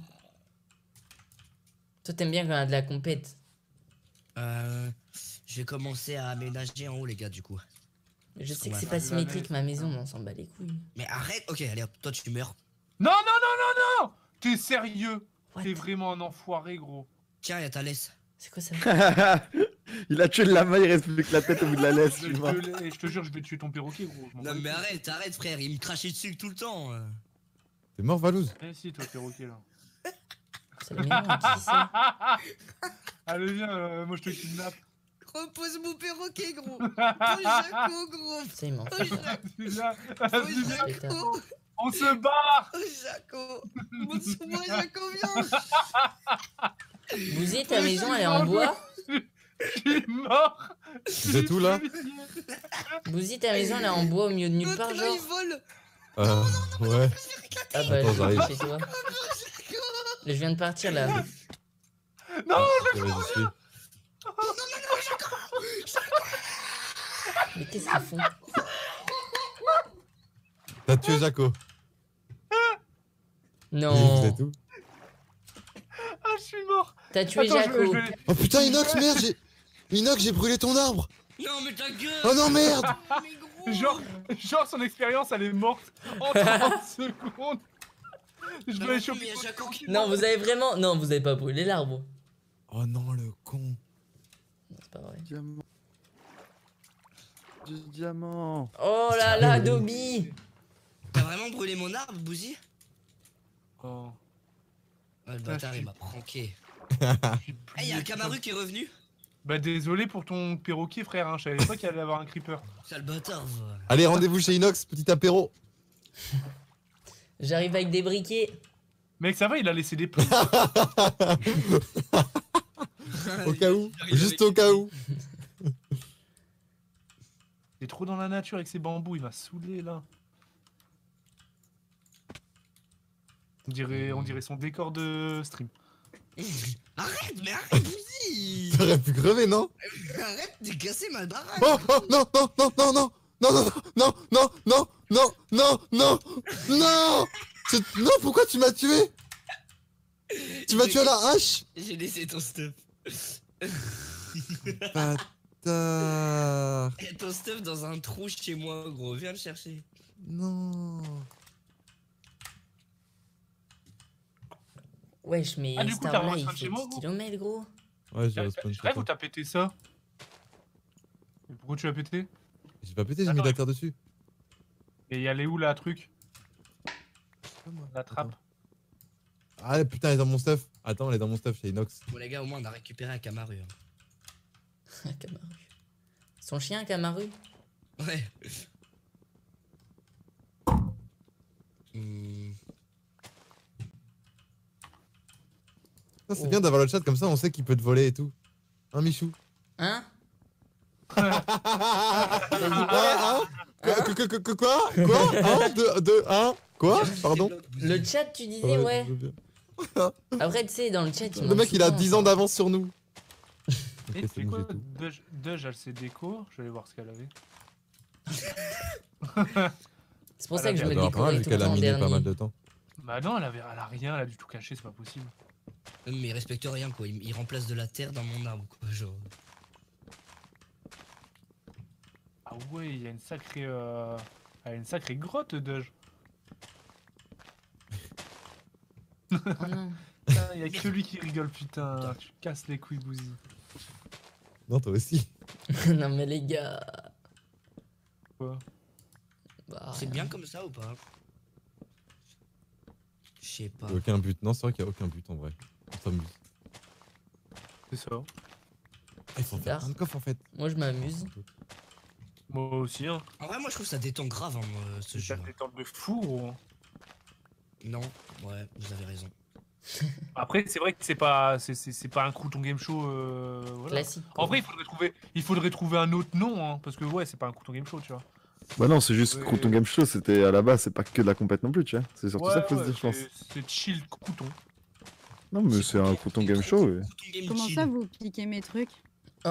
Toi, t'aimes bien quand on a de la compète. Euh, je vais commencer à aménager en haut, les gars, du coup. Mais je Parce sais qu'on que va c'est faire pas de la symétrique ma laisse, maison, hein. mais on s'en bat les couilles. Mais arrête. Ok, allez, hop, toi, tu meurs. Non, non, non, non, non! T'es sérieux? What? T'es vraiment un enfoiré, gros. Tiens, y'a ta laisse. C'est quoi ça? Il a tué le lama, il reste plus que la tête au bout de la laisse, Je, je suis mort. te, je te jure, je vais tuer ton perroquet, gros. Je m'en bats Non, les mais couilles. arrête, arrête, frère. Il me crachait dessus tout le temps. euh. T'es mort, Valouz? Eh si, toi, perroquet, là. C'est le mignon, qui ça? Allez, viens, euh, moi, je te kidnappe. Repose mon perroquet, gros. Oh, Jaco, gros. Ça, il m'en Oh, fout. Jaco. Vas-y, viens, Oh, vas-y, viens. Jaco. On se barre! Oh, Jaco. Montre-moi, Jaco, viens. Bouzy, ta maison, elle est en bois? Je suis mort! Vous êtes où là? Bouzy, ta maison, elle est en bois au milieu de nulle part, L'autre, là, genre? il vole. Euh, ouais. Ah bah, Attends, je j'arrive. suis chez toi. Je viens de partir là. Non, Ok, vas-y, suis. Mais qu'est-ce qu'ils font? T'as tué Jaco. Non. C'est tout. Ah, je suis mort. T'as tué Attends, je- Jaco. je vais- Oh putain, Inox, merde, j'ai. Inox, j'ai brûlé ton arbre. Non, mais ta gueule. Oh non, merde. Genre, genre son expérience elle est morte en trente secondes. Je dois aller choper. Mais y a Jaco qui- Non, vous avez vraiment. Non, vous avez pas brûlé l'arbre. Oh non, le con. Non, c'est pas vrai. Diamant. Du diamant. Oh là là, Dobby. T'as vraiment brûlé mon arbre, Bouzy? Oh. Ah, le bâtard, il m'a pranké. J'ai Eh, y'a un Camaru qui est revenu? Bah désolé pour ton perroquet frère, hein. Je savais pas qu'il allait avoir un creeper. Sale bâtard, voilà. Allez, rendez-vous chez Inox, petit apéro. J'arrive avec des briquets. Mec ça va, il a laissé des plumes. Au cas où. Juste au cas où. Il est trop dans la nature avec ses bambous, il m'a saoulé là. On dirait, on dirait son décor de stream. Arrête, mais arrête, Bouzy. T'aurais pu crever, non? Arrête de casser ma baraque. Oh, oh, non, non, non, non, non. Non, non, non, non, non, non, non, non, non. C'est- Non, pourquoi tu m'as tué? Tu m'as tué à la hache? J'ai laissé ton stuff. Bâtard. Y'a ton stuff dans un trou chez moi, gros. Viens le chercher. Non. Wesh, mais Ah, du coup, t'as Starlight, il respawn fait chez moi, dix gros kilomètres, gros. Ouais, j'ai respawn Je chez rêve toi. où t'as pété ça. Mais pourquoi tu l'as pété? J'ai pas pété, j'ai mis de la terre dessus. Et y allait où la truc? La trappe. Ah putain, elle est dans mon stuff. Attends, elle est dans mon stuff chez Inox. Bon, les gars, au moins, on a récupéré un Camaru. Hein. Camaru. Son chien, Camaru. Ouais. Hmm. Ça, c'est Oh. bien d'avoir le chat comme ça, on sait qu'il peut te voler et tout. Hein, Michou? Hein? Ah, hein? Que- que- que- que- Quoi? Quoi? Un, deux, deux, un? Quoi? Pardon? Le chat, tu disais, Ouais, ouais. je veux bien. Après, tu sais, dans le chat, il Le manque mec, il a souvent, dix ça. ans d'avance sur nous. Et Ok, c'est c'est bon, quoi j'ai tout. Dej, Dej, elle ses décos. Je vais aller voir ce qu'elle avait. C'est pour Elle ça que je avait- me Elle doit avoir décorais vu tout le qu'elle a temps en miné pas dernier. mal de temps. Bah non, elle, avait, elle a rien, elle a du tout caché, c'est pas possible. Mais il respecte rien, quoi. Il, il remplace de la terre dans mon arbre, quoi. Genre. Ah ouais, il y a une sacrée, euh... elle a une sacrée grotte, Dej. Oh non. Putain, y a que lui qui rigole, putain. Tu casses les couilles, Bouzy. Non, toi aussi. Non, mais les gars. Quoi? Bah, C'est rien. bien comme ça ou pas? Je sais pas. Y a aucun but. Non, c'est vrai qu'il y a aucun but en vrai. On s'amuse. C'est ça. Ah, il faut en faire Bizarre. plein de coffres en fait. Moi, je m'amuse. Moi aussi, hein. En vrai, moi, je trouve que ça détend grave, hein, moi, ce Ça jeu. te détend de fou, gros. Non, ouais, vous avez raison. Après, c'est vrai que c'est pas, c'est, c'est, c'est pas un crouton game show. Euh, voilà. Classique. quoi. En vrai, il faudrait trouver, il faudrait trouver un autre nom, hein, parce que ouais, c'est pas un crouton game show, tu vois. Bah non, c'est juste Ouais. Crouton Game Show, c'était à la base, c'est pas que de la compète non plus, tu vois. C'est surtout Ouais, ça qu'il faut ouais, se dire, je pense. c'est, c'est chill crouton. Non, mais c'est un Crouton Game Show, ouais. Comment ça, vous piquez mes trucs? Oh.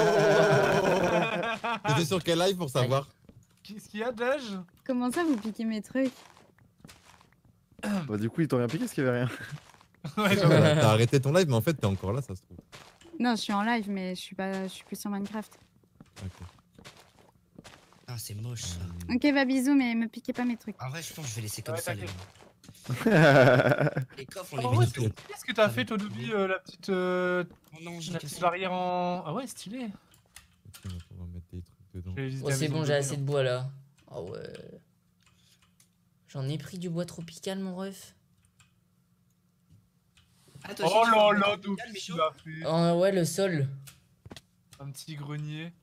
T'étais sur quel live pour savoir? Qu'est-ce qu'il y a, Dej? Comment ça, vous piquez mes trucs? Bah du coup, ils t'ont rien piqué, parce qu'il y avait rien. Ouais, j'avoue. T'as t'as arrêté ton live, mais en fait, t'es encore là, ça se trouve. Non, je suis en live, mais je suis pas, je suis plus sur Minecraft. Ok. Ah, c'est moche, ça. Ok, va bisous, mais me piquez pas mes trucs. En vrai, je pense que je vais laisser comme Ouais, ça, les t'inquiète. gars. Les coffres, on les Ah met ouais, dans c'est- Qu'est-ce que t'as fait, toi, Dobby, euh, la petite, euh, Oh non, j'ai la petite cassé. barrière en. Ah ouais, stylé. Ok, on va pouvoir mettre des trucs dedans. Je vais visiter Oh, la c'est maison bon, de j'ai Dobby, assez de bois là. Ah ouais. J'en ai pris du bois tropical, mon ref. Ah, hein. toi aussi, Oh tu là fais un là, truc Dobby, calme et tu chaud. l'as fait. Oh ouais, le sol. Un petit grenier.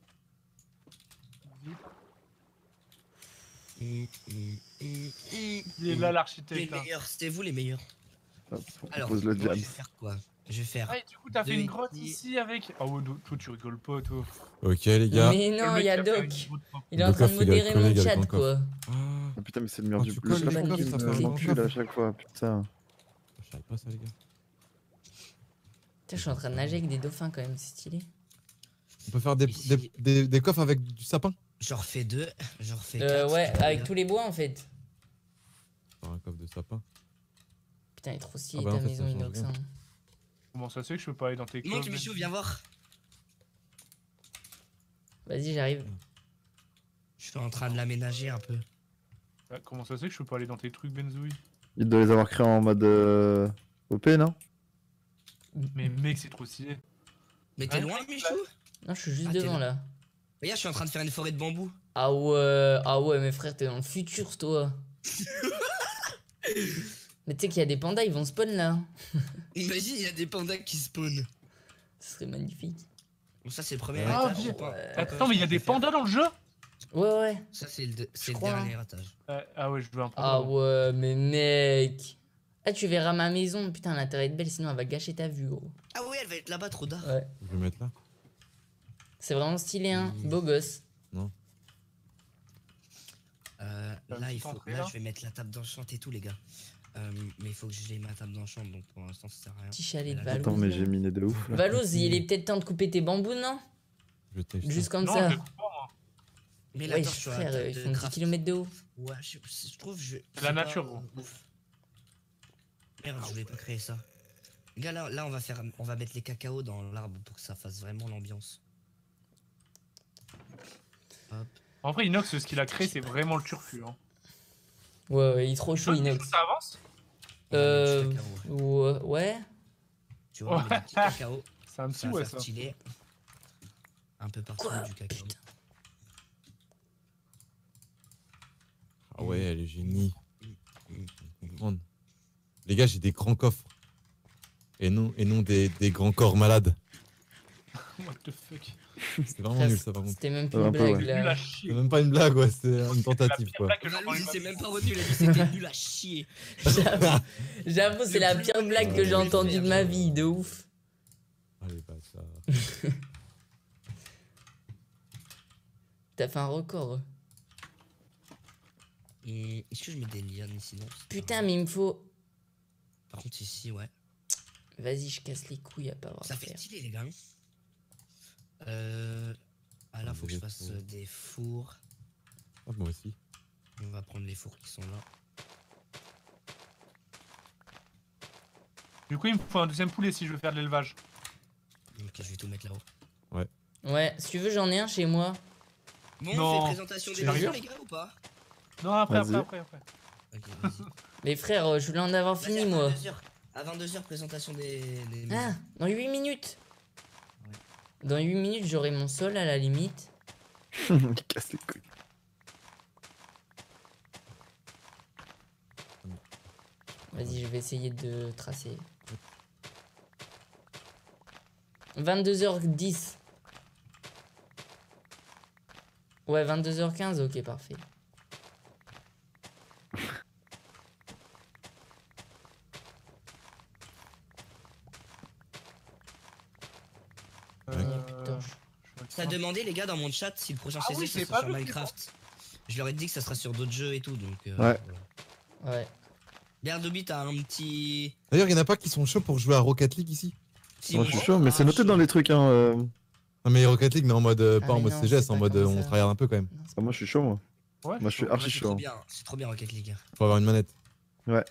Hum, hum, hum, hum, Il est hum. là, Les l'architecte. hein. meilleurs, c'était vous les meilleurs. Hop, on Alors, pose le moi, je jam. vais faire quoi? Je vais faire. Ah, et du coup, t'as fait Deux une grotte ici. ici avec. Ah ouais, toi, tu rigoles pas, toi. Ok, les gars. Mais non, Le il y a mec qui fait Doc. une grotte. Il est en train de Doc, il a modérer collé mon avec chat, un quoi. Ah, putain, mais c'est le mur Ah, du tu bleu. colles Le les plafond coffres, qui ça fait me un m'encule coffre. à chaque fois, putain. Je savais pas ça, les gars. Putain, je suis en train de nager avec des dauphins quand même, c'est stylé. On peut faire des, Ici. des, des, des coffres avec du sapin. J'en refais deux. J'en refais Euh, quatre. ouais, tu vois, avec les tous les bois en fait. Faire un coffre de sapin. Putain, il est trop stylé Ah bah, ta en fait, maison, ça change Inox. rien. hein. Comment ça se fait que je peux pas aller dans tes gars. Monte, coffres, Michou, viens voir. Vas-y, j'arrive. Je suis en train de l'aménager un peu. Ah, comment ça se fait que je peux pas aller dans tes trucs, Benzoui? Il doit les avoir créés en mode euh, O P, non? Mais mec, c'est trop stylé. Mais t'es Ah, loin, Michou? Non, je suis juste Ah, t'es devant là. là. Regarde, je suis en train de faire une forêt de bambou. Ah ouais, ah ouais, mes frères, t'es dans le futur, toi. Mais tu sais qu'il y a des pandas, ils vont spawn là. Imagine, il y a des pandas qui spawnent. Ce serait magnifique. Bon, ça, c'est le premier Ah, étage. bien. je sais pas. Ouais. Attends, mais il y a des pandas dans le jeu? Ouais, ouais. Ça, c'est le, deux- c'est le crois, dernier étage. Euh, Ah ouais, je veux un panda. Ah ouais, mais mec. Ah, tu verras ma maison. Putain, elle a intérêt d'être belle, sinon elle va gâcher ta vue, gros. Ah ouais, elle va être là-bas, trop d'art. Ouais. Je vais mettre là. C'est vraiment stylé, hein. Mmh. Beau gosse. Euh, T'as une là, il petite faut, entrée, là, là je vais mettre la table d'enchant et tout, les gars. Euh, mais il faut que j'ai ma table d'enchant, donc pour l'instant, ça sert à rien. Petit chalet de Attends, Valouz. Attends, mais là. j'ai miné de ouf là. Valouz, il est peut-être temps de couper tes bambous, non? Je teste ça. Juste comme Non, ça. je les coupe pas, moi. Mais la Ouais, torche sur la frère, table ils de font dix craft. kilomètres de haut. Ouais, je, je trouve, je. C'est la c'est nature, pas, gros. euh, ouf. Merde, je voulais pas créer ça. Les gars, là, là, on va faire, on va mettre les cacao dans l'arbre pour que ça fasse vraiment l'ambiance. Hop. En vrai, Inox, ce qu'il a créé, c'est vraiment le turfu. Hein. Ouais, ouais, il est trop chaud, Michou, Inox. ça avance? On va mettre Euh. du cacao. Ouais. ouais. Tu vois, on met du petit cacao. C'est un petit Ça va ouais, faire ça. stylé. Un peu partout Quoi? du cacao. Putain. Ah ouais, elle est génie. Comprendre. Les gars, j'ai des grands coffres. Et non, et non des, des grands corps malades. What the fuck? C'est vraiment Frère, nul ça par contre. C'était même plus Ouais, une un peu, blague ouais. Nul à là. chier. C'est même pas une blague, ouais, c'est une C'est tentative la pire quoi. blague que j'ai Valou, entendue il de s'est ma même vie. pas retenu, il a dit c'était nul à chier. J'avoue, j'avoue, c'est la pire blague que j'ai Ouais, entendue de ma ouais. vie, de ouf. Allez, bah ça. T'as fait un record. Et est-ce que je mets des lianes ici? Non, c'est Putain, pas- mais il me faut. Par contre, ici, ouais. Vas-y, je casse les couilles à pas avoir Ça à fait faire. stylé, les gars. Euh. Ah là, faut que je Des fasse fours. euh, des fours. Ah, moi aussi. On va prendre les fours qui sont là. Du coup, il me faut un deuxième poulet si je veux faire de l'élevage. Ok, je vais tout mettre là-haut. Ouais, si tu veux, j'en ai un chez moi. Bon, Non. on fait présentation des Sérieux maisons, les gars, ou pas? Non, après, Vas-y. après, après, après. Ok, vas-y. Mais frère, euh, je voulais en avoir Vas-y, fini à moi. vingt-deux heures. À vingt-deux heures, présentation des, des maisons. Ah, dans huit minutes. Ouais. Dans huit minutes, j'aurai mon sol à la limite. Il casse les couilles. Vas-y, je vais essayer de tracer. vingt-deux heures dix. Ouais, vingt-deux heures quinze, ok, parfait. Il n'y a plus de torche. T'as demandé, les gars, dans mon chat si le prochain Ah C C oui, ça c'est sera pas sur vu, Minecraft. Je leur ai dit que ça sera sur d'autres jeux et tout, donc. Euh, Ouais. voilà. Ouais. Gardobi, t'as un petit. D'ailleurs, il y en a pas qui sont chauds pour jouer à Rocket League ici. Si, Moi bon, je suis chaud, mais ah, c'est noté chaud. dans les trucs hein. euh. Non, mais Rocket League, mais en mode. euh, Ah, pas en mais mode non, C G S, c'est en pas mode. comme euh, on ça. travaille un peu quand même. Non, c'est Ah, moi je suis chaud moi. Ouais, Moi je suis Ouais, archi c'est chaud. trop hein. bien, c'est trop bien Rocket League. Faut avoir une manette. Ouais.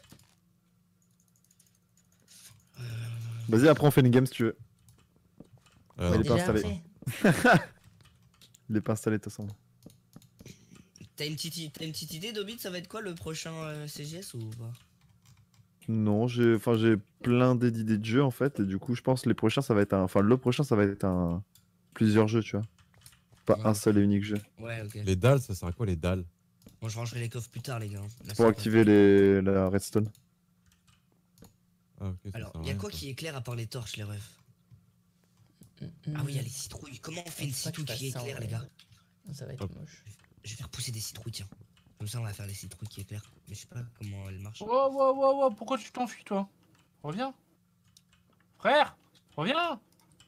Euh, Vas-y, après on fait une game si tu veux. Euh, Il est non. pas déjà installé. fait. Il est pas installé de toute façon. T'as une, petite- t'as une petite idée, Dobit, ça va être quoi le prochain euh, C G S ou pas? Non, j'ai enfin j'ai plein d'idées de jeux en fait et du coup je pense que les prochains ça va être un enfin le prochain ça va être un plusieurs jeux, tu vois. Pas Ouais. un seul et unique jeu. Ouais, ok. Les dalles, ça sert à quoi les dalles? Bon, je rangerai les coffres plus tard, les gars. Là, Pour c'est activer les la redstone. Ah, ok, ça pas- Alors, sert à y'a rien, quoi ça. qui éclaire à part les torches, les refs? Ah oui, y'a les citrouilles. Comment on fait une Faut pas que citrouille je qui fasse ça, éclaire, en les vrai. gars? Non, ça va être Hop. moche. Je vais faire pousser des citrouilles, tiens. Comme ça, on va faire des citrouilles qui éclairent. Mais je sais pas comment elles marchent. Wow, wow, wow, wow, pourquoi tu t'enfuis, toi? Reviens. Frère, reviens.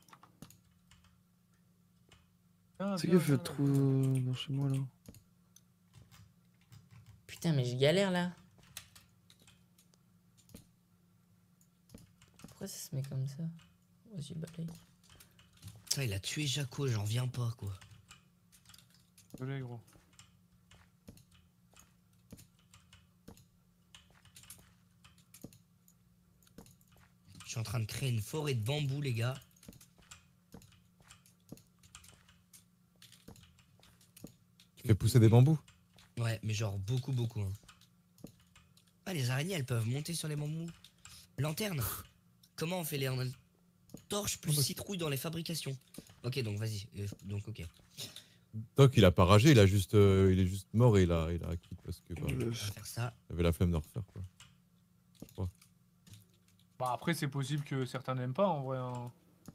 Viens, C'est viens, qu'il fait viens. trop dans chez moi là. Putain, mais je galère là. Pourquoi ça se met comme ça? Vas-y, balaye. Putain, il a tué Jaco, j'en reviens pas quoi. Désolé, gros. Je suis en train de créer une forêt de bambou, les gars. Tu fais pousser des bambous. Ouais, mais genre beaucoup, beaucoup. Hein. Ah, les araignées, elles peuvent monter sur les bambous. Lanterne. Comment on fait les torches plus citrouille dans les fabrications? Ok, donc vas-y. Euh, donc ok. Doc, il a pas ragé, il a juste, euh, il est juste mort et il a, il a acquis parce que bah, On il va faire ça. avait la flemme de refaire quoi. Bah après, c'est possible que certains n'aiment pas en vrai. Hein.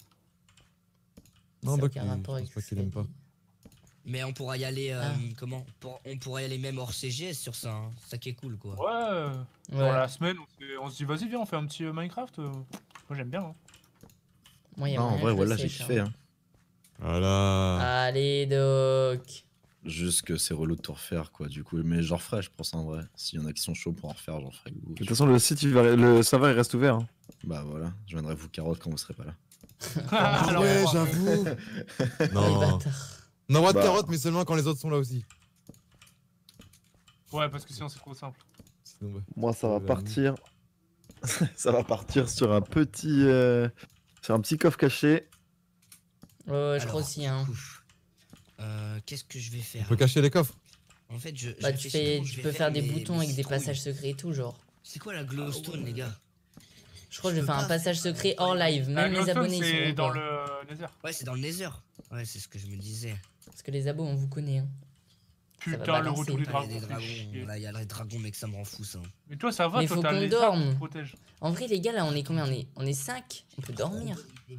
Non, Ça a Doc, aucun il- rapport je avec pense pas ce qu'il qu'a aime pas. dit. Mais on pourra y aller. euh, Ah. Comment Pour- On pourra y aller même hors C G S sur ça. Hein. Ça qui est cool quoi. Ouais. Ouais. Dans la semaine, on se, on se dit vas-y, viens, on fait un petit euh, Minecraft. euh. Moi, j'aime bien. Hein. Moi, y a Non, en moyen vrai, que je le voilà, j'ai sèche, kiffé. hein. Hein. Voilà. Allez, Doc. Juste que c'est relou de tout refaire, quoi. Du coup, mais j'en referai, je pense, en vrai. S'il y en a qui sont chauds pour en refaire, j'en ferai. De toute façon, le site, il va... le serveur, il reste ouvert. Hein. Bah voilà, je viendrai vous carotte quand vous serez pas là. Ah Alors, ouais, on va- j'avoue. Quel Non. bâtard. On envoie de Bah. carottes, mais seulement quand les autres sont là aussi. Ouais, parce que sinon, c'est trop simple. Sinon, bah, Moi, ça va Ouais, partir. Ça va partir sur un petit. euh, Sur un petit coffre caché. Ouais, ouais, je Alors, crois aussi, hein. du coup, euh, Qu'est-ce que je vais on faire peut cacher les coffres. En fait, je. Bah, je tu, réfléchis fais, comment tu je vais peux faire des mes- boutons mes avec des citrouilles. passages secrets et tout, genre. C'est quoi la glowstone, les gars? Je crois que je Je vais peux faire un pas passage faire- secret hors live. La Même les glowstone, abonnés, ils c'est seront dans pas. le Nether. Ouais, c'est dans le Nether. Ouais, c'est ce que je me disais. Parce que les abos, on vous connaît. Hein. Ça va Putain, le balancer. retour du Ah, dragon. il y a des fait dragons. chier. Là, il y a les dragons, mec, ça me rend fou ça. Mais toi, ça va, Mais toi, faut t'as qu'on les arbres qui dorme. te protègent. En vrai, les gars, là, on est combien? On est, on est cinq. On peut dormir.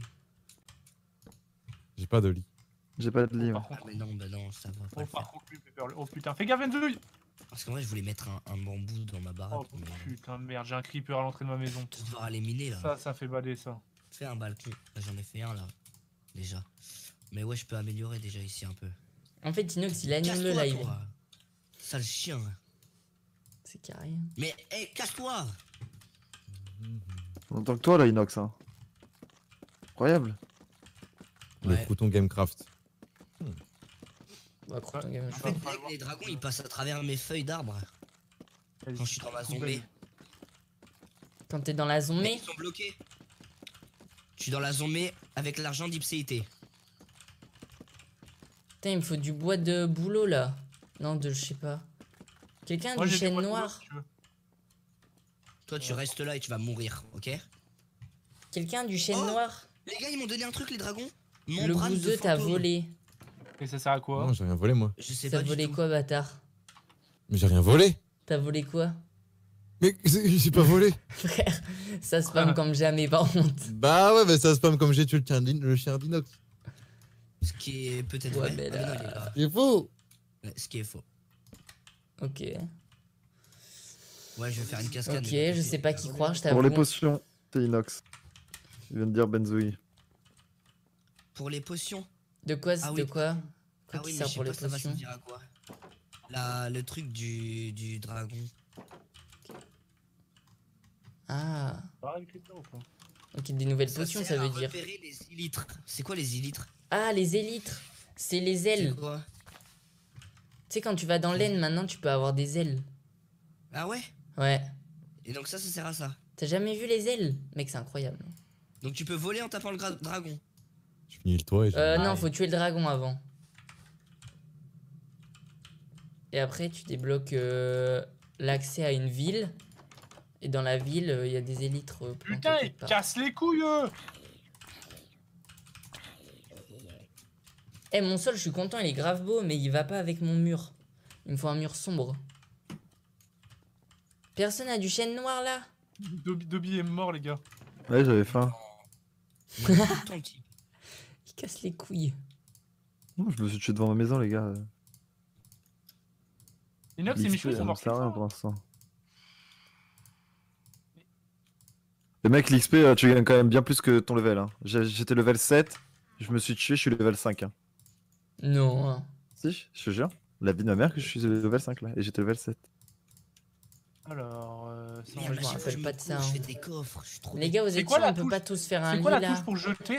J'ai pas de lit. J'ai pas de livre. Par Ah, contre, mais non, bah non, ça va pas oh, le par faire. contre, lui, il peut faire le- oh putain, fais gaffe, Enzo. Parce qu'en vrai, je voulais mettre un, un bambou dans ma baraque. Oh mais putain, merde, j'ai un creeper à l'entrée de ma maison. tu vas devoir aller miner là. Ça, ça fait bader ça. Fais un balcon. Là, j'en ai fait un là. Déjà. Mais ouais, je peux améliorer déjà ici un peu. En fait, Inox, il anime le Casse-toi, live. toi. Sale chien. C'est carré. Mais, hé, casse-toi. En tant que toi, là, Inox. Hein. Incroyable. Le Ouais. crouton Gamecraft. Bah, Croton Game, je En crois. fait, les, les dragons, ils passent à travers mes feuilles d'arbre quand je suis dans ma zombie. Quand t'es dans la Mais zombie, ils sont bloqués. Je suis dans la zombie avec l'argent d'Ipséité. putain, il me faut du bois de boulot là. Non, de je sais pas. Quelqu'un a Moi, du j'ai des chêne bois de boulot, noir. si tu veux. Toi, tu restes là et tu vas mourir, ok? Quelqu'un a du chêne Oh noir. Les gars, ils m'ont donné un truc, les dragons. Le Membrane de bouseux t'a fantôme. volé. Et ça sert à quoi? Non, j'ai rien volé moi. Je sais T'as pas du volé tout. quoi, bâtard? Mais j'ai rien volé. T'as volé quoi? Mais c'est- j'ai pas volé. Frère, ça spam comme jamais, par contre. Bah ouais, mais ça spam comme j'ai tué le chien d'In- le chien d'Inox. Ce qui est peut-être Ouais, vrai. mais Ah, là- non, il est là. C'est faux. Ouais, ce qui est faux. Ok. Ouais, je vais faire une cascade. Ok, mais je sais pas qui croire, je t'avoue. Pour les potions, c'est Inox. Il vient de dire Benzoui. Pour les potions. De quoi, Ah de oui. quoi? Quoi Ah qui oui, mais sert je sais pour les pas ça va potions? servir à quoi. La, le truc du, du dragon. Ah, Ça va avec les toi ou pas? ok, des nouvelles Ça potions, sert ça à veut dire. repérer les élytres. C'est quoi les élytres? Ah, les élytres. C'est les C'est ailes. quoi? Tu sais, quand tu vas dans l'aine, maintenant, tu peux avoir des ailes. Ah ouais? Ouais. Et donc ça, ça sert à ça. T'as jamais vu les ailes? Mec, c'est incroyable. Donc tu peux voler en tapant le gra- dragon. Je finis le toit et j'ai- Euh, non, faut tuer le dragon avant. Et après, tu débloques euh, l'accès à une ville. Et dans la ville, euh, il y a des élytres. euh, plantés Putain, il quelque part. casse les couilles, eux. Eh, mon sol, je suis content, il est grave beau, mais il va pas avec mon mur. Il me faut un mur sombre. Personne a du chêne noir là? Dobby, Dobby est mort, les gars. Ouais, j'avais faim. Il y a tout le temps, petit. Il casse les couilles. Non, je me suis tué devant ma maison, les gars. Inox et L'X P, Michou, ils sont ça me morts. sert à rien pour l'instant. Les mecs, l'X P, tu gagnes quand même bien plus que ton level. Hein. J'ai- J'étais level sept, je me suis tué, je suis level cinq. Hein. Non. hein. Si, je te jure. La vie de ma mère que je suis level cinq là, et j'étais level sept. Alors, euh, ça, Moi, on je va- me rappelle pas de ça, Je hein. fais des coffres, je suis trop. Les gars, vous C'est êtes quoi sûrs la on peut touche pas tous faire un C'est lit quoi la là touche pour jeter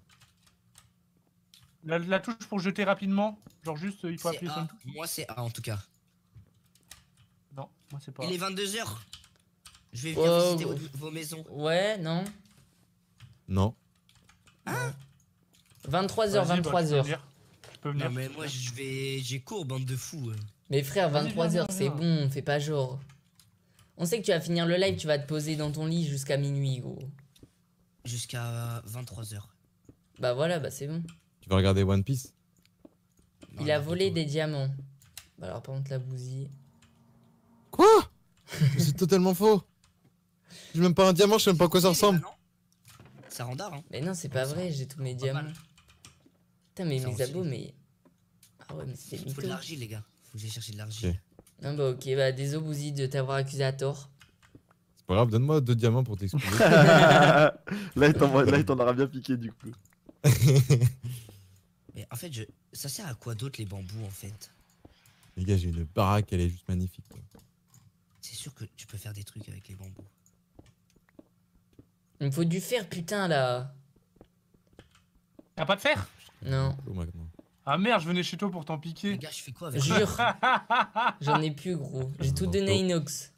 la, la touche pour jeter rapidement. Genre juste, il faut C'est appuyer sur A. une touche. Moi, c'est A en tout cas. Non, moi c'est pas. Il est vingt-deux heures. Je vais venir Oh, visiter oh. vos, vos maisons. Ouais, non. Non. vingt-trois heures, Vas-y, bah, vingt-trois tu peux heures. venir. Tu peux venir. Non, mais moi, je vais. J'ai cours, bande de fous. euh. Mais frère, Vas-y, vingt-trois viens, heures, viens, c'est viens. bon, fais pas genre. On sait que tu vas finir le live, tu vas te poser dans ton lit jusqu'à minuit, gros. Jusqu'à vingt-trois heures. Bah voilà, bah c'est bon. Tu vas regarder One Piece? Non, Il a n'importe volé quoi. des diamants. Bah alors par contre la bousille. Quoi? Mais c'est totalement faux. J'ai même pas un diamant, je sais même pas à quoi ça ressemble. Ah, non. Ça rend d'art, hein. Mais non, c'est pas Ça, vrai, j'ai tous mes pas diamants. mal. Putain, mais Ça mes aussi. abos, mais. Ah ouais, mais c'était Faut de mytho. l'argile, les gars. Faut que j'aille chercher de l'argile. Ok. Non, bah ok, bah désolé Bouzy de t'avoir accusé à tort. C'est pas grave, donne-moi deux diamants pour t'excuser. là, il t'en là, il t'en aura bien piqué du coup. Mais en fait, je... ça sert à quoi d'autre les bambous en fait? Les gars, j'ai une baraque, elle est juste magnifique. quoi. C'est sûr que tu peux faire des trucs avec les bambous. Il me faut du fer, putain là. Y'a pas de fer? Non, Oh, maintenant. Ah merde, je venais chez toi pour t'en Les piquer. gars, je fais quoi avec jure. J'en ai plus, gros. J'ai tout Non, donné à non. Inox.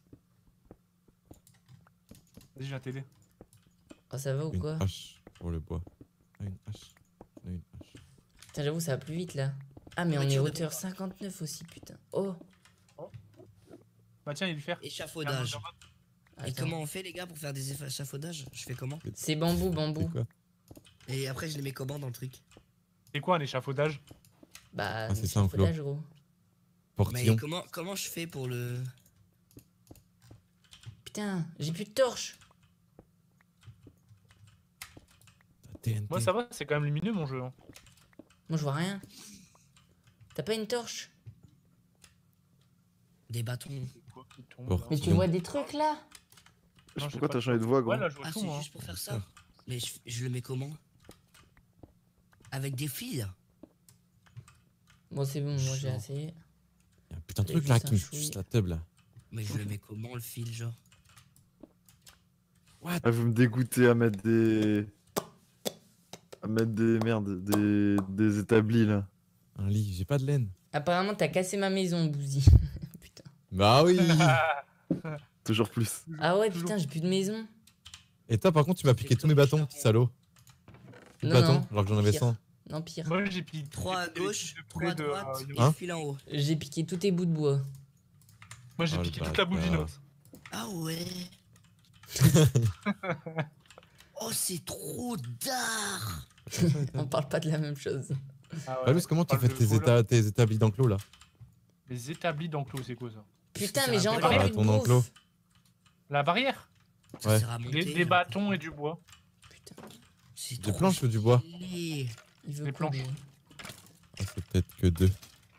Vas-y, je viens t'aider. Ah, ça va ou Une quoi? hache pour le bois. Ah, une hache. Ah, une hache. Putain, j'avoue, ça va plus vite là. Ah, mais on est Voiture de hauteur bois. cinquante-neuf aussi, putain. Oh. Bah tiens, il y a du fer. Échafaudage. Et Attends. comment on fait les gars pour faire des échafaudages? Je fais comment? C'est bambou, C'est bambou. quoi? Et après, je les mets comment dans le truc? C'est quoi un échafaudage? Bah, Ah, c'est ça, un flot. échafaudage, gros. Portillon. Mais comment, comment je fais pour le... Putain, j'ai plus de torche. T N T. Moi ça va, c'est quand même lumineux mon jeu. hein. Moi, je vois rien. T'as pas une torche? Des bâtons? Quoi qui tombe, Bon. là Mais tu Sinon. vois des trucs là? Non, j'ai Pourquoi pas t'as de changé de voix, gros? Ouais, là je vois Ah, tout c'est moi. juste pour faire ça? Mais je, je le mets comment? Avec des fils? Bon, c'est bon, moi j'ai Chaud. assez. Il y a un putain de Et truc là juste qui me un chouï. suce la teub là. Mais je le mets comment le fil, genre? Ah, vous me dégoûtez à mettre des. À mettre des. Merde, des. Des établis là. Un lit, j'ai pas de laine. Apparemment, t'as cassé ma maison, Bouzy. Putain. Bah oui. Toujours plus. Ah ouais, putain, j'ai plus de maison. Et toi par contre, tu m'as piqué tous mes bâtons, petit salaud. Plus de Non, bâtons, non. alors que j'en avais Pire. cent. Non, pire. Moi j'ai piqué trois à j'ai piqué les gauche, fils de trois poulet à de, droite, euh, et Hein le fil en haut. J'ai piqué tous tes bouts de bois. Moi j'ai Oh, le piqué toute la boule bâtard. d'inox. Ah ouais. Oh, c'est trop d'art. On parle pas de la même chose. Ah Palus, comment tu parle fais de tes, voleur. éta- tes établis d'enclos là? Les établis d'enclos, c'est quoi ça? Putain, Ça mais j'ai va encore pas. plus de Ton bouffe. enclos. La barrière? Ça Ouais. sert à monter. Des, des genre. bâtons et du bois. Putain, C'est Des trop planches ou du bois? stylé. il veut Les quoi, planches. lui Ah, c'est peut-être que deux.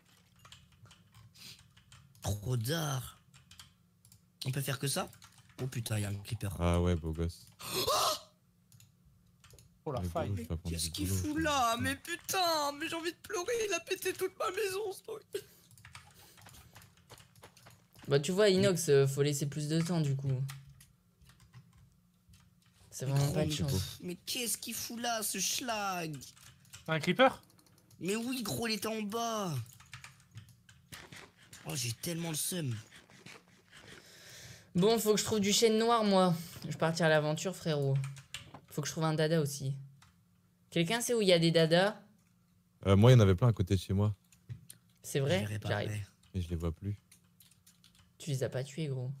Trop d'art. On peut faire que ça? Oh putain, il y a un creeper. Ah ouais, beau gosse. Oh la Mais faille. beau gosse, ça prend Qu'est-ce du qu'il boulot, fout ça. là? Mais putain, mais j'ai envie de pleurer, il a pété toute ma maison ce truc. Bah, tu vois, Inox, euh, faut laisser plus de temps du coup. C'est vraiment Gros, pas de mais- chance. Mais qu'est-ce qu'il fout là, ce schlag? Un creeper? Mais oui, gros, il était en bas. Oh, j'ai tellement le seum. Bon, faut que je trouve du chêne noir, moi. Je vais partir à l'aventure, frérot. Faut que je trouve un dada aussi. Quelqu'un sait où il y a des dadas? Euh, moi, il y en avait plein à côté de chez moi, C'est Je vrai? verrai pas J'arrive. après. mais je les vois plus. Tu les as pas tués, gros.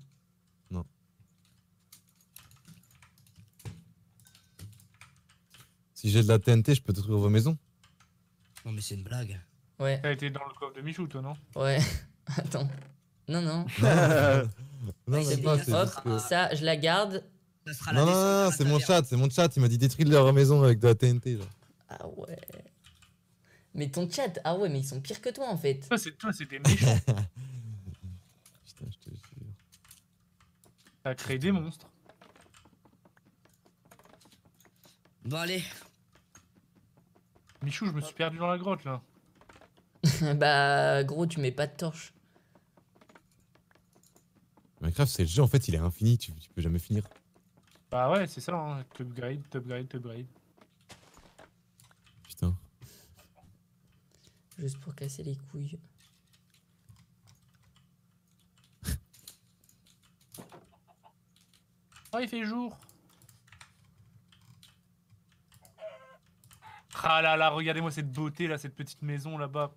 Si j'ai de la T N T, je peux détruire vos maisons. Non, mais c'est une blague. Ouais, T'as été dans le coffre de Michou, toi, non? ouais. Attends. Non, non. Non, Ouais, même c'est pas, bien, c'est hop. juste que... Ça, je la garde. Ça sera la Non, non, descente non, à la c'est mon taverne. chat, c'est mon chat, il m'a dit détruire leur maison avec de la T N T. Genre. Ah ouais. Mais ton chat, ah ouais, mais ils sont pires que toi en fait. Toi, c'est toi, c'est des méchants. Putain, je te jure. T'as créé des monstres. Bon, allez. Michou, je me suis perdu dans la grotte là. Bah, gros, tu mets pas de torche. Minecraft, c'est le jeu, en fait, il est infini, tu, tu peux jamais finir. Bah ouais, c'est ça, hein. T'upgrade, t'upgrade, t'upgrade. Putain. Juste pour casser les couilles. Oh, il fait jour. Ah là là, regardez-moi cette beauté là, cette petite maison là-bas.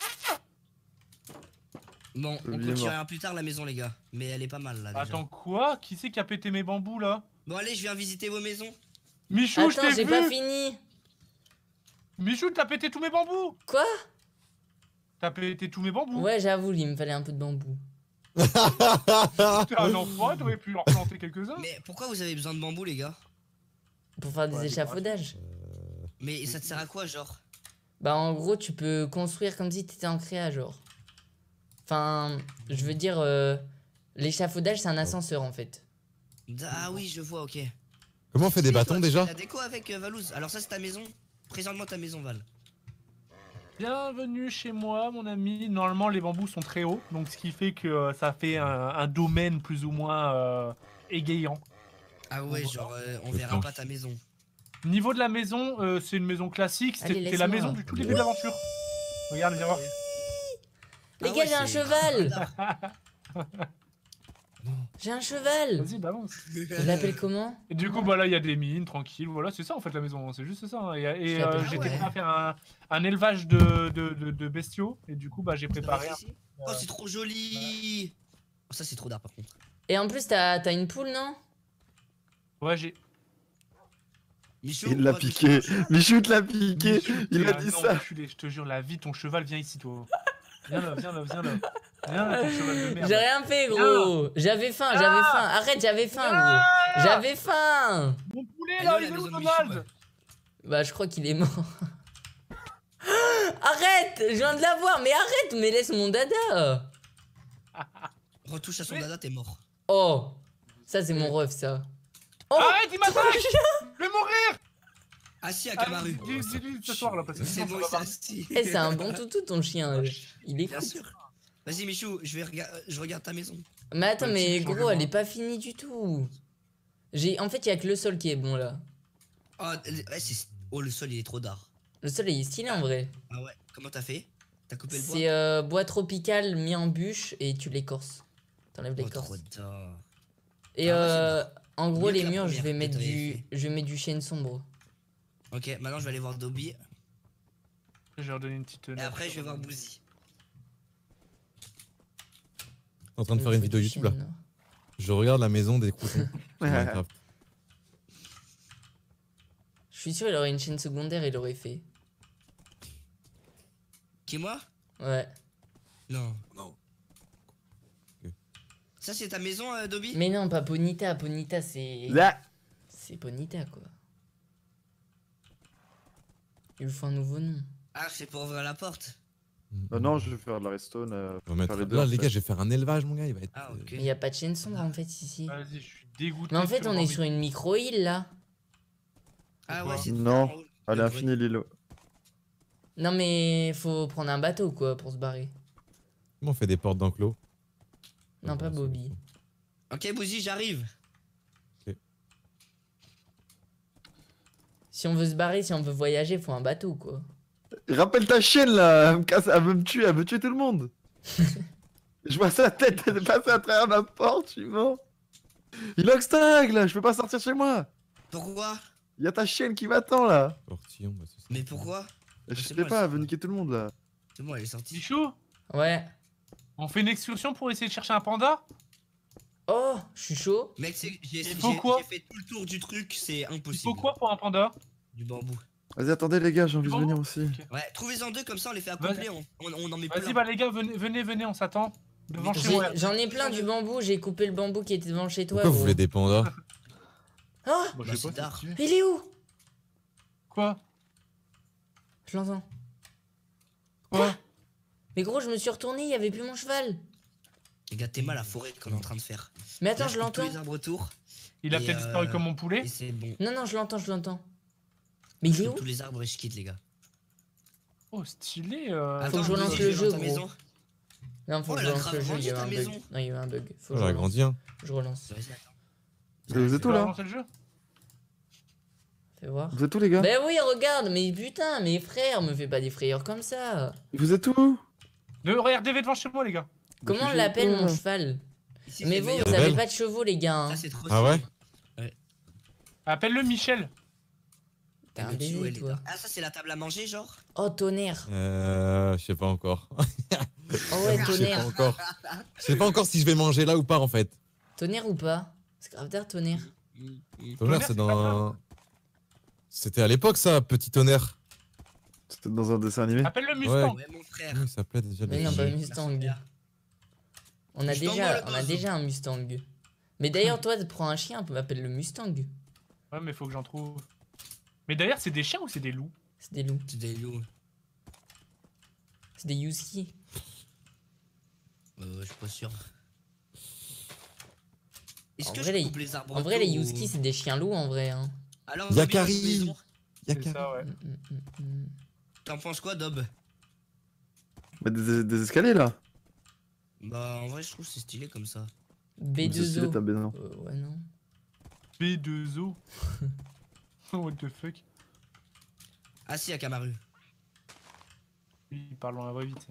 Bon, on Il est continuera mort. plus tard la maison, les gars. Mais elle est pas mal là. Déjà. Attends, quoi? Qui c'est qui a pété mes bambous là? Bon, allez, je viens visiter vos maisons. Michou, je Attends, t'ai j'ai vu! pas fini. Michou, t'as pété tous mes bambous! Quoi? T'as pété tous mes bambous! Ouais, j'avoue, il me fallait un peu de bambou. T'es un enfant, t'aurais pu en planter quelques-uns. Mais pourquoi vous avez besoin de bambou, les gars? Pour faire des Ouais, échafaudages. Mais ça te sert à quoi, genre? Bah, en gros, tu peux construire comme si t'étais en créa, genre. Enfin, je veux dire, euh, l'échafaudage, c'est un ascenseur en fait. Ah oui, je vois, ok. Comment on fait des Mais bâtons toi, déjà? La déco avec euh, Valouz. Alors ça, c'est ta maison. Présente-moi ta maison, Val. Bienvenue chez moi, mon ami. Normalement, les bambous sont très hauts, donc ce qui fait que euh, ça fait un, un domaine plus ou moins euh, égayant. Ah ouais, genre, euh, on verra pas ta maison. Niveau de la maison, euh, c'est une maison classique. C'est Allez, c'est la laisse-moi. maison du tout début de l'aventure. Regarde, viens voir. Les Ah gars, ouais, j'ai un c'est- cheval. J'ai un cheval. Vas-y, balance. Je l'appelle comment? Et du coup, bah là, il y a des mines, tranquille. Voilà, c'est ça en fait la maison. C'est juste ça. hein. Et, et, Je l'appelle- euh, Ah j'étais ouais. prêt à faire un, un élevage de, de, de, de bestiaux. Et du coup, bah j'ai préparé. un- Ici Oh, c'est trop joli. Oh, ça, c'est trop d'art, par contre. Et en plus, t'as t'as une poule, non? Ouais, j'ai. Michou, Il l'a moi, je me piqué. suis- Michou te l'a piqué. Michou, Il t'es a un dit ça. enculé, je te jure, la vie, ton cheval, viens ici, toi. Viens là, viens là, viens là. Viens là, ton cheval de merde. J'ai rien fait, gros. J'avais faim, j'avais Ah. faim. Arrête, j'avais faim, gros. J'avais faim. Mon poulet Elle est là, où, il la est où, maison de Donald? Michou, Bah, je crois qu'il est mort. Arrête, je viens de la voir, mais arrête, mais laisse mon dada. Retouche à son Mais- dada, t'es mort. Oh, ça c'est mon ref, ça. Oh, Arrête, il m'attaque! Je vais mourir! Assis à Ah, Camaru. dis- dis-lui ce soir là, parce que C'est sinon, bon, ça il va s'est pas. assis. eh, c'est un bon toutou ton chien. euh. Il est Bien fou. sûr. Vas-y, Michou, je vais rega- je regarde ta maison. Mais attends, Ouais, mais tu changes gros, elle moi. est pas finie du tout. J'ai, en fait, il y a que le sol qui est bon là. Oh, ouais, c'est- oh, le sol, il est trop d'art. Le sol il est stylé en vrai. Ah ouais, comment t'as fait? T'as coupé le bois? C'est euh, bois tropical mis en bûche et tu l'écorces. T'enlèves Oh, l'écorce. trop d'art. Et Ah, ouais, euh, en gros, Mieux les que la murs, je première vais que mettre t'avais du, fait. je vais mettre du chêne sombre. Ok, maintenant je vais aller voir Dobby. Je vais redonner une petite. Et après, je vais voir Bouzy. T'es en train de faire une vidéo YouTube là. Je regarde la maison des croutons. sur Minecraft. Je suis sûr, il aurait une chaîne secondaire, il aurait fait. Qui, moi? Ouais. Non. Non. Ça, c'est ta maison, euh, Dobby? Mais non, pas Bonita. Bonita, c'est. Là. C'est Bonita, quoi. Il vous faut un nouveau nom. Ah, c'est pour ouvrir la porte. Bah non, je vais faire de la redstone. euh, On va mettre- faire les deux, Là, en les fait. gars, je vais faire un élevage, mon gars. Il va être. Ah, euh, ok. Mais il a pas de chaîne sombre en fait ici. Vas-y, je suis dégoûté. Mais en fait, tu on vas est voir sur une micro-île là. Ah ouais, c'est Non. tout en haut. Elle est Le infinie, l'îlot. Non, mais faut prendre un bateau quoi pour se barrer. Comment on fait des portes d'enclos? Non, pas Bobby. Ok, Bouzy, j'arrive. Si on veut se barrer, si on veut voyager, faut un bateau quoi. Rappelle ta chienne là. Elle me casse, elle veut me tuer, elle veut tuer tout le monde. Je vois sa tête, elle est passée à travers ma porte, je suis mort. Il stag là, je peux pas sortir chez moi. Pourquoi? Il y a ta chienne qui m'attend là. Portillon, bah, c'est ça. Mais pourquoi? Je c'est sais bon, pas, elle elle veut niquer tout le monde là. C'est bon, elle est sortie. Michou, Ouais. on fait une excursion pour essayer de chercher un panda? Oh, je suis chaud. Mec, c'est- j'ai Il j'ai- faut quoi j'ai fait tout le tour du truc, c'est Il impossible. faut quoi pour un panda? Du bambou. Vas-y, attendez les gars, j'ai envie de Bon. venir aussi. Ouais, trouvez-en deux comme ça, on les fait Vas-y. accoupler, on, on, on en met Vas-y, plein. bah les gars, venez, venez, venez, on s'attend. Devant Mais chez J'ai- moi. J'en ai plein du bambou, j'ai coupé le bambou qui était devant chez toi. Pourquoi vous gros. voulez des pandas? Oh, Bah, Bah, je sais c'est pas, tard. c'est stylé. mais il est où? Quoi? Je l'entends. Quoi? Mais gros, je me suis retourné, il y avait plus mon cheval. Les gars, t'es mal la forêt qu'on est en train de faire. Mais attends, Là, je coupe l'entends. tous les arbres autour. Il a Et, peut-être euh, disparu comme mon poulet? Et c'est bon. Non, non, je l'entends, je l'entends. Mais il est Je où? coupe tous les arbres et je quitte, les gars. Oh, stylé. euh. Faut que je relance Attends, le je jeu, dans ta gros. maison. Non, faut Oh, que je elle a relance grave le jeu, il y grandi, a eu ta un bug. maison. Non, il y a eu un bug. Faut que On je a relance. grandi, hein. Je relance. Vas-y, attends. Vous êtes Tu où vas là? lancer le jeu? Fais voir. Vous êtes où les gars? Ben oui, regarde, mais putain, mes frères, me fais pas des frayeurs comme ça. Vous êtes où? De regarde D V devant chez moi, les gars. Comment on Je suis l'appelle chez toi, mon là. cheval? Ici, Mais c'est vous, meilleur. vous avez Belle. pas de chevaux, les gars. hein. Ça, c'est trop Ah ouais? stylé. Appelle-le Michel. T'es un Le tuyau, baiser, elle est toi. dans- Ah, ça, c'est la table à manger, genre? Oh, tonnerre. Euh. Je sais pas encore. Oh ouais, Je sais pas tonnerre. encore. Je sais pas encore si je vais manger là ou pas en fait. Tonnerre ou pas? C'est grave d'art, tonnerre. Tonnerre, Tonnerre, c'est c'est dans. pas un- C'était à l'époque ça, petit tonnerre. C'était dans un dessin animé. Appelle le Mustang. Ouais, mon frère. Comment il s'appelait déjà Mais le- non, pas Merci, Mustang. Pierre. On a Je déjà, t'envoie le on a dos. déjà un Mustang. Mais d'ailleurs, toi, tu prends un chien, on m'appelle le Mustang. Ouais, mais faut que j'en trouve. Mais d'ailleurs, c'est des chiens ou c'est des loups? C'est des loups. C'est des loups. C'est des Yuski. Euh, je suis pas sûr. Est-ce En que vrai, je les- coupe les arbres En vrai, les tôt ou- Yuski, c'est des chiens loups en vrai. Hein. Alors, on va bien dans une Yakari. maison. Y'a C'est qu'à- ça, ouais. Mm, mm, mm, mm. T'en penses quoi, Dob? Mais des, des escaliers là. Bah, en vrai, je trouve que c'est stylé comme ça. B C'est deux stylé, O. ta maison. Euh, ouais, non. B deux O. What the fuck? Ah, si, à Kamaru. Oui, parlons à la voix vite.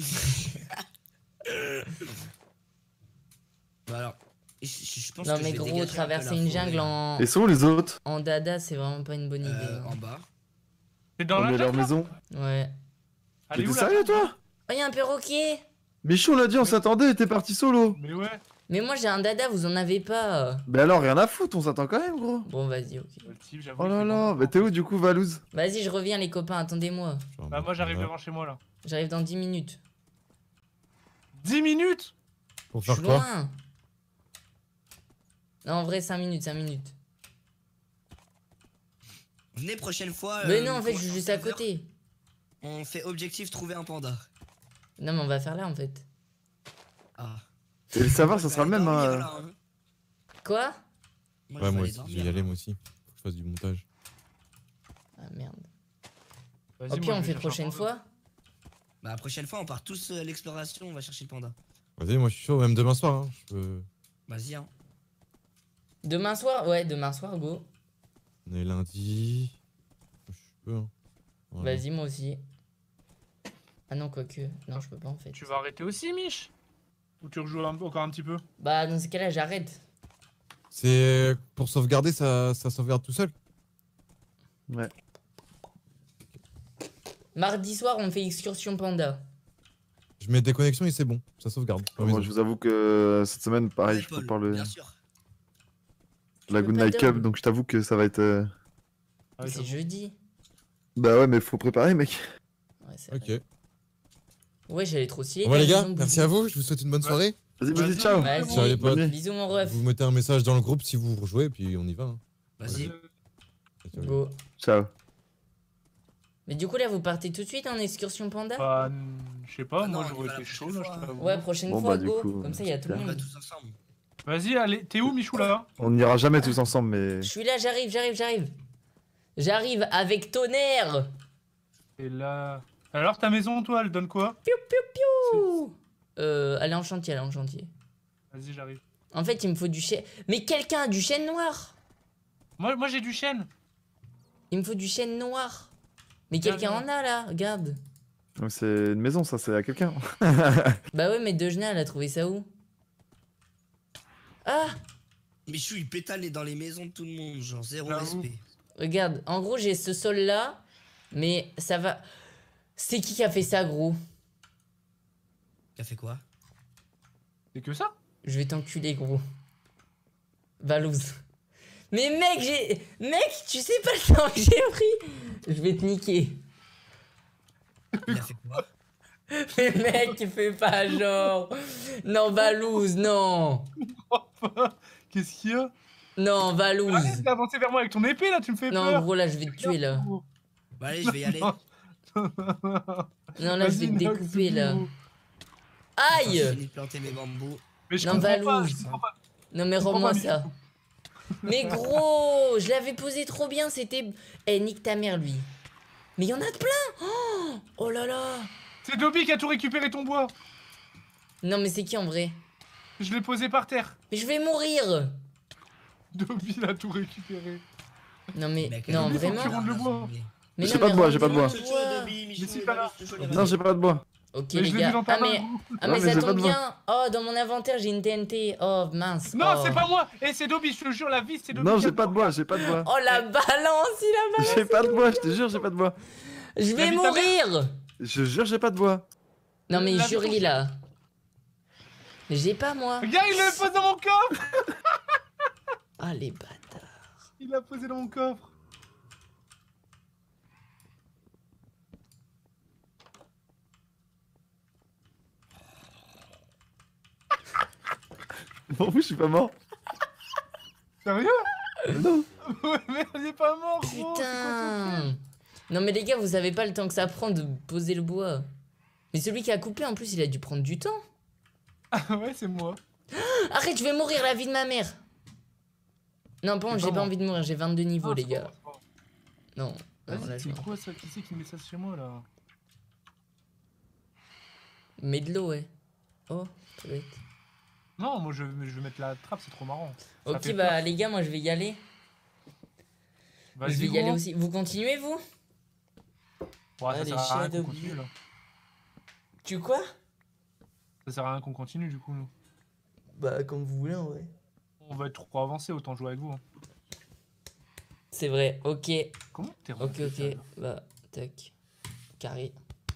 Bah, alors, je, je- je pense Non, que mais je vais gros, dégager un peu traverser la une forêt, jungle en, Et sont où les autres? en dada, c'est vraiment pas une bonne idée. euh, hein. en bas. T'es dans On la met leur jungle, là? maison. Ouais. Mais Allez t'es où là? sérieux toi? Oh, y'a un perroquet! Michou l'a dit, on s'attendait, t'es parti solo. Mais ouais. Mais moi, j'ai un dada, vous en avez pas. Mais alors, rien à foutre, on s'attend quand même, gros. Bon, vas-y, ok. Le type, j'avoue. Oh il là fait là, vraiment- mais t'es où du coup, Valouz? Vas-y, je reviens, les copains, attendez-moi. Genre, Bah, moi, j'arrive voilà. devant chez moi là. J'arrive dans dix minutes. dix minutes? Pour Je faire suis quoi? loin. Non, en vrai, cinq minutes, cinq minutes. Venez prochaine fois. Mais euh, non, en fait, je commence suis en juste à serveur. côté. On fait objectif trouver un panda. Non, mais on va faire là, en fait. Ah. Et le serveur, ça sera le même, Dormir, hein. là, hein. Quoi? Moi, Ouais, je vais moi aller aussi, je dormir, vais y aller là. moi aussi. Faut que je fasse du montage. Ah, merde. Vas-y, Au pire, moi, on je fait vais chercher un prochaine panda. fois. Bah, la prochaine fois, on part tous euh, à l'exploration, on va chercher le panda. Vas-y, moi je suis chaud, même demain soir. Hein. Je peux... Vas-y, hein. Demain soir? Ouais, demain soir, go. On est lundi. Je peux. Hein. Voilà. Vas-y, moi aussi. Ah non, quoique. Non, je peux pas, en fait. Tu vas arrêter aussi, Mich? Ou tu rejoues un- encore un petit peu? Bah, dans ce cas-là, j'arrête. C'est pour sauvegarder, ça, ça sauvegarde tout seul. Ouais. Mardi soir, on fait excursion panda. Je mets déconnexion et c'est bon, ça sauvegarde. à la Moi, maison. je vous avoue que cette semaine, pareil, je Paul, prépare le... Bien sûr. la peux Good pas Night dormir. Cup, donc je t'avoue que ça va être. euh, Ah, ouais, C'est j'avoue. jeudi. Bah ouais, mais faut préparer, mec. Ouais, c'est vrai. Ok. Ouais, j'allais trop stylé. Bon, bah, les gars, Bisous, merci à vous. Je vous souhaite une bonne Ouais. soirée. Vas-y, Vas-y. vas-y, ciao. Vas-y. Ciao, les potes. Bonne nuit. Bisous, mon ref. Vous mettez un message dans le groupe si vous rejouez, et puis on y va. Hein. Vas-y. Ciao. Go. Ciao. Mais du coup, là, vous partez tout de suite en excursion panda? Bah, n- je sais pas, Ah non, moi on y j'aurais va la été chaud prochaine là, je fois. t'avoue. Ouais, prochaine Bon, fois, bah, du go. coup, Comme ça, il y a tout le super. On va monde. tous ensemble. Vas-y, allez, t'es où, Michou là? On n'ira jamais tous ensemble, mais. Je suis là, j'arrive, j'arrive, j'arrive. J'arrive avec tonnerre. Et là. Alors, ta maison, toi, elle donne quoi? Ouh. Euh, elle est en chantier, elle est en chantier. Vas-y, j'arrive. En fait, il me faut du chêne. Mais quelqu'un a du chêne noir. Moi, moi j'ai du chêne. Il me faut du chêne noir. Mais Tiens, quelqu'un en tiens. a là, regarde. Donc c'est une maison, ça, c'est à quelqu'un. Bah ouais, mais Dejna, elle a trouvé ça où? Ah, Michou, il pétale dans les maisons de tout le monde, genre zéro J'avoue. respect. regarde. En gros, j'ai ce sol là. Mais ça va. C'est qui qui a fait ça, gros? T'as fait quoi? C'est que ça? Je vais t'enculer, gros. Valouz. Mais mec, j'ai. Mec, tu sais pas le temps que j'ai pris. Je vais te niquer. Il a fait quoi? Mais mec, fais pas genre. Non, Valouz, non. Qu'est-ce qu'il y a? Non, Valouz. Arrête d'avancer vers moi avec ton épée là, tu me fais Non, peur. gros, là, je vais te tuer là. Bah allez, je vais y aller. Non, là, je vais te Vas-y, Nox, découper là. bisous. Attends, j'ai Aïe. fini de planter mes bambous. Mais je Non, comprends pas, Valouz. je comprends pas. Non, mais comprends rends-moi pas, ça. Mais gros, je l'avais posé trop bien, c'était... Eh, nique ta mère, lui. Mais il y en a de plein. Oh, oh là là. C'est Dobby qui a tout récupéré ton bois. Non, mais c'est qui en vrai? Je l'ai posé par terre. Mais je vais mourir. Dobby l'a tout récupéré. Non, mais... Mec, Non, Dobby, faut que vraiment. tu rendes le bois. Mais J'ai non, pas mais de bois, j'ai pas de rends-moi bois. le bois. Mais c'est pas là. Non, j'ai pas de bois. Ok, Mais les je l'ai gars. vu dans ta Ah, mais... main. Ah, Non, mais mais ça j'ai pas tombe de bois. bien. Oh, dans mon inventaire, j'ai une T N T. Oh, mince. Non, Oh. c'est pas moi. Et c'est Dobby, je te jure, la vie, c'est Dobby. Non, qui j'ai a pas de tout. bois, j'ai pas de bois. Oh, la balance, il a balance. J'ai pas de bois, je te jure, j'ai pas de bois. Je vais vie de ta mourir. Je jure, j'ai pas de bois. Non, mais La jury, vie- là. Mais j'ai pas, moi. Regarde, il l'a posé dans mon coffre. Ah, les bâtards. Il l'a posé dans mon coffre. Bon, oui, je suis pas mort. Sérieux? Non. Ouais, mais il est pas mort, gros. C'est quoi ce Putain. Non, mais les gars, vous savez pas le temps que ça prend de poser le bois. Mais celui qui a coupé, en plus, il a dû prendre du temps. Ah ouais, c'est moi. Arrête, je vais mourir, la vie de ma mère. Non, bon, C'est j'ai pas pas moi. envie de mourir, j'ai vingt-deux niveaux, Ah, les c'est gars. pas moi, c'est pas moi. Non. non, là, Vas-y, je c'est meurs. quoi ça? Qui c'est qui met ça chez moi là? Mets de l'eau, ouais. Oh, ça va être. Non, moi je, je vais mettre la trappe, c'est trop marrant. Ça Ok, fait bah, peur. les gars, moi, je vais y aller. Je Vas-y, vais y aller gros. aussi. Vous continuez, vous? Ouais, ça Allez, sert à rien Shadow qu'on continue là. Tu quoi? Ça sert à rien qu'on continue du coup, nous. Bah, comme vous voulez, en vrai. On va être trop avancé, autant jouer avec vous. Hein. C'est vrai, ok. Comment t'es Ok, rentré, ok. ça, Bah, tac. Carré.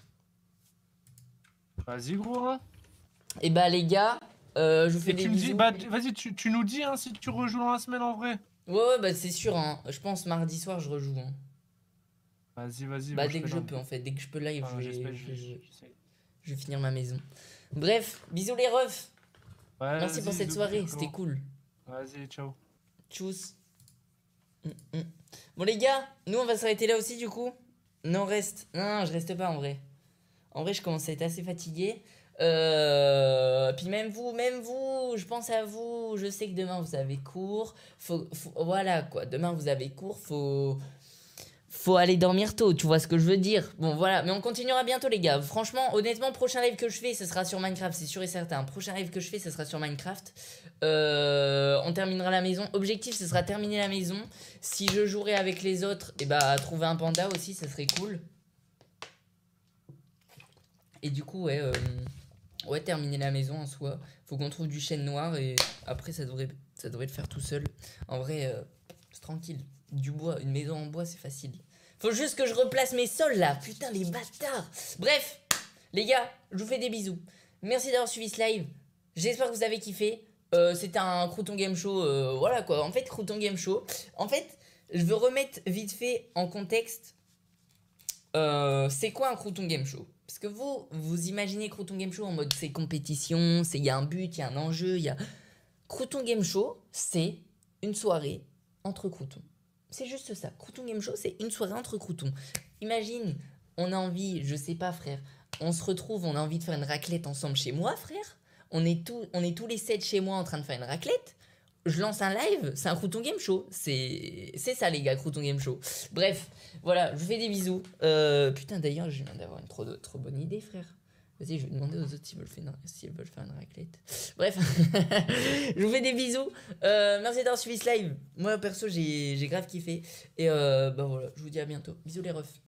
là? Vas-y, gros. Hein. Et bah, les gars, euh, je vous fais Et des tu me dis, bisous. bah, vas-y, tu, tu nous dis hein, si tu rejoues dans la semaine en vrai. Ouais, ouais, bah, c'est sûr, hein. Je pense mardi soir, je rejoue. Hein. Vas-y, vas-y. Bah, moi, dès que fais je dans- peux, en fait. Dès que je peux live, Ah, je, vais, j'espère, je, vais j'ai- jouer. j'essaie. Je vais finir ma maison. Bref, bisous les refs. Ouais, Merci vas-y, pour cette bisous, soirée, bisous, c'était cool. Vas-y, ciao. Tchuss. Mm, mm. Bon les gars, nous on va s'arrêter là aussi du coup. Non reste. Non, non, je reste pas en vrai. En vrai je commence à être assez fatigué. Euh... Puis même vous, même vous, je pense à vous. Je sais que demain vous avez cours. Faut, faut... Voilà quoi, demain vous avez cours. Faut... Faut aller dormir tôt, tu vois ce que je veux dire. Bon voilà, mais on continuera bientôt les gars. Franchement, honnêtement, prochain live que je fais, ce sera sur Minecraft, c'est sûr et certain. Prochain live que je fais, ce sera sur Minecraft. Euh, on terminera la maison. Objectif, ce sera terminer la maison. Si je jouerai avec les autres, et bah trouver un panda aussi, ça serait cool. Et du coup, ouais, euh, ouais, terminer la maison en soi. Faut qu'on trouve du chêne noir et après ça devrait, ça devrait le faire tout seul. En vrai, euh, c'est tranquille. Du bois, une maison en bois, c'est facile. Faut juste que je replace mes sols là. Putain, les bâtards. Bref, les gars, je vous fais des bisous. Merci d'avoir suivi ce live. J'espère que vous avez kiffé. Euh, C'était un Crouton Game Show. Euh, voilà quoi. En fait, Crouton Game Show. En fait, je veux remettre vite fait en contexte. Euh, c'est quoi un Crouton Game Show? Parce que vous, vous imaginez Crouton Game Show en mode c'est compétition, il y a un but, il y a un enjeu, il y a... Crouton Game Show, c'est une soirée entre croutons. C'est juste ça. Crouton Game Show, c'est une soirée entre croutons. Imagine, on a envie, je sais pas frère, on se retrouve, on a envie de faire une raclette ensemble chez moi frère. On est, tout, on est tous les sept chez moi en train de faire une raclette. Je lance un live, c'est un Crouton Game Show. C'est ça les gars, Crouton Game Show. Bref, voilà, je vous fais des bisous. Euh, putain d'ailleurs, je viens d'avoir une trop, trop bonne idée frère. Vas-y, je vais demander aux autres s'ils veulent, faire une, s'ils veulent faire une raclette. Bref, je vous fais des bisous. Euh, merci d'avoir suivi ce live. Moi perso, j'ai grave kiffé. Et euh, bah voilà, je vous dis à bientôt. Bisous les refs.